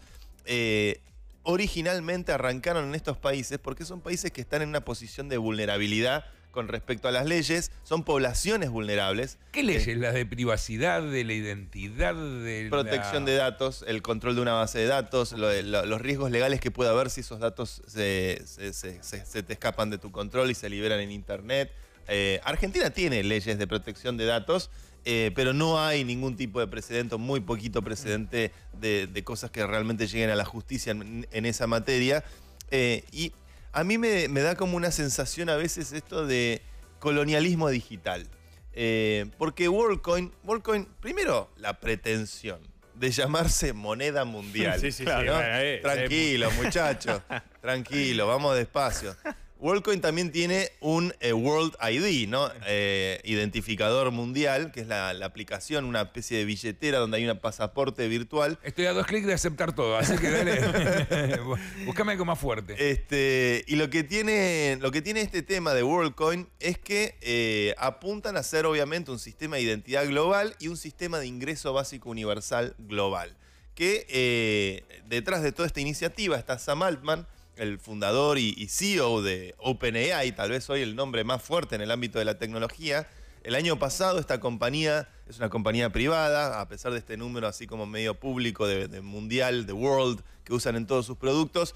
Speaker 11: eh, originalmente arrancaron en estos países porque son países que están en una posición de vulnerabilidad con respecto a las leyes, son poblaciones vulnerables.
Speaker 2: ¿Qué leyes? Las de privacidad, de la identidad, de
Speaker 11: Protección
Speaker 2: la...
Speaker 11: de datos, el control de una base de datos, lo de- lo- los riesgos legales que puede haber si esos datos se, se- se- se- se te escapan de tu control y se liberan en Internet. Eh, Argentina tiene leyes de protección de datos, eh, pero no hay ningún tipo de precedente, muy poquito precedente de, de cosas que realmente lleguen a la justicia en, en esa materia. Eh, y a mí me, me da como una sensación a veces esto de colonialismo digital. Eh, porque WorldCoin, WorldCoin, primero la pretensión de llamarse moneda mundial.
Speaker 10: Sí, sí, sí.
Speaker 11: ¿no?
Speaker 10: Bueno, eh,
Speaker 11: Tranquilo, muchachos. Tranquilo, vamos despacio. WorldCoin también tiene un eh, World I D, ¿no? Eh, identificador mundial, que es la, la aplicación, una especie de billetera donde hay un pasaporte virtual.
Speaker 2: Estoy a dos clics de aceptar todo, así que dale. Búscame algo más fuerte.
Speaker 11: Este, y lo que, tiene, lo que tiene este tema de WorldCoin es que eh, apuntan a ser obviamente un sistema de identidad global y un sistema de ingreso básico universal global. Que eh, detrás de toda esta iniciativa está Sam Altman, el fundador y, y C E O de OpenAI, tal vez hoy el nombre más fuerte en el ámbito de la tecnología. El año pasado esta compañía es una compañía privada, a pesar de este número así como medio público de, de mundial, de world, que usan en todos sus productos.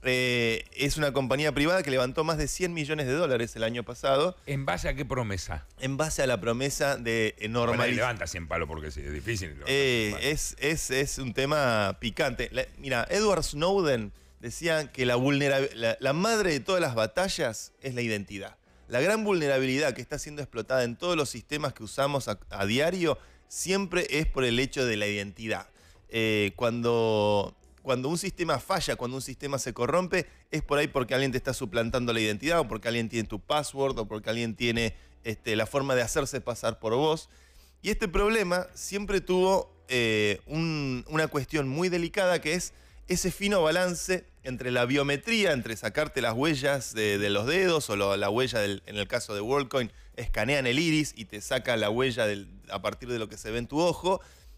Speaker 11: Eh, es una compañía privada que levantó más de cien millones de dólares el año pasado.
Speaker 2: ¿En base a qué promesa?
Speaker 11: En base a la promesa de normalizar.
Speaker 2: Bueno, levanta cien palos porque sí, es difícil.
Speaker 11: Eh, es, es, es un tema picante. La- mira, Edward Snowden decía que la, vulnerabil- la, la madre de todas las batallas es la identidad. La gran vulnerabilidad que está siendo explotada en todos los sistemas que usamos a, a diario siempre es por el hecho de la identidad. Eh, cuando, cuando un sistema falla, cuando un sistema se corrompe, es por ahí porque alguien te está suplantando la identidad o porque alguien tiene tu password o porque alguien tiene este, la forma de hacerse pasar por vos. Y este problema siempre tuvo eh, un- una cuestión muy delicada que es ese fino balance entre la biometría, entre sacarte las huellas de, de los dedos o lo- la huella, del, en el caso de WorldCoin, escanean el iris y te saca la huella del- a partir de lo que se ve en tu ojo.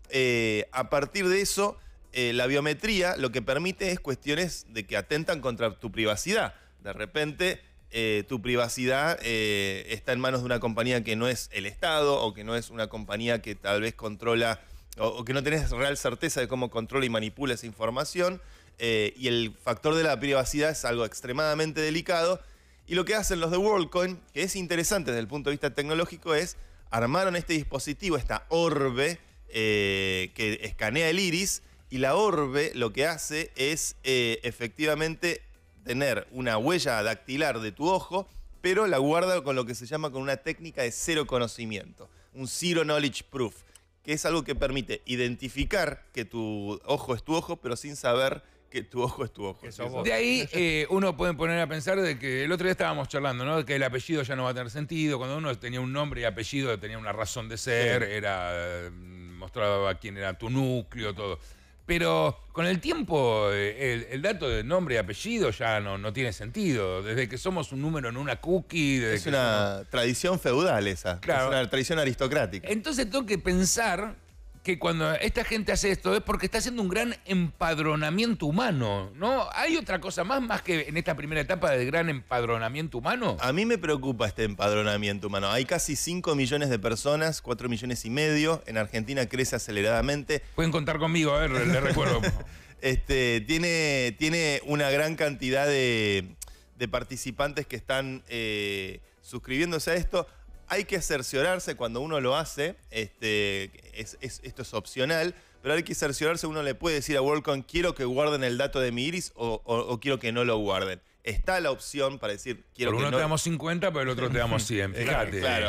Speaker 11: Eh, a partir de eso, eh, la biometría lo que permite es cuestiones de que atentan contra tu privacidad. De repente, eh, tu privacidad eh, está en manos de una compañía que no es el Estado o que no es una compañía que tal vez controla o, o que no tenés real certeza de cómo controla y manipula esa información. Eh, y el factor de la privacidad es algo extremadamente delicado. Y lo que hacen los de WorldCoin, que es interesante desde el punto de vista tecnológico, es armaron este dispositivo, esta orbe eh, que escanea el iris, y la orbe lo que hace es eh, efectivamente tener una huella dactilar de tu ojo, pero la guarda con lo que se llama con una técnica de cero conocimiento, un zero knowledge proof, que es algo que permite identificar que tu ojo es tu ojo, pero sin saber que tu ojo es tu ojo.
Speaker 2: De ahí eh, uno puede poner a pensar de que el otro día estábamos charlando, ¿no? Que el apellido ya no va a tener sentido. Cuando uno tenía un nombre y apellido tenía una razón de ser,
Speaker 11: Sí.
Speaker 2: era eh, mostraba quién era tu núcleo, todo. Pero con el tiempo eh, el, el dato de nombre y apellido ya no, no tiene sentido. Desde que somos un número en una cookie. Desde
Speaker 11: Es
Speaker 2: que
Speaker 11: una
Speaker 2: somos-
Speaker 11: tradición feudal esa.
Speaker 2: Claro.
Speaker 11: Es una tradición aristocrática.
Speaker 2: Entonces tengo que pensar que cuando esta gente hace esto es porque está haciendo un gran empadronamiento humano, ¿no? ¿Hay otra cosa más, más que en esta primera etapa del gran empadronamiento humano?
Speaker 11: A mí me preocupa este empadronamiento humano. Hay casi cinco millones de personas, cuatro millones y medio. En Argentina crece aceleradamente.
Speaker 2: Pueden contar conmigo, a ver, les recuerdo.
Speaker 11: este, tiene, tiene una gran cantidad de, de participantes que están eh, suscribiéndose a esto. Hay que cerciorarse cuando uno lo hace, este, es, es, esto es opcional, pero hay que cerciorarse, uno le puede decir a WorldCoin, quiero que guarden el dato de mi iris o, o, o quiero que no lo guarden. Está la opción para decir, quiero
Speaker 2: por
Speaker 11: que
Speaker 2: uno
Speaker 11: no...
Speaker 2: te damos cincuenta, pero el otro te damos cien. Fíjate,
Speaker 11: claro.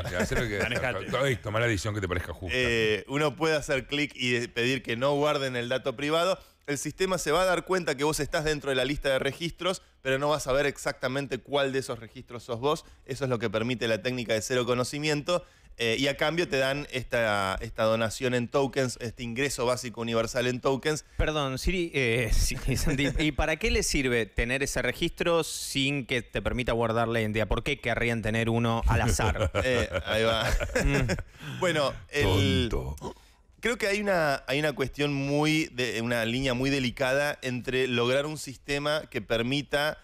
Speaker 2: que, tomar la decisión que te parezca justa.
Speaker 11: Eh, uno puede hacer clic y pedir que no guarden el dato privado. El sistema se va a dar cuenta que vos estás dentro de la lista de registros, pero no vas a saber exactamente cuál de esos registros sos vos. Eso es lo que permite la técnica de cero conocimiento. Eh, y a cambio te dan esta, esta donación en tokens, este ingreso básico universal en tokens.
Speaker 4: Perdón, Siri, eh, sí, Santi, ¿y para qué le sirve tener ese registro sin que te permita guardar la identidad? ¿Por qué querrían tener uno al azar?
Speaker 11: Eh, ahí va. Bueno, el...
Speaker 2: Tonto.
Speaker 11: Creo que hay una, hay una cuestión muy, de, una línea muy delicada entre lograr un sistema que permita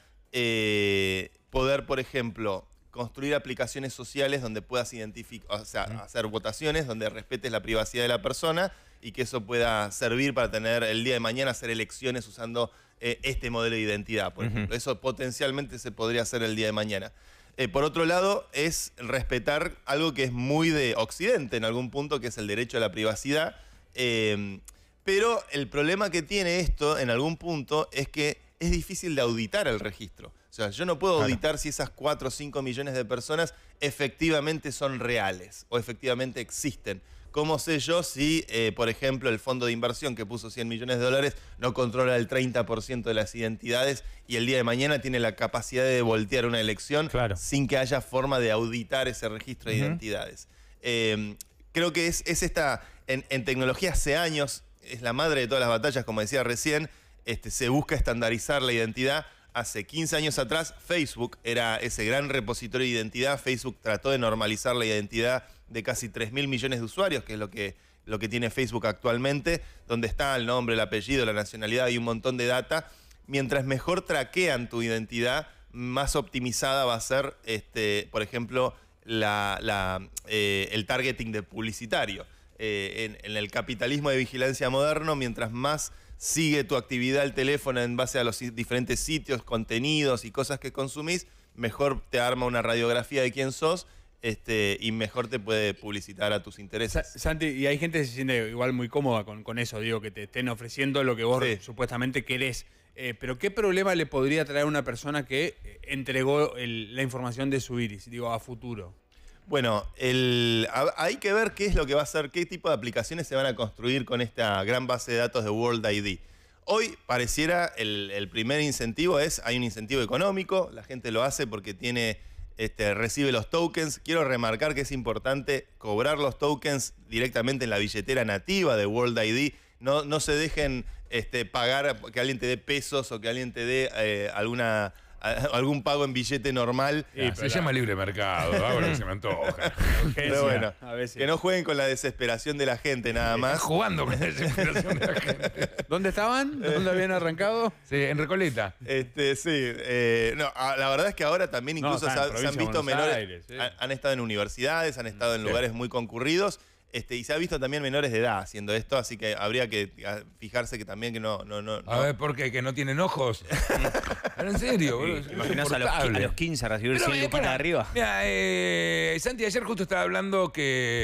Speaker 11: eh, poder, por ejemplo, construir aplicaciones sociales donde puedas identificar, o sea, hacer votaciones, donde respetes la privacidad de la persona y que eso pueda servir para tener el día de mañana hacer elecciones usando eh, este modelo de identidad, por ejemplo. Eso potencialmente se podría hacer el día de mañana. Eh, por otro lado, es respetar algo que es muy de Occidente en algún punto, que es el derecho a la privacidad. Eh, pero el problema que tiene esto en algún punto es que es difícil de auditar el registro. O sea, yo no puedo
Speaker 4: Claro.
Speaker 11: auditar si esas cuatro o cinco millones de personas efectivamente son reales o efectivamente existen. ¿Cómo sé yo si, eh, por ejemplo, el fondo de inversión que puso cien millones de dólares no controla el treinta por ciento de las identidades y el día de mañana tiene la capacidad de voltear una elección
Speaker 4: Claro.
Speaker 11: sin que haya forma de auditar ese registro de
Speaker 4: Ujú.
Speaker 11: identidades? Eh, creo que es, es esta, en, en tecnología hace años, es la madre de todas las batallas, como decía recién, este, se busca estandarizar la identidad. Hace quince años atrás, Facebook era ese gran repositorio de identidad. Facebook trató de normalizar la identidad de casi tres mil millones de usuarios, que es lo que, lo que tiene Facebook actualmente, donde está el nombre, el apellido, la nacionalidad y un montón de data. Mientras mejor traquean tu identidad, más optimizada va a ser, este, por ejemplo, la, la, eh, el targeting de publicitario. Eh, en, en el capitalismo de vigilancia moderno, mientras más sigue tu actividad el teléfono en base a los diferentes sitios, contenidos y cosas que consumís, mejor te arma una radiografía de quién sos este, y mejor te puede publicitar a tus intereses.
Speaker 3: Sa- Santi, y hay gente que se siente igual muy cómoda con, con eso, digo, que te estén ofreciendo lo que vos
Speaker 11: Sí.
Speaker 3: supuestamente querés. Eh, pero ¿qué problema le podría traer a una persona que eh, entregó el- la información de su iris, digo, a futuro?
Speaker 11: Bueno, el, a- hay que ver qué es lo que va a hacer, qué tipo de aplicaciones se van a construir con esta gran base de datos de World I D. Hoy pareciera el, el primer incentivo es, hay un incentivo económico, la gente lo hace porque tiene, este, recibe los tokens. Quiero remarcar que es importante cobrar los tokens directamente en la billetera nativa de World I D. No, no se dejen este, pagar, que alguien te dé pesos o que alguien te dé eh, alguna... algún pago en billete normal.
Speaker 2: Ah, se llama libre mercado, hago lo que se me antoja.
Speaker 11: Pero bueno,
Speaker 3: a veces.
Speaker 11: que no jueguen con la desesperación de la gente nada
Speaker 2: Están
Speaker 11: más.
Speaker 2: jugando con la desesperación de la gente.
Speaker 3: ¿Dónde estaban? ¿Dónde habían arrancado?
Speaker 2: Sí, en Recoleta.
Speaker 11: Este, sí, eh, no, a- la verdad es que ahora también
Speaker 3: No,
Speaker 11: incluso
Speaker 3: está en
Speaker 11: se, ha- se
Speaker 3: provincia
Speaker 11: han
Speaker 3: de
Speaker 11: visto
Speaker 3: Buenos
Speaker 11: menores,
Speaker 3: Aires, sí.
Speaker 11: han, han estado en universidades, han estado en lugares muy concurridos, este, y se ha visto también menores de edad haciendo esto, así que habría que a- fijarse que también que no, no, no,
Speaker 2: A
Speaker 11: no-
Speaker 2: ver, ¿por qué? ¿Que no tienen ojos? Pero en serio, boludo. es
Speaker 4: ¿Te imaginás a los, qui- a
Speaker 2: insoportable.
Speaker 4: los quince recibir
Speaker 2: Pero,
Speaker 4: cien
Speaker 2: eh,
Speaker 4: luquitas
Speaker 2: pará.
Speaker 4: de arriba?
Speaker 2: Mira, eh, Santi, ayer justo estaba hablando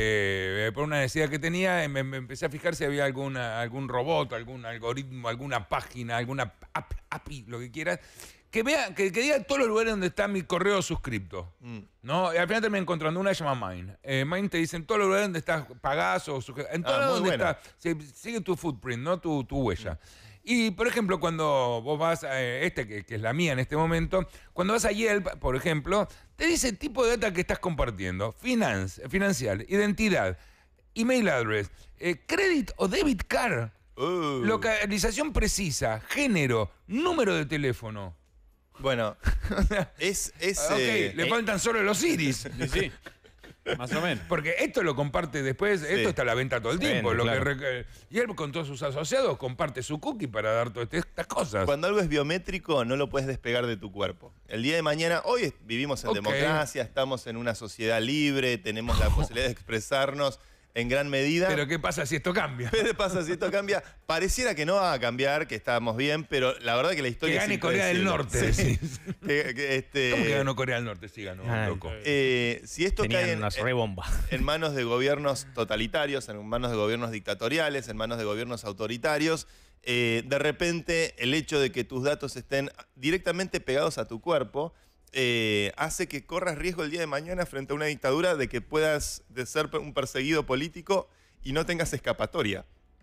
Speaker 2: que eh, por una necesidad que tenía, eh, me, me empecé a fijar si había alguna, algún robot, algún algoritmo, alguna página, alguna app, A P I, lo que quieras, que vea, que, que diga todos los lugares donde está mi correo suscripto.
Speaker 11: Mm.
Speaker 2: ¿No? Y al final terminé encontrando una que se llama Mine. Eh, Mine te dice en todos los lugares donde estás, pagás o suscrito. En todos
Speaker 11: Ah,
Speaker 2: lados
Speaker 11: muy
Speaker 2: donde
Speaker 11: buena.
Speaker 2: estás. Se- sigue tu footprint, ¿no? Tu, tu huella. Y, por ejemplo, cuando vos vas a eh, este, que, que es la mía en este momento, cuando vas a Yelp, por ejemplo, te dice el tipo de data que estás compartiendo. Finance, financial, identidad, email address, eh, credit o debit card,
Speaker 11: Uh.
Speaker 2: localización precisa, género, número de teléfono.
Speaker 11: Bueno, es... es
Speaker 2: Ok,
Speaker 11: eh,
Speaker 2: le faltan solo los iris.
Speaker 3: Sí, sí. Más o menos.
Speaker 2: Porque esto lo comparte después,
Speaker 11: Sí.
Speaker 2: esto está a la venta todo el
Speaker 11: Se
Speaker 2: tiempo.
Speaker 11: vende,
Speaker 2: lo que
Speaker 11: claro.
Speaker 2: re- y él con todos sus asociados comparte su cookie para dar todas estas cosas.
Speaker 11: Cuando algo es biométrico, no lo puedes despegar de tu cuerpo. El día de mañana, hoy es- vivimos en
Speaker 2: Ok.
Speaker 11: democracia, estamos en una sociedad libre, tenemos la posibilidad de expresarnos en gran medida.
Speaker 2: Pero ¿qué pasa si esto cambia?
Speaker 11: ¿Qué pasa si esto cambia? Pareciera que no va a cambiar, que estábamos bien, pero la verdad que la historia
Speaker 2: Que
Speaker 11: es
Speaker 2: gane Corea del
Speaker 11: impredecible.
Speaker 2: Norte,
Speaker 11: Sí.
Speaker 2: decís.
Speaker 11: Que- que, este,
Speaker 2: ¿Cómo que ganó Corea del Norte? Sí, ganó,
Speaker 4: Ay.
Speaker 2: loco.
Speaker 11: Eh, si esto
Speaker 4: Tenían
Speaker 11: cae en,
Speaker 4: unas
Speaker 11: en-
Speaker 4: rebombas.
Speaker 11: en manos de gobiernos totalitarios, en manos de gobiernos dictatoriales, en manos de gobiernos autoritarios, eh, de repente el hecho de que tus datos estén directamente pegados a tu cuerpo eh, hace que corras riesgo el día de mañana frente a una dictadura de que puedas de ser un perseguido político y no tengas escapatoria.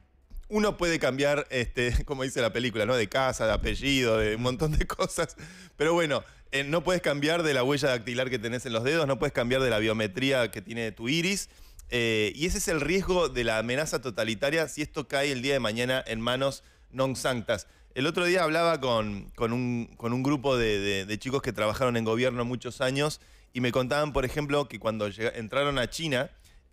Speaker 11: Uno puede cambiar, este, como dice la película, ¿no? De casa, de apellido, de un montón de cosas. Pero bueno, eh, no puedes cambiar de la huella dactilar que tenés en los dedos, no puedes cambiar de la biometría que tiene tu iris. Eh, y ese es el riesgo de la amenaza totalitaria si esto cae el día de mañana en manos non sanctas. El otro día hablaba con, con, un, con un grupo de, de- de chicos que trabajaron en gobierno muchos años y me contaban, por ejemplo, que cuando llega- entraron a China,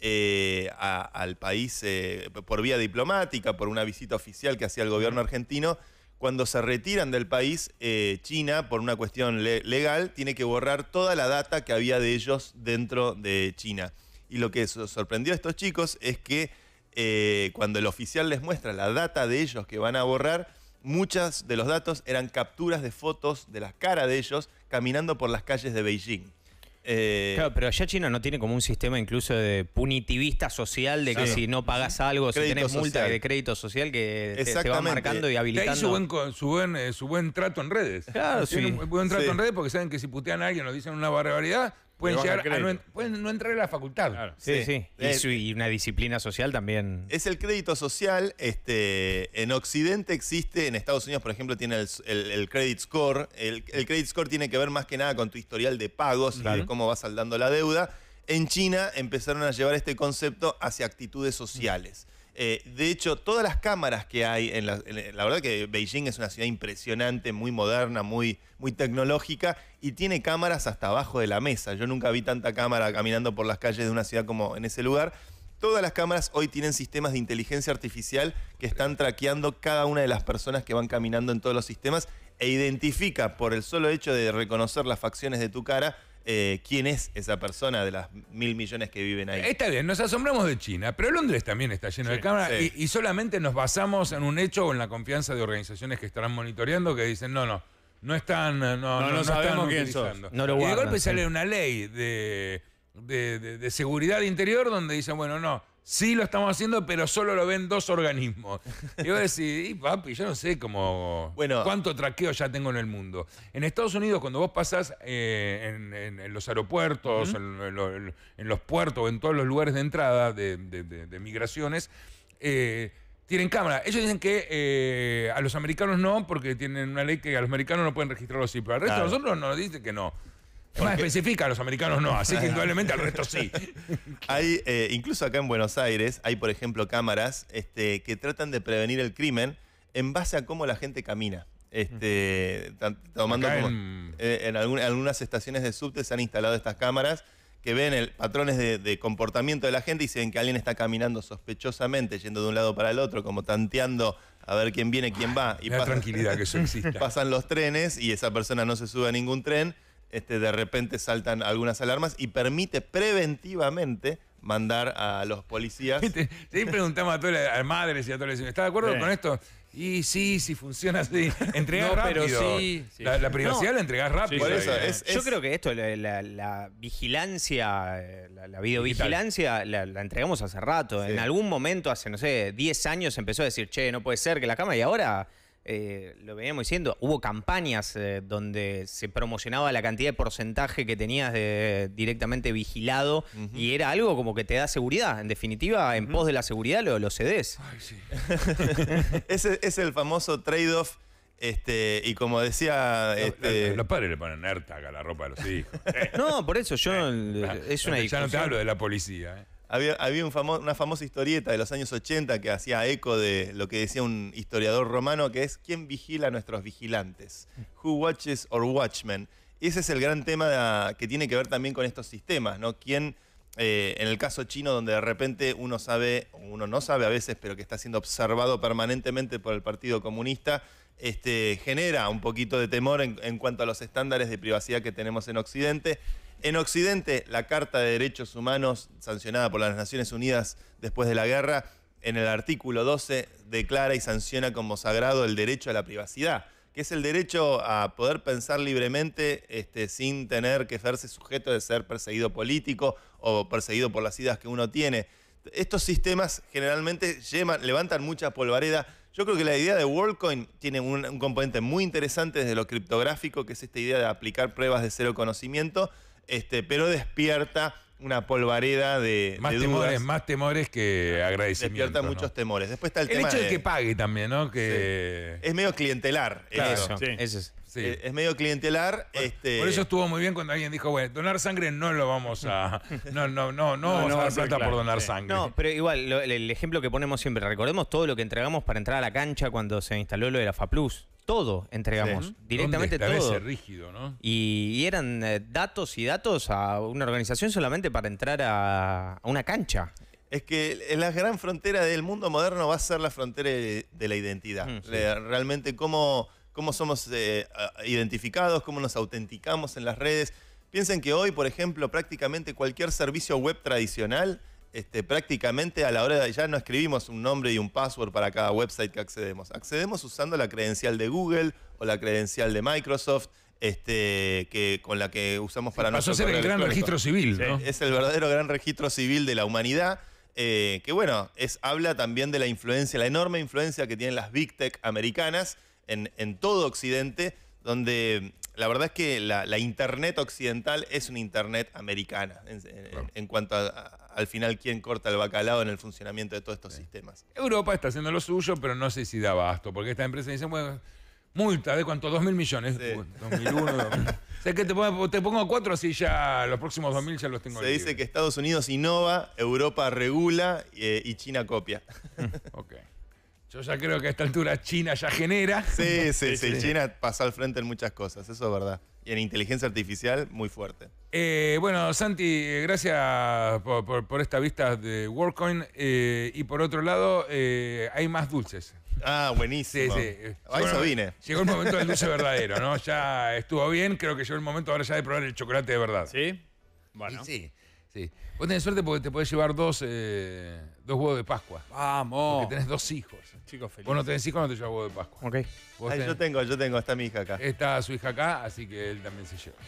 Speaker 11: eh, a- al país eh, por vía diplomática, por una visita oficial que hacía el gobierno argentino, cuando se retiran del país, eh, China, por una cuestión le- legal, tiene que borrar toda la data que había de ellos dentro de China. Y lo que so- sorprendió a estos chicos es que eh, cuando el oficial les muestra la data de ellos que van a borrar, muchas de los datos eran capturas de fotos de las caras de ellos caminando por las calles de Beijing. Eh,
Speaker 4: Claro, pero allá China no tiene como un sistema incluso de punitivista social de que
Speaker 11: Sí.
Speaker 4: si no pagas algo, si
Speaker 11: Crédito
Speaker 4: tenés multa
Speaker 11: social.
Speaker 4: de crédito social que te, te va
Speaker 11: Exactamente.
Speaker 4: marcando y
Speaker 2: De ahí
Speaker 4: habilitando.
Speaker 2: su buen, co- su, buen, eh, su buen trato en redes.
Speaker 4: Claro,
Speaker 2: Tienen
Speaker 4: sí.
Speaker 2: un buen trato
Speaker 11: Sí.
Speaker 2: en redes porque saben que si putean a alguien o dicen una barbaridad, pueden
Speaker 3: baja
Speaker 2: llegar a
Speaker 3: crédito.
Speaker 2: no, en- pueden no entrar a la facultad.
Speaker 3: Claro.
Speaker 4: Sí,
Speaker 11: Sí.
Speaker 4: sí. Y,
Speaker 11: Eh,
Speaker 4: su- y una disciplina social también.
Speaker 11: Es el crédito social. Este, en Occidente existe, en Estados Unidos, por ejemplo, tiene el, el- el credit score. El, el credit score tiene que ver más que nada con tu historial de pagos y de cómo vas saldando la deuda. En China empezaron a llevar este concepto hacia actitudes sociales. Eh, de hecho, todas las cámaras que hay, en la, en la verdad que Beijing es una ciudad impresionante, muy moderna, muy, muy tecnológica y tiene cámaras hasta abajo de la mesa. Yo nunca vi tanta cámara caminando por las calles de una ciudad como en ese lugar. Todas las cámaras hoy tienen sistemas de inteligencia artificial que están traqueando cada una de las personas que van caminando en todos los sistemas e identifica por el solo hecho de reconocer las facciones de tu cara eh, quién es esa persona de las mil millones que viven ahí.
Speaker 2: Está bien, nos asombramos de China, pero Londres también está lleno de cámaras
Speaker 11: sí.
Speaker 2: y, y solamente nos basamos en un hecho o en la confianza de organizaciones que estarán monitoreando que dicen, no, no, no están, no, no,
Speaker 3: no
Speaker 2: no
Speaker 3: sabemos
Speaker 2: están
Speaker 3: quién sos.
Speaker 2: utilizando.
Speaker 4: No lo
Speaker 2: y de
Speaker 4: guardan,
Speaker 2: golpe
Speaker 4: sí.
Speaker 2: sale una ley de, de, de- de seguridad interior donde dicen, bueno, no, sí lo estamos haciendo, pero solo lo ven dos organismos. Y vos decís, y papi, yo no sé cómo,
Speaker 11: Bueno.
Speaker 2: cuánto traqueo ya tengo en el mundo. En Estados Unidos, cuando vos pasás eh, en, en- en los aeropuertos, en, en lo- en los puertos, en todos los lugares de entrada de, de- de- de migraciones, eh, tienen cámara. Ellos dicen que eh, a los americanos no, porque tienen una ley que a los americanos no pueden registrar los SIP. Pero al resto
Speaker 11: Claro.
Speaker 2: de nosotros nos dicen que no. Es más, especifica, a los americanos no, así que indudablemente al resto sí.
Speaker 11: Hay, eh, incluso acá en Buenos Aires, hay, por ejemplo, cámaras este, que tratan de prevenir el crimen en base a cómo la gente camina. Este, tan- tomando
Speaker 2: Acá
Speaker 11: como-
Speaker 2: en-
Speaker 11: eh, en algún- algunas estaciones de subte se han instalado estas cámaras que ven el, patrones de, de comportamiento de la gente y se ven que alguien está caminando sospechosamente, yendo de un lado para el otro, como tanteando a ver quién viene, quién va. Y
Speaker 2: Me da
Speaker 11: pasa-
Speaker 2: tranquilidad que eso exista.
Speaker 11: pasan los trenes y esa persona no se sube a ningún tren, este, de repente saltan algunas alarmas y permite preventivamente mandar a los policías.
Speaker 2: Sí, preguntamos a todas las a las madres y a todos los ¿está de acuerdo
Speaker 3: Sí.
Speaker 2: con esto? Y sí, sí funciona así. Entregás
Speaker 4: No, pero
Speaker 2: rápido.
Speaker 4: sí, sí.
Speaker 2: La, la privacidad
Speaker 4: No.
Speaker 2: la entregás rápido.
Speaker 11: Por eso,
Speaker 2: ahí, ¿eh?
Speaker 11: es-
Speaker 4: Yo creo que esto, la, la- la vigilancia, eh, la, la videovigilancia, la, la entregamos hace rato.
Speaker 11: Sí.
Speaker 4: En algún momento, hace, no sé, diez años empezó a decir, che, no puede ser que la cámara, y ahora eh, lo veníamos diciendo, hubo campañas eh, donde se promocionaba la cantidad de porcentaje que tenías de directamente vigilado y era algo como que te da seguridad. En definitiva, en pos de la seguridad lo, lo cedes.
Speaker 2: Ay, sí.
Speaker 11: Ese es el famoso trade-off. Este, y como decía. Este,
Speaker 2: Los, los padres le ponen AirTag a la ropa de los hijos. Eh,
Speaker 4: No, por eso yo, es una
Speaker 2: ya no te
Speaker 4: discusión.
Speaker 2: hablo de la policía. ¿eh?
Speaker 11: Había, había un famo- una famosa historieta de los años ochenta que hacía eco de lo que decía un historiador romano, que es ¿quién vigila a nuestros vigilantes? Who watches or watchmen? Y ese es el gran tema de- que tiene que ver también con estos sistemas, ¿no? ¿Quién Eh, en el caso chino, donde de repente uno sabe, o uno no sabe a veces, pero que está siendo observado permanentemente por el Partido Comunista, este, genera un poquito de temor en, en cuanto a los estándares de privacidad que tenemos en Occidente. En Occidente, la Carta de Derechos Humanos, sancionada por las Naciones Unidas después de la guerra, en el artículo doce declara y sanciona como sagrado el derecho a la privacidad, que es el derecho a poder pensar libremente este, sin tener que verse sujeto de ser perseguido político o perseguido por las ideas que uno tiene. Estos sistemas generalmente llevan, levantan mucha polvareda. Yo creo que la idea de WorldCoin tiene un, un componente muy interesante desde lo criptográfico, que es esta idea de aplicar pruebas de cero conocimiento, este, pero despierta una polvareda de,
Speaker 2: más
Speaker 11: de
Speaker 2: temores,
Speaker 11: dudas.
Speaker 2: más temores que agradecimiento.
Speaker 11: Despierta
Speaker 2: ¿no?
Speaker 11: muchos temores. Después está el,
Speaker 2: El
Speaker 11: tema
Speaker 2: hecho de
Speaker 11: de
Speaker 2: que pague también, ¿no? Que...
Speaker 11: Sí. Es medio clientelar.
Speaker 2: Claro,
Speaker 11: eso.
Speaker 2: sí.
Speaker 4: Ese es.
Speaker 2: Sí.
Speaker 11: Eh, Es medio clientelar.
Speaker 2: Bueno,
Speaker 11: este...
Speaker 2: Por eso estuvo muy bien cuando alguien dijo, bueno, donar sangre no lo vamos a... No, no, no, no,
Speaker 3: No,
Speaker 2: vamos
Speaker 3: no
Speaker 2: a
Speaker 3: va
Speaker 2: dar
Speaker 3: a ser
Speaker 2: plata
Speaker 3: claro,
Speaker 2: por donar
Speaker 3: sí.
Speaker 2: sangre.
Speaker 4: No, pero igual, lo- el ejemplo que ponemos siempre, recordemos todo lo que entregamos para entrar a la cancha cuando se instaló lo de la FAPlus. Todo entregamos,
Speaker 11: Sí.
Speaker 4: directamente
Speaker 2: ¿Dónde está
Speaker 4: todo.
Speaker 2: ese rígido, ¿no?
Speaker 4: Y, y eran eh, datos y datos a una organización solamente para entrar a, a una cancha.
Speaker 11: Es que la gran frontera del mundo moderno va a ser la frontera de, de la identidad.
Speaker 4: Mm, sí.
Speaker 11: Le- Realmente cómo, cómo somos eh, a- identificados, cómo nos autenticamos en las redes. Piensen que hoy, por ejemplo, prácticamente cualquier servicio web tradicional, este, prácticamente a la hora de ya no escribimos un nombre y un password para cada website que accedemos. Accedemos usando la credencial de Google o la credencial de Microsoft, este, que, con la que usamos para
Speaker 2: Pasó a
Speaker 11: nuestro
Speaker 2: ser el
Speaker 11: correo
Speaker 2: gran
Speaker 11: electrónico.
Speaker 2: registro civil, ¿no?
Speaker 11: Es el verdadero gran registro civil de la humanidad. Eh, que bueno, es, habla también de la influencia, la enorme influencia que tienen las Big Tech americanas en, en todo Occidente, donde la verdad es que la, la Internet occidental es una Internet americana, en, en-
Speaker 2: Claro.
Speaker 11: en cuanto a- a- al final quién corta el bacalao en el funcionamiento de todos estos sistemas.
Speaker 2: Europa está haciendo lo suyo, pero no sé si da abasto, porque esta empresa dice, bueno, multa de cuánto, dos mil millones.
Speaker 11: Sí.
Speaker 2: Uy, dos mil uno, dos mil. O sea que te pongo, te pongo cuatro, así ya los próximos dos mil ya los tengo
Speaker 11: Se dice
Speaker 2: libres.
Speaker 11: que Estados Unidos innova, Europa regula eh, y China copia.
Speaker 2: Ok. Yo ya creo que a esta altura China ya genera.
Speaker 11: Sí, sí, sí, China pasa al frente en muchas cosas, eso es verdad. Y en inteligencia artificial, muy fuerte.
Speaker 2: Eh, bueno, Santi, eh, gracias por, por- por esta vista de WorldCoin. Eh, y por otro lado, eh, hay más dulces.
Speaker 11: Ah,
Speaker 2: Sí,
Speaker 11: buenísimo.
Speaker 2: sí.
Speaker 11: A eso
Speaker 2: Llegó-
Speaker 11: vine.
Speaker 2: Llegó el momento del dulce verdadero, ¿no? Ya estuvo bien, creo que llegó el momento ahora ya de probar el chocolate de verdad.
Speaker 3: ¿Sí? Bueno.
Speaker 2: Sí, sí. Vos tenés suerte porque te podés llevar dos, eh, dos huevos de Pascua.
Speaker 3: Vamos.
Speaker 2: Porque tenés dos hijos.
Speaker 3: Chicos, feliz.
Speaker 2: Vos no tenés hijos, no te llevas huevo de Pascua.
Speaker 4: Ok.
Speaker 2: Vos
Speaker 11: Ay,
Speaker 2: tenés-
Speaker 11: yo tengo, yo tengo, está mi hija acá.
Speaker 2: Está su hija acá, así que él también se lleva.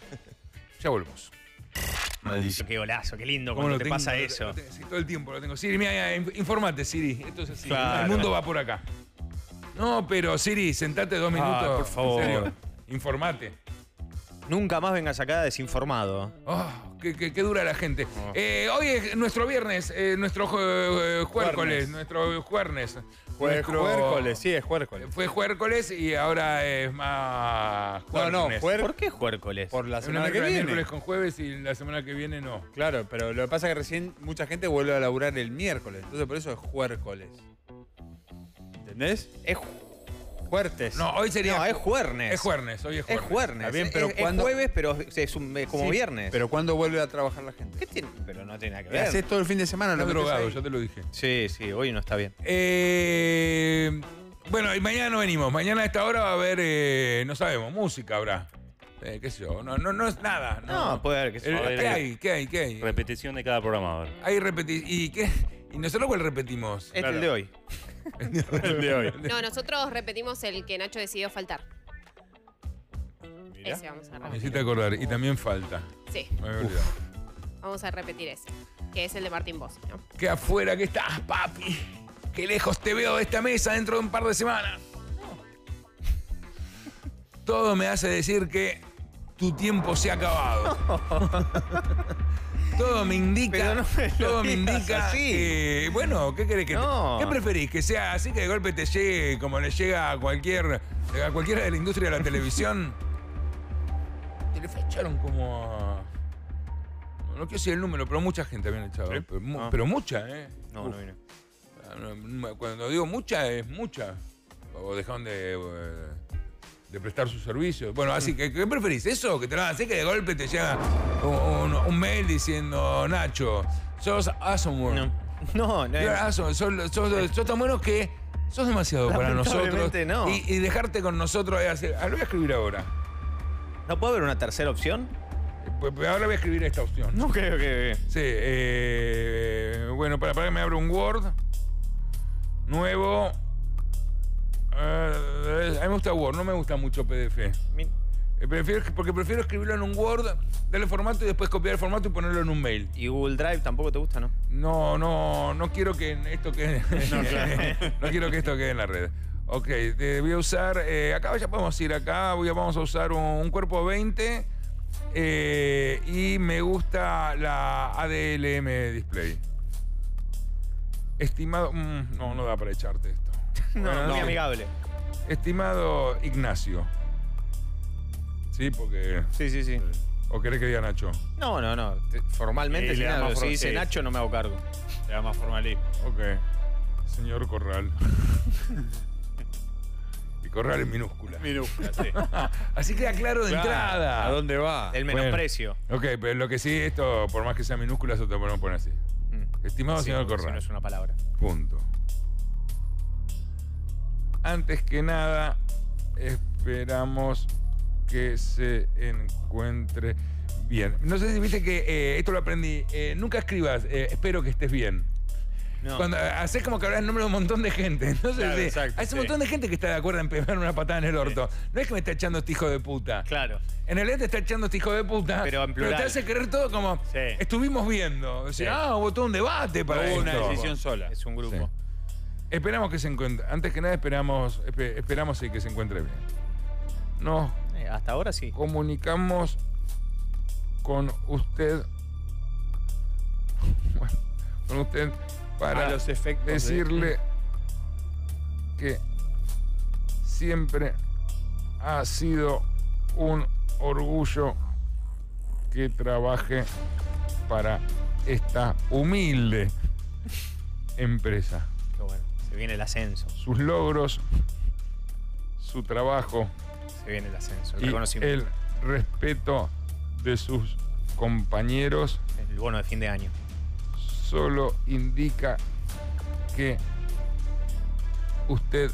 Speaker 2: Ya volvemos.
Speaker 1: Maldición.
Speaker 4: Qué golazo, qué lindo
Speaker 2: ¿Cómo
Speaker 4: cuando
Speaker 2: lo
Speaker 4: te
Speaker 2: tengo?
Speaker 4: pasa
Speaker 2: Lo-
Speaker 4: eso.
Speaker 2: lo tengo- sí, todo el tiempo lo tengo. Siri, mira, in- informate, Siri. Esto es así.
Speaker 3: Claro.
Speaker 2: El mundo va por acá. No, pero Siri, sentate dos minutos.
Speaker 3: por favor.
Speaker 2: En serio. Informate.
Speaker 4: Nunca más vengas acá desinformado.
Speaker 2: Oh, qué, qué- qué dura la gente. Eh, hoy es nuestro viernes, eh, nuestro jue- eh, juércoles,
Speaker 3: Juernes.
Speaker 2: nuestro juernes.
Speaker 3: Fue
Speaker 2: Nuestro-
Speaker 3: juércoles, sí, es juércoles.
Speaker 2: Fue juércoles y ahora es más
Speaker 3: No, no,
Speaker 2: juernes.
Speaker 3: juer-
Speaker 4: ¿Por qué juércoles?
Speaker 3: por la
Speaker 2: Es una
Speaker 3: semana que
Speaker 2: mezcla de
Speaker 3: viene.
Speaker 2: miércoles con jueves y la semana que viene no.
Speaker 3: Claro, pero lo que pasa es que recién mucha gente vuelve a laburar el miércoles. Entonces por eso es juércoles. ¿Entendés?
Speaker 4: Es,
Speaker 3: Fuertes.
Speaker 2: No, hoy sería.
Speaker 4: no, es juernes.
Speaker 2: Es juernes, hoy es
Speaker 4: Es
Speaker 2: juernes.
Speaker 4: juernes.
Speaker 3: Está bien,
Speaker 4: Es-
Speaker 3: pero
Speaker 4: es,
Speaker 3: ¿cuándo-
Speaker 4: jueves, pero es un- es como
Speaker 3: Sí,
Speaker 4: viernes.
Speaker 3: Pero ¿cuándo vuelve a trabajar la gente?
Speaker 4: ¿Qué tiene? Pero no tiene nada que
Speaker 3: ¿Qué
Speaker 4: ver.
Speaker 3: haces todo el fin de semana?
Speaker 2: Está
Speaker 3: lo metés
Speaker 2: drogado,
Speaker 3: ahí?
Speaker 2: ya te lo dije.
Speaker 4: Sí, sí, hoy no está bien.
Speaker 2: Eh, bueno, y mañana no venimos. Mañana a esta hora va a haber, eh, no sabemos, música habrá. Eh, qué sé yo, no, no, no es nada. No,
Speaker 4: No, puede haber que
Speaker 2: Eh,
Speaker 10: va a haber
Speaker 2: ¿Qué hay? ¿Qué hay? ¿Qué hay?
Speaker 10: Repetición de cada programa ahora.
Speaker 2: Hay repeti ¿Y qué? ¿Y nosotros cuál repetimos?
Speaker 4: Este es
Speaker 3: Claro.
Speaker 4: el de hoy.
Speaker 3: El de hoy.
Speaker 12: No, nosotros repetimos el que Nacho decidió faltar.
Speaker 3: Mirá.
Speaker 12: Ese vamos a
Speaker 2: Me
Speaker 12: repetir.
Speaker 2: hiciste acordar. Y también falta.
Speaker 12: Sí,
Speaker 2: Me había olvidado.
Speaker 12: vamos a repetir ese. Que es el de Martín Bossi, ¿no?
Speaker 2: Qué afuera que estás, papi. Qué lejos te veo de esta mesa dentro de un par de semanas. Todo me hace decir que tu tiempo se ha acabado. Todo me indica,
Speaker 4: Pero no me lo
Speaker 2: todo me
Speaker 4: digas
Speaker 2: indica
Speaker 4: así.
Speaker 2: que, bueno, ¿qué querés que te-
Speaker 4: No.
Speaker 2: ¿Qué preferís? Que sea así que de golpe te llegue como le llega a cualquier a cualquiera de la industria de la televisión. Te le echaron como a- no quiero decir el número, pero mucha gente habían echado.
Speaker 3: ¿Sí?
Speaker 2: Pero, mu-
Speaker 4: Ah.
Speaker 2: pero mucha, ¿eh?
Speaker 4: No,
Speaker 2: Uf.
Speaker 4: no vino.
Speaker 2: Ah, no, no, Cuando digo mucha, es mucha. O dejaron de. eh, de prestar sus servicios. Bueno, así que, ¿qué preferís? ¿Eso? Que te lo hagan así, que de golpe te llega un, un- un mail diciendo, Nacho, sos awesome.
Speaker 4: No, no, no.
Speaker 2: You're awesome. Sos, sos- sos tan bueno que sos demasiado para nosotros.
Speaker 4: Lamentablemente no.
Speaker 2: Y, y dejarte con nosotros. es hacer- ah, lo voy a escribir ahora.
Speaker 4: ¿No puede haber una tercera opción?
Speaker 2: Pues, pues ahora voy a escribir esta opción.
Speaker 4: No creo que.
Speaker 2: Sí, eh, bueno, para, para que me abra un Word nuevo. Eh, a mí me gusta Word, no me gusta mucho P D F.
Speaker 4: Mi-
Speaker 2: Eh, prefiero- porque prefiero escribirlo en un Word, darle formato y después copiar el formato y ponerlo en un mail.
Speaker 4: Y Google Drive tampoco te gusta, ¿no?
Speaker 2: No, no, no quiero que esto quede. No, quiero que esto quede en la red. Ok, te voy a usar. eh, acá ya podemos ir acá. Voy a, vamos a usar un, un cuerpo veinte. eh, y me gusta la A D L M Display. Estimado. mm, no, no da para echarte esto.
Speaker 4: No,
Speaker 2: Bueno,
Speaker 4: muy
Speaker 2: no.
Speaker 4: amigable.
Speaker 2: Estimado Ignacio. Sí, porque.
Speaker 4: Sí, sí, sí.
Speaker 2: ¿O querés que diga Nacho?
Speaker 4: No, no, no. Te- Formalmente,
Speaker 3: Sí,
Speaker 4: si,
Speaker 3: le da
Speaker 4: nada,
Speaker 3: más
Speaker 4: si
Speaker 3: for-
Speaker 4: dice
Speaker 3: sí.
Speaker 4: Nacho, no me hago cargo.
Speaker 3: Le da más formalismo.
Speaker 2: Ok. Señor Corral. Y Corral en minúscula.
Speaker 3: Minúscula, sí.
Speaker 2: Así queda claro de
Speaker 3: Claro,
Speaker 2: entrada.
Speaker 3: ¿a dónde va?
Speaker 4: El
Speaker 2: Bueno.
Speaker 4: menosprecio.
Speaker 2: Ok, pero lo que sí, esto, por más que sea minúscula, eso te podemos poner así.
Speaker 4: Mm.
Speaker 2: Estimado
Speaker 4: Sí,
Speaker 2: señor
Speaker 4: porque si
Speaker 2: Corral.
Speaker 4: no es una palabra.
Speaker 2: Punto. Antes que nada, esperamos que se encuentre bien. No sé si viste que eh, esto lo aprendí. Eh, nunca escribas, eh, espero que estés bien.
Speaker 4: No.
Speaker 2: Cuando eh, haces como que hablas el nombre de un montón de gente. Entonces,
Speaker 3: Claro,
Speaker 2: eh,
Speaker 3: exacto,
Speaker 2: hay un
Speaker 3: sí.
Speaker 2: montón de gente que está de acuerdo en pegar una patada en el orto. No es que me está echando este hijo de puta.
Speaker 4: Claro.
Speaker 2: En realidad te está echando este hijo de puta.
Speaker 4: Pero en plural.
Speaker 2: te hace creer todo como.
Speaker 3: Sí.
Speaker 2: Estuvimos viendo. Decir,
Speaker 3: Sí.
Speaker 2: ah, hubo todo un debate para
Speaker 3: Hubo una
Speaker 2: esto.
Speaker 3: decisión sola.
Speaker 4: Es un grupo.
Speaker 2: Sí. Esperamos que se encuentre. Antes que nada, esperamos, espe- esperamos sí, que se encuentre bien. Nos
Speaker 4: Eh, hasta ahora sí.
Speaker 2: comunicamos con usted. Bueno, con usted para
Speaker 3: A los efectos de-
Speaker 2: decirle que siempre ha sido un orgullo que trabaje para esta humilde empresa.
Speaker 4: Qué bueno. Se viene el ascenso.
Speaker 2: Sus logros, su trabajo
Speaker 4: Se viene el ascenso. El
Speaker 2: y
Speaker 4: reconocimiento.
Speaker 2: el respeto de sus compañeros
Speaker 4: El bono de fin de año.
Speaker 2: solo indica que usted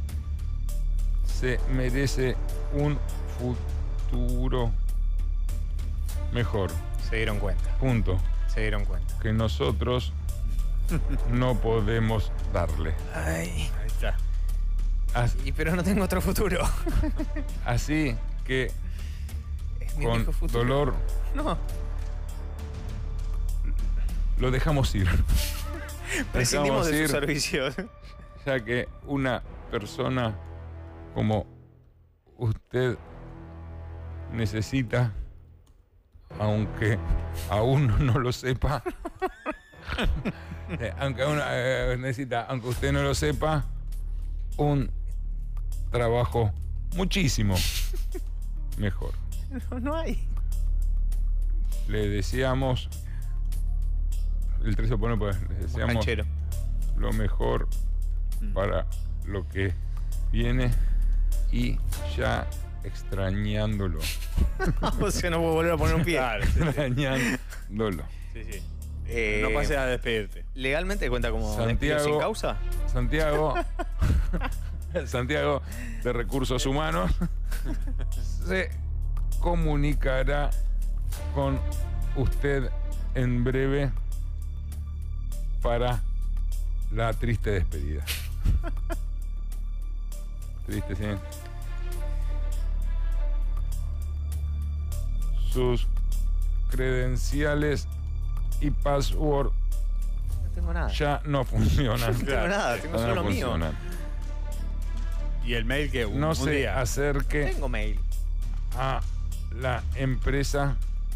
Speaker 2: se merece un futuro mejor.
Speaker 4: Se dieron cuenta.
Speaker 2: Punto.
Speaker 4: Se dieron cuenta.
Speaker 2: Que nosotros no podemos darle.
Speaker 4: Ay.
Speaker 3: Ahí está.
Speaker 2: As-
Speaker 4: Y pero no tengo otro futuro.
Speaker 2: Así que
Speaker 4: Es mi
Speaker 2: con
Speaker 4: único futuro.
Speaker 2: dolor
Speaker 4: No.
Speaker 2: lo dejamos ir.
Speaker 4: Prescindimos de
Speaker 2: ir,
Speaker 4: sus servicios.
Speaker 2: ya que una persona como usted necesita, aunque aún no lo sepa, eh, aunque aún eh, necesita, aunque usted no lo sepa, un trabajo muchísimo mejor.
Speaker 4: No, no hay.
Speaker 2: Le deseamos, el tres se pone, pues, le deseamos
Speaker 4: Canchero.
Speaker 2: lo mejor para lo que viene y ya extrañándolo.
Speaker 4: O sea, no puedo volver a poner un pie.
Speaker 3: Claro, sí, sí.
Speaker 2: Extrañándolo.
Speaker 3: Sí, sí.
Speaker 4: Eh,
Speaker 3: No pases a despedirte.
Speaker 4: ¿Legalmente cuenta como despido
Speaker 2: Santiago.
Speaker 4: sin causa?
Speaker 2: Santiago, Santiago de Recursos Humanos se comunicará con usted en breve para la triste despedida. Triste, sí. Sus credenciales y password
Speaker 4: No tengo nada.
Speaker 2: ya no funcionan.
Speaker 4: No tengo nada, tengo
Speaker 2: Ya no
Speaker 4: solo mío.
Speaker 2: funcionan.
Speaker 3: ¿Y el mail que un,
Speaker 2: No
Speaker 3: un
Speaker 2: se
Speaker 3: día?
Speaker 2: acerque
Speaker 4: Tengo mail.
Speaker 2: a la empresa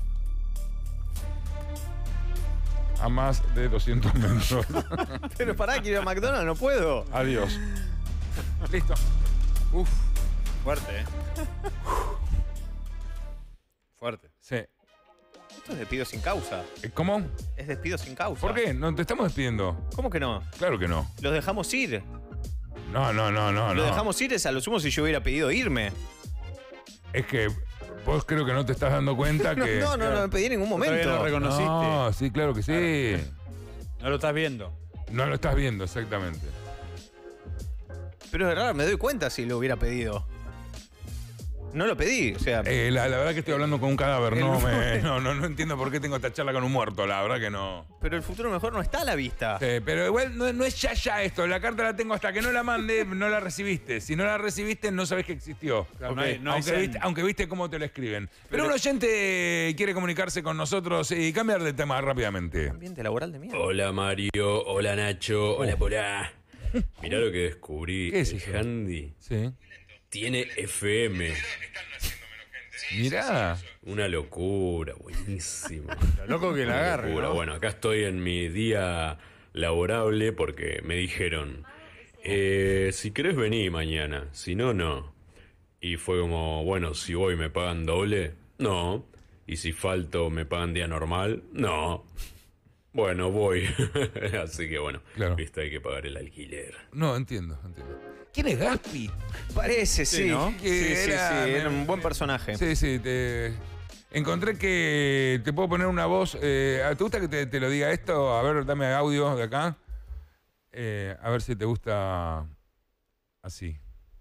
Speaker 2: a más de doscientos metros.
Speaker 4: Pero pará, quiero ir a McDonald's, no puedo.
Speaker 2: Adiós. Listo.
Speaker 3: Uf, fuerte, ¿eh? Fuerte.
Speaker 2: Sí.
Speaker 4: Esto es despido sin causa.
Speaker 2: ¿Cómo?
Speaker 4: Es despido sin causa.
Speaker 2: ¿Por qué? No te estamos despidiendo.
Speaker 4: ¿Cómo que no?
Speaker 2: Claro que no.
Speaker 4: Los dejamos ir.
Speaker 2: No, no, no, no,
Speaker 4: Lo
Speaker 2: no.
Speaker 4: dejamos ir es a lo sumo si yo hubiera pedido irme.
Speaker 2: Es que vos creo que no te estás dando cuenta que...
Speaker 4: No, no, no me pedí en ningún momento.
Speaker 3: Todavía no reconociste.
Speaker 2: No, sí, claro que sí.
Speaker 3: No lo estás viendo.
Speaker 2: No lo estás viendo, exactamente.
Speaker 4: Pero es raro, me doy cuenta si lo hubiera pedido. No lo pedí, o sea...
Speaker 2: Eh, la, la verdad que estoy hablando con un cadáver, no, me, no, no, no entiendo por qué tengo esta charla con un muerto, la verdad que no.
Speaker 4: Pero el futuro mejor no está a la vista.
Speaker 2: Sí, pero igual no, no es ya ya esto, la carta la tengo hasta que no la mande, no la recibiste. Si no la recibiste, no sabés que existió.
Speaker 3: Claro,
Speaker 2: Ok,
Speaker 3: no hay- no hay
Speaker 2: aunque,
Speaker 3: sen.
Speaker 2: viste, aunque viste cómo te lo escriben. Pero,
Speaker 3: Pero-
Speaker 2: un oyente quiere comunicarse con nosotros y cambiar de tema rápidamente.
Speaker 4: Ambiente laboral de mierda.
Speaker 13: Hola Mario, hola Nacho, hola Polá. Mirá lo que descubrí.
Speaker 2: ¿Qué es
Speaker 13: el
Speaker 2: eso?
Speaker 13: Handy
Speaker 2: Sí.
Speaker 13: tiene F M.
Speaker 2: Mirá.
Speaker 13: Una locura, buenísimo.
Speaker 3: Lo loco que la
Speaker 13: Una
Speaker 3: agarre,
Speaker 13: locura.
Speaker 3: ¿no?
Speaker 13: Bueno, acá estoy en mi día laborable porque me dijeron, eh, si querés vení mañana, si no, no. Y fue como, bueno, si voy me pagan doble, no. Y si falto me pagan día normal, no. Bueno, voy. Así que bueno,
Speaker 2: Claro.
Speaker 13: viste, hay que pagar el alquiler.
Speaker 2: No, entiendo, entiendo. ¿Quién es Gaspi?
Speaker 4: Parece, sí.
Speaker 2: Sí, ¿no?
Speaker 4: Sí,
Speaker 2: Que
Speaker 4: sí,
Speaker 2: era-
Speaker 4: sí, era un buen personaje.
Speaker 2: Sí, sí, te... Encontré que te puedo poner una voz. eh, ¿Te gusta que te, te lo diga esto? A ver, dame audio de acá. Eh, a ver si te gusta así.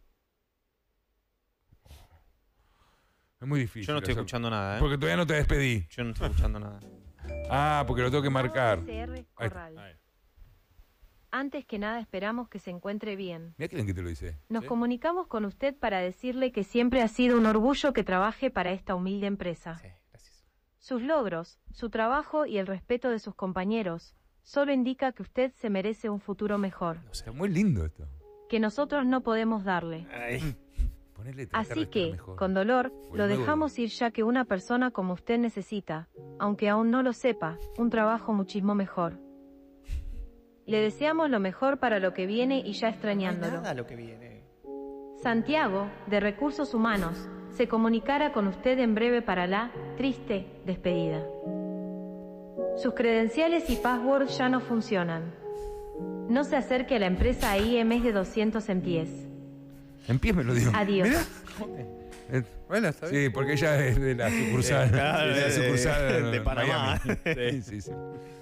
Speaker 2: Es muy difícil.
Speaker 4: Yo no estoy
Speaker 2: hacer-
Speaker 4: escuchando nada, ¿eh?
Speaker 2: Porque todavía no te despedí.
Speaker 4: Yo no estoy escuchando nada.
Speaker 2: Ah, porque lo tengo que marcar.
Speaker 14: C R
Speaker 2: Ahí está.
Speaker 14: Corral. Antes que nada esperamos que se encuentre bien.
Speaker 2: Mira quién que te lo dice.
Speaker 14: Nos
Speaker 2: ¿Sí?
Speaker 14: comunicamos con usted para decirle que siempre ha sido un orgullo que trabaje para esta humilde empresa. Sus logros, su trabajo y el respeto de sus compañeros solo indica que usted se merece un futuro mejor,
Speaker 2: Está muy lindo esto.
Speaker 14: que nosotros no podemos darle.
Speaker 2: Ponele tratar de
Speaker 14: Así
Speaker 2: estar
Speaker 14: que,
Speaker 2: mejor.
Speaker 14: con dolor,
Speaker 2: Pues
Speaker 14: lo
Speaker 2: luego-
Speaker 14: dejamos ir ya que una persona como usted necesita, aunque aún no lo sepa, un trabajo muchísimo mejor. Le deseamos lo mejor para lo que viene y ya extrañándolo.
Speaker 4: Nada lo que viene.
Speaker 14: Santiago, de Recursos Humanos, se comunicará con usted en breve para la triste despedida. Sus credenciales y passwords ya no funcionan. No se acerque a la empresa ahí en más de doscientos en pies.
Speaker 2: En pie me lo digo.
Speaker 14: Adiós.
Speaker 2: Eh,
Speaker 3: Bueno, está
Speaker 2: Sí, porque ella es de la sucursal.
Speaker 4: Claro,
Speaker 2: de la
Speaker 4: de-
Speaker 2: sucursal
Speaker 4: de
Speaker 2: en
Speaker 4: Panamá.
Speaker 2: Miami. Sí, sí, sí.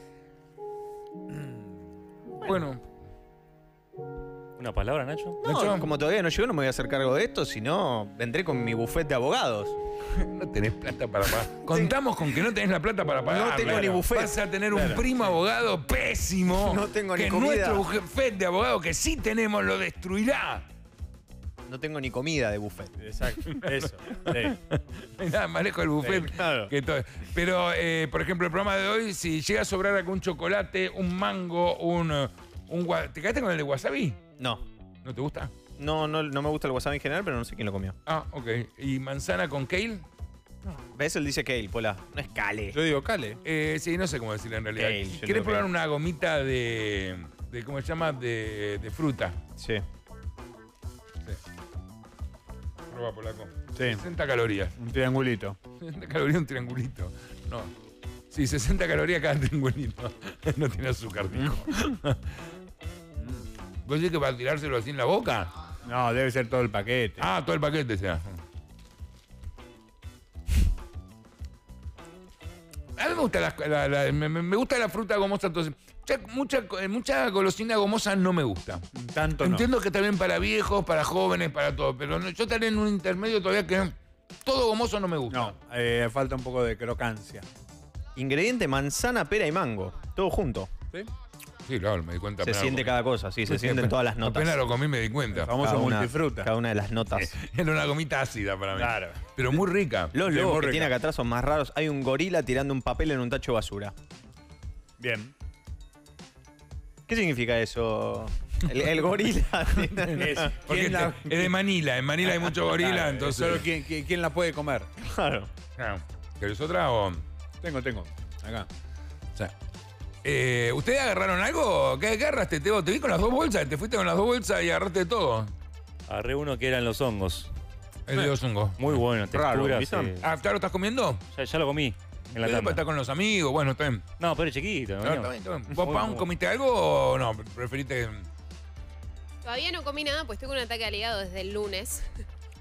Speaker 2: Bueno,
Speaker 10: ¿Una palabra, Nacho?
Speaker 4: No, como todavía no llegó, no me voy a hacer cargo de esto, si no, vendré con mi buffet de abogados.
Speaker 2: no tenés plata para pagar. Contamos con que no tenés la plata para pagar.
Speaker 4: No tengo ni buffet.
Speaker 2: Vas a tener un primo abogado pésimo.
Speaker 4: No tengo ni
Speaker 2: que
Speaker 4: comida.
Speaker 2: nuestro buffet de abogado que sí tenemos lo destruirá.
Speaker 4: No tengo ni comida de buffet.
Speaker 3: Exacto, eso. Sí.
Speaker 2: No hay nada más lejos del buffet.
Speaker 3: Sí, claro.
Speaker 2: que todo. Pero, eh, por ejemplo, el programa de hoy, si llega a sobrar algún chocolate, un mango, un... eh, un gua- ¿Te quedaste con el de wasabi?
Speaker 4: No.
Speaker 2: ¿No te gusta?
Speaker 4: No, no, no me gusta el wasabi en general, pero no sé quién lo comió.
Speaker 2: Ah, ok. ¿Y manzana con kale?
Speaker 4: ¿Ves? Él dice kale, Pola. No es kale.
Speaker 3: Yo digo Cale.
Speaker 2: Eh, sí, no sé cómo decirlo en realidad.
Speaker 4: Kale, yo
Speaker 2: ¿Quieres
Speaker 4: digo
Speaker 2: probar
Speaker 4: kale.
Speaker 2: una gomita de, de ¿cómo se llama? De, de fruta.
Speaker 4: Sí.
Speaker 2: Prueba, polaco.
Speaker 3: Sí.
Speaker 2: sesenta calorías.
Speaker 3: Un triangulito.
Speaker 2: sesenta calorías un triangulito. No. Sí, sesenta calorías cada triangulito. No tiene azúcar, dijo. ¿Vos decís que para tirárselo así en la boca?
Speaker 3: No, debe ser todo el paquete.
Speaker 2: Ah, todo el paquete sea. A mí me gusta la, la- la- me, me gusta la fruta gomosa, entonces. Mucha, mucha, mucha golosina gomosa no me gusta.
Speaker 3: Tanto no.
Speaker 2: Entiendo que está bien para viejos, para jóvenes, para todo, pero no- yo estaré en un intermedio todavía que todo gomoso no me gusta.
Speaker 3: No, eh, falta un poco de crocancia.
Speaker 4: Ingrediente: manzana, pera y mango. Todo junto.
Speaker 3: ¿Sí?
Speaker 2: Sí, claro, me di cuenta.
Speaker 4: Se
Speaker 2: apenas
Speaker 4: siente
Speaker 2: lo comí.
Speaker 4: cada cosa, sí, se
Speaker 2: Sí,
Speaker 4: sienten
Speaker 2: apenas-
Speaker 4: todas las notas.
Speaker 2: Apenas lo comí me di cuenta.
Speaker 3: Famoso
Speaker 4: Cada una-
Speaker 3: multifruta.
Speaker 4: Cada una de las notas.
Speaker 2: Era una gomita ácida para mí.
Speaker 3: Claro.
Speaker 2: Pero muy rica.
Speaker 4: Los
Speaker 3: Sí,
Speaker 4: logos
Speaker 3: muy
Speaker 4: que
Speaker 3: rica.
Speaker 4: tiene acá atrás son más raros. Hay un gorila tirando un papel en un tacho de basura.
Speaker 3: Bien.
Speaker 4: ¿Qué significa eso? El, el gorila.
Speaker 3: Es,
Speaker 2: Porque
Speaker 3: ¿quién la-
Speaker 2: este- es de Manila. En Manila hay mucho gorila,
Speaker 3: Claro,
Speaker 2: entonces.
Speaker 3: Solo quién, quién- quién la puede comer.
Speaker 4: Claro.
Speaker 2: Ah, ¿querés otra o...?
Speaker 3: Tengo, tengo. Acá.
Speaker 2: O sea, eh, ¿ustedes agarraron algo? ¿Qué qué agarraste, Teo? Te vi con las dos bolsas, te fuiste con las dos bolsas y agarraste todo.
Speaker 10: Agarré uno que eran los hongos.
Speaker 2: El de los hongos.
Speaker 10: Muy bueno,
Speaker 4: Raro,
Speaker 10: textura.
Speaker 4: ¿viste?
Speaker 10: sí.
Speaker 2: Ah, ¿ya lo estás comiendo?
Speaker 10: Ya, ya lo comí en la
Speaker 2: Pero
Speaker 10: tanda.
Speaker 2: está con los amigos, bueno, está bien.
Speaker 10: No, pero es chiquito.
Speaker 2: No,
Speaker 10: ¿no?
Speaker 2: está bien, está bien. ¿Vos,
Speaker 10: Muy
Speaker 2: Pam,
Speaker 10: bueno.
Speaker 2: comiste algo o no? ¿Preferiste...?
Speaker 12: Todavía no comí nada, pues tengo un ataque al hígado desde el lunes.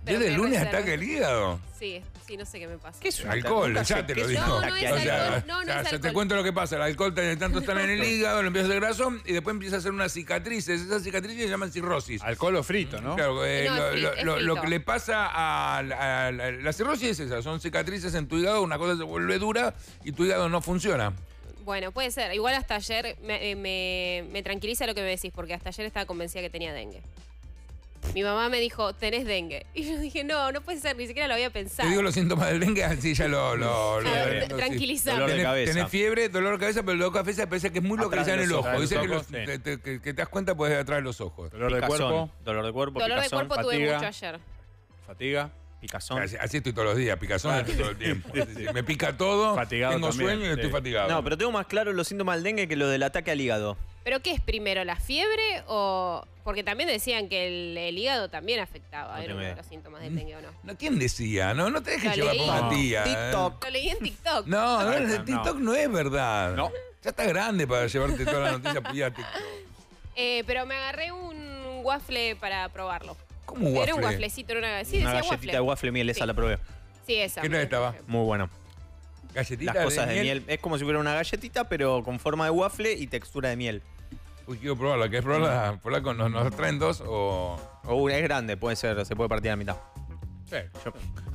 Speaker 12: pero
Speaker 2: ¿Desde
Speaker 12: me
Speaker 2: el lunes
Speaker 12: reservo.
Speaker 2: ataca el hígado?
Speaker 12: Sí, sí, no sé qué me pasa.
Speaker 4: ¿Qué es un
Speaker 2: Alcohol,
Speaker 4: nunca
Speaker 2: ya
Speaker 4: sé
Speaker 2: te
Speaker 4: qué
Speaker 2: lo
Speaker 4: es
Speaker 2: digo.
Speaker 12: No, no es
Speaker 2: O sea,
Speaker 12: alcohol, no, no
Speaker 2: ya,
Speaker 12: es
Speaker 2: ya te
Speaker 12: alcohol.
Speaker 2: cuento lo que pasa. El alcohol de tanto está en el hígado, lo empieza a hacer graso y después empieza a hacer unas cicatrices. Esas cicatrices se llaman cirrosis.
Speaker 3: Alcohol o frito, ¿no?
Speaker 2: Claro, eh,
Speaker 12: No,
Speaker 2: lo,
Speaker 12: es fri-
Speaker 2: lo-
Speaker 12: es
Speaker 2: lo- lo
Speaker 12: frito.
Speaker 2: que le pasa a la, a la- la cirrosis es esa, son cicatrices en tu hígado, una cosa se vuelve dura y tu hígado no funciona.
Speaker 12: Bueno, puede ser. Igual hasta ayer me, eh, me, me tranquiliza lo que me decís, porque hasta ayer estaba convencida que tenía dengue. Mi mamá me dijo, tenés dengue. Y yo dije, no, no puede ser, ni siquiera lo había pensado.
Speaker 2: Te digo los síntomas del dengue, así ya lo... lo, lo-
Speaker 12: Ah,
Speaker 2: lo-
Speaker 12: tra-
Speaker 2: sí.
Speaker 12: tranquilizame.
Speaker 3: Dolor de
Speaker 2: Tenés,
Speaker 3: cabeza.
Speaker 2: tenés fiebre, dolor de cabeza, pero el dolor de cabeza parece que es muy
Speaker 15: Atrás
Speaker 2: localizado en
Speaker 15: de
Speaker 2: el
Speaker 15: los
Speaker 2: ojo.
Speaker 3: ojos.
Speaker 2: Dice que,
Speaker 3: Los
Speaker 2: los-
Speaker 3: ojos, sí.
Speaker 2: te- te- que- que te das cuenta puedes atrás de los ojos.
Speaker 3: Dolor de
Speaker 15: Picazón,
Speaker 3: cuerpo,
Speaker 15: dolor de cuerpo,
Speaker 12: Dolor de
Speaker 15: picazón,
Speaker 12: cuerpo tuve
Speaker 3: fatiga.
Speaker 12: mucho ayer.
Speaker 3: fatiga,
Speaker 15: picazón.
Speaker 2: Así, así estoy todos los días, picazón estoy todo el tiempo. Sí, sí. Me pica todo,
Speaker 3: Fatigado
Speaker 2: tengo
Speaker 3: también,
Speaker 2: sueño y estoy
Speaker 3: sí.
Speaker 2: fatigado.
Speaker 15: No, pero tengo más claro los síntomas del dengue que lo del ataque al hígado.
Speaker 12: ¿Pero qué es primero, la fiebre o...? Porque también decían que el, el hígado también afectaba.
Speaker 15: No
Speaker 12: Era
Speaker 15: tengo
Speaker 12: uno de
Speaker 15: idea.
Speaker 12: los síntomas del dengue, ¿o no?
Speaker 2: No, ¿quién decía? No, no te dejes
Speaker 12: Lo
Speaker 2: llevar
Speaker 12: leí.
Speaker 2: por una tía. ¿eh?
Speaker 4: TikTok.
Speaker 12: Lo leí en TikTok.
Speaker 2: No, no,
Speaker 3: No,
Speaker 2: el
Speaker 3: no.
Speaker 2: TikTok no es verdad.
Speaker 3: No.
Speaker 2: Ya está grande para llevarte toda la noticia vía TikTok.
Speaker 12: Eh, pero me agarré un waffle para probarlo.
Speaker 2: ¿Cómo un
Speaker 12: Era un
Speaker 2: waffle?
Speaker 12: wafflecito, era una... Sí,
Speaker 15: Una
Speaker 12: decía
Speaker 15: galletita
Speaker 12: waffle.
Speaker 15: de waffle miel, esa
Speaker 12: Sí.
Speaker 15: la probé.
Speaker 12: Sí, esa.
Speaker 2: ¿Qué tal estaba?
Speaker 15: Muy bueno.
Speaker 2: ¿Galletita
Speaker 15: Las cosas de miel. Es como si fuera una galletita, pero con forma de waffle y textura de miel.
Speaker 2: Uy, quiero probarla. ¿Querés probarla? Polaco, ¿nos, nos traen dos o...?
Speaker 15: O una es grande, puede ser, se puede partir a la mitad.
Speaker 3: Sí.
Speaker 15: Yo-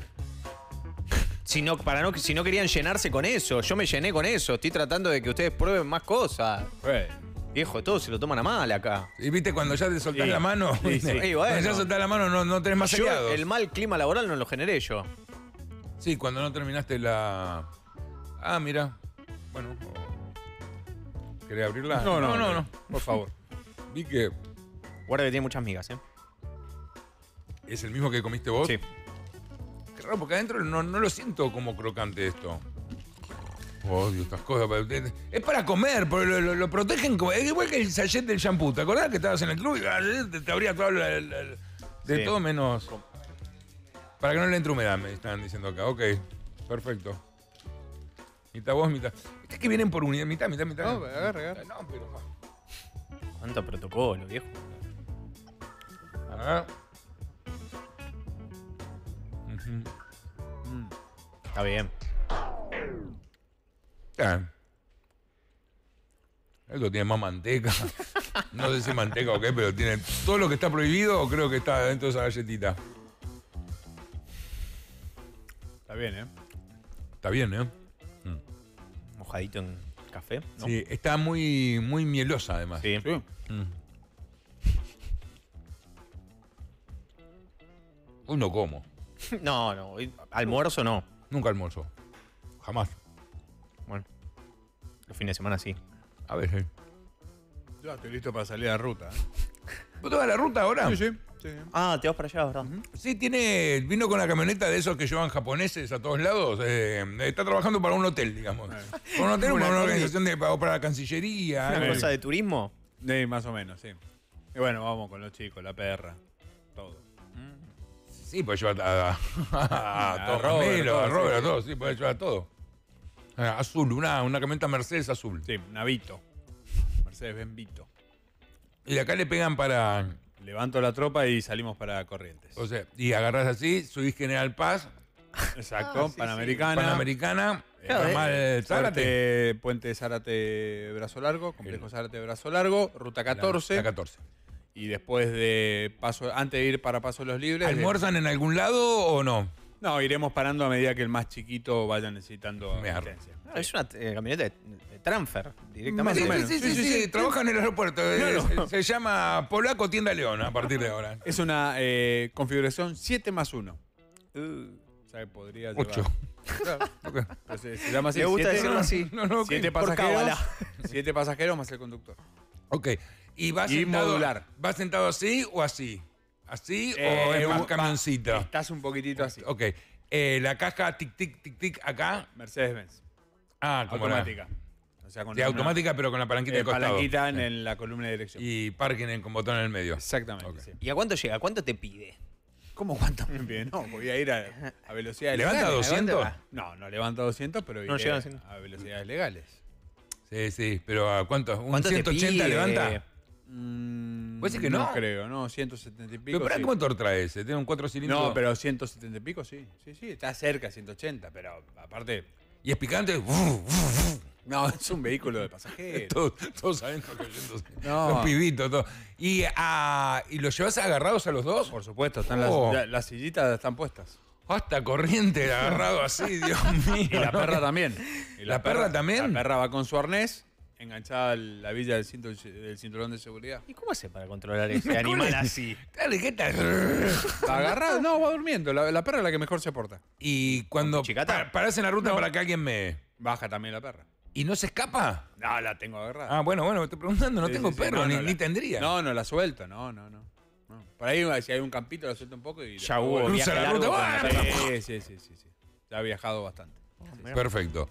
Speaker 15: Si no, para no, si no querían llenarse con eso, yo me llené con eso. Estoy tratando de que ustedes prueben más cosas.
Speaker 3: Bueno.
Speaker 15: Viejo, todos se lo toman a mal acá.
Speaker 2: Y viste, cuando ya te soltás
Speaker 3: Sí.
Speaker 2: la mano,
Speaker 3: Sí,
Speaker 2: ¿viste?
Speaker 3: sí.
Speaker 15: Y bueno.
Speaker 2: Cuando ya soltás la mano no, no tenés más
Speaker 15: Yo,
Speaker 2: aliados.
Speaker 15: el mal clima laboral no lo generé yo.
Speaker 2: Sí, cuando no terminaste la... Ah, mira. Bueno. ¿Querés abrirla?
Speaker 3: No, no,
Speaker 2: no, no.
Speaker 3: Por favor.
Speaker 2: Vi que
Speaker 15: Guarda que tiene muchas migas, ¿eh?
Speaker 2: es el mismo que comiste vos.
Speaker 15: Sí.
Speaker 2: Qué raro, porque adentro no, no lo siento como crocante esto. Odio estas cosas. pero- Es para comer, porque lo, lo- lo protegen como... Es igual que el sachet del shampoo. ¿Te acordás que estabas en el club y ah, te, te abría todo la- la- la- de
Speaker 15: Sí.
Speaker 2: todo menos... Para que no le entre humedad, me están diciendo acá. Ok, perfecto. Mitad vos, mitad... Es que vienen por unidad, mitad, mitad, mitad.
Speaker 3: No, agarra, agarra.
Speaker 2: No, pero...
Speaker 15: ¿Cuánto protocolo, viejo?
Speaker 2: Ah. Ujú.
Speaker 3: Mm.
Speaker 15: Está bien.
Speaker 2: Ah. Esto tiene más manteca. No sé si manteca o qué, pero tiene todo lo que está prohibido o creo que está dentro de esa galletita.
Speaker 3: Está bien, ¿eh?
Speaker 2: Está bien, ¿eh?
Speaker 15: Mojadito en café. ¿no?
Speaker 2: Sí, está muy, muy mielosa además.
Speaker 15: Sí.
Speaker 3: Sí.
Speaker 2: Mm. Hoy no como.
Speaker 15: No, no. hoy- Almuerzo no.
Speaker 2: Nunca almuerzo. Jamás.
Speaker 15: Bueno. Los fines de semana sí.
Speaker 2: A veces.
Speaker 3: Ya estoy listo para salir a la ruta. ¿eh?
Speaker 2: ¿Vos te vas a la ruta ahora?
Speaker 3: Sí, sí. sí.
Speaker 15: Ah, te vas para allá, ¿verdad?
Speaker 2: Sí, tiene, vino con la camioneta de esos que llevan japoneses a todos lados. eh, está trabajando para un hotel, digamos. Para un hotel o para una organización de, o para la Cancillería.
Speaker 15: ¿Una
Speaker 2: algo.
Speaker 15: cosa de turismo?
Speaker 3: Sí, más o menos, sí. Y bueno, vamos con los chicos, la perra, todo.
Speaker 2: Sí, puede llevar a, a, a,
Speaker 3: A
Speaker 2: todo,
Speaker 3: Robert,
Speaker 2: a Melo,
Speaker 3: todo,
Speaker 2: a
Speaker 3: sí,
Speaker 2: Robert, a
Speaker 3: sí.
Speaker 2: todo, sí, puede llevar todo. Ah, azul, una, una camioneta Mercedes azul.
Speaker 3: Sí, Navito. Mercedes-Benz Vito.
Speaker 2: Y de acá le pegan para...
Speaker 3: Levanto la tropa y salimos para Corrientes.
Speaker 2: O sea, y agarrás así, subís General Paz,
Speaker 3: Exacto,
Speaker 12: Ah, sí,
Speaker 3: Panamericana.
Speaker 2: Panamericana,
Speaker 3: eh,
Speaker 15: Claro,
Speaker 2: ramal Zárate.
Speaker 3: Puente, Puente Zárate Brazo Largo, Complejo
Speaker 2: El-
Speaker 3: Zárate Brazo Largo, Ruta catorce.
Speaker 2: La, la catorce.
Speaker 3: Y después de paso, antes de ir para Paso de los Libres.
Speaker 2: ¿Almuerzan en algún lado o no?
Speaker 3: No, iremos parando a medida que el más chiquito vaya necesitando
Speaker 2: Me arro.
Speaker 3: asistencia.
Speaker 15: Ah, es una eh, camioneta de, de transfer, directamente.
Speaker 2: Sí,
Speaker 3: Más o menos.
Speaker 2: sí, sí,
Speaker 3: Sí,
Speaker 2: sí,
Speaker 3: sí,
Speaker 2: sí,
Speaker 3: sí.
Speaker 2: trabaja en el aeropuerto. eh,
Speaker 3: Claro.
Speaker 2: Se, se llama Polaco Tienda León a partir de ahora.
Speaker 3: Es una eh, configuración siete más uno.
Speaker 15: Uh,
Speaker 3: O sea, que podría llevar.
Speaker 2: Ocho.
Speaker 3: Claro.
Speaker 2: Ok.
Speaker 3: Pero se, se llama así.
Speaker 15: Me gusta
Speaker 3: siete,
Speaker 15: decirlo así.
Speaker 2: No, no, ok.
Speaker 3: Siete
Speaker 15: Por
Speaker 3: pasajeros.
Speaker 15: cábala.
Speaker 3: Siete pasajeros más el conductor.
Speaker 2: Ok. ¿Y vas
Speaker 3: Y
Speaker 2: sentado,
Speaker 3: modular.
Speaker 2: vas sentado así o así? ¿Así o
Speaker 3: Eh,
Speaker 2: es más
Speaker 3: va-
Speaker 2: camioncito?
Speaker 3: Estás un poquitito así.
Speaker 2: Ok. Eh, la caja tic, tic, tic, tic acá.
Speaker 3: Mercedes-Benz.
Speaker 2: Ah, como la-
Speaker 3: Automática. O sea, con
Speaker 2: Sí,
Speaker 3: una-
Speaker 2: automática, pero con la palanquita
Speaker 3: eh,
Speaker 2: de costado.
Speaker 3: palanquita en
Speaker 2: Sí.
Speaker 3: el- la columna de dirección.
Speaker 2: Y parking en- con botón en el medio.
Speaker 3: Exactamente.
Speaker 2: Ok.
Speaker 3: sí.
Speaker 15: ¿Y a cuánto llega? ¿A cuánto te pide?
Speaker 3: ¿Cómo cuánto me pide? No, voy a ir a, a velocidades
Speaker 2: ¿Levanta
Speaker 3: legales.
Speaker 2: doscientos?
Speaker 3: No, no levanta doscientos, pero
Speaker 15: No
Speaker 3: iré
Speaker 15: llega a
Speaker 3: a,
Speaker 15: cien.
Speaker 3: a velocidades legales.
Speaker 2: Sí, sí, pero ¿a cuánto? ¿Un
Speaker 15: ¿Cuánto te
Speaker 2: ciento ochenta
Speaker 15: pide?
Speaker 2: levanta?
Speaker 3: Mm,
Speaker 2: ¿Puede ser que no?
Speaker 3: No creo, no, ciento setenta y pico.
Speaker 2: Pero ¿para
Speaker 3: sí.
Speaker 2: qué motor trae ese? ¿Tiene un cuatro cilindros?
Speaker 3: No, pero ciento setenta y pico sí. Sí, sí, está cerca, ciento ochenta, pero aparte.
Speaker 2: ¿Y es picante?
Speaker 3: No, es un vehículo de pasajeros.
Speaker 2: todos, todos sabiendo cayéndose.
Speaker 3: No.
Speaker 2: Los pibitos, todo. ¿Y, ah, ¿Y los llevas agarrados a los dos?
Speaker 3: Por supuesto, están
Speaker 2: Oh.
Speaker 3: las, las sillitas están puestas.
Speaker 2: Hasta corriente agarrado así, Dios mío.
Speaker 3: Y la perra también. Y
Speaker 2: ¿La perra también?
Speaker 3: La perra va con su arnés, enganchada a la villa del, cinto, del cinturón de seguridad.
Speaker 15: ¿Y cómo hace para controlar ese animal así?
Speaker 2: Dale, ¿qué tal?
Speaker 3: Agarrada, no, va durmiendo. La, la perra es la que mejor se porta.
Speaker 2: Y cuando pa- parás en la ruta
Speaker 3: No.
Speaker 2: para que alguien me...
Speaker 3: Baja también la perra.
Speaker 2: ¿Y no se escapa?
Speaker 3: No, la tengo agarrada.
Speaker 2: Ah, bueno, bueno, me estoy preguntando, no
Speaker 3: Sí,
Speaker 2: tengo
Speaker 3: sí, sí,
Speaker 2: perro,
Speaker 3: no,
Speaker 2: ni,
Speaker 3: no,
Speaker 2: ni
Speaker 3: la-
Speaker 2: tendría.
Speaker 3: No, no la suelto, no, no, no. no. Por ahí, si hay un campito, la suelto un poco y.
Speaker 15: Ya hubo
Speaker 2: Cruza
Speaker 15: viaje
Speaker 2: la
Speaker 15: largo
Speaker 2: ruta,
Speaker 15: con
Speaker 2: ¡ah!
Speaker 15: la perra.
Speaker 3: Sí, sí, sí, sí, sí. Ya ha viajado bastante.
Speaker 2: Perfecto.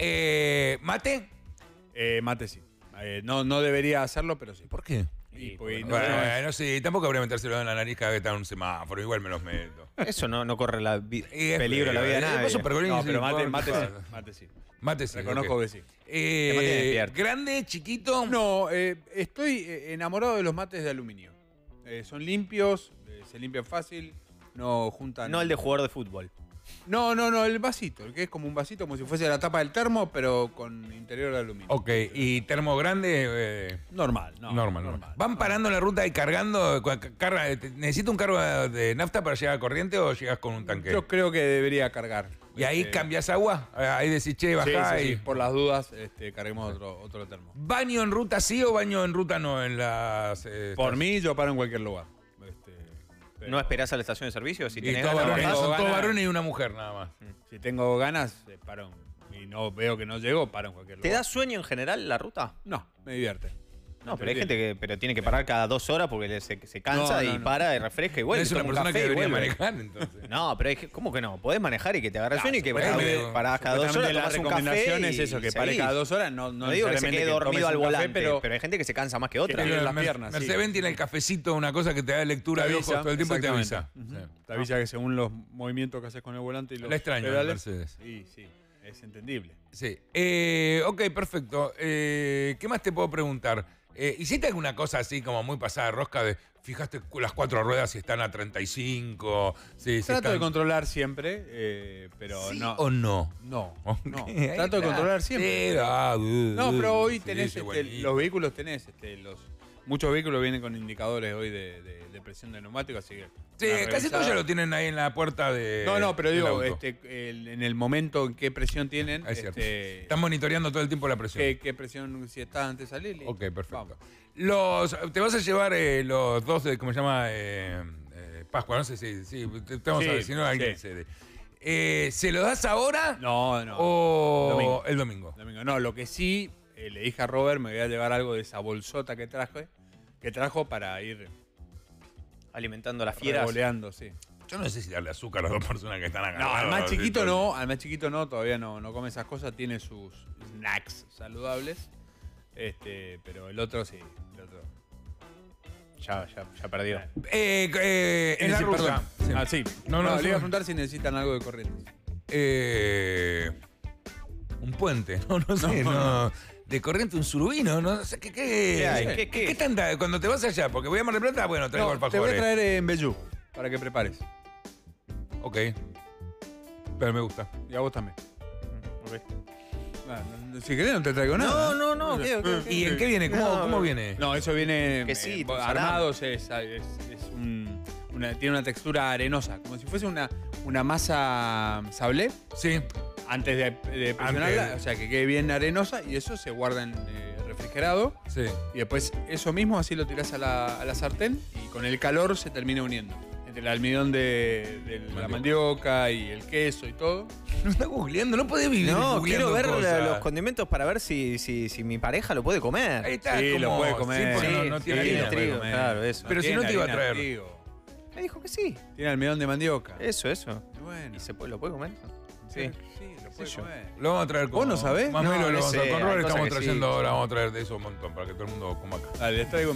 Speaker 2: Eh, ¿Mate?
Speaker 3: Eh, mate sí. Eh, no, no debería hacerlo, pero sí.
Speaker 2: ¿Por qué?
Speaker 3: Y, pues, no,
Speaker 2: Bueno, sí, tampoco habría metérselo en la nariz cada vez que está en un semáforo, igual me los meto.
Speaker 15: Eso no, no corre la vi-
Speaker 2: Y es
Speaker 15: peligro la vida de
Speaker 2: feo,
Speaker 15: nadie.
Speaker 2: vos sos pergolini,
Speaker 3: no,
Speaker 2: sí,
Speaker 3: pero mate,
Speaker 2: por-
Speaker 3: mate sí.
Speaker 2: por-
Speaker 3: Mate sí.
Speaker 2: Mate sí.
Speaker 3: Reconozco
Speaker 2: ok.
Speaker 3: que sí.
Speaker 2: Eh,
Speaker 15: Te mantiene despierto.
Speaker 2: ¿Grande, chiquito?
Speaker 3: No, eh, estoy eh, enamorado de los mates de aluminio. Eh, son limpios, eh, se limpian fácil, no juntan.
Speaker 15: No el de jugador de fútbol.
Speaker 3: No, no, no, el vasito, el que es como un vasito, como si fuese la tapa del termo, pero con interior de aluminio.
Speaker 2: Ok, ¿y termo grande? Eh,
Speaker 3: Normal, no.
Speaker 2: normal, normal. ¿Van parando en la ruta y cargando? cu- carga- te- ¿Necesito un cargo de nafta para llegar a corriente o llegas con un tanque?
Speaker 3: Yo creo que debería cargar.
Speaker 2: ¿Y ahí
Speaker 3: Este,
Speaker 2: cambias agua? Ahí decís, che,
Speaker 3: sí,
Speaker 2: bajá
Speaker 3: sí,
Speaker 2: y...
Speaker 3: sí, por las dudas, este, carguemos otro, otro termo.
Speaker 2: ¿Baño en ruta sí o baño en ruta no en las... eh,
Speaker 3: Por
Speaker 2: estas-
Speaker 3: mí, yo paro en cualquier lugar. Este, pero-
Speaker 15: ¿No esperás a la estación de servicio? Si
Speaker 2: Y
Speaker 15: tenés
Speaker 2: todos
Speaker 15: ganas,
Speaker 2: varones,
Speaker 15: bajás.
Speaker 2: son
Speaker 3: ganas.
Speaker 2: todos varones y una mujer nada más.
Speaker 3: Si tengo ganas, eh, paro. Y no veo que no llego, paro en cualquier
Speaker 15: ¿Te
Speaker 3: lugar.
Speaker 15: da sueño en general la ruta?
Speaker 3: No, me divierte.
Speaker 15: No, pero hay gente que pero tiene que parar cada dos horas porque le- se, se cansa
Speaker 3: No, no,
Speaker 15: y
Speaker 3: no.
Speaker 15: para y refresca y vuelve.
Speaker 2: es una
Speaker 15: toma un
Speaker 2: persona que
Speaker 15: café y
Speaker 2: debería
Speaker 15: vuelve.
Speaker 2: manejar, entonces.
Speaker 15: No, pero hay que- ¿cómo que no? Podés manejar y que te agarre el
Speaker 3: No,
Speaker 15: sueño y que
Speaker 3: supuestamente-
Speaker 15: parás parás cada dos horas,
Speaker 3: supuestamente
Speaker 15: tomás
Speaker 3: la
Speaker 15: un café
Speaker 3: recomendación es
Speaker 15: y
Speaker 3: eso, que pare
Speaker 15: seguís.
Speaker 3: cada dos horas. No, no,
Speaker 15: No digo que se
Speaker 3: necesariamente
Speaker 15: quede dormido
Speaker 3: tomes
Speaker 15: al
Speaker 3: un café,
Speaker 15: volante,
Speaker 3: pero,
Speaker 15: pero hay gente que se cansa más que otra.
Speaker 3: Tiene las
Speaker 2: Mer-
Speaker 3: piernas, sí.
Speaker 2: Mercedes tiene el cafecito, una cosa que te da lectura
Speaker 3: te
Speaker 2: de ojos
Speaker 3: avisa,
Speaker 2: todo el tiempo y te avisa.
Speaker 3: exactamente. Ujú.
Speaker 2: Sí.
Speaker 3: Te avisa que según los movimientos que haces con el volante y los
Speaker 2: La extraño,
Speaker 3: pedales,
Speaker 2: Mercedes.
Speaker 3: Y sí, es entendible.
Speaker 2: Sí. Eh, ok, perfecto. Eh, ¿Qué más te puedo preguntar? Eh, ¿Hiciste alguna cosa así como muy pasada de rosca de fijaste cu- las cuatro ruedas si están a treinta y cinco? Si, si
Speaker 3: Trato
Speaker 2: están...
Speaker 3: de controlar siempre, eh, pero
Speaker 2: ¿Sí
Speaker 3: no.
Speaker 2: o no?
Speaker 3: No,
Speaker 2: Ok,
Speaker 3: no.
Speaker 2: ahí
Speaker 3: Trato de
Speaker 2: está.
Speaker 3: controlar siempre.
Speaker 2: Sí, ah, uh,
Speaker 3: No,
Speaker 2: uh,
Speaker 3: pero hoy
Speaker 2: sí,
Speaker 3: tenés,
Speaker 2: sí,
Speaker 3: este,
Speaker 2: buenísimo.
Speaker 3: los vehículos tenés, este, los, muchos vehículos vienen con indicadores hoy de, de- de presión de neumático, así que...
Speaker 2: Sí,
Speaker 3: una
Speaker 2: casi
Speaker 3: revisada.
Speaker 2: todos ya lo tienen ahí en la puerta de.
Speaker 3: No, no, pero
Speaker 2: del
Speaker 3: digo,
Speaker 2: auto.
Speaker 3: este, el- en el momento en qué presión tienen,
Speaker 2: Es cierto.
Speaker 3: este,
Speaker 2: Están monitoreando todo el tiempo la presión.
Speaker 3: qué, qué presión, si está antes de salir. listo.
Speaker 2: Ok, perfecto.
Speaker 3: Vamos.
Speaker 2: Los, te vas a llevar eh, los dos, de, ¿cómo se llama? Eh, eh, Pascua, no sé si, sí, te, te vamos
Speaker 3: Sí,
Speaker 2: a ver, si no alguien
Speaker 3: sí.
Speaker 2: cede. Eh, ¿Se lo das ahora
Speaker 3: No, no.
Speaker 2: o
Speaker 3: Domingo.
Speaker 2: el domingo?
Speaker 3: Domingo. No, lo que sí, eh, le dije a Robert, me voy a llevar algo de esa bolsota que traje, que trajo para ir
Speaker 15: Alimentando las fieras.
Speaker 3: revoleando, sí.
Speaker 2: Yo no sé si darle azúcar a las dos personas que están acá.
Speaker 3: No, al más chiquito no, al más chiquito no, todavía no, no come esas cosas, tiene sus snacks saludables. Este, pero el otro sí, el otro.
Speaker 15: Ya, ya, ya perdió.
Speaker 2: Eh, eh, en la
Speaker 3: Sí,
Speaker 2: ruta.
Speaker 3: perdón.
Speaker 2: Sí.
Speaker 3: Ah, sí.
Speaker 2: No, no,
Speaker 3: le
Speaker 2: sí.
Speaker 3: iba a preguntar si necesitan algo de corrientes.
Speaker 2: Eh, un puente, no, no sé, no.
Speaker 3: No,
Speaker 2: De corriente un surubino, no sé qué. ¿Qué,
Speaker 15: ¿Qué hay?
Speaker 2: ¿Qué,
Speaker 15: ¿Qué- qué?
Speaker 2: qué tanta- Cuando te vas allá, porque voy a Mar del Plata, bueno, traigo
Speaker 3: No, te voy a
Speaker 2: alfajores.
Speaker 3: traer en Bellú, para que prepares.
Speaker 2: Ok. Pero me gusta.
Speaker 3: Y a vos también. Ah, no, si querés no te traigo nada.
Speaker 15: No, no, no. ¿qué- qué- qué?
Speaker 2: ¿Y en qué viene? ¿Cómo,
Speaker 15: No,
Speaker 2: cómo viene?
Speaker 3: No, eso viene
Speaker 15: Quesito,
Speaker 3: eh, armados, es, es, es un, una, tiene una textura arenosa, como si fuese una, una masa sablé.
Speaker 2: Sí.
Speaker 3: Antes de, de presionarla,
Speaker 2: Antes.
Speaker 3: o sea, que quede bien arenosa y eso se guarda en eh, refrigerado.
Speaker 2: Sí.
Speaker 3: Y después eso mismo así lo tirás a la, a la sartén y con el calor se termina uniendo. Entre el almidón de, de la mandioca y el queso y todo.
Speaker 2: No está googleando, no podés vivir
Speaker 4: No,
Speaker 2: googleando
Speaker 4: quiero ver
Speaker 2: cosas.
Speaker 4: la- los condimentos para ver si, si, si mi pareja lo puede comer.
Speaker 2: Ahí está,
Speaker 3: Sí,
Speaker 2: como-
Speaker 3: lo puede comer.
Speaker 2: Sí, porque
Speaker 3: Sí,
Speaker 2: no, no
Speaker 3: sí,
Speaker 2: tiene
Speaker 3: sí,
Speaker 2: harina.
Speaker 3: lo puede
Speaker 4: trigo,
Speaker 3: comer.
Speaker 4: claro, eso.
Speaker 2: Pero si
Speaker 3: tiene
Speaker 2: no te iba a
Speaker 3: harina de
Speaker 2: traer.
Speaker 3: trigo.
Speaker 4: Me dijo que sí.
Speaker 3: Tiene almidón de mandioca.
Speaker 4: Eso, eso.
Speaker 3: Bueno.
Speaker 4: ¿Y se puede, lo puede comer?
Speaker 3: Sí, sí, lo puede
Speaker 4: yo.
Speaker 3: comer.
Speaker 2: Lo vamos a traer con.
Speaker 3: ¿Vos no sabés?
Speaker 2: Más o
Speaker 4: No,
Speaker 2: menos
Speaker 4: no
Speaker 2: lo vamos a
Speaker 4: sé,
Speaker 2: Con
Speaker 4: hay
Speaker 2: Robert
Speaker 4: cosas
Speaker 2: estamos
Speaker 4: que
Speaker 2: trayendo
Speaker 4: sí.
Speaker 2: ahora, vamos a traer de eso un montón para que todo el mundo coma acá.
Speaker 3: Dale, les traigo un bello.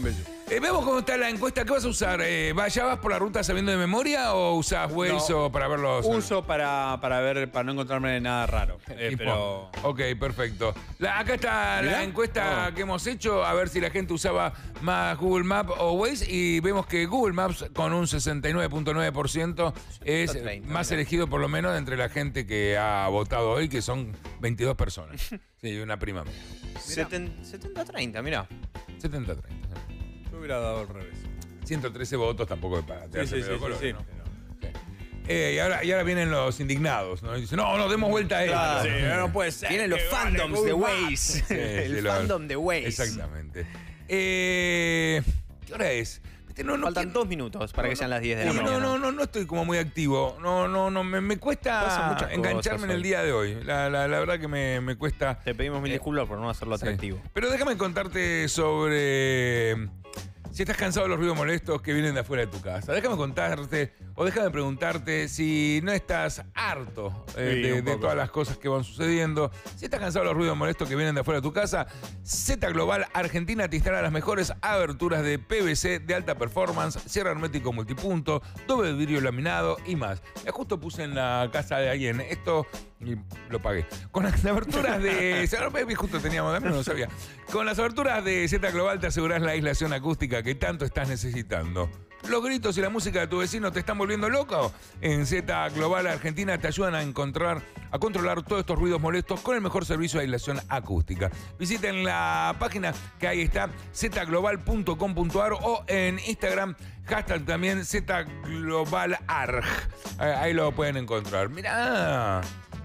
Speaker 2: Eh, vemos cómo está la encuesta. ¿Qué vas a usar? Eh, ¿va- ¿Ya vas por la ruta sabiendo de memoria o usas Waze
Speaker 3: No,
Speaker 2: o para verlos?
Speaker 3: Uso para, para ver, para no encontrarme nada raro. Eh,
Speaker 2: Tipo,
Speaker 3: pero.
Speaker 2: Ok, perfecto. La- acá está
Speaker 3: Mirá.
Speaker 2: la encuesta
Speaker 3: Oh.
Speaker 2: que hemos hecho, a ver si la gente usaba más Google Maps o Waze, y vemos que Google Maps con un sesenta y nueve punto nueve por ciento es
Speaker 15: treinta,
Speaker 2: más
Speaker 15: mirá.
Speaker 2: elegido por lo menos entre la gente que ha votado hoy, que son veintidós personas. Sí, una prima mía.
Speaker 15: setenta a treinta, mirá.
Speaker 2: setenta a treinta.
Speaker 3: Yo hubiera dado al revés.
Speaker 2: ciento trece votos tampoco es para
Speaker 3: Sí,
Speaker 2: tirarse
Speaker 3: sí,
Speaker 2: medio
Speaker 3: sí,
Speaker 2: color,
Speaker 3: sí,
Speaker 2: ¿no?
Speaker 3: sí.
Speaker 2: Eh, y, ahora, y ahora vienen los indignados, ¿no? Y dicen, no, no, demos vuelta a esto.
Speaker 15: Claro.
Speaker 3: Sí, no puede ser.
Speaker 15: Tienen los
Speaker 3: que gane
Speaker 15: fandoms de
Speaker 3: Google
Speaker 15: Waze.
Speaker 3: Maps.
Speaker 2: Sí,
Speaker 15: El
Speaker 2: sí, lo-
Speaker 15: fandom de Waze.
Speaker 2: Exactamente. Eh, ¿Qué hora es? Viste, No, no,
Speaker 15: Faltan
Speaker 2: quiero-
Speaker 15: dos minutos para que sean las diez de la
Speaker 2: Sí,
Speaker 15: mañana.
Speaker 2: no, no, no, no estoy como muy activo. No, no, no, me, me
Speaker 15: Pasan
Speaker 2: cuesta
Speaker 15: muchas
Speaker 2: engancharme
Speaker 15: cosas
Speaker 2: en el
Speaker 15: hoy.
Speaker 2: día de hoy. La, la- la verdad que me, me cuesta.
Speaker 15: Te pedimos mil
Speaker 2: Eh,
Speaker 15: disculpas por no hacerlo
Speaker 2: Sí.
Speaker 15: atractivo.
Speaker 2: Pero déjame contarte sobre si estás cansado de los ruidos molestos que vienen de afuera de tu casa. Déjame contarte o déjame preguntarte si no estás harto eh,
Speaker 3: Sí,
Speaker 2: de,
Speaker 3: un
Speaker 2: de
Speaker 3: poco.
Speaker 2: todas las cosas que van sucediendo. Si estás cansado de los ruidos molestos que vienen de afuera de tu casa, Z Global Argentina te instala las mejores aberturas de P V C de alta performance, cierre hermético multipunto, doble vidrio laminado y más. Ya justo puse en la casa de alguien esto y lo pagué. Con las aberturas de... Justo teníamos, también no lo sabía. Con las aberturas de Z Global te aseguras la aislación acústica que tanto estás necesitando. ¿Los gritos y la música de tu vecino te están volviendo loco? En Z Global Argentina te ayudan a encontrar, a controlar todos estos ruidos molestos con el mejor servicio de aislación acústica. Visiten la página que ahí está, z global punto com punto a r, o en Instagram, hashtag también ZGlobalArg. Ahí lo pueden encontrar. Mirá,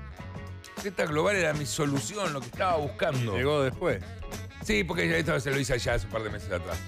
Speaker 2: Z Global era mi solución, lo que estaba buscando.
Speaker 3: Llegó después.
Speaker 2: Sí, porque esto se lo hice ya hace un par de meses atrás.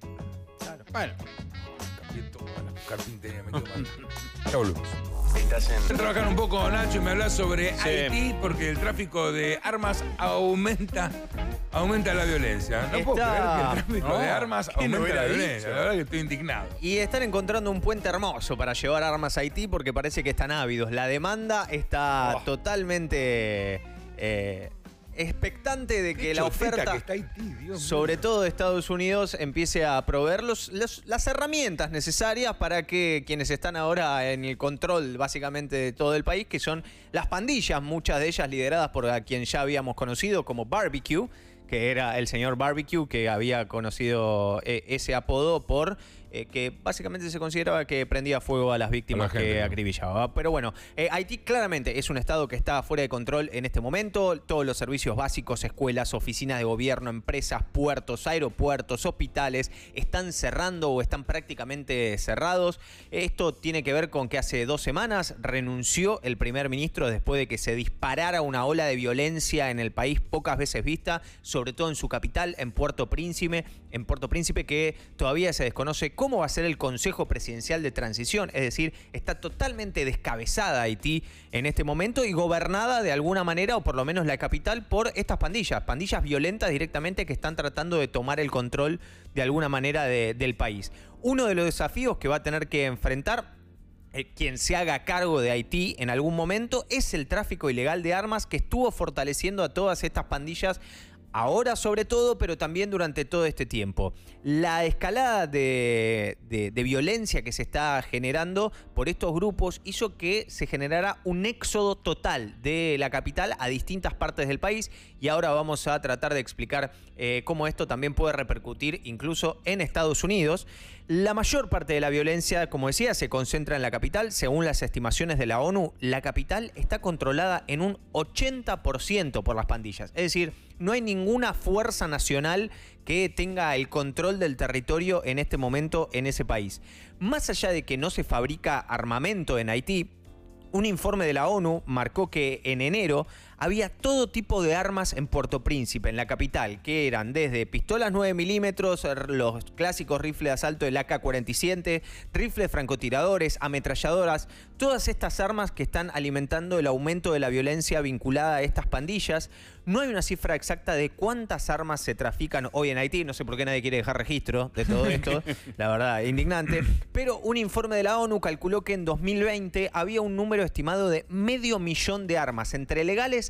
Speaker 3: Bueno.
Speaker 2: Cambié toda la carpintería, me quedo mal. Ya volvemos.
Speaker 1: Estás
Speaker 2: Voy a
Speaker 1: en
Speaker 2: trabajar un poco, Nacho, y me hablas sobre
Speaker 15: Sí.
Speaker 2: Haití, porque el tráfico de armas aumenta, aumenta la violencia. No puedo
Speaker 15: Está-
Speaker 2: creer que el tráfico
Speaker 15: No,
Speaker 2: de armas
Speaker 15: ¿quién
Speaker 2: aumenta la
Speaker 15: hubiera
Speaker 2: violencia.
Speaker 15: dicho?
Speaker 2: La verdad que estoy indignado.
Speaker 15: Y están encontrando un puente hermoso para llevar armas a Haití porque parece que están ávidos. La demanda está
Speaker 2: Oh.
Speaker 15: totalmente eh, expectante de que
Speaker 2: Qué
Speaker 15: la
Speaker 2: choteta
Speaker 15: oferta,
Speaker 2: que está Haití, Dios
Speaker 15: sobre
Speaker 2: mío.
Speaker 15: todo de Estados Unidos, empiece a proveer los- los- las herramientas necesarias para que quienes están ahora en el control básicamente de todo el país, que son las pandillas, muchas de ellas lideradas por a quien ya habíamos conocido como Barbecue, que era el señor Barbecue, que había conocido eh, ese apodo por eh, que básicamente se consideraba que prendía fuego a las víctimas
Speaker 2: A la gente,
Speaker 15: que
Speaker 2: ¿no?
Speaker 15: acribillaba. Pero bueno, eh, Haití claramente es un estado que está fuera de control en este momento. Todos los servicios básicos, escuelas, oficinas de gobierno, empresas, puertos, aeropuertos, hospitales, están cerrando o están prácticamente cerrados. Esto tiene que ver con que hace dos semanas renunció el primer ministro después de que se disparara una ola de violencia en el país pocas veces vista, sobre todo en su capital, en Puerto Príncipe, en Puerto Príncipe, que todavía se desconoce cómo va a ser el Consejo Presidencial de Transición. Es decir, está totalmente descabezada Haití en este momento y gobernada de alguna manera, o por lo menos la capital, por estas pandillas, pandillas violentas directamente que están tratando de tomar el control de alguna manera de- del país. Uno de los desafíos que va a tener que enfrentar Eh, quien se haga cargo de Haití en algún momento es el tráfico ilegal de armas que estuvo fortaleciendo a todas estas pandillas ahora sobre todo, pero también durante todo este tiempo. La escalada de, de- de violencia que se está generando por estos grupos hizo que se generara un éxodo total de la capital a distintas partes del país, y ahora vamos a tratar de explicar eh, cómo esto también puede repercutir incluso en Estados Unidos. La mayor parte de la violencia, como decía, se concentra en la capital. Según las estimaciones de la ONU, la capital está controlada en un ochenta por ciento por las pandillas. Es decir, no hay ninguna fuerza nacional que tenga el control del territorio en este momento en ese país. Más allá de que no se fabrica armamento en Haití, un informe de la ONU marcó que en enero había todo tipo de armas en Puerto Príncipe, en la capital, que eran desde pistolas nueve milímetros, los clásicos rifles de asalto del A K cuarenta y siete, rifles francotiradores, ametralladoras, todas estas armas que están alimentando el aumento de la violencia vinculada a estas pandillas. No hay una cifra exacta de cuántas armas se trafican hoy en Haití, no sé por qué nadie quiere dejar registro de todo esto, la verdad, indignante, pero un informe de la ONU calculó que en dos mil veinte había un número estimado de medio millón de armas, entre legales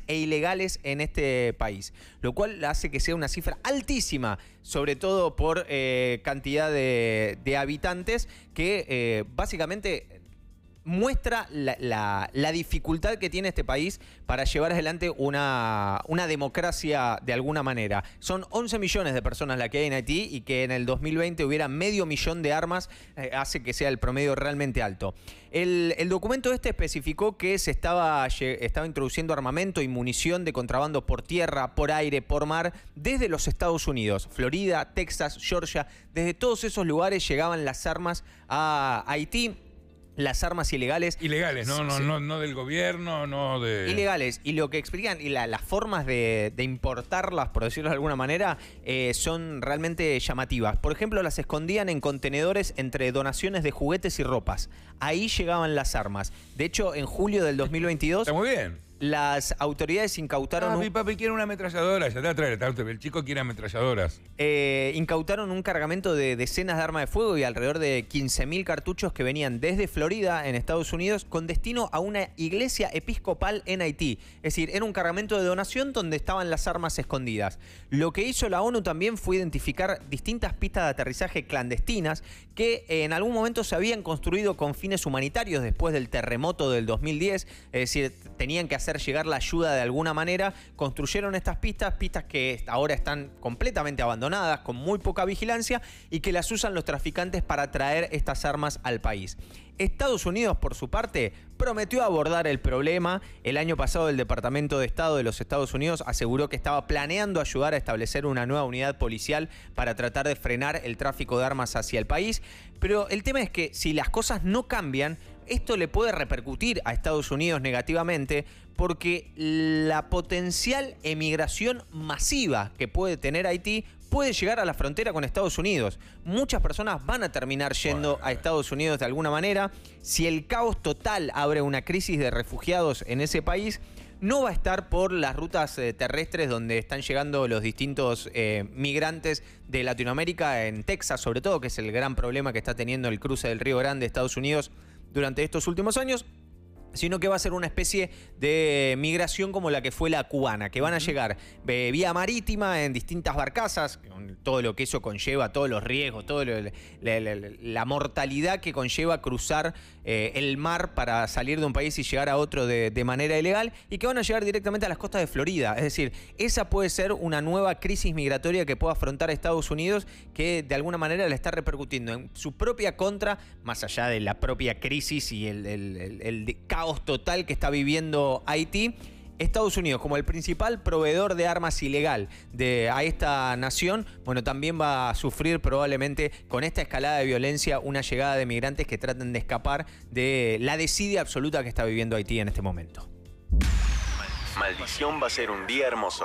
Speaker 15: legales e ilegales en este país, lo cual hace que sea una cifra altísima, sobre todo por eh, cantidad de, de habitantes, que eh, básicamente muestra la, la, la dificultad que tiene este país para llevar adelante una, una democracia de alguna manera. Son once millones de personas las que hay en Haití, y que en el dos mil veinte hubiera medio millón de armas eh, hace que sea el promedio realmente alto. El, el documento este especificó que se estaba, estaba introduciendo armamento y munición de contrabando por tierra, por aire, por mar, desde los Estados Unidos, Florida, Texas, Georgia. Desde todos esos lugares llegaban las armas a Haití. Las armas ilegales.
Speaker 2: Ilegales, no, no,
Speaker 15: sí.
Speaker 2: no, no del gobierno, no de...
Speaker 15: Ilegales. Y lo que explican, y la, las formas de, de importarlas, por decirlo de alguna manera, eh, son realmente llamativas. Por ejemplo, las escondían en contenedores entre donaciones de juguetes y ropas. Ahí llegaban las armas. De hecho, en julio del dos mil veintidós...
Speaker 2: Está muy bien.
Speaker 15: Las autoridades incautaron...
Speaker 2: Ah,
Speaker 15: un...
Speaker 2: mi papi quiere una ametralladora, ya te va a traer, el chico quiere ametralladoras.
Speaker 15: Eh, incautaron un cargamento de decenas de armas de fuego y alrededor de quince mil cartuchos que venían desde Florida, en Estados Unidos, con destino a una iglesia episcopal en Haití. Es decir, era un cargamento de donación donde estaban las armas escondidas. Lo que hizo la ONU también fue identificar distintas pistas de aterrizaje clandestinas que eh, en algún momento se habían construido con fines humanitarios después del terremoto del dos mil diez. Es decir, tenían que hacer llegar la ayuda de alguna manera. Construyeron estas pistas, pistas que ahora están completamente abandonadas, con muy poca vigilancia, y que las usan los traficantes para traer estas armas al país. Estados Unidos, por su parte, prometió abordar el problema. El año pasado el Departamento de Estado de los Estados Unidos aseguró que estaba planeando ayudar a establecer una nueva unidad policial para tratar de frenar el tráfico de armas hacia el país. Pero el tema es que si las cosas no cambian, esto le puede repercutir a Estados Unidos negativamente, porque la potencial emigración masiva que puede tener Haití puede llegar a la frontera con Estados Unidos. Muchas personas van a terminar yendo a Estados Unidos de alguna manera. Si el caos total abre una crisis de refugiados en ese país, no va a estar por las rutas eh, terrestres donde están llegando los distintos eh, migrantes de Latinoamérica, en Texas sobre todo, que es el gran problema que está teniendo el cruce del Río Grande de Estados Unidos durante estos últimos años, sino que va a ser una especie de migración como la que fue la cubana, que van a llegar eh, vía marítima en distintas barcazas, con todo lo que eso conlleva, todos los riesgos, toda la, la, la mortalidad que conlleva cruzar eh, el mar para salir de un país y llegar a otro de, de manera ilegal, y que van a llegar directamente a las costas de Florida. Es decir, esa puede ser una nueva crisis migratoria que pueda afrontar Estados Unidos, que de alguna manera le está repercutiendo en su propia contra, más allá de la propia crisis y el, el, el, el caos total que está viviendo Haití. Estados Unidos, como el principal proveedor de armas ilegal de, a esta nación, bueno, también va a sufrir probablemente con esta escalada de violencia una llegada de migrantes que traten de escapar de la desidia absoluta que está viviendo Haití en este momento.
Speaker 1: Maldición va a ser un día hermoso.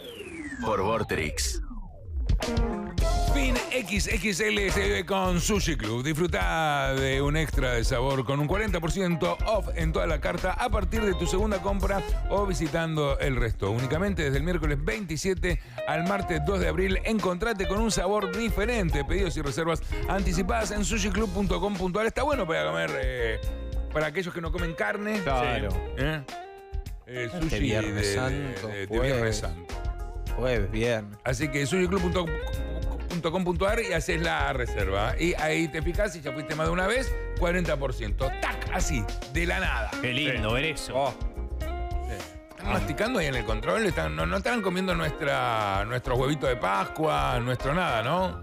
Speaker 1: Por Vorterix.
Speaker 2: Fin X X L se vive con Sushi Club. Disfruta de un extra de sabor con un cuarenta por ciento off en toda la carta a partir de tu segunda compra o visitando el resto. Únicamente desde el miércoles veintisiete al martes dos de abril, encontrate con un sabor diferente. Pedidos y reservas anticipadas en sushi club punto com punto a r. Está bueno para comer, eh, para aquellos que no comen carne.
Speaker 3: Claro.
Speaker 2: ¿Eh? Eh,
Speaker 15: Este
Speaker 2: sushi
Speaker 15: Viernes
Speaker 2: de,
Speaker 15: Santo,
Speaker 2: de- de
Speaker 15: jueves.
Speaker 2: Viernes Santo.
Speaker 15: Jueves, viernes.
Speaker 2: Así que sushi club punto com punto a r y haces la reserva. Y ahí te fijas, si ya fuiste más de una vez, cuarenta por ciento. ¡Tac! Así, de la nada.
Speaker 10: Qué lindo ver eso.
Speaker 2: Están masticando ahí en el control, están, no, no están comiendo nuestra, nuestros huevitos de Pascua, nuestro nada, ¿no?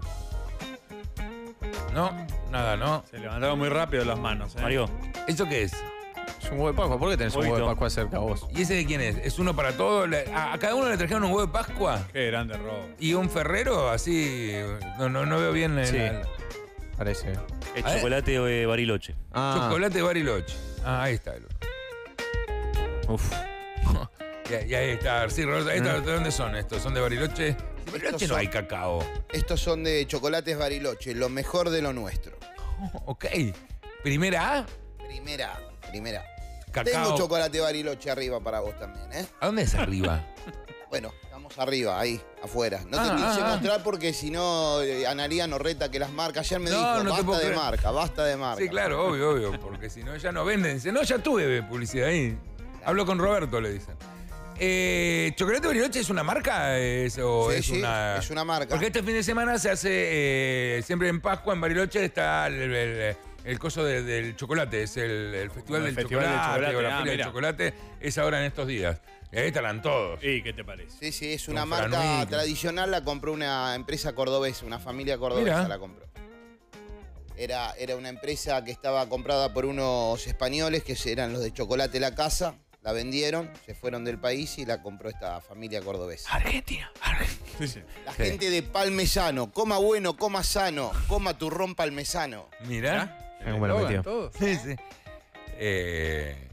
Speaker 2: No, nada, ¿no?
Speaker 3: Se levantaron muy rápido las manos, ¿eh?
Speaker 10: Mario.
Speaker 2: ¿Eso qué es?
Speaker 15: Es un huevo de Pascua. ¿Por qué tenés un huevo de Pascua cerca a vos?
Speaker 2: ¿Y ese de quién es? ¿Es uno para todos? Le- ¿A, a cada uno le trajeron un huevo de Pascua?
Speaker 3: Qué grande robo.
Speaker 2: ¿Y un ferrero? Así. No, no, no veo bien. el-
Speaker 15: Sí.
Speaker 2: el-
Speaker 15: Parece.
Speaker 10: Es
Speaker 2: A ver.
Speaker 10: chocolate de Bariloche.
Speaker 15: Ah,
Speaker 2: Chocolate Bariloche. Ah, ahí está.
Speaker 15: uf.
Speaker 2: Y, y ahí está. Sí, Roberto, ahí está. ¿De dónde son estos? ¿Son de Bariloche? De Bariloche
Speaker 9: Estos
Speaker 2: no
Speaker 9: son-
Speaker 2: hay cacao.
Speaker 9: Estos son de chocolates Bariloche, lo mejor de lo nuestro.
Speaker 2: Ok. ¿Primera A?
Speaker 9: Primera, primera.
Speaker 2: Cacao.
Speaker 9: Tengo chocolate Bariloche arriba para vos también, ¿eh?
Speaker 2: ¿A dónde es arriba?
Speaker 9: Bueno, estamos arriba, ahí, afuera. No
Speaker 2: Ah,
Speaker 9: te quise
Speaker 2: ah, ah.
Speaker 9: mostrar porque si no, eh, Analía nos reta que las marcas. Ayer me
Speaker 2: No,
Speaker 9: dijo,
Speaker 2: no te
Speaker 9: basta
Speaker 2: puedo
Speaker 9: de
Speaker 2: creer.
Speaker 9: marca, basta de marca.
Speaker 2: Sí, claro, obvio, obvio. Porque si no, ya no venden. Dice, no, ya tuve publicidad ahí. Hablo con Roberto, le dicen. Eh, ¿Chocolate Bariloche es una marca? Es, o
Speaker 9: Sí,
Speaker 2: es,
Speaker 9: sí,
Speaker 2: una...
Speaker 9: es una marca.
Speaker 2: Porque este fin de semana se hace, eh, siempre en Pascua, en Bariloche, está el, el- el coso de- del chocolate. Es el, el Festival,
Speaker 10: El
Speaker 2: del,
Speaker 10: Festival del
Speaker 2: chocolate,
Speaker 10: Chocolate,
Speaker 2: o la
Speaker 10: ah,
Speaker 2: Feria del
Speaker 10: mira.
Speaker 2: Chocolate. Es ahora en estos días. Y ahí estarán todos.
Speaker 10: ¿Y qué te parece?
Speaker 9: Sí, sí, es una
Speaker 2: Con
Speaker 9: marca
Speaker 2: Franui.
Speaker 9: tradicional, la compró una empresa cordobesa, una familia cordobesa
Speaker 2: Mira.
Speaker 9: la compró. Era, era una empresa que estaba comprada por unos españoles que eran los de Chocolate La Casa, la vendieron, se fueron del país y la compró esta familia cordobesa.
Speaker 15: Argentina.
Speaker 10: Sí, sí.
Speaker 9: La
Speaker 2: Sí.
Speaker 9: gente de Palmesano, coma bueno, coma sano, coma turrón palmesano.
Speaker 2: Mira.
Speaker 15: Mira cómo me lo
Speaker 10: Eslogan,
Speaker 15: metió.
Speaker 10: todo.
Speaker 2: Sí, sí. Eh,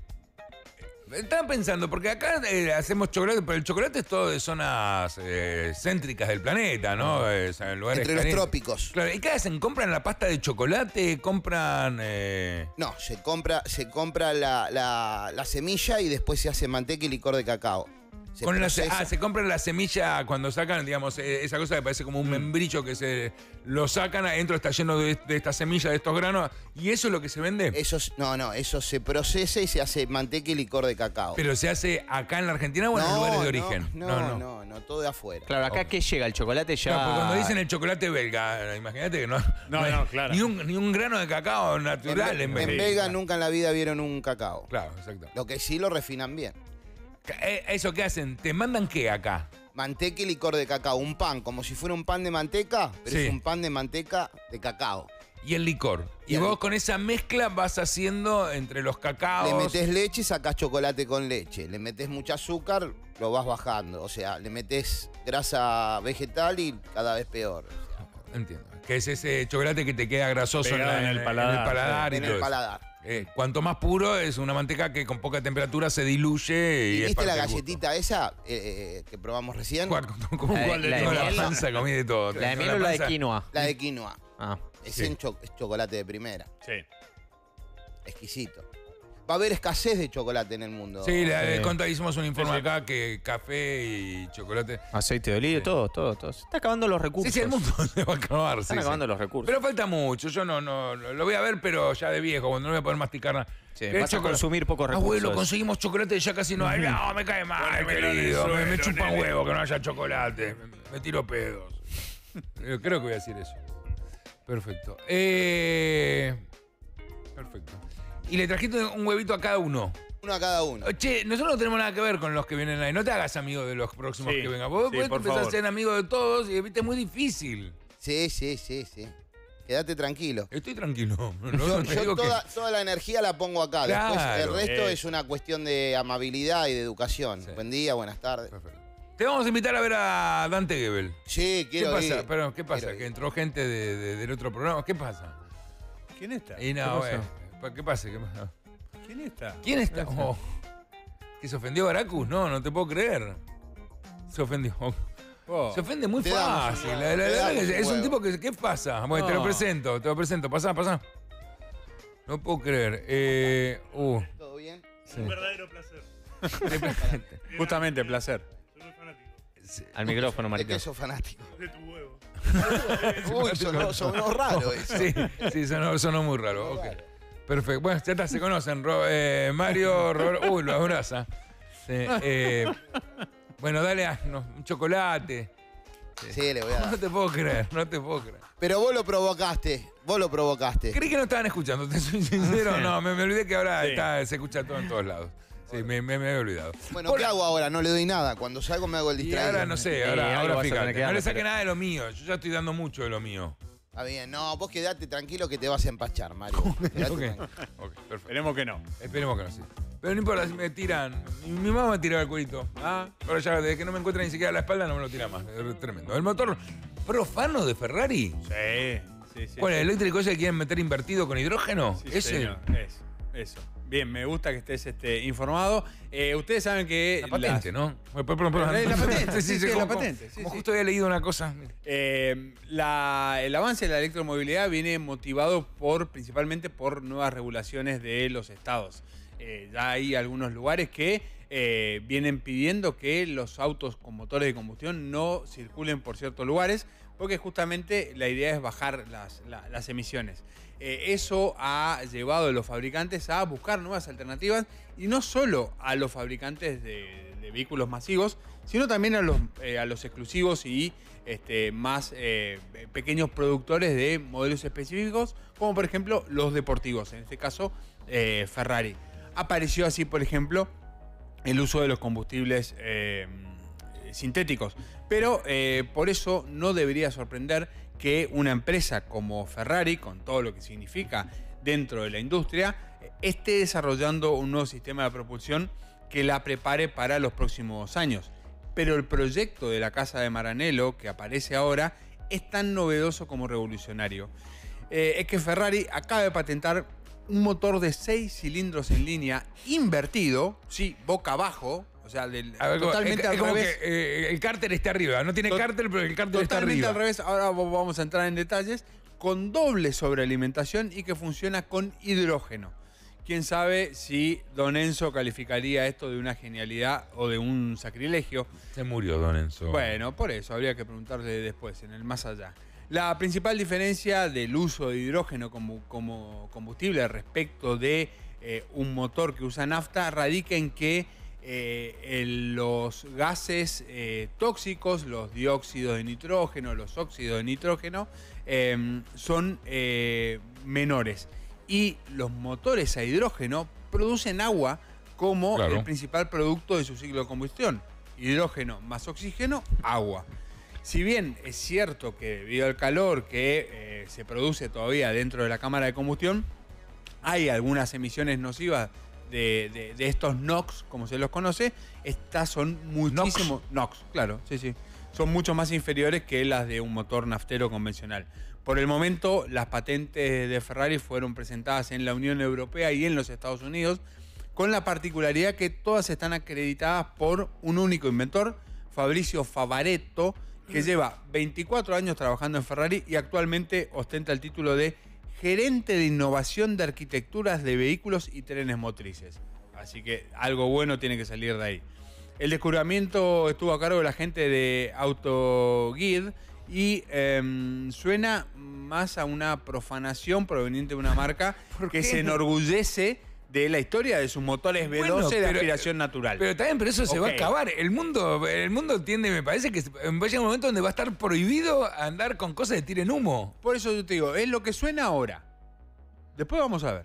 Speaker 2: estaba pensando, porque acá eh, hacemos chocolate, pero el chocolate es todo de zonas eh, céntricas del planeta, ¿no? Eh, o sea, en lugares
Speaker 9: Entre los
Speaker 2: calientes.
Speaker 9: trópicos.
Speaker 2: Claro, ¿y qué hacen? ¿Compran la pasta de chocolate? ¿Compran...? eh,
Speaker 9: No, se compra, se compra la, la- la semilla y después se hace manteca y licor de cacao. Se
Speaker 2: con la se-
Speaker 9: procesa.
Speaker 2: ah, se compran la semilla cuando sacan, digamos, eh, esa cosa que parece como un membrillo que se lo sacan, adentro está lleno de, de esta semilla, de estos granos, y eso es lo que se vende.
Speaker 9: Eso, es- no, no, eso se procesa y se hace manteca y licor de cacao.
Speaker 2: Pero se hace acá en la Argentina o en los
Speaker 9: No,
Speaker 2: lugares de
Speaker 9: no,
Speaker 2: origen.
Speaker 9: No, no, no, todo de afuera.
Speaker 15: Claro, acá que llega el chocolate ya.
Speaker 2: Claro, porque cuando dicen el chocolate belga, imagínate que no,
Speaker 10: No,
Speaker 2: hay
Speaker 10: no, claro.
Speaker 2: ni, un, ni un grano de cacao
Speaker 9: En,
Speaker 2: natural en,
Speaker 9: Be- en
Speaker 2: Belga.
Speaker 9: Vega nunca en la vida vieron un cacao.
Speaker 2: Claro, exacto.
Speaker 9: Lo que sí lo refinan bien.
Speaker 2: Eh, ¿Eso qué hacen? ¿Te mandan qué acá?
Speaker 9: Manteca y licor de cacao. Un pan, como si fuera un pan de manteca, pero
Speaker 2: Sí.
Speaker 9: es un pan de manteca de cacao.
Speaker 2: Y el licor. Y,
Speaker 9: Y el
Speaker 2: vos
Speaker 9: licor.
Speaker 2: con esa mezcla vas haciendo entre los cacaos.
Speaker 9: Le metes leche y sacás chocolate con leche. Le metes mucho azúcar, lo vas bajando. O sea, le metes grasa vegetal y cada vez peor.
Speaker 2: Entiendo. Que es ese chocolate que te queda grasoso en,
Speaker 10: Pegado
Speaker 2: la-
Speaker 10: en el paladar,
Speaker 2: en el paladar y
Speaker 9: En
Speaker 2: todo
Speaker 9: el
Speaker 2: eso.
Speaker 9: paladar.
Speaker 2: Eh, cuanto más puro es una manteca que con poca temperatura se diluye y,
Speaker 9: ¿Y
Speaker 2: es
Speaker 9: viste
Speaker 2: parte
Speaker 9: la
Speaker 2: del gusto.
Speaker 9: galletita esa eh, eh, que probamos recién?
Speaker 2: ¿Cuál? ¿Cómo
Speaker 15: La de-
Speaker 2: cuál de
Speaker 15: la de
Speaker 2: toda la
Speaker 15: miel.
Speaker 2: panza comí de todo?
Speaker 15: ¿La de
Speaker 2: Con
Speaker 15: miel o la de
Speaker 2: panza-
Speaker 15: quinoa?
Speaker 9: La de quinoa.
Speaker 15: Ah.
Speaker 9: Es,
Speaker 2: Sí.
Speaker 9: en cho- es chocolate de primera.
Speaker 10: Sí.
Speaker 9: Exquisito. Va a haber escasez de chocolate en el mundo.
Speaker 2: Sí, la,
Speaker 15: Sí.
Speaker 2: Conta, hicimos un informe acá que café y chocolate.
Speaker 15: Aceite de oliva, todo, todo, todo. Se está acabando los
Speaker 2: Sí,
Speaker 15: recursos.
Speaker 2: sí, el mundo se va a acabar.
Speaker 15: Se están
Speaker 2: sí, sí.
Speaker 15: acabando los recursos.
Speaker 2: Pero falta mucho. Yo no, no, lo voy a ver, pero ya de viejo, cuando no voy a poder masticar nada.
Speaker 15: Sí,
Speaker 2: ¿Qué
Speaker 15: vas a
Speaker 2: chocolate?
Speaker 15: consumir pocos recursos.
Speaker 2: Abuelo, conseguimos chocolate y ya casi no hay. No, me cae mal,
Speaker 10: Ponémelo en el
Speaker 2: querido. Me, me
Speaker 10: suelo,
Speaker 2: chupa un
Speaker 10: nene.
Speaker 2: huevo que no haya chocolate. Me, me tiro pedos. Yo creo que voy a decir eso. Perfecto. Eh, perfecto. Y le trajiste un huevito a cada uno.
Speaker 9: Uno a cada uno.
Speaker 2: Che, nosotros no tenemos nada que ver con los que vienen ahí. No te hagas amigo de los próximos
Speaker 10: Sí,
Speaker 2: que vengan. Vos
Speaker 10: sí,
Speaker 2: podés
Speaker 10: por
Speaker 2: empezar a
Speaker 10: favor.
Speaker 2: ser amigo de todos y viste, es muy difícil.
Speaker 9: Sí, sí, sí, sí. Quédate tranquilo.
Speaker 2: Estoy tranquilo. No,
Speaker 9: Yo,
Speaker 2: no te
Speaker 9: yo
Speaker 2: digo que-
Speaker 9: toda, toda la energía la pongo acá. Después
Speaker 2: Claro.
Speaker 9: el resto
Speaker 10: Eh.
Speaker 9: es una cuestión de amabilidad y de educación.
Speaker 2: Sí.
Speaker 9: Buen día, buenas tardes.
Speaker 2: Perfecto. Te vamos a invitar a ver a Dante Gebel.
Speaker 9: Sí,
Speaker 2: ¿Qué
Speaker 9: quiero
Speaker 2: pasa?
Speaker 9: ir.
Speaker 2: Pero, ¿qué pasa?
Speaker 9: Quiero
Speaker 2: Que
Speaker 9: ir.
Speaker 2: entró gente de- de- del otro programa. ¿Qué pasa?
Speaker 10: ¿Quién está?
Speaker 2: Y no,
Speaker 10: ¿Qué pasó?
Speaker 2: bueno, pa- ¿qué pasa? ¿Qué pasa?
Speaker 10: ¿Quién está?
Speaker 2: ¿Quién está? Oh. ¿Que se ofendió Baracus? No, no te puedo creer. Se ofendió.
Speaker 10: Oh.
Speaker 2: Se ofende muy
Speaker 9: Te damos
Speaker 2: fácil.
Speaker 9: un
Speaker 2: La-
Speaker 9: huevo,
Speaker 2: la-
Speaker 9: te
Speaker 2: la verdad
Speaker 9: damos
Speaker 2: que
Speaker 9: un
Speaker 2: es un
Speaker 9: huevo.
Speaker 2: tipo que. ¿Qué pasa? Bueno, te lo
Speaker 10: No.
Speaker 2: presento, te lo presento. Pasá, pasá. No puedo creer. Eh, uh,
Speaker 9: ¿Todo bien?
Speaker 2: sí.
Speaker 7: Un verdadero placer.
Speaker 10: Justamente, placer.
Speaker 7: Soy muy fanático
Speaker 15: Al micrófono,
Speaker 9: ¿De
Speaker 15: Marito.
Speaker 9: qué sos fanático?
Speaker 7: de tu huevo.
Speaker 9: Uy, sonó, sonó raro eso.
Speaker 2: Sí, sí, sonó, sonó muy raro. Ok. Perfecto. Bueno, ya está, se conocen. Ro- eh, Mario, Robert- uy, lo abraza. Sí, eh, bueno, dale a- no, un chocolate.
Speaker 9: Sí, le voy a
Speaker 2: No
Speaker 9: dar.
Speaker 2: te puedo creer, no te puedo creer.
Speaker 9: Pero vos lo provocaste. Vos lo provocaste.
Speaker 2: Creí que no estaban escuchando, te soy sincero. No, me, me olvidé que ahora
Speaker 10: Sí.
Speaker 2: está- se escucha todo en todos lados. Sí, me, me- me había olvidado.
Speaker 9: Bueno, ¿qué hago ahora? No le doy nada. Cuando salgo me hago el
Speaker 2: Y
Speaker 9: distraído.
Speaker 2: ahora no sé,
Speaker 15: Y
Speaker 2: ahora,
Speaker 15: algo
Speaker 2: ahora
Speaker 15: vas a tener
Speaker 2: fíjate.
Speaker 15: que
Speaker 2: No
Speaker 15: dar,
Speaker 2: le saque
Speaker 15: pero-
Speaker 2: nada de lo mío. Yo ya estoy dando mucho de lo mío.
Speaker 9: Está bien. No, vos quedate tranquilo que te vas a empachar, Mario. Quedate
Speaker 2: Ok,
Speaker 9: tranquilo.
Speaker 2: ok, perfecto.
Speaker 10: Esperemos que no.
Speaker 2: Esperemos que no, sí. Pero no importa, si me tiran. Mi, mi mamá me tiraba el cuerito. Ah, pero ya desde que no me encuentra ni siquiera la espalda no me lo tira más. Es tremendo. El motor profano de Ferrari.
Speaker 10: Sí, sí, sí.
Speaker 2: ¿Cuál es?
Speaker 10: sí.
Speaker 2: ¿El eléctrico ese que quieren meter invertido con hidrógeno?
Speaker 10: Sí,
Speaker 2: ese.
Speaker 10: señor. Eso, eso. Bien, me gusta que estés este, informado. Eh, ustedes saben que...
Speaker 2: La patente,
Speaker 10: las-
Speaker 2: ¿no? Perdón, perdón, perdón.
Speaker 10: Eh, la patente, sí, sí,
Speaker 2: como-
Speaker 10: la patente, sí,
Speaker 2: como
Speaker 10: sí.
Speaker 2: justo había leído una cosa.
Speaker 10: Eh, la- el avance de la electromovilidad viene motivado por principalmente por nuevas regulaciones de los estados. Eh, ya hay algunos lugares que
Speaker 3: eh, vienen pidiendo que los autos con motores de combustión no circulen por ciertos lugares, porque justamente la idea es bajar las, la, las emisiones. Eh, eso ha llevado a los fabricantes a buscar nuevas alternativas, y no solo a los fabricantes de, de vehículos masivos, sino también a los, eh, a los exclusivos y este, más eh, pequeños productores de modelos específicos, como por ejemplo los deportivos, en este caso eh, Ferrari. Apareció así, por ejemplo, el uso de los combustibles eh, sintéticos, pero eh, por eso no debería sorprender que una empresa como Ferrari, con todo lo que significa dentro de la industria, esté desarrollando un nuevo sistema de propulsión que la prepare para los próximos años. Pero el proyecto de la casa de Maranello, que aparece ahora, es tan novedoso como revolucionario. Eh, es que Ferrari acaba de patentar un motor de seis cilindros en línea invertido, sí, boca abajo, o sea, del,
Speaker 2: A ver,
Speaker 3: totalmente
Speaker 2: es,
Speaker 3: al
Speaker 2: es como
Speaker 3: revés.
Speaker 2: que eh, el cárter está arriba. No tiene
Speaker 3: Tot-
Speaker 2: cárter, pero el cárter está
Speaker 3: Totalmente
Speaker 2: arriba.
Speaker 3: al revés, ahora vamos a entrar en detalles, con doble sobrealimentación y que funciona con hidrógeno. Quién sabe si Don Enzo calificaría esto de una genialidad o de un sacrilegio.
Speaker 2: Se murió Don Enzo.
Speaker 3: Bueno, por eso habría que preguntarle después, en el más allá. La principal diferencia del uso de hidrógeno como, como combustible respecto de eh, un motor que usa nafta radica en que eh, el- los gases eh, tóxicos, los dióxidos de nitrógeno, los óxidos de nitrógeno, eh, son eh, menores. Y los motores a hidrógeno producen agua como
Speaker 2: Claro.
Speaker 3: el principal producto de su ciclo de combustión. Hidrógeno más oxígeno, agua. Si bien es cierto que debido al calor que eh, se produce todavía dentro de la cámara de combustión, hay algunas emisiones nocivas de, de- de estos NOx, como se los conoce. Estas son muchísimo... NOx, claro, sí, sí. Son mucho más inferiores que las de un motor naftero convencional. Por el momento, las patentes de Ferrari fueron presentadas en la Unión Europea y en los Estados Unidos, con la particularidad que todas están acreditadas por un único inventor, Fabrizio Favaretto, que lleva veinticuatro años trabajando en Ferrari y actualmente ostenta el título de gerente de innovación de arquitecturas de vehículos y trenes motrices. Así que algo bueno tiene que salir de ahí. El descubrimiento estuvo a cargo de la gente de AutoGuide y eh, suena más a una profanación proveniente de una marca que
Speaker 2: qué?
Speaker 3: se enorgullece de la historia de sus motores V doce
Speaker 2: Bueno,
Speaker 3: de
Speaker 2: pero-
Speaker 3: aspiración natural.
Speaker 2: Pero también, pero eso se va a
Speaker 3: Ok.
Speaker 2: acabar. El mundo, el mundo tiende, me parece que va a llegar un momento donde va a estar prohibido andar con cosas que tiren humo.
Speaker 3: Por eso yo te digo, es lo que suena ahora. Después vamos a ver.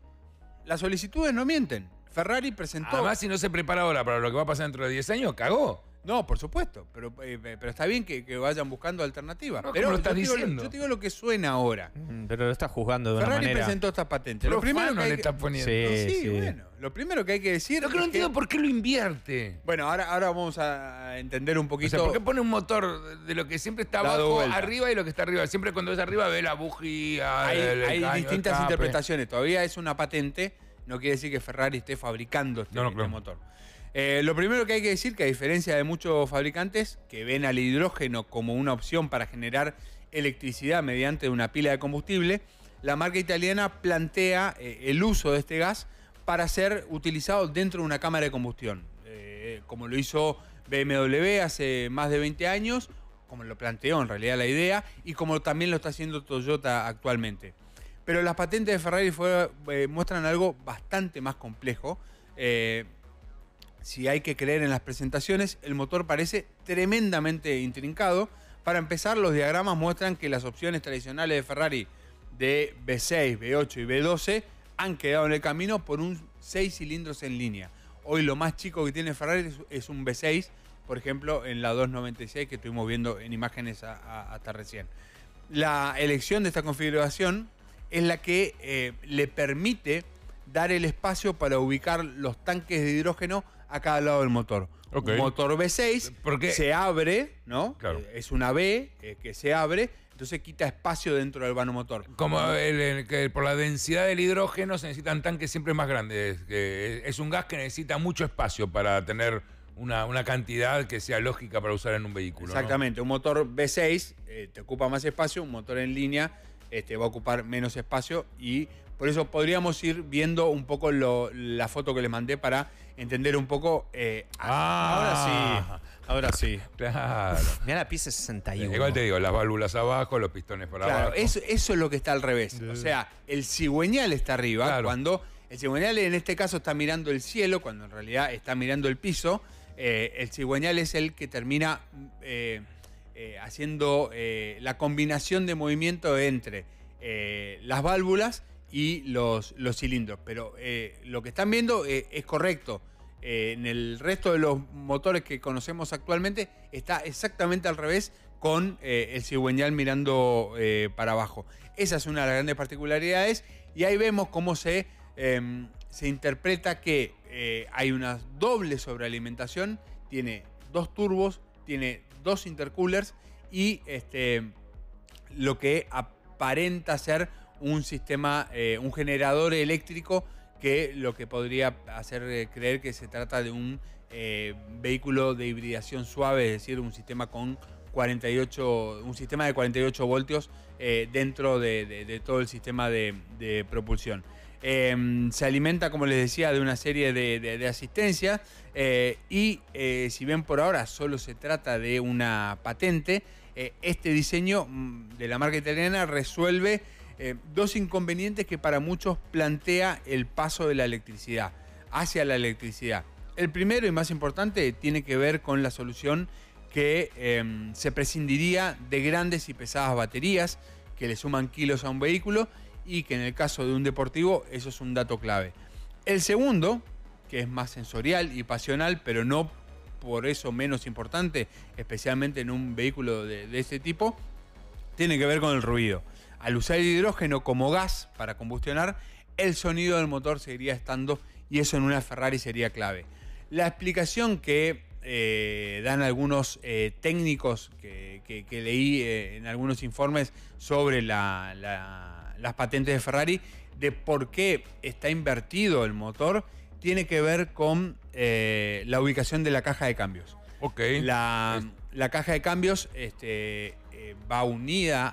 Speaker 3: Las solicitudes no mienten. Ferrari presentó...
Speaker 2: Además, si no se prepara ahora para lo que va a pasar dentro de diez años, cagó.
Speaker 3: No, por supuesto, pero, eh, pero está bien que, que vayan buscando alternativas.
Speaker 2: No,
Speaker 3: pero
Speaker 2: ¿cómo lo
Speaker 3: yo
Speaker 2: estás
Speaker 3: te digo-
Speaker 2: diciendo?
Speaker 3: yo te digo lo que suena ahora.
Speaker 15: Pero lo está juzgando de una
Speaker 3: Ferrari
Speaker 15: manera.
Speaker 3: presentó esta patente. Lo
Speaker 2: Profano
Speaker 3: primero que hay
Speaker 2: le
Speaker 3: que-
Speaker 2: está poniendo.
Speaker 15: Sí,
Speaker 3: Sí,
Speaker 15: sí.
Speaker 3: bueno. Lo primero que hay que decir
Speaker 2: Lo que no
Speaker 3: es
Speaker 2: entiendo por qué lo invierte.
Speaker 3: Bueno, ahora, ahora vamos a entender un
Speaker 2: O
Speaker 3: poquito...
Speaker 2: sea, ¿por qué pone un motor de lo que siempre está
Speaker 3: Dado
Speaker 2: abajo,
Speaker 3: vuelta.
Speaker 2: arriba y lo que está arriba? Siempre cuando ves arriba ve la bujía,
Speaker 3: Hay,
Speaker 2: el, el
Speaker 3: hay
Speaker 2: caño, el
Speaker 3: distintas
Speaker 2: escape.
Speaker 3: interpretaciones. Todavía es una patente. No quiere decir que Ferrari esté fabricando este,
Speaker 2: No, no,
Speaker 3: este
Speaker 2: claro.
Speaker 3: motor. Eh, lo primero que hay que decir que a diferencia de muchos fabricantes que ven al hidrógeno como una opción para generar electricidad mediante una pila de combustible, la marca italiana plantea eh, el uso de este gas para ser utilizado dentro de una cámara de combustión. Eh, como lo hizo B M W hace más de veinte años, como lo planteó en realidad la idea, y como también lo está haciendo Toyota actualmente. Pero las patentes de Ferrari fue- eh, muestran algo bastante más complejo. Eh, si hay que creer en las presentaciones, el motor parece tremendamente intrincado. Para empezar, los diagramas muestran que las opciones tradicionales de Ferrari de V seis, V ocho y V doce han quedado en el camino por un seis cilindros en línea. Hoy lo más chico que tiene Ferrari es, es un V seis, por ejemplo, en la doscientos noventa y seis que estuvimos viendo en imágenes a- a- hasta recién. La elección de esta configuración es la que eh, le permite dar el espacio para ubicar los tanques de hidrógeno a cada lado del motor.
Speaker 2: Ok.
Speaker 3: Un motor V seis
Speaker 2: Porque-
Speaker 3: se abre, ¿no?
Speaker 2: Claro.
Speaker 3: Eh, Es una V eh, que se abre, entonces quita espacio dentro del vano motor.
Speaker 2: Como el- el- que por la densidad del hidrógeno se necesitan tanques siempre más grandes. que es un gas que necesita mucho espacio para tener una, una cantidad que sea lógica para usar en un vehículo. ¿no?
Speaker 3: Exactamente, un motor V seis eh, te ocupa más espacio, un motor en línea este, va a ocupar menos espacio y por eso podríamos ir viendo un poco lo, la foto que les mandé para entender un poco. Eh,
Speaker 2: Ah.
Speaker 3: ahora sí, ahora sí.
Speaker 2: Claro.
Speaker 15: Mirá la pieza sesenta y uno.
Speaker 2: Igual te digo, las válvulas abajo, los pistones para
Speaker 3: Claro,
Speaker 2: abajo.
Speaker 3: eso, eso es lo que está al revés. O sea, el cigüeñal está arriba,
Speaker 2: Claro.
Speaker 3: cuando el cigüeñal en este caso está mirando el cielo, cuando en realidad está mirando el piso. Eh, el cigüeñal es el que termina eh, eh, haciendo eh, la combinación de movimiento entre eh, las válvulas y los, los cilindros. Pero eh, lo que están viendo eh, es correcto. Eh, en el resto de los motores que conocemos actualmente está exactamente al revés, con eh, el cigüeñal mirando eh, para abajo. Esa es una de las grandes particularidades y ahí vemos cómo se, eh, se interpreta que eh, hay una doble sobrealimentación, tiene dos turbos, tiene dos intercoolers y este, lo que aparenta ser un sistema, eh, un generador eléctrico que lo que podría hacer eh, creer que se trata de un eh, vehículo de hibridación suave, es decir, un sistema con cuarenta y ocho, un sistema de cuarenta y ocho voltios eh, dentro de, de, de todo el sistema de, de propulsión. Eh, se alimenta, como les decía, de una serie de, de, de asistencias eh, y eh, si bien por ahora solo se trata de una patente, eh, este diseño de la marca italiana resuelve eh, dos inconvenientes que para muchos plantea el paso de la electricidad hacia la electricidad. El primero y más importante tiene que ver con la solución que eh, se prescindiría de grandes y pesadas baterías que le suman kilos a un vehículo y que en el caso de un deportivo eso es un dato clave. El segundo, que es más sensorial y pasional, pero no por eso menos importante, especialmente en un vehículo de, de ese tipo, tiene que ver con el ruido. Al usar el hidrógeno como gas para combustionar, el sonido del motor seguiría estando y eso en una Ferrari sería clave. La explicación que eh, dan algunos eh, técnicos que, que, que leí eh, en algunos informes sobre la, la, las patentes de Ferrari de por qué está invertido el motor tiene que ver con eh, la ubicación de la caja de cambios.
Speaker 2: Ok.
Speaker 3: La, la caja de cambios este, eh, va unida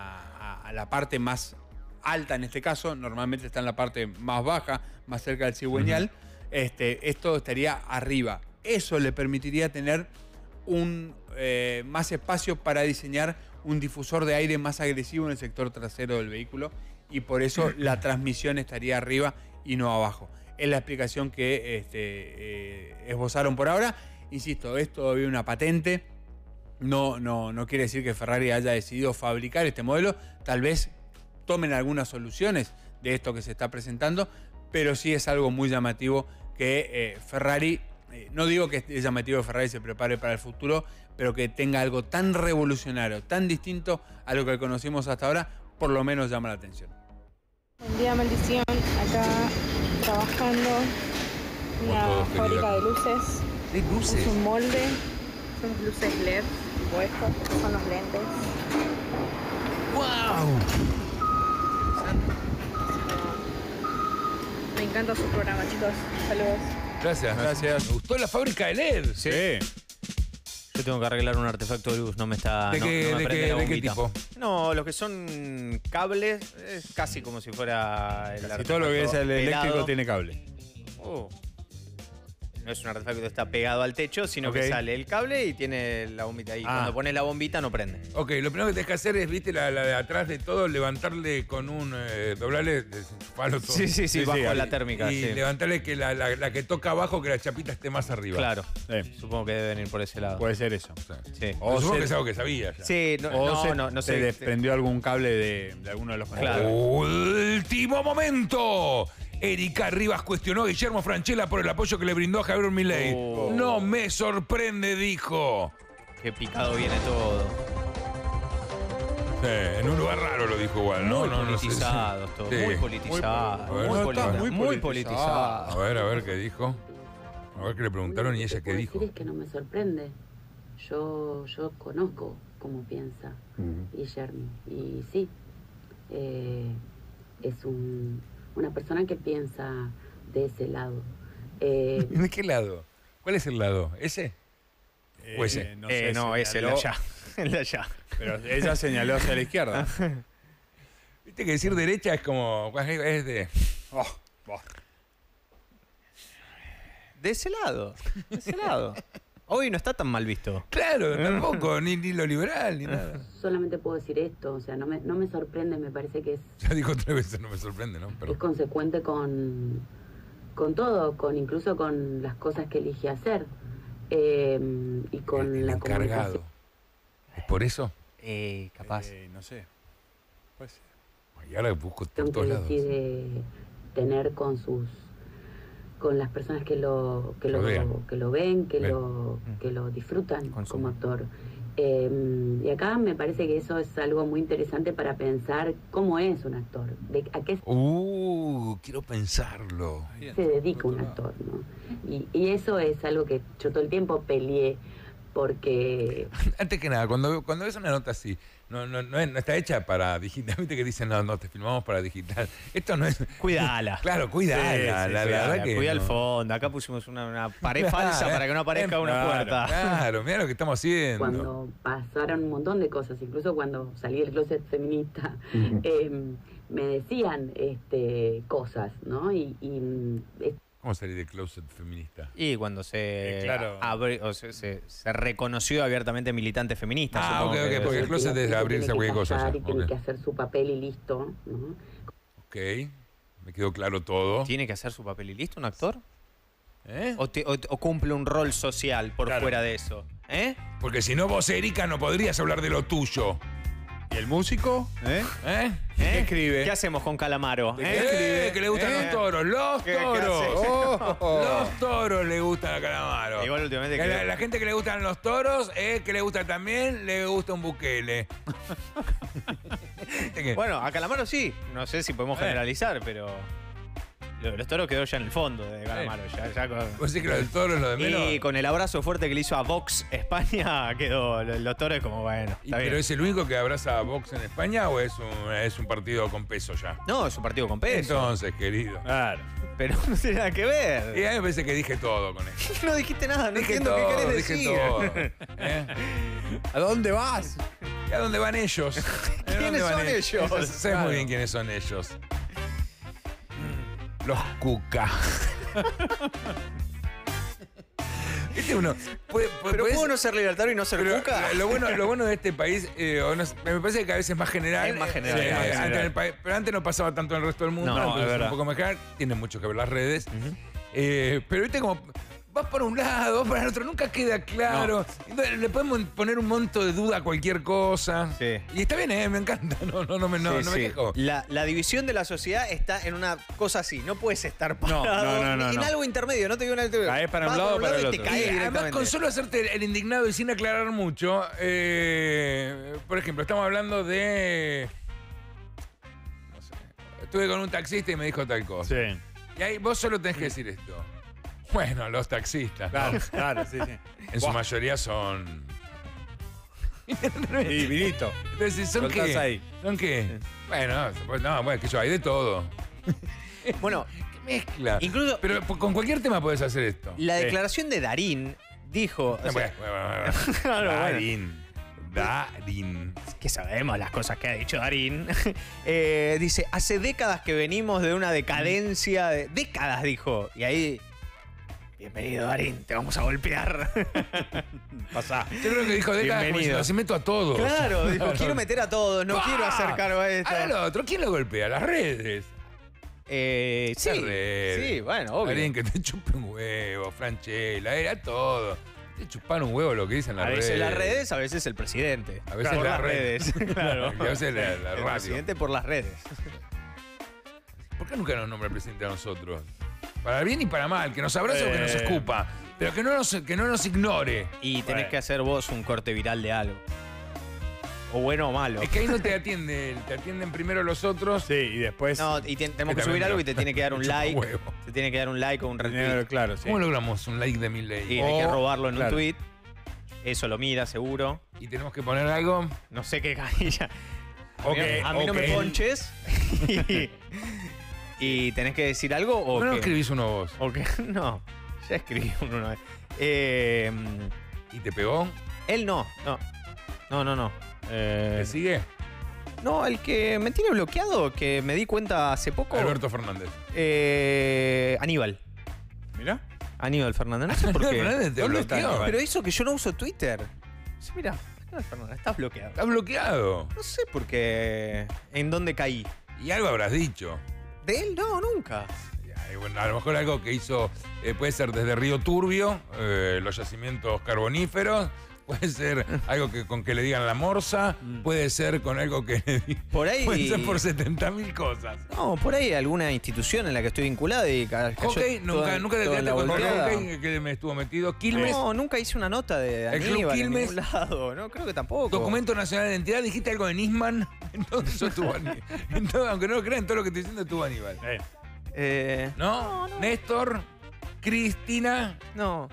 Speaker 3: a, a, a la parte más alta en este caso, normalmente está en la parte más baja, más cerca del cigüeñal. Uh-huh. Este, esto estaría arriba. Eso le permitiría tener un, eh, más espacio para diseñar un difusor de aire más agresivo en el sector trasero del vehículo y por eso la transmisión estaría arriba y no abajo. Es la explicación que este, eh, esbozaron por ahora. Insisto, es todavía una patente. No, no, no quiere decir que Ferrari haya decidido fabricar este modelo. Tal vez tomen algunas soluciones de esto que se está presentando, pero sí es algo muy llamativo que eh, Ferrari, eh, no digo que es llamativo que Ferrari se prepare para el futuro, pero que tenga algo tan revolucionario, tan distinto a lo que conocimos hasta ahora, por lo menos llama la atención.
Speaker 16: Buen día, Maldición. Acá trabajando en una fábrica de luces.
Speaker 15: ¿De luces?
Speaker 16: Es un molde, son las luces L E D, tipo esto, estos son los lentes.
Speaker 15: ¡Wow!
Speaker 16: Me encanta su programa, chicos. Saludos.
Speaker 2: Gracias, gracias. Me gustó la fábrica de L E D.
Speaker 3: Sí.
Speaker 15: Yo tengo que arreglar un artefacto de luz, no me está.
Speaker 2: ¿De
Speaker 15: no,
Speaker 2: qué,
Speaker 15: no me
Speaker 2: de
Speaker 15: prende
Speaker 2: qué-
Speaker 15: la
Speaker 2: de qué
Speaker 15: bombita.
Speaker 2: tipo?
Speaker 15: No, los que son cables, es casi como si fuera el
Speaker 3: Casi todo lo que es el eléctrico
Speaker 15: pelado.
Speaker 3: tiene cable.
Speaker 15: Oh. No es un artefacto que está pegado al techo, sino
Speaker 2: Ok.
Speaker 15: que sale el cable y tiene la bombita ahí.
Speaker 2: Ah.
Speaker 15: Cuando pones la bombita no prende.
Speaker 2: Ok, lo primero que tenés que hacer es, viste, la, la de atrás de todo, levantarle con un. Eh, doblarle, desenchufarlo todo.
Speaker 15: Sí, sí, sí, bajo la térmica,
Speaker 2: Y
Speaker 15: sí.
Speaker 2: levantarle que la, la- la que toca abajo, que la chapita esté más arriba.
Speaker 15: Claro. Supongo que debe venir por ese lado.
Speaker 3: Puede ser eso.
Speaker 15: Sí.
Speaker 2: O supongo que es algo que sabía ya.
Speaker 15: Sí, no,
Speaker 3: o
Speaker 15: no,
Speaker 3: se,
Speaker 15: no, no
Speaker 3: se
Speaker 15: sé.
Speaker 3: desprendió algún cable de, de alguno de los conectores.
Speaker 2: Último momento. Erika Rivas cuestionó a Guillermo Francella por el apoyo que le brindó a Javier Milei.
Speaker 15: Oh.
Speaker 2: No me sorprende, dijo.
Speaker 15: Qué picado viene todo.
Speaker 2: Sí, en un lugar raro lo dijo igual, ¿no?
Speaker 15: Muy
Speaker 2: no, no sé.
Speaker 15: politizados todos,
Speaker 2: Sí.
Speaker 15: muy politizados.
Speaker 2: Muy
Speaker 15: Muy,
Speaker 2: poli-
Speaker 15: poli-
Speaker 2: muy
Speaker 15: muy
Speaker 2: A
Speaker 15: politizados.
Speaker 2: ver, a ver qué dijo. A ver qué le preguntaron y ella qué dijo.
Speaker 17: Es que no me sorprende. Yo, yo conozco cómo piensa Guillermo. Y sí, eh, es un, una persona que piensa de ese lado. Eh,
Speaker 2: ¿De qué lado? ¿Cuál es el lado? ¿Ese? ¿O ese?
Speaker 3: Eh, no,
Speaker 15: Eh,
Speaker 3: sé,
Speaker 15: no, es el de
Speaker 3: señaló-
Speaker 15: allá. El de allá.
Speaker 3: Pero ella señaló hacia la izquierda.
Speaker 2: Viste que decir derecha es como. Es de. Oh, oh.
Speaker 15: De ese lado. De ese lado. Hoy no está tan mal visto.
Speaker 2: Claro, tampoco, ni, ni lo liberal, ni nada.
Speaker 17: Solamente puedo decir esto, o sea, no me, no me sorprende, me parece que es,
Speaker 2: Ya dijo tres veces, no me sorprende, ¿no? Pero,
Speaker 17: es consecuente con, con todo, con incluso con las cosas que elige hacer eh, y con
Speaker 2: el
Speaker 17: la
Speaker 2: encargado.
Speaker 17: comunicación.
Speaker 2: ¿Es por eso?
Speaker 15: Eh, capaz.
Speaker 3: Eh, no sé. Puede ser.
Speaker 2: Y ahora busco por
Speaker 17: que
Speaker 2: todos lados.
Speaker 17: decide tener con sus con las personas que lo que lo,
Speaker 2: Lo
Speaker 17: que lo ven, que
Speaker 2: Ven.
Speaker 17: lo que lo disfrutan como actor. Eh, y acá me parece que eso es algo muy interesante para pensar cómo es un actor, de a qué
Speaker 2: Uh, quiero pensarlo.
Speaker 17: se dedica un actor, ¿no? Y, y eso es algo que yo todo el tiempo peleé porque
Speaker 2: Antes que nada, cuando, cuando ves una nota así, no, no, no, es- no está hecha para digital. Viste que dicen, no, no, te filmamos para digital. Esto no es.
Speaker 15: Cuidala.
Speaker 2: Claro, cuidala.
Speaker 15: Sí, sí,
Speaker 2: la, la
Speaker 15: cuidala,
Speaker 2: verdad que.
Speaker 15: cuida el
Speaker 2: no.
Speaker 15: fondo. Acá pusimos una, una pared
Speaker 2: Claro,
Speaker 15: falsa
Speaker 2: eh.
Speaker 15: para que no aparezca una
Speaker 2: Claro,
Speaker 15: puerta.
Speaker 2: Claro, mira lo que estamos haciendo.
Speaker 17: cuando pasaron un montón de cosas, incluso cuando salí del closet feminista, eh, me decían este, cosas, ¿no? Y, y es-
Speaker 2: ¿Cómo salir de closet feminista?
Speaker 15: Y cuando se,
Speaker 2: Eh, claro.
Speaker 15: abri- o se, se- se reconoció abiertamente militante feminista.
Speaker 2: Ah,
Speaker 15: supongo
Speaker 2: ok,
Speaker 15: que
Speaker 2: ok,
Speaker 15: debe
Speaker 2: porque
Speaker 15: ser.
Speaker 2: el closet es abrirse a
Speaker 17: tiene que
Speaker 2: cualquier cosa.
Speaker 17: callar
Speaker 2: ya,
Speaker 17: y tiene
Speaker 2: ok.
Speaker 17: que hacer su papel y listo, ¿no?
Speaker 2: Ok, me quedó claro todo.
Speaker 15: ¿Tiene que hacer su papel y listo un actor?
Speaker 2: ¿Eh?
Speaker 15: ¿O, te- o- o cumple un rol social por
Speaker 2: Claro.
Speaker 15: fuera de eso? ¿Eh?
Speaker 2: Porque si no, vos, Erika, no podrías hablar de lo tuyo.
Speaker 3: ¿Y el músico? ¿Eh?
Speaker 2: ¿Eh?
Speaker 3: ¿Qué escribe?
Speaker 15: ¿Qué hacemos con Calamaro?
Speaker 2: ¿Eh?
Speaker 15: ¿Eh?
Speaker 2: escribe? Que le gustan
Speaker 15: ¿Eh?
Speaker 2: los toros. ¡Los
Speaker 15: ¿Qué- qué
Speaker 2: toros!
Speaker 15: hace?
Speaker 3: Oh.
Speaker 2: Los toros le gustan a Calamaro.
Speaker 15: Igual últimamente
Speaker 2: Que
Speaker 15: que-
Speaker 2: la, la gente que le gustan los toros, eh, que le gusta también, le gusta un Bukele. ¿Viste que-
Speaker 15: Bueno, a Calamaro sí. No sé si podemos
Speaker 2: Eh.
Speaker 15: generalizar, pero. lo- Los toros quedó ya en el fondo de Calamaro. Ya, ya con...
Speaker 2: ¿Vos decís que lo del toro es lo de menos?
Speaker 15: Y con el abrazo fuerte que le hizo a Vox España, quedó lo- los toros como bueno.
Speaker 2: ¿Y
Speaker 15: Está
Speaker 2: ¿Pero
Speaker 15: bien.
Speaker 2: es el único que abraza a Vox en España o es un, es un partido con peso ya?
Speaker 15: No, es un partido con peso.
Speaker 2: Entonces, querido.
Speaker 3: Claro.
Speaker 15: Pero no tiene nada que ver.
Speaker 2: Y a mí me parece que dije todo con eso.
Speaker 15: No dijiste nada, no
Speaker 2: Dije
Speaker 15: entiendo
Speaker 2: todo,
Speaker 15: qué querés
Speaker 2: dije
Speaker 15: decir.
Speaker 2: todo. ¿Eh?
Speaker 3: ¿A dónde vas?
Speaker 2: ¿Y a dónde van ellos? ¿A
Speaker 15: ¿Quiénes
Speaker 2: dónde van
Speaker 15: son ellos?
Speaker 2: Sabes
Speaker 15: Claro.
Speaker 2: muy bien quiénes son ellos. Los Cuca. Este uno. Puede, puede-
Speaker 15: Pero
Speaker 2: puedes-
Speaker 15: ¿puedo no ser libertario y no ser
Speaker 2: pero
Speaker 15: cuca?
Speaker 2: lo bueno, lo bueno de este país, eh, o no sé, me parece que cada vez es más general.
Speaker 15: Es más general,
Speaker 2: Eh,
Speaker 15: es más
Speaker 2: antes
Speaker 15: general.
Speaker 2: en el país- pero antes no pasaba tanto en el resto del mundo.
Speaker 15: No,
Speaker 2: entonces
Speaker 15: es
Speaker 2: es
Speaker 15: verdad.
Speaker 2: un poco más general. Tiene mucho que ver las redes. Eh, pero viste como. Vas para un lado, vas para el otro, nunca queda claro. Entonces, le podemos poner un monto de duda a cualquier cosa.
Speaker 15: Sí.
Speaker 2: Y está bien, eh, me encanta. No, no, no me, no,
Speaker 15: Sí,
Speaker 2: no me
Speaker 15: sí.
Speaker 2: quejo.
Speaker 15: La, la división de la sociedad está en una cosa así. No puedes estar parado
Speaker 3: no, no, no,
Speaker 15: en
Speaker 3: no.
Speaker 15: algo intermedio. No te digo nada.
Speaker 3: Caes para un lado o para el
Speaker 15: y
Speaker 3: otro.
Speaker 15: te caes
Speaker 2: Y además,
Speaker 15: directamente.
Speaker 2: con solo hacerte el indignado y sin aclarar mucho, eh, por ejemplo, estamos hablando de. No sé. Estuve con un taxista y me dijo tal cosa.
Speaker 3: Sí.
Speaker 2: Y ahí vos solo tenés que decir esto. Bueno, los taxistas. ¿no?
Speaker 3: Claro, claro, sí, sí.
Speaker 2: En su
Speaker 3: Buah.
Speaker 2: mayoría son.
Speaker 3: Y vinito.
Speaker 2: Entonces, ¿son
Speaker 3: Soltás
Speaker 2: qué?
Speaker 3: ahí.
Speaker 2: ¿Son qué? Bueno, pues, no, bueno, que yo hay de todo.
Speaker 15: Bueno,
Speaker 2: ¿Qué mezcla?
Speaker 15: incluso
Speaker 2: Pero po- con cualquier tema puedes hacer esto.
Speaker 15: la
Speaker 3: Sí.
Speaker 15: declaración de Darín dijo. o sea,
Speaker 2: Bueno, bueno, bueno, bueno.
Speaker 15: Claro, bueno.
Speaker 2: Darín. Darín.
Speaker 15: que sabemos las cosas que ha dicho Darín. Eh, dice, hace décadas que venimos de una decadencia. De, décadas, dijo. Y ahí. Bienvenido, Darín, te vamos a golpear.
Speaker 3: Pasá.
Speaker 2: Yo creo que dijo décadas como
Speaker 15: Bienvenido.
Speaker 2: diciendo, se meto a todos.
Speaker 15: Claro, dijo, quiero meter a todos, no
Speaker 2: ¡Ah!
Speaker 15: quiero hacer cargo a esto.
Speaker 2: Ahora lo otro, ¿quién lo golpea? Las redes.
Speaker 15: Eh, sí,
Speaker 2: Las redes.
Speaker 15: sí, bueno, obvio.
Speaker 2: Alguien que te chupe un huevo, Franchella, era todo. Te chupan un huevo lo que dicen las
Speaker 15: A
Speaker 2: redes.
Speaker 15: veces las redes, a veces el presidente.
Speaker 2: A veces
Speaker 15: por
Speaker 2: la
Speaker 15: las
Speaker 2: red.
Speaker 15: redes. Claro.
Speaker 2: Y a veces la, la
Speaker 15: El
Speaker 2: radio.
Speaker 15: presidente por las redes.
Speaker 2: ¿Por qué nunca nos nombra el presidente a nosotros? Para bien y para mal, que nos abrace o que nos
Speaker 3: Eh.
Speaker 2: escupa. Pero que no nos, que no nos ignore.
Speaker 15: Y tenés
Speaker 3: Bueno.
Speaker 15: que hacer vos un corte viral de algo. O bueno o malo.
Speaker 2: Es que ahí no te atienden, te atienden primero los otros.
Speaker 3: Sí, y después.
Speaker 15: No, y te- tenemos
Speaker 2: Que
Speaker 15: que subir
Speaker 2: también
Speaker 15: algo
Speaker 2: me
Speaker 15: y te tiene que dar un
Speaker 2: chupa
Speaker 15: like.
Speaker 2: huevo.
Speaker 15: Te tiene que dar un like o un retweet.
Speaker 3: Dinero, claro, sí.
Speaker 2: ¿Cómo logramos un like de mil leyes?
Speaker 15: Y hay que robarlo en
Speaker 3: claro.
Speaker 15: un tweet. Eso lo mira seguro.
Speaker 2: Y tenemos que poner algo.
Speaker 15: No sé qué canilla. A
Speaker 3: O
Speaker 15: mí,
Speaker 3: que-
Speaker 15: a mí
Speaker 3: o
Speaker 15: no
Speaker 3: que
Speaker 15: me
Speaker 3: él-
Speaker 15: ponches. y, y tenés que decir algo o
Speaker 2: ¿Por qué no
Speaker 15: que-
Speaker 2: escribís uno vos?
Speaker 15: o que- no, ya escribí uno una vez. Eh,
Speaker 2: ¿Y te pegó?
Speaker 15: él no, no. No, no, no. Eh,
Speaker 2: ¿Te sigue?
Speaker 15: No, el que me tiene bloqueado, que me di cuenta hace poco.
Speaker 2: Alberto Fernández.
Speaker 15: Eh, Aníbal.
Speaker 3: ¿Mirá?
Speaker 15: Aníbal Fernández. No sé por qué.
Speaker 2: Fernández te
Speaker 15: ¿Dónde está
Speaker 2: bloqueó?
Speaker 15: Aníbal? Pero hizo que yo no uso Twitter. Sí, mira, Aníbal Fernández, estás bloqueado.
Speaker 2: ¿Estás bloqueado?
Speaker 15: No sé por qué. ¿En dónde caí?
Speaker 2: Y algo habrás dicho.
Speaker 15: ¿De él? No, nunca.
Speaker 2: Y bueno, a lo mejor algo que hizo, eh, puede ser desde Río Turbio, eh, los yacimientos carboníferos, puede ser algo que con que le digan la morsa, puede ser con algo que le digan.
Speaker 15: Por ahí.
Speaker 2: Puede ser por setenta mil cosas.
Speaker 15: No, por ahí alguna institución en la que estoy vinculado y ca- cayó
Speaker 2: Hockey, nunca,
Speaker 15: toda-
Speaker 2: nunca te
Speaker 15: toda
Speaker 2: quedaste
Speaker 15: la
Speaker 2: con
Speaker 15: volteada.
Speaker 2: hockey que me estuvo metido. Quilmes.
Speaker 15: No, nunca hice una nota de
Speaker 2: El Club
Speaker 15: Aníbal en
Speaker 2: Quilmes.
Speaker 15: ningún lado. No, creo que tampoco.
Speaker 2: Documento Nacional de Identidad, dijiste algo de Nisman, entonces yo tuve Aníbal. Entonces, aunque no lo crean, todo lo que estoy diciendo tuvo Aníbal.
Speaker 15: Eh,
Speaker 2: ¿No? Néstor, Cristina.
Speaker 15: No.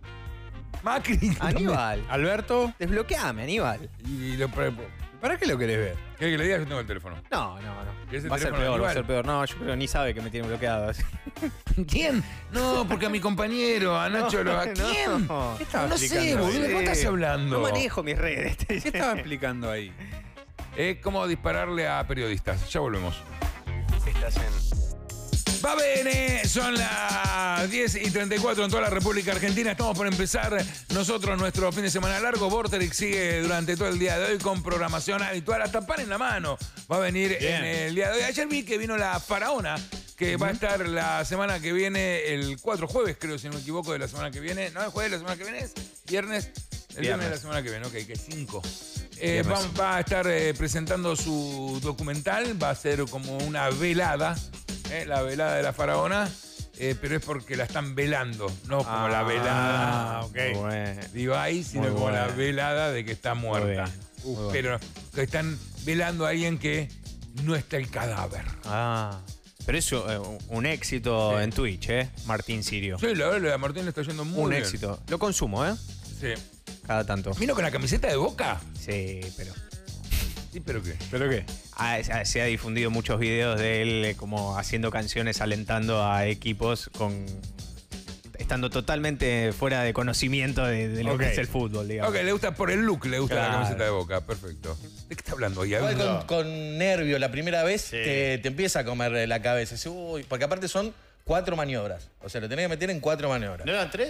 Speaker 2: Macri.
Speaker 15: Aníbal.
Speaker 3: Alberto.
Speaker 15: Desbloqueame, Aníbal.
Speaker 2: Y lo, ¿Para
Speaker 3: ¿Para qué lo querés ver?
Speaker 2: ¿Querés que le diga? Yo tengo el teléfono.
Speaker 15: No, no, no.
Speaker 2: ¿Querés el
Speaker 15: Va a ser
Speaker 2: teléfono de
Speaker 15: peor, va a
Speaker 2: Aníbal?
Speaker 15: ser peor. No, yo creo que ni sabe que me tiene bloqueado.
Speaker 2: ¿Quién? No, porque a mi compañero, a Nacho, lo, ¿a
Speaker 15: No,
Speaker 2: quién?
Speaker 15: no.
Speaker 3: ¿Qué estaba
Speaker 2: No sé,
Speaker 3: explicando?
Speaker 2: boludo, ¿de qué estás hablando?
Speaker 15: No manejo mis redes.
Speaker 3: ¿Qué estaba explicando ahí?
Speaker 2: Es como dispararle a periodistas. Ya volvemos.
Speaker 1: Estás en
Speaker 2: Va bene, son las diez y treinta y cuatro en toda la República Argentina. Estamos por empezar nosotros nuestro fin de semana largo. Vorterix sigue durante todo el día de hoy con programación habitual. Hasta pan en la mano va a venir
Speaker 3: Bien.
Speaker 2: en el día de hoy. Ayer vi que vino la Faraona, que va a estar la semana que viene, el cuatro jueves, creo, si no me equivoco, de la semana que viene. ¿No es jueves de la semana que viene? ¿Es viernes? El viernes,
Speaker 3: Viernes.
Speaker 2: de la semana que viene, ok, que es cinco. Eh,
Speaker 3: Viernes.
Speaker 2: va, va a estar eh, presentando su documental, va a ser como una velada, eh, la velada de la Faraona, eh, pero es porque la están velando, no como la velada
Speaker 3: ok.
Speaker 2: digo ahí, sino
Speaker 15: Muy
Speaker 2: como la
Speaker 15: bueno.
Speaker 2: velada de que está muerta.
Speaker 15: bien,
Speaker 2: Uf,
Speaker 15: muy
Speaker 2: pero que están velando a alguien que no está el cadáver.
Speaker 15: Ah. Pero eso, eh, un éxito en Twitch, ¿eh? Martín Sirio.
Speaker 2: Sí, la verdad, a Martín le está yendo muy
Speaker 15: un
Speaker 2: bien.
Speaker 15: éxito. Lo consumo, ¿eh?
Speaker 2: Sí.
Speaker 15: Cada tanto.
Speaker 2: ¿Vino con la camiseta de Boca?
Speaker 15: Sí, pero.
Speaker 2: Sí, pero ¿qué?
Speaker 3: ¿Pero qué?
Speaker 15: Ah, se- se ha difundido muchos videos de él eh, como haciendo canciones alentando a equipos con. Estando totalmente fuera de conocimiento de, de lo
Speaker 3: Ok.
Speaker 15: que es el fútbol, digamos.
Speaker 2: Ok, le gusta por el look, le gusta la
Speaker 15: Claro.
Speaker 2: camiseta de Boca, perfecto. ¿De qué está hablando hoy?
Speaker 18: Igual
Speaker 2: Aldo?
Speaker 18: con, con nervio, la primera vez te, te empieza a comer la cabeza. Dice, uy, porque aparte son cuatro maniobras. O sea, lo tenés que meter en cuatro maniobras.
Speaker 5: ¿No eran tres?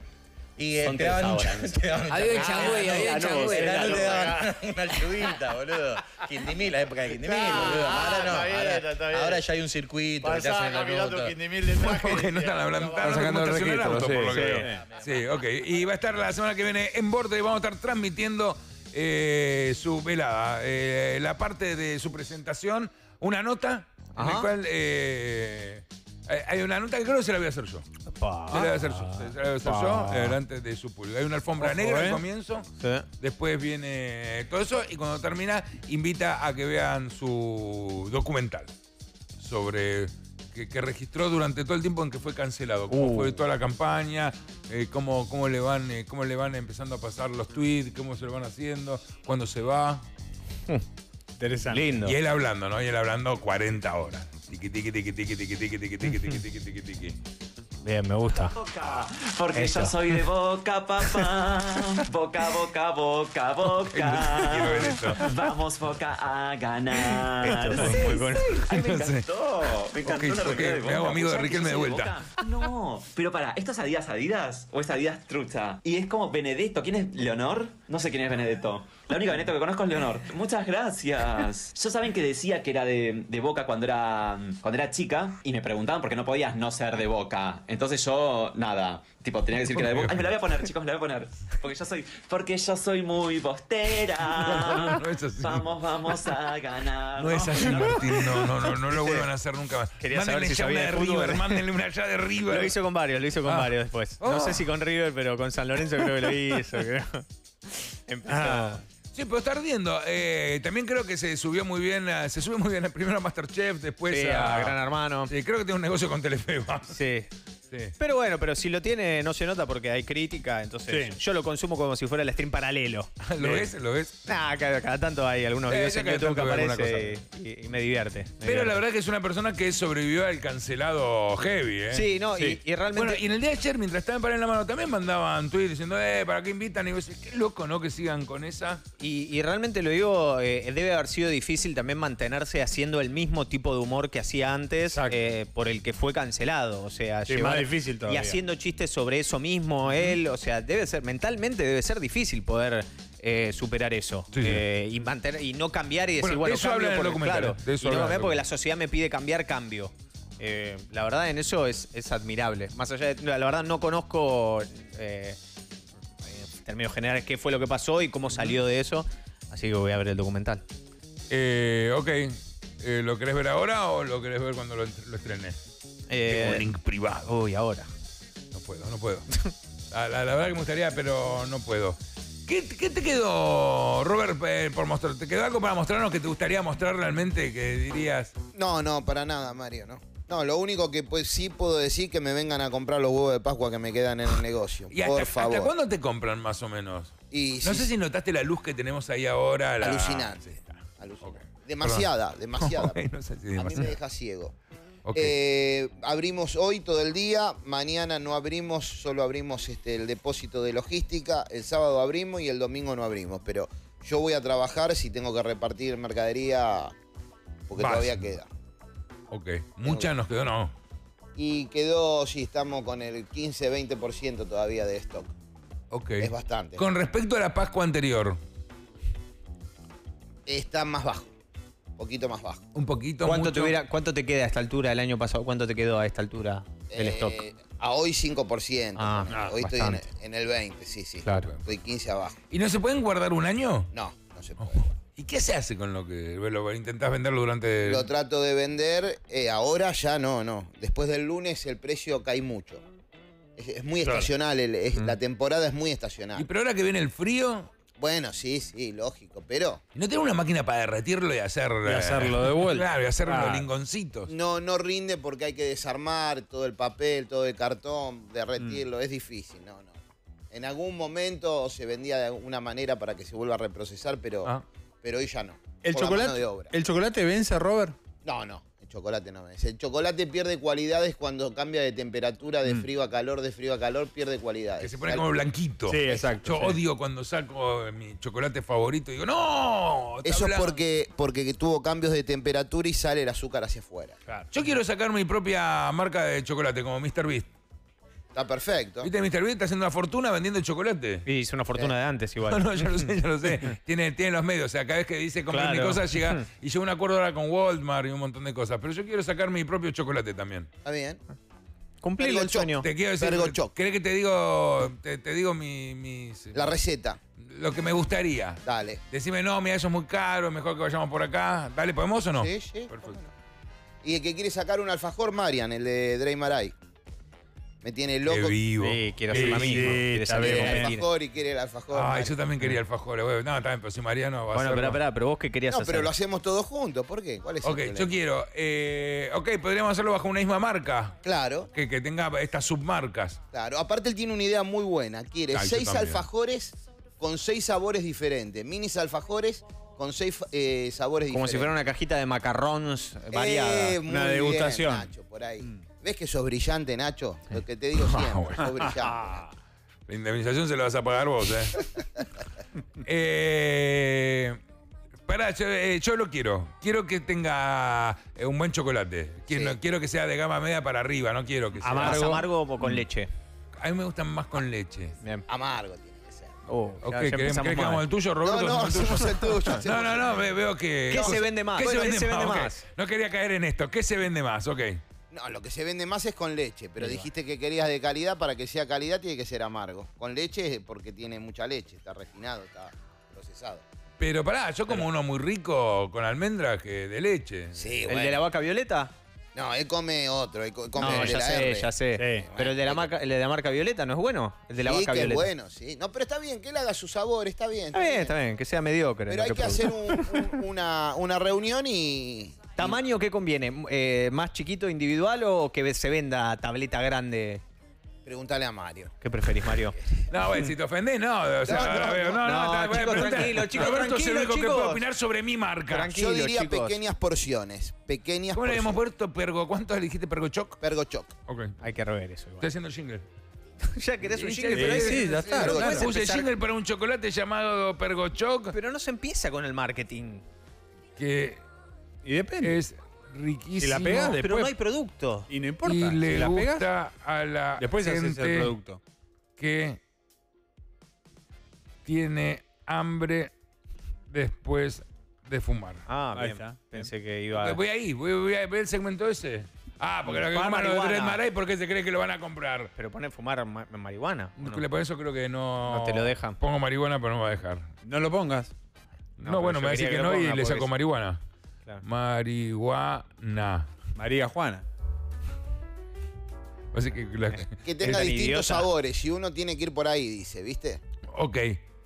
Speaker 18: Y eh,
Speaker 5: Son
Speaker 18: te
Speaker 5: tres
Speaker 18: daban un
Speaker 5: ahora,
Speaker 18: cha-
Speaker 5: no sé.
Speaker 18: te daban un
Speaker 5: Había
Speaker 18: cha-
Speaker 5: changüey,
Speaker 18: Ah,
Speaker 5: había
Speaker 18: no,
Speaker 5: changüey.
Speaker 18: en la
Speaker 5: Claro,
Speaker 18: no te daban
Speaker 5: claro.
Speaker 18: una ayudita, boludo. Quindimil, la época de Quindimil,
Speaker 5: Claro,
Speaker 18: boludo. Ahora no.
Speaker 5: está bien,
Speaker 18: ahora,
Speaker 5: está bien.
Speaker 18: ahora ya hay un circuito que te
Speaker 5: Pasaba
Speaker 18: hacen la
Speaker 5: caminando
Speaker 18: ruta.
Speaker 5: Quindimil de traje.
Speaker 2: Porque no están hablando, están
Speaker 3: Están sacando
Speaker 2: hablando
Speaker 3: el
Speaker 2: de estacionar
Speaker 3: registro,
Speaker 2: auto, por lo
Speaker 3: sí,
Speaker 2: que
Speaker 3: sí.
Speaker 2: veo. Sí, ok. Y va a estar la semana que viene en Borde y vamos a estar transmitiendo eh, su velada. Eh, la parte de su presentación, una nota en
Speaker 15: Ajá.
Speaker 2: la cual eh, hay- hay una nota que creo que se la voy a hacer yo.
Speaker 15: Pa.
Speaker 2: Se la voy a hacer yo. Se la voy a hacer
Speaker 15: Pa.
Speaker 2: yo eh, delante de su público. Hay una alfombra
Speaker 3: Ojo,
Speaker 2: negra al
Speaker 3: eh.
Speaker 2: comienzo.
Speaker 15: Sí.
Speaker 2: Después viene todo eso y cuando termina invita a que vean su documental sobre que, que registró durante todo el tiempo en que fue cancelado, cómo
Speaker 15: Uh.
Speaker 2: fue toda la campaña, eh, cómo, cómo le van, eh, cómo le van empezando a pasar los tweets, cómo se lo van haciendo, cuándo se va.
Speaker 3: Interesante.
Speaker 15: Lindo.
Speaker 2: Y él hablando, ¿no? Y él hablando cuarenta horas. Tiqui, tiqui, tiqui, tiqui, tiqui, tiqui, tiqui, tiqui, tiqui, tiqui, tiqui, tiqui.
Speaker 15: Bien, me gusta.
Speaker 19: Porque
Speaker 15: Eso.
Speaker 19: yo soy de Boca, papá. Boca, boca, boca,
Speaker 2: Quiero ver
Speaker 19: boca.
Speaker 2: esto.
Speaker 19: Vamos, Boca, a ganar.
Speaker 15: Esto fue muy bueno.
Speaker 19: Ay, me
Speaker 2: No sé.
Speaker 19: encantó. Me encantó
Speaker 2: Ok,
Speaker 19: la
Speaker 2: ok,
Speaker 19: remera de
Speaker 2: me
Speaker 19: Boca.
Speaker 2: hago amigo de
Speaker 19: ¿Sabes que
Speaker 2: Riquelme
Speaker 19: yo soy
Speaker 2: de vuelta.
Speaker 19: Boca? No, pero para, ¿esto es Adidas Adidas o es Adidas Trucha? Y es como Benedetto. ¿Quién es Leonor? No sé quién es Benedetto. La única Benedetto que conozco es Leonor. Muchas gracias. Yo saben que decía que era de, de Boca cuando era, cuando era chica y me preguntaban por qué no podías no ser de Boca. Entonces yo, nada, tipo, tenía que decir que era de Boca. Ay, me la voy a poner, chicos, me la voy a poner. Porque yo soy, porque yo soy muy bostera.
Speaker 2: No es así.
Speaker 19: Vamos, vamos a ganar.
Speaker 2: No es así,
Speaker 19: Vamos a ganar.
Speaker 2: Martín. No, no, no, no lo vuelvan a hacer nunca más.
Speaker 15: Quería
Speaker 2: Mándenle
Speaker 15: saber si
Speaker 2: ya una
Speaker 15: sabía
Speaker 2: de
Speaker 15: de fútbol.
Speaker 2: River, mándenle una ya de River.
Speaker 15: Lo hizo con varios, lo hizo con
Speaker 2: Ah.
Speaker 15: varios después. No
Speaker 2: Oh.
Speaker 15: sé si con River, pero con San Lorenzo creo que lo hizo. Creo. Empezó.
Speaker 2: Ah. Sí, pero está ardiendo. Eh, también creo que se subió muy bien, a- se sube muy bien primero a Masterchef, después
Speaker 15: Sí, a Gran Hermano.
Speaker 2: Sí, creo que tiene un negocio con Telefe.
Speaker 15: Sí. Pero bueno, pero si lo tiene no se nota porque hay crítica, entonces
Speaker 2: Sí.
Speaker 15: yo lo consumo como si fuera el stream paralelo.
Speaker 2: ¿Lo ves? ¿Lo ves?
Speaker 15: Nah, cada, cada tanto hay algunos
Speaker 2: Eh,
Speaker 15: videos
Speaker 2: ya
Speaker 15: en
Speaker 2: cada
Speaker 15: YouTube que
Speaker 2: tanto veo
Speaker 15: aparece
Speaker 2: alguna
Speaker 15: y, y me divierte. me
Speaker 2: Pero
Speaker 15: divierte.
Speaker 2: la verdad que es una persona que sobrevivió al cancelado heavy, ¿eh?
Speaker 15: Sí, no, y- y realmente-
Speaker 2: Bueno, y en el día de ayer, mientras estaba en Para en la Mano, también mandaban tweets diciendo, eh, ¿para qué invitan? Y vos decís, qué loco, ¿no? Que sigan con esa.
Speaker 15: Y, y realmente lo digo, eh, debe haber sido difícil también mantenerse haciendo el mismo tipo de humor que hacía antes eh, por el que fue cancelado. O sea,
Speaker 3: Sí, más difícil todavía.
Speaker 15: Y haciendo chistes sobre eso mismo, él, o sea, debe ser, mentalmente debe ser difícil poder eh, superar eso.
Speaker 2: Sí, sí.
Speaker 15: Eh, y, mantener, y no cambiar y decir,
Speaker 2: Bueno, de
Speaker 15: bueno,
Speaker 2: eso
Speaker 15: cambio
Speaker 2: habla en el
Speaker 15: por-
Speaker 2: documental,
Speaker 15: claro,
Speaker 2: de eso
Speaker 15: y no
Speaker 2: habla en el
Speaker 15: cambiar porque la sociedad me pide cambiar, cambio. Eh, la verdad, en eso es, es admirable. Más allá de. La verdad, no conozco. Eh, en términos generales, qué fue lo que pasó y cómo salió de eso. Así que voy a ver el documental.
Speaker 2: Eh, ok. Eh, ¿Lo querés ver ahora o lo querés ver cuando lo, lo estrenes?
Speaker 15: Eh,
Speaker 2: Tengo un link privado.
Speaker 15: Uy, ahora.
Speaker 2: No puedo, no puedo. La, la- la verdad que me gustaría, pero no puedo. ¿Qué, qué te quedó, Robert, eh, por mostrar? ¿Te quedó algo para mostrarnos que te gustaría mostrar realmente que dirías?
Speaker 9: No, no, para nada, Mario, no. No, lo único que pues, sí puedo decir que me vengan a comprar los huevos de Pascua que me quedan en el negocio.
Speaker 2: ¿Y
Speaker 9: por
Speaker 2: hasta,
Speaker 9: favor.
Speaker 2: hasta cuándo te compran más o menos?
Speaker 9: Y
Speaker 2: no
Speaker 9: sí,
Speaker 2: sé si notaste la luz que tenemos ahí ahora. La...
Speaker 9: Alucinante. Alucinante. Demasiada,
Speaker 2: Perdón.
Speaker 9: demasiada.
Speaker 2: Ok, no sé si
Speaker 9: A mí
Speaker 2: demasiada.
Speaker 9: me deja ciego.
Speaker 2: Ok.
Speaker 9: Eh, abrimos hoy todo el día, mañana no abrimos, solo abrimos este, el depósito de logística, el sábado abrimos y el domingo no abrimos, pero yo voy a trabajar si tengo que repartir mercadería porque
Speaker 2: Vas.
Speaker 9: todavía queda.
Speaker 2: Ok. Mucha nos quedó, no.
Speaker 9: Y quedó, sí, estamos con el quince veinte por ciento todavía de stock.
Speaker 2: Ok.
Speaker 9: Es bastante.
Speaker 2: Con respecto a la Pascua anterior,
Speaker 9: Está más bajo, un poquito más bajo.
Speaker 2: un poquito,
Speaker 15: ¿Cuánto
Speaker 2: mucho.
Speaker 15: te, hubiera- ¿Cuánto te queda a esta altura el año pasado? ¿Cuánto te quedó a esta altura del
Speaker 9: Eh,
Speaker 15: stock?
Speaker 9: A hoy cinco por ciento.
Speaker 15: Ah,
Speaker 9: ponele.
Speaker 15: ah,
Speaker 9: hoy estoy en,
Speaker 15: bastante.
Speaker 9: en el veinte, sí, sí.
Speaker 15: Claro.
Speaker 9: Estoy quince abajo.
Speaker 2: ¿Y no se pueden guardar un año?
Speaker 9: No, no se puede.
Speaker 2: ¿Y qué se hace con lo que lo intentás venderlo durante...?
Speaker 9: Lo trato de vender, eh, ahora ya no, no. Después del lunes el precio cae mucho. Es, es muy
Speaker 2: Claro.
Speaker 9: estacional, el- es-
Speaker 2: Mm.
Speaker 9: la temporada es muy estacional.
Speaker 2: ¿Y pero ahora que viene el frío?
Speaker 9: Bueno, sí, sí, lógico, pero
Speaker 2: ¿No tiene una máquina para derretirlo y hacer...
Speaker 3: Y hacerlo de vuelta.
Speaker 2: Claro, y hacer
Speaker 3: Ah.
Speaker 2: los lingoncitos.
Speaker 9: no, no rinde porque hay que desarmar todo el papel, todo el cartón, derretirlo,
Speaker 2: Mm.
Speaker 9: es difícil, no, no. En algún momento se vendía de alguna manera para que se vuelva a reprocesar, pero,
Speaker 2: Ah.
Speaker 9: pero hoy ya no.
Speaker 3: ¿El
Speaker 9: Por la mano de
Speaker 3: chocolate,
Speaker 9: obra.
Speaker 3: ¿El chocolate vence, Robert?
Speaker 9: No, no, el chocolate no vence. El chocolate pierde cualidades cuando cambia de temperatura, de
Speaker 2: Mm.
Speaker 9: frío a calor, de frío a calor, pierde cualidades.
Speaker 2: Que se pone como blanquito.
Speaker 3: Sí, exacto,
Speaker 2: Yo
Speaker 3: sí.
Speaker 2: odio cuando saco mi chocolate favorito y digo, ¡no! está
Speaker 9: Eso es
Speaker 2: blanco".
Speaker 9: porque, porque tuvo cambios de temperatura y sale el azúcar hacia afuera.
Speaker 2: Yo quiero sacar mi propia marca de chocolate, como mister Beast.
Speaker 9: Está perfecto.
Speaker 2: ¿Viste? mister Beast está haciendo una fortuna vendiendo chocolate.
Speaker 15: Y hizo una fortuna de antes igual.
Speaker 2: No, no, yo lo sé, yo lo sé. Tiene, tiene los medios. O sea, cada vez que dice comprar mi
Speaker 15: Claro.
Speaker 2: cosa, llega. Y llega un acuerdo ahora con Walmart y un montón de cosas. Pero yo quiero sacar mi propio chocolate también.
Speaker 9: Está bien.
Speaker 15: Cumplirle el
Speaker 9: Pergochoc.
Speaker 15: sueño.
Speaker 2: Te quiero decir.
Speaker 9: Pergochoc.
Speaker 2: ¿Querés que te digo. Te, te digo mi, mis.
Speaker 9: La receta.
Speaker 2: Lo que me gustaría.
Speaker 9: Dale.
Speaker 2: Decime, no, mira, eso es muy caro, mejor que vayamos por acá. Dale, ¿podemos o no?
Speaker 9: Sí, sí.
Speaker 2: Perfecto.
Speaker 9: Y el que quiere sacar un alfajor, Marian, el de Drey Maray. Me tiene loco.
Speaker 2: Qué vivo.
Speaker 15: Sí, quiero hacer la
Speaker 3: Sí,
Speaker 15: misma. Quiere
Speaker 3: está
Speaker 15: salir a
Speaker 3: bien.
Speaker 9: Quiere el
Speaker 15: competir.
Speaker 9: alfajor y quiere el alfajor.
Speaker 2: Ay,
Speaker 9: Marian.
Speaker 2: yo también quería alfajores, güey. No, también, pero si Mariano va a
Speaker 15: Bueno,
Speaker 2: hacerlo.
Speaker 15: espera, espera, pero vos qué querías
Speaker 9: No,
Speaker 15: hacer.
Speaker 9: pero lo hacemos todos juntos. ¿Por qué? ¿Cuál es el
Speaker 2: Ok,
Speaker 9: problema?
Speaker 2: yo quiero. Eh, ok, podríamos hacerlo bajo una misma marca.
Speaker 9: Claro,
Speaker 2: Que, que tenga estas submarcas.
Speaker 9: claro. Aparte él tiene una idea muy buena. Quiere
Speaker 2: Ay, yo
Speaker 9: seis
Speaker 2: también.
Speaker 9: alfajores con seis sabores diferentes. Minis alfajores con seis eh, sabores
Speaker 15: Como
Speaker 9: diferentes.
Speaker 15: si fuera una cajita de macarrons variada.
Speaker 9: Eh, muy
Speaker 3: Una
Speaker 9: bien,
Speaker 3: degustación.
Speaker 9: Nacho, por ahí. ¿Ves que sos brillante, Nacho? Lo que te digo siempre, sos brillante. Nacho.
Speaker 2: La indemnización se la vas a pagar vos, ¿eh? eh pará, yo, eh, yo lo quiero. Quiero que tenga eh, un buen chocolate. Quiero,
Speaker 9: Sí.
Speaker 2: quiero que sea de gama media para arriba, no quiero que sea.
Speaker 15: ¿Más amargo o con leche?
Speaker 2: A mí me gustan más con leche.
Speaker 15: Bien.
Speaker 9: Amargo tiene que ser.
Speaker 15: Oh,
Speaker 2: Ok,
Speaker 15: ya- ya
Speaker 2: ¿querés,
Speaker 15: empezamos
Speaker 2: querés que
Speaker 15: mal.
Speaker 2: hagamos el tuyo, Roberto?
Speaker 9: No, no,
Speaker 2: ¿Hacemos el
Speaker 9: hacemos el tuyo, hacemos
Speaker 2: No, no,
Speaker 9: el
Speaker 2: no,
Speaker 9: tuyo.
Speaker 2: ve- veo que...
Speaker 15: ¿Qué se vende más?
Speaker 2: ¿Qué se
Speaker 15: Bueno, ¿qué
Speaker 2: vende
Speaker 15: se
Speaker 2: más?
Speaker 15: vende
Speaker 2: Ok.
Speaker 15: más?
Speaker 2: No quería caer en esto. ¿Qué se vende más? Ok.
Speaker 9: No, lo que se vende más es con leche, pero dijiste que querías de calidad, para que sea calidad tiene que ser amargo. Con leche es porque tiene mucha leche, está refinado, está procesado.
Speaker 2: Pero pará, yo como uno muy rico con almendras que de leche.
Speaker 9: Sí,
Speaker 15: ¿El
Speaker 9: bueno.
Speaker 15: de la vaca violeta?
Speaker 9: No, él come otro, él co- come
Speaker 15: No,
Speaker 9: el de
Speaker 15: ya
Speaker 9: la
Speaker 15: sé,
Speaker 9: R.
Speaker 15: ya sé.
Speaker 3: Sí.
Speaker 15: Pero el de, la marca, el de la marca violeta no es bueno. El de la
Speaker 9: sí,
Speaker 15: vaca
Speaker 9: que es
Speaker 15: violeta.
Speaker 9: bueno, sí. No, pero está bien, que él haga su sabor, está bien.
Speaker 15: Está bien, está bien, que sea mediocre.
Speaker 9: Pero
Speaker 15: lo
Speaker 9: hay que
Speaker 15: produce.
Speaker 9: hacer un- un- una, una reunión y,
Speaker 15: ¿Tamaño qué conviene? Eh, ¿Más chiquito, individual o que se venda tableta grande?
Speaker 9: Pregúntale a Mario.
Speaker 15: ¿Qué preferís, Mario?
Speaker 2: No, bueno, si te ofendés, no. O sea,
Speaker 9: No, no,
Speaker 2: no, no,
Speaker 9: no,
Speaker 2: no,
Speaker 15: no,
Speaker 2: voy a
Speaker 15: chicos,
Speaker 2: preguntar.
Speaker 15: tranquilo, chicos,
Speaker 2: Roberto es el
Speaker 15: tranquilo,
Speaker 2: único que
Speaker 15: chicos.
Speaker 2: puede opinar sobre mi marca.
Speaker 15: Tranquilo,
Speaker 9: Yo diría
Speaker 15: chicos.
Speaker 9: pequeñas porciones. Pequeñas
Speaker 2: ¿Cómo le
Speaker 9: porciones.
Speaker 2: hemos puesto Pergo? ¿Cuánto le dijiste Pergochoc?
Speaker 9: Pergochoc.
Speaker 2: Ok.
Speaker 15: Hay que rever eso igual.
Speaker 2: Estoy haciendo el jingle.
Speaker 15: Ya querés un
Speaker 2: Sí,
Speaker 15: jingle,
Speaker 2: sí,
Speaker 15: pero
Speaker 2: sí,
Speaker 15: ahí-
Speaker 2: ya está,
Speaker 15: pero
Speaker 2: claro.
Speaker 15: puedes
Speaker 2: Puse
Speaker 15: empezar-
Speaker 2: jingle para un chocolate llamado Pergochoc.
Speaker 15: Pero no se empieza con el marketing.
Speaker 2: Que
Speaker 3: Y depende.
Speaker 2: es riquísimo.
Speaker 3: Si la pegas,
Speaker 15: Pero
Speaker 3: después.
Speaker 15: no hay producto.
Speaker 3: Y no importa.
Speaker 2: Y le
Speaker 3: si la
Speaker 2: gusta
Speaker 3: pegas,
Speaker 2: a la
Speaker 3: después haces el
Speaker 2: gente
Speaker 3: producto.
Speaker 2: que tiene hambre después de fumar.
Speaker 15: Ah,
Speaker 3: Ahí
Speaker 15: bien.
Speaker 3: está.
Speaker 15: Pensé que iba.
Speaker 2: Voy ahí, voy, voy a ver el segmento ese. Ah, porque lo que
Speaker 15: Fumar
Speaker 2: coman los de
Speaker 15: marihuana.
Speaker 2: Dread Marais, ¿por qué se cree que lo van a comprar?
Speaker 15: Pero pone fumar ma- marihuana. ¿o no?
Speaker 2: Le Por eso creo que no.
Speaker 15: No te lo dejan.
Speaker 2: Pongo marihuana, pero no me va a dejar.
Speaker 3: No lo pongas.
Speaker 2: No,
Speaker 15: No,
Speaker 2: bueno,
Speaker 15: pero
Speaker 2: me va a
Speaker 15: yo
Speaker 2: decir que
Speaker 15: quería que
Speaker 2: no
Speaker 15: lo
Speaker 2: y
Speaker 15: ponga
Speaker 2: le
Speaker 15: porque
Speaker 2: saco
Speaker 15: es-
Speaker 2: marihuana.
Speaker 15: Claro.
Speaker 2: Marihuana.
Speaker 3: María Juana.
Speaker 2: Así que la-
Speaker 9: Que tenga
Speaker 15: tan
Speaker 9: distintos
Speaker 15: idiota.
Speaker 9: sabores y uno tiene que ir por ahí, dice, ¿viste?
Speaker 2: Ok.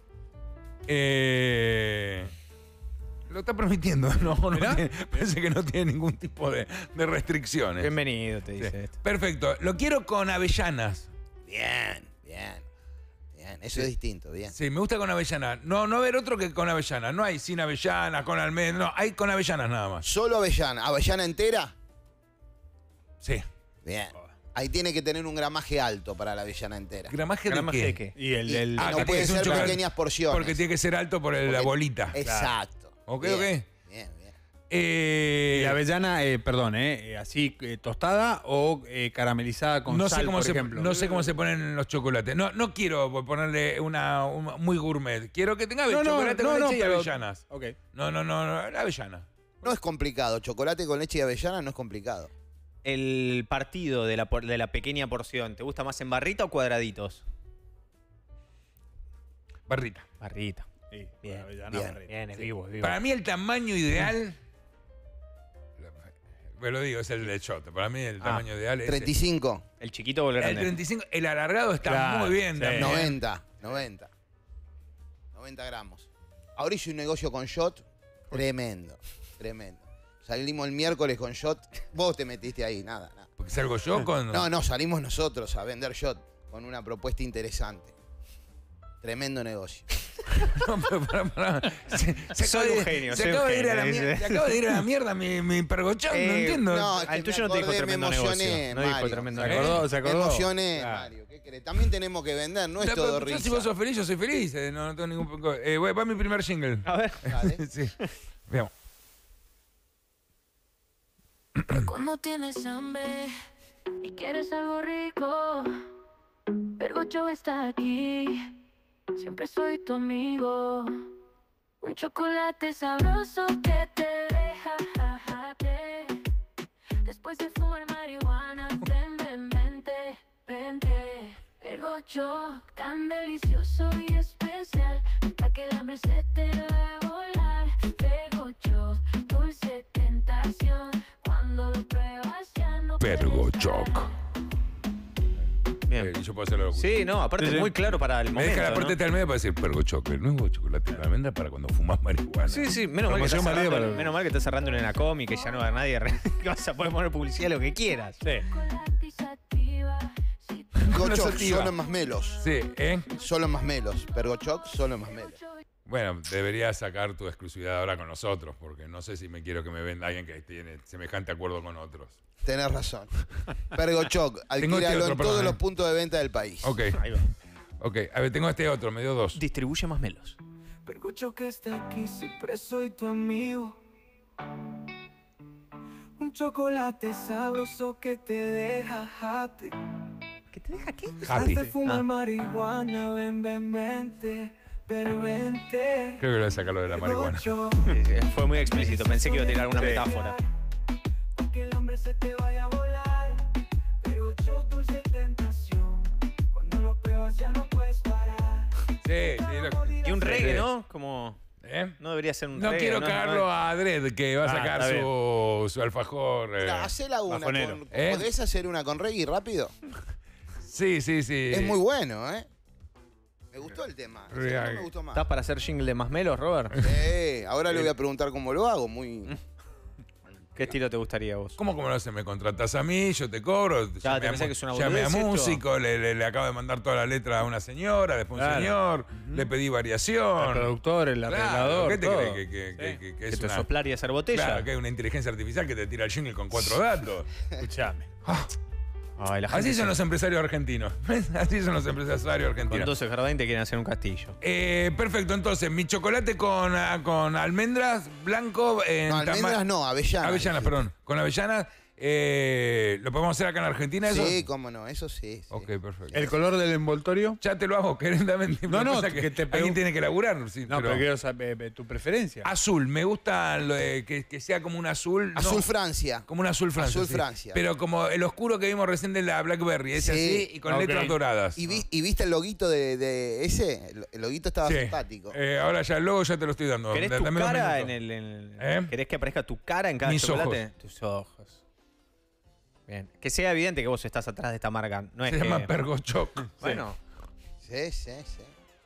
Speaker 2: Eh, lo está permitiendo, no, no
Speaker 3: Mirá.
Speaker 2: tiene- parece que no tiene ningún tipo de, de restricciones.
Speaker 15: Bienvenido, te dice
Speaker 2: Sí.
Speaker 15: esto.
Speaker 2: Perfecto. Lo quiero con avellanas.
Speaker 9: Bien, bien. Bien, eso es distinto, bien.
Speaker 2: Sí, me gusta con avellanas. No, no haber otro que con avellanas. No hay sin avellanas, con almendras. No, hay con avellanas nada más.
Speaker 9: Solo avellana. ¿Avellana entera?
Speaker 2: Sí.
Speaker 9: Bien. Ahí tiene que tener un gramaje alto para la avellana entera.
Speaker 2: ¿Gramaje,
Speaker 15: ¿Gramaje
Speaker 2: de
Speaker 15: de
Speaker 2: qué?
Speaker 15: qué?
Speaker 3: Y el
Speaker 9: Y-
Speaker 3: del.
Speaker 9: ah,
Speaker 2: que
Speaker 9: no
Speaker 2: tiene
Speaker 9: puede
Speaker 2: que ser
Speaker 9: ser
Speaker 2: chocolate.
Speaker 9: pequeñas porciones.
Speaker 2: Porque tiene que ser alto por el- la
Speaker 9: Porque-
Speaker 2: bolita.
Speaker 9: Exacto.
Speaker 2: Ok,
Speaker 9: Bien,
Speaker 2: ok.
Speaker 9: Bien, bien.
Speaker 2: Eh,
Speaker 3: Y la avellana, eh, perdón, eh, eh, así eh, tostada o eh, caramelizada con
Speaker 2: no
Speaker 3: sal,
Speaker 2: sé cómo
Speaker 3: por
Speaker 2: se,
Speaker 3: ejemplo.
Speaker 2: no sé cómo se ponen los chocolates. No, no quiero ponerle una, una muy gourmet. Quiero que tenga
Speaker 3: No, no,
Speaker 2: chocolate
Speaker 3: no,
Speaker 2: con
Speaker 3: no,
Speaker 2: leche y
Speaker 3: pero-
Speaker 2: avellanas.
Speaker 3: Ok.
Speaker 2: No, no, no, no, la avellana.
Speaker 9: No es complicado. Chocolate con leche y avellana no es complicado.
Speaker 15: El partido de la, por- de la pequeña porción, ¿te gusta más en barrita o cuadraditos?
Speaker 2: Barrita.
Speaker 15: Barrita.
Speaker 3: Sí,
Speaker 15: Bien.
Speaker 3: avellana,
Speaker 9: Bien.
Speaker 3: barrita.
Speaker 15: Bien, es vivo, es vivo.
Speaker 2: Para mí el tamaño ideal, me lo digo, es el de shot. Para mí el
Speaker 15: Ah,
Speaker 2: tamaño ideal es
Speaker 9: treinta y cinco.
Speaker 15: ¿El chiquito o el
Speaker 2: el
Speaker 15: grande?
Speaker 2: treinta y cinco. El alargado está
Speaker 3: Claro,
Speaker 2: muy bien
Speaker 3: sí.
Speaker 2: también.
Speaker 9: noventa. noventa. noventa gramos. Ahora hice un negocio con shot tremendo. Tremendo. Salimos el miércoles con shot. Vos te metiste ahí, nada, nada.
Speaker 2: Porque salgo yo con.
Speaker 9: No, no, salimos nosotros a vender shot con una propuesta interesante. Tremendo negocio.
Speaker 2: No, pero pará, pará. Se, se
Speaker 15: Soy
Speaker 2: acaba
Speaker 15: un
Speaker 2: de-
Speaker 15: genio,
Speaker 2: se
Speaker 15: soy un
Speaker 2: acaba de ir a la
Speaker 15: genio,
Speaker 2: mierda.
Speaker 15: dice.
Speaker 2: Se acaba de ir a la mierda mi, mi pergochón, no
Speaker 15: Eh,
Speaker 2: entiendo.
Speaker 9: No, es
Speaker 15: Al
Speaker 9: que
Speaker 15: tuyo
Speaker 9: me
Speaker 15: no te dijo
Speaker 9: acordé,
Speaker 15: tremendo
Speaker 9: me emocioné,
Speaker 15: negocio. No dijo
Speaker 9: Mario.
Speaker 15: tremendo
Speaker 3: ¿Se
Speaker 15: negocio.
Speaker 3: acordó? ¿Se
Speaker 9: Me
Speaker 3: acordó?
Speaker 9: emocioné,
Speaker 3: Claro.
Speaker 9: Mario. ¿Qué querés? También tenemos que vender, no es
Speaker 2: No,
Speaker 9: todo
Speaker 2: pero
Speaker 9: risa.
Speaker 2: Si vos sos feliz, yo soy feliz. eh, No, no tengo ningún. Eh, voy- va mi primer jingle.
Speaker 15: A ver.
Speaker 9: Dale.
Speaker 2: Sí. Veamos.
Speaker 20: Cuando tienes hambre y quieres algo rico, Pergocho está aquí, siempre soy tu amigo. Un chocolate sabroso que te deja jajate. Después de fumar marihuana, ven, ven, vente, vente. Pergocho, tan delicioso y especial, hasta que el hambre se te va a volar. Pergocho, dulce tentación, cuando lo pruebas ya no puedes
Speaker 2: Pergochoc.
Speaker 20: parar.
Speaker 15: Bien.
Speaker 2: Eh, yo puedo hacerlo.
Speaker 15: Sí, no, aparte
Speaker 2: Sí, sí.
Speaker 15: es muy claro para el
Speaker 2: Me
Speaker 15: momento.
Speaker 2: deja la parte
Speaker 15: ¿no?
Speaker 2: del medio para decir Pergochoc, el nuevo chocolate de almendra para cuando fumas marihuana.
Speaker 15: Sí, sí, menos mal, que
Speaker 3: Promoción
Speaker 15: estás
Speaker 3: válida
Speaker 15: cerrando,
Speaker 3: para-
Speaker 15: menos mal que estás cerrando en Enacom y que ya no va nadie. Que vas a poder poner publicidad lo que quieras.
Speaker 3: Sí.
Speaker 20: Chocolate se activa, si tú
Speaker 9: Pergochoc,
Speaker 2: sativa.
Speaker 9: solo en masmelos.
Speaker 2: Sí, ¿eh?
Speaker 9: Solo en masmelos. Pergochoc, solo en masmelos.
Speaker 2: Bueno, deberías sacar tu exclusividad ahora con nosotros, porque no sé si me quiero que me venda alguien que tiene semejante acuerdo con otros.
Speaker 9: Tenés razón. Pergochoc,
Speaker 2: este
Speaker 9: alquilalo
Speaker 2: otro,
Speaker 9: en
Speaker 2: perdón,
Speaker 9: todos
Speaker 2: eh.
Speaker 9: los puntos de venta del país.
Speaker 2: Ok.
Speaker 15: Ahí va.
Speaker 2: Ok, a ver, tengo este otro, me dio dos.
Speaker 15: Distribuye más melos.
Speaker 20: Pergocho que está aquí, siempre soy tu amigo. Un chocolate sabroso que te deja happy.
Speaker 15: ¿Qué te deja qué?
Speaker 2: Happy.
Speaker 20: Haz de fumar
Speaker 15: Ah.
Speaker 20: marihuana, ven, ven, vente, pero vente.
Speaker 2: Creo que voy a sacarlo de la marihuana.
Speaker 20: Pergocho,
Speaker 15: Sí, sí, fue muy explícito. Pensé que iba a tirar una
Speaker 2: Sí.
Speaker 15: metáfora.
Speaker 20: que el hambre se te vaya a volar. Pergocho, dulce tentación. Cuando lo pruebas ya no puedes parar.
Speaker 2: Sí, sí. Lo,
Speaker 15: Y un
Speaker 2: Sí,
Speaker 15: reggae,
Speaker 2: sí.
Speaker 15: ¿no? Como.
Speaker 2: ¿eh?
Speaker 15: No debería ser un
Speaker 2: No
Speaker 15: reggae.
Speaker 2: quiero cagarlo a Dredd, que va a
Speaker 3: Ah,
Speaker 2: sacar
Speaker 3: está
Speaker 2: su, su alfajor. eh.
Speaker 9: Mira, hacela una.
Speaker 3: bajonero.
Speaker 9: Con,
Speaker 2: ¿Eh?
Speaker 9: ¿Podés hacer una con reggae rápido?
Speaker 2: Sí, sí, sí.
Speaker 9: Es muy bueno, ¿eh? Me gustó el tema. El segundo
Speaker 2: Reggae.
Speaker 9: me gustó más.
Speaker 15: ¿Estás para hacer jingle de más melos, Robert?
Speaker 9: Sí, ahora le voy a preguntar cómo lo hago. Muy.
Speaker 15: ¿Qué estilo te gustaría a vos?
Speaker 2: ¿Cómo como lo haces? Me contratás a mí, yo te cobro.
Speaker 15: Ya,
Speaker 2: llamé
Speaker 15: ¿te
Speaker 2: a,
Speaker 15: pensás que es una
Speaker 2: llamé a
Speaker 15: boludez esto?
Speaker 2: músico, le, le- le acabo de mandar toda la letra a una señora, después a un
Speaker 3: Claro.
Speaker 2: señor, le pedí variación.
Speaker 3: El productor, el
Speaker 2: Claro,
Speaker 3: arreglador,
Speaker 2: ¿qué te
Speaker 3: todo.
Speaker 2: crees que, que- que- que- que es
Speaker 15: Que te
Speaker 2: una-
Speaker 15: soplar y hacer botella.
Speaker 2: Claro, que hay una inteligencia artificial que te tira el jingle con cuatro datos.
Speaker 3: Escuchame.
Speaker 15: Ay, la gente
Speaker 2: Así son
Speaker 15: se-
Speaker 2: los empresarios argentinos. Así son los empresarios
Speaker 15: Con
Speaker 2: argentinos.
Speaker 15: doce Jardín te quieren hacer un castillo.
Speaker 2: Eh, perfecto, entonces, mi chocolate con, ah, con almendras blanco. En
Speaker 9: No, almendras
Speaker 2: tama-
Speaker 9: no, avellanas.
Speaker 2: Avellanas, perdón. Con avellanas. Eh, ¿Lo podemos hacer acá en Argentina eso?
Speaker 9: Sí, cómo no, eso sí. sí.
Speaker 2: Ok, perfecto.
Speaker 3: ¿El color del envoltorio?
Speaker 2: Ya te lo hago, querendamente.
Speaker 3: No,
Speaker 2: Lo que
Speaker 3: no,
Speaker 2: pasa es
Speaker 3: que te
Speaker 2: alguien
Speaker 3: pregun-
Speaker 2: tiene que laburar. Sí,
Speaker 3: No, pero, quiero saber eh, tu preferencia.
Speaker 2: Azul, me gusta lo de que, que sea como un azul. no,
Speaker 9: Azul Francia.
Speaker 2: Como un azul Francia.
Speaker 9: Azul
Speaker 2: sí.
Speaker 9: Francia.
Speaker 2: Pero como el oscuro que vimos recién de la Blackberry, ese
Speaker 9: Sí.
Speaker 2: así y con
Speaker 3: Ok.
Speaker 2: letras doradas.
Speaker 9: ¿Y, vi- y viste el loguito de, de ese? El- El loguito estaba
Speaker 2: Sí.
Speaker 9: simpático.
Speaker 2: Eh, ahora ya el logo ya te lo estoy dando.
Speaker 15: ¿Querés
Speaker 2: Da-
Speaker 15: tu
Speaker 2: dame dos
Speaker 15: cara en
Speaker 2: minutos.
Speaker 15: el, en el-
Speaker 2: ¿Eh?
Speaker 15: ¿Querés que aparezca tu cara en cada
Speaker 2: Mis
Speaker 15: chocolate?
Speaker 2: ojos.
Speaker 15: Tus ojos. Bien. Que sea evidente que vos estás atrás de esta marca. No es
Speaker 2: Se
Speaker 15: que-
Speaker 2: llama Pergochoc.
Speaker 15: Bueno,
Speaker 9: Sí, sí, sí.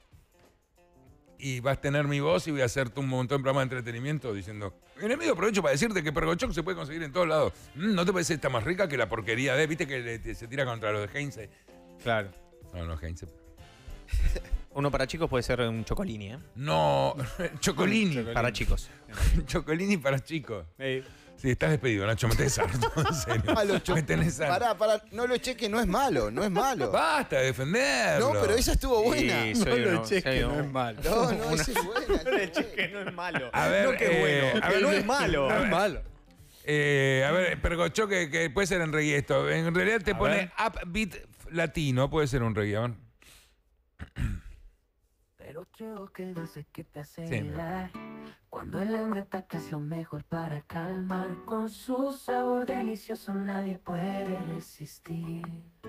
Speaker 2: Y vas a tener mi voz y voy a hacerte un montón de programas de entretenimiento diciendo. En el medio aprovecho para decirte que Pergochoc se puede conseguir en todos lados. Mm, ¿No te parece esta más rica que la porquería de? ¿Viste que le- te- se tira contra los de Heinze?
Speaker 15: claro.
Speaker 2: No, no, Heinze.
Speaker 15: Uno para chicos puede ser un chocolini, ¿eh?
Speaker 2: No, Chocolini.
Speaker 15: Para chicos.
Speaker 2: Chocolini para chicos.
Speaker 3: Eh,
Speaker 2: Sí, estás despedido, Nacho, me tenés harto, en serio.
Speaker 9: Malo, cho-
Speaker 2: Me tenés harto.
Speaker 9: Pará, pará, no lo cheque, no es malo, no es malo.
Speaker 2: Basta de defenderlo.
Speaker 9: No, pero esa estuvo buena.
Speaker 15: Sí,
Speaker 3: no
Speaker 15: soy
Speaker 3: lo
Speaker 15: uno-
Speaker 3: cheques,
Speaker 15: soy
Speaker 3: no
Speaker 15: uno-
Speaker 3: es malo.
Speaker 9: No, no, esa es buena.
Speaker 15: No le cheque, no es malo.
Speaker 2: A ver,
Speaker 15: no, qué
Speaker 2: eh,
Speaker 15: bueno.
Speaker 2: a
Speaker 15: que
Speaker 2: ver,
Speaker 15: no es malo.
Speaker 3: No es malo.
Speaker 2: Eh, a ver, Pergochoc que, que puede ser en reggae esto. En realidad te
Speaker 3: A
Speaker 2: pone
Speaker 3: ver.
Speaker 2: upbeat latino, puede ser un reggae. A ver.
Speaker 20: Pero creo que no sé qué te hace
Speaker 2: Sí,
Speaker 20: llegar. Cuando el ataque es lo mejor para calmar. Con su sabor delicioso nadie puede resistir.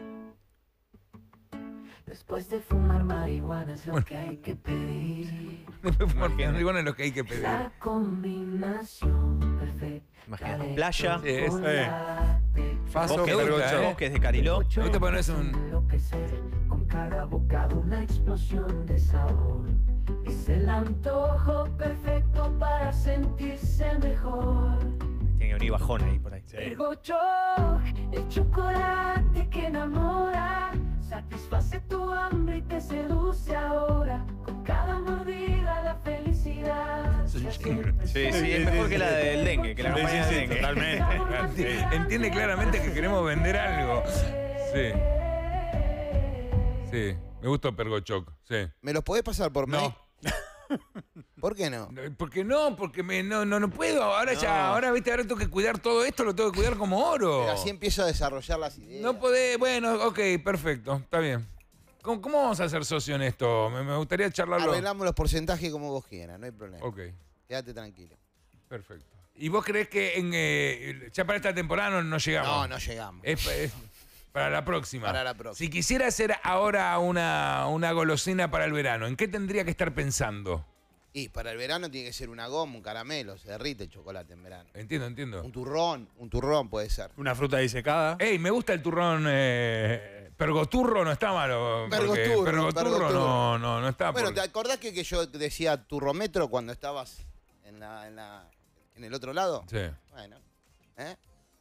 Speaker 20: Después de fumar marihuana es lo
Speaker 2: Bueno.
Speaker 20: que hay que pedir.
Speaker 2: Después fumar marihuana es lo que hay que pedir.
Speaker 20: La combinación perfecta.
Speaker 15: Imagínate, playa,
Speaker 2: Sí, es-
Speaker 3: Eh. Faso,
Speaker 15: bosques,
Speaker 2: me gusta,
Speaker 3: Pergochoc.
Speaker 2: ¿eh?
Speaker 15: bosques de Cariló.
Speaker 2: Me gusta poner eso un-
Speaker 20: Enloquecer con cada bocado una explosión de sabor. Es el antojo perfecto para sentirse mejor.
Speaker 15: Tiene que venir bajón ahí por ahí.
Speaker 20: Pergochoc, el chocolate que enamora, satisface tu hambre y te seduce ahora. Con cada mordida la felicidad.
Speaker 2: Es un jingle.
Speaker 15: Sí, sí, es mejor que la del dengue, que la
Speaker 3: Sí,
Speaker 15: campaña
Speaker 3: sí,
Speaker 15: del
Speaker 3: sí,
Speaker 15: dengue.
Speaker 3: totalmente.
Speaker 2: Entiende claramente que queremos vender algo. Sí. Sí. Me gustó Pergochoc. Sí.
Speaker 9: ¿Me los podés pasar por mail?
Speaker 2: No.
Speaker 9: ¿Por qué no?
Speaker 2: ¿Por qué no? Porque me, no, no, no puedo. Ahora ya,
Speaker 9: No.
Speaker 2: ahora viste, ahora tengo que cuidar todo esto, lo tengo que cuidar como oro.
Speaker 9: Pero así empiezo a desarrollar las ideas.
Speaker 2: No podés, bueno, ok, perfecto, está bien. ¿Cómo, cómo vamos a ser socio en esto? Me, me gustaría charlarlo.
Speaker 9: Arreglamos los porcentajes como vos quieras, no hay problema.
Speaker 2: Ok,
Speaker 9: Quédate tranquilo.
Speaker 2: perfecto. ¿Y vos creés que en, eh, ya para esta temporada no, no llegamos?
Speaker 9: No, no llegamos.
Speaker 2: Es, es para la próxima.
Speaker 9: Para la próxima.
Speaker 2: Si quisiera hacer ahora una, una golosina para el verano, ¿en qué tendría que estar pensando?
Speaker 9: Y para el verano tiene que ser una goma, un caramelo, se derrite el chocolate en verano.
Speaker 2: Entiendo, entiendo.
Speaker 9: Un turrón, un turrón puede ser.
Speaker 3: Una fruta disecada.
Speaker 2: Ey, me gusta el turrón. Eh, pergoturro no está malo. porque
Speaker 9: Pergoturro,
Speaker 2: Pergoturro
Speaker 9: pergoturro.
Speaker 2: no, no, no está.
Speaker 9: Bueno,
Speaker 2: porque-
Speaker 9: ¿te acordás que, que yo decía turrometro cuando estabas en la, en la en el otro lado?
Speaker 2: Sí.
Speaker 9: Bueno. ¿Eh?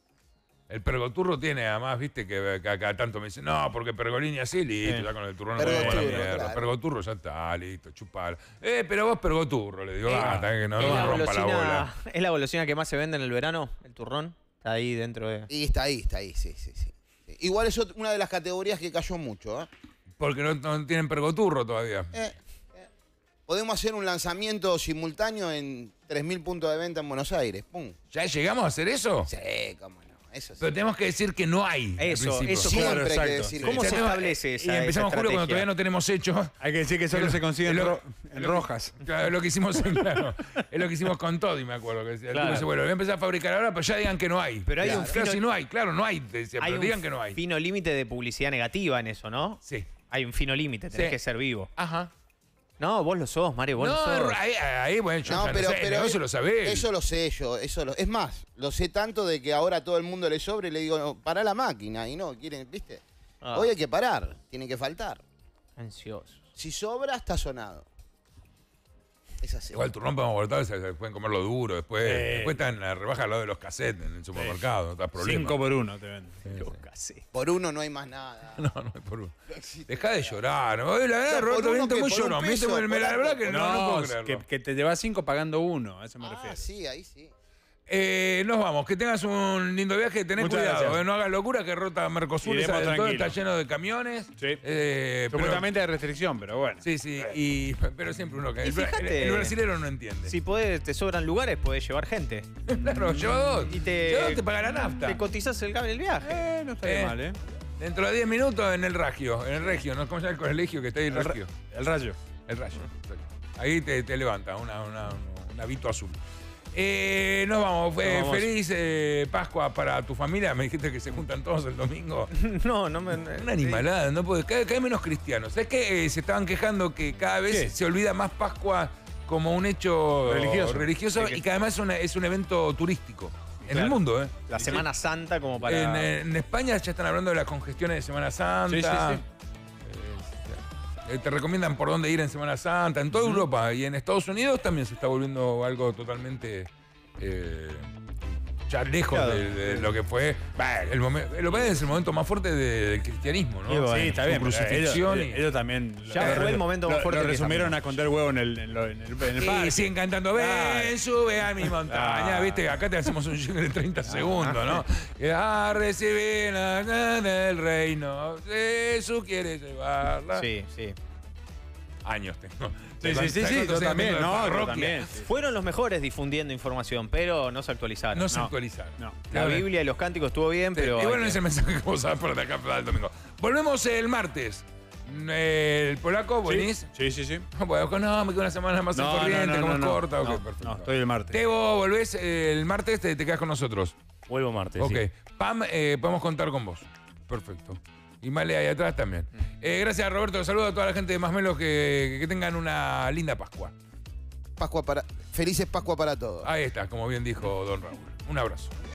Speaker 2: El pergoturro tiene, además, viste, que acá tanto me dicen, no, porque pergolini así, listo,
Speaker 3: Sí.
Speaker 2: ya con el turrón no
Speaker 9: Pergoturro,
Speaker 2: la mierda.
Speaker 9: claro.
Speaker 2: Pergoturro ya está, listo, chupar. Eh, pero vos pergoturro, le digo,
Speaker 15: Eh,
Speaker 2: basta, que no,
Speaker 15: ¿Es
Speaker 2: no
Speaker 15: la,
Speaker 2: me rompa la bola.
Speaker 15: golosina, ¿Es la golosina que más se vende en el verano? ¿El turrón? Está ahí dentro de...
Speaker 9: Y está ahí, está ahí, sí, sí, sí. Sí. Igual es ot- una de las categorías que cayó mucho, ¿eh?
Speaker 2: Porque no, no tienen pergoturro todavía.
Speaker 9: Eh, eh. Podemos hacer un lanzamiento simultáneo en tres mil puntos de venta en Buenos Aires. ¡Pum!
Speaker 2: ¿Ya llegamos a hacer eso?
Speaker 9: Sí, cómo no. Eso sí.
Speaker 2: Pero tenemos que decir que no hay. al
Speaker 15: Eso,
Speaker 2: principio.
Speaker 15: eso,
Speaker 9: Siempre
Speaker 15: claro,
Speaker 9: hay que
Speaker 15: exacto.
Speaker 9: decir
Speaker 15: ¿Cómo
Speaker 2: Ya
Speaker 15: se
Speaker 2: tenemos-
Speaker 15: establece esa
Speaker 2: Y empezamos
Speaker 15: esa
Speaker 2: en julio cuando
Speaker 15: estrategia?
Speaker 2: todavía no tenemos hecho.
Speaker 3: Hay que decir que solo
Speaker 2: Es lo-
Speaker 3: se consiguen
Speaker 2: es lo-
Speaker 3: ro- en rojas.
Speaker 2: Claro, es lo que hicimos en, claro, es lo que hicimos con Toddy, me acuerdo. Que decía, el
Speaker 15: Claro.
Speaker 2: tipo dice, bueno, voy a empezar a fabricar ahora, pero ya digan que no hay.
Speaker 15: Pero hay
Speaker 2: Claro,
Speaker 15: un
Speaker 2: claro,
Speaker 15: fino-
Speaker 2: si no hay, claro, no hay, te decía,
Speaker 15: Hay
Speaker 2: pero
Speaker 15: un
Speaker 2: digan que no hay.
Speaker 15: fino límite de publicidad negativa en eso, ¿no?
Speaker 2: Sí.
Speaker 15: Hay un fino límite, tenés
Speaker 2: Sí.
Speaker 15: que ser vivo.
Speaker 2: Ajá.
Speaker 15: No, vos lo sos, Mario, vos
Speaker 2: No,
Speaker 15: lo sos.
Speaker 2: ahí, ahí, bueno, yo
Speaker 9: No,
Speaker 2: ya
Speaker 9: pero,
Speaker 2: lo sé,
Speaker 9: pero
Speaker 2: el negocio lo sabés.
Speaker 9: Eso lo sé yo, eso lo, es más, lo sé tanto de que ahora a todo el mundo le sobre y le digo, no, pará la máquina y no, quieren, ¿viste?
Speaker 15: Ah.
Speaker 9: Hoy hay que parar, tiene que faltar.
Speaker 15: Ansioso.
Speaker 9: Si sobra, está sonado. Es así.
Speaker 2: Igual el turrón podemos voltar, se se pueden comer lo duro. Después,
Speaker 3: Sí.
Speaker 2: después está en la rebaja al lado de los cassettes en el supermercado. No está problema.
Speaker 3: Cinco por uno te venden.
Speaker 9: Por uno no hay más nada.
Speaker 2: No, no hay por uno. Deja de llorar. ¿No? La verdad,
Speaker 9: No,
Speaker 2: Roberto
Speaker 9: por uno
Speaker 2: Benito
Speaker 9: que
Speaker 2: muy
Speaker 9: por un
Speaker 2: llorón.
Speaker 9: peso,
Speaker 2: Me- me- La verdad que no, no puedo creerlo.
Speaker 3: que, que te llevas cinco pagando uno, a eso me
Speaker 9: Ah,
Speaker 3: refiero.
Speaker 9: sí, ahí sí.
Speaker 2: Eh, nos vamos, que tengas un lindo viaje, tenés
Speaker 3: Muchas
Speaker 2: cuidado,
Speaker 3: gracias.
Speaker 2: eh, no hagas locura que rota Mercosur,
Speaker 3: Iremos
Speaker 2: esa de todo
Speaker 3: tranquilos.
Speaker 2: está lleno de camiones.
Speaker 3: Sí.
Speaker 2: Eh, pero-
Speaker 3: Supuestamente hay restricción, pero bueno.
Speaker 2: Sí, sí, y, pero siempre uno que.
Speaker 15: Y
Speaker 2: El,
Speaker 15: fíjate-
Speaker 2: el- el brasilero no entiende.
Speaker 15: Si podés, te sobran lugares, podés llevar gente.
Speaker 2: Claro, lleva dos.
Speaker 15: Y te,
Speaker 2: Lleva dos, te paga la nafta.
Speaker 15: Te cotizás el, el viaje.
Speaker 3: Eh, no estaría
Speaker 2: Eh,
Speaker 3: mal, ¿eh?
Speaker 2: Dentro de diez minutos en el Ragio, en el Regio, ¿no? ¿Cómo se llama el colegio que está ahí el
Speaker 3: El, ra-
Speaker 2: Regio?
Speaker 3: el rayo.
Speaker 2: El Rayo. Ahí te, te levanta una, una, un habito azul. Eh, nos vamos. Eh,
Speaker 15: Nos vamos.
Speaker 2: Feliz eh, Pascua para tu familia. Me dijiste que se juntan todos el domingo.
Speaker 15: No, no me.
Speaker 2: Una animalada, no puede, cada, cada vez menos cristianos. ¿Sabes qué? Eh, se estaban quejando que cada vez
Speaker 3: ¿Qué?
Speaker 2: se olvida más Pascua como un hecho
Speaker 3: Religioso.
Speaker 2: religioso
Speaker 3: Sí, que-
Speaker 2: y que además es, una- es un evento turístico. En
Speaker 3: Claro.
Speaker 2: el mundo, ¿eh?
Speaker 15: La Semana Santa como para.
Speaker 2: En, en España ya están hablando de las congestiones de Semana Santa.
Speaker 3: Sí, sí, sí.
Speaker 2: Eh, te recomiendan por dónde ir en Semana Santa, en toda Europa y en Estados Unidos también se está volviendo algo totalmente eh, ya lejos
Speaker 3: Claro.
Speaker 2: de, de lo que fue bah, el momento. Lo que es el momento más fuerte de- del cristianismo, ¿no?
Speaker 3: Sí,
Speaker 2: Su
Speaker 3: está bien. pero
Speaker 2: crucifixión
Speaker 3: ellos,
Speaker 2: y-
Speaker 3: ellos también.
Speaker 15: Ya fue el momento más
Speaker 3: lo-
Speaker 15: fuerte
Speaker 3: Lo
Speaker 15: que
Speaker 3: resumieron
Speaker 15: también.
Speaker 3: a esconder huevo en el, en lo- en el, en el
Speaker 2: Y
Speaker 3: parque.
Speaker 2: siguen cantando, ven,
Speaker 3: Claro.
Speaker 2: sube a mi montaña,
Speaker 3: Ah.
Speaker 2: viste, acá te hacemos un jingle de treinta segundos, ¿no? Que a recibir la gana del reino, Jesús quiere llevarla.
Speaker 15: Sí, sí.
Speaker 2: Años tengo.
Speaker 3: Sí, sí, sí, sí, yo también, no, yo también. sí.
Speaker 15: Fueron los mejores difundiendo información, pero no se actualizaron.
Speaker 2: No se
Speaker 3: No.
Speaker 2: actualizaron.
Speaker 3: No.
Speaker 15: La Biblia y los cánticos estuvo bien, pero.
Speaker 2: Igual
Speaker 15: hay
Speaker 2: no
Speaker 15: que-
Speaker 2: es el mensaje que vos sabés para de acá para el domingo. Volvemos el martes. El polaco, ¿venís?
Speaker 3: Sí, sí, sí.
Speaker 2: Bueno, no, me quedo una semana más en
Speaker 3: No,
Speaker 2: corriente,
Speaker 3: no, no,
Speaker 2: como
Speaker 3: no,
Speaker 2: es
Speaker 3: no.
Speaker 2: corta. ok,
Speaker 3: No,
Speaker 2: perfecto.
Speaker 3: no, estoy el martes.
Speaker 2: Tebo, volvés el martes, te, te quedas con nosotros.
Speaker 21: Vuelvo martes.
Speaker 2: Ok.
Speaker 21: sí.
Speaker 2: Pam, eh, podemos contar con vos. Perfecto. Y Male ahí atrás también. Eh, gracias, Roberto. Saludo a toda la gente de Más Melos que, que tengan una linda Pascua.
Speaker 9: Pascua para, felices Pascua para todos.
Speaker 2: Ahí está, como bien dijo Don Raúl. Un abrazo.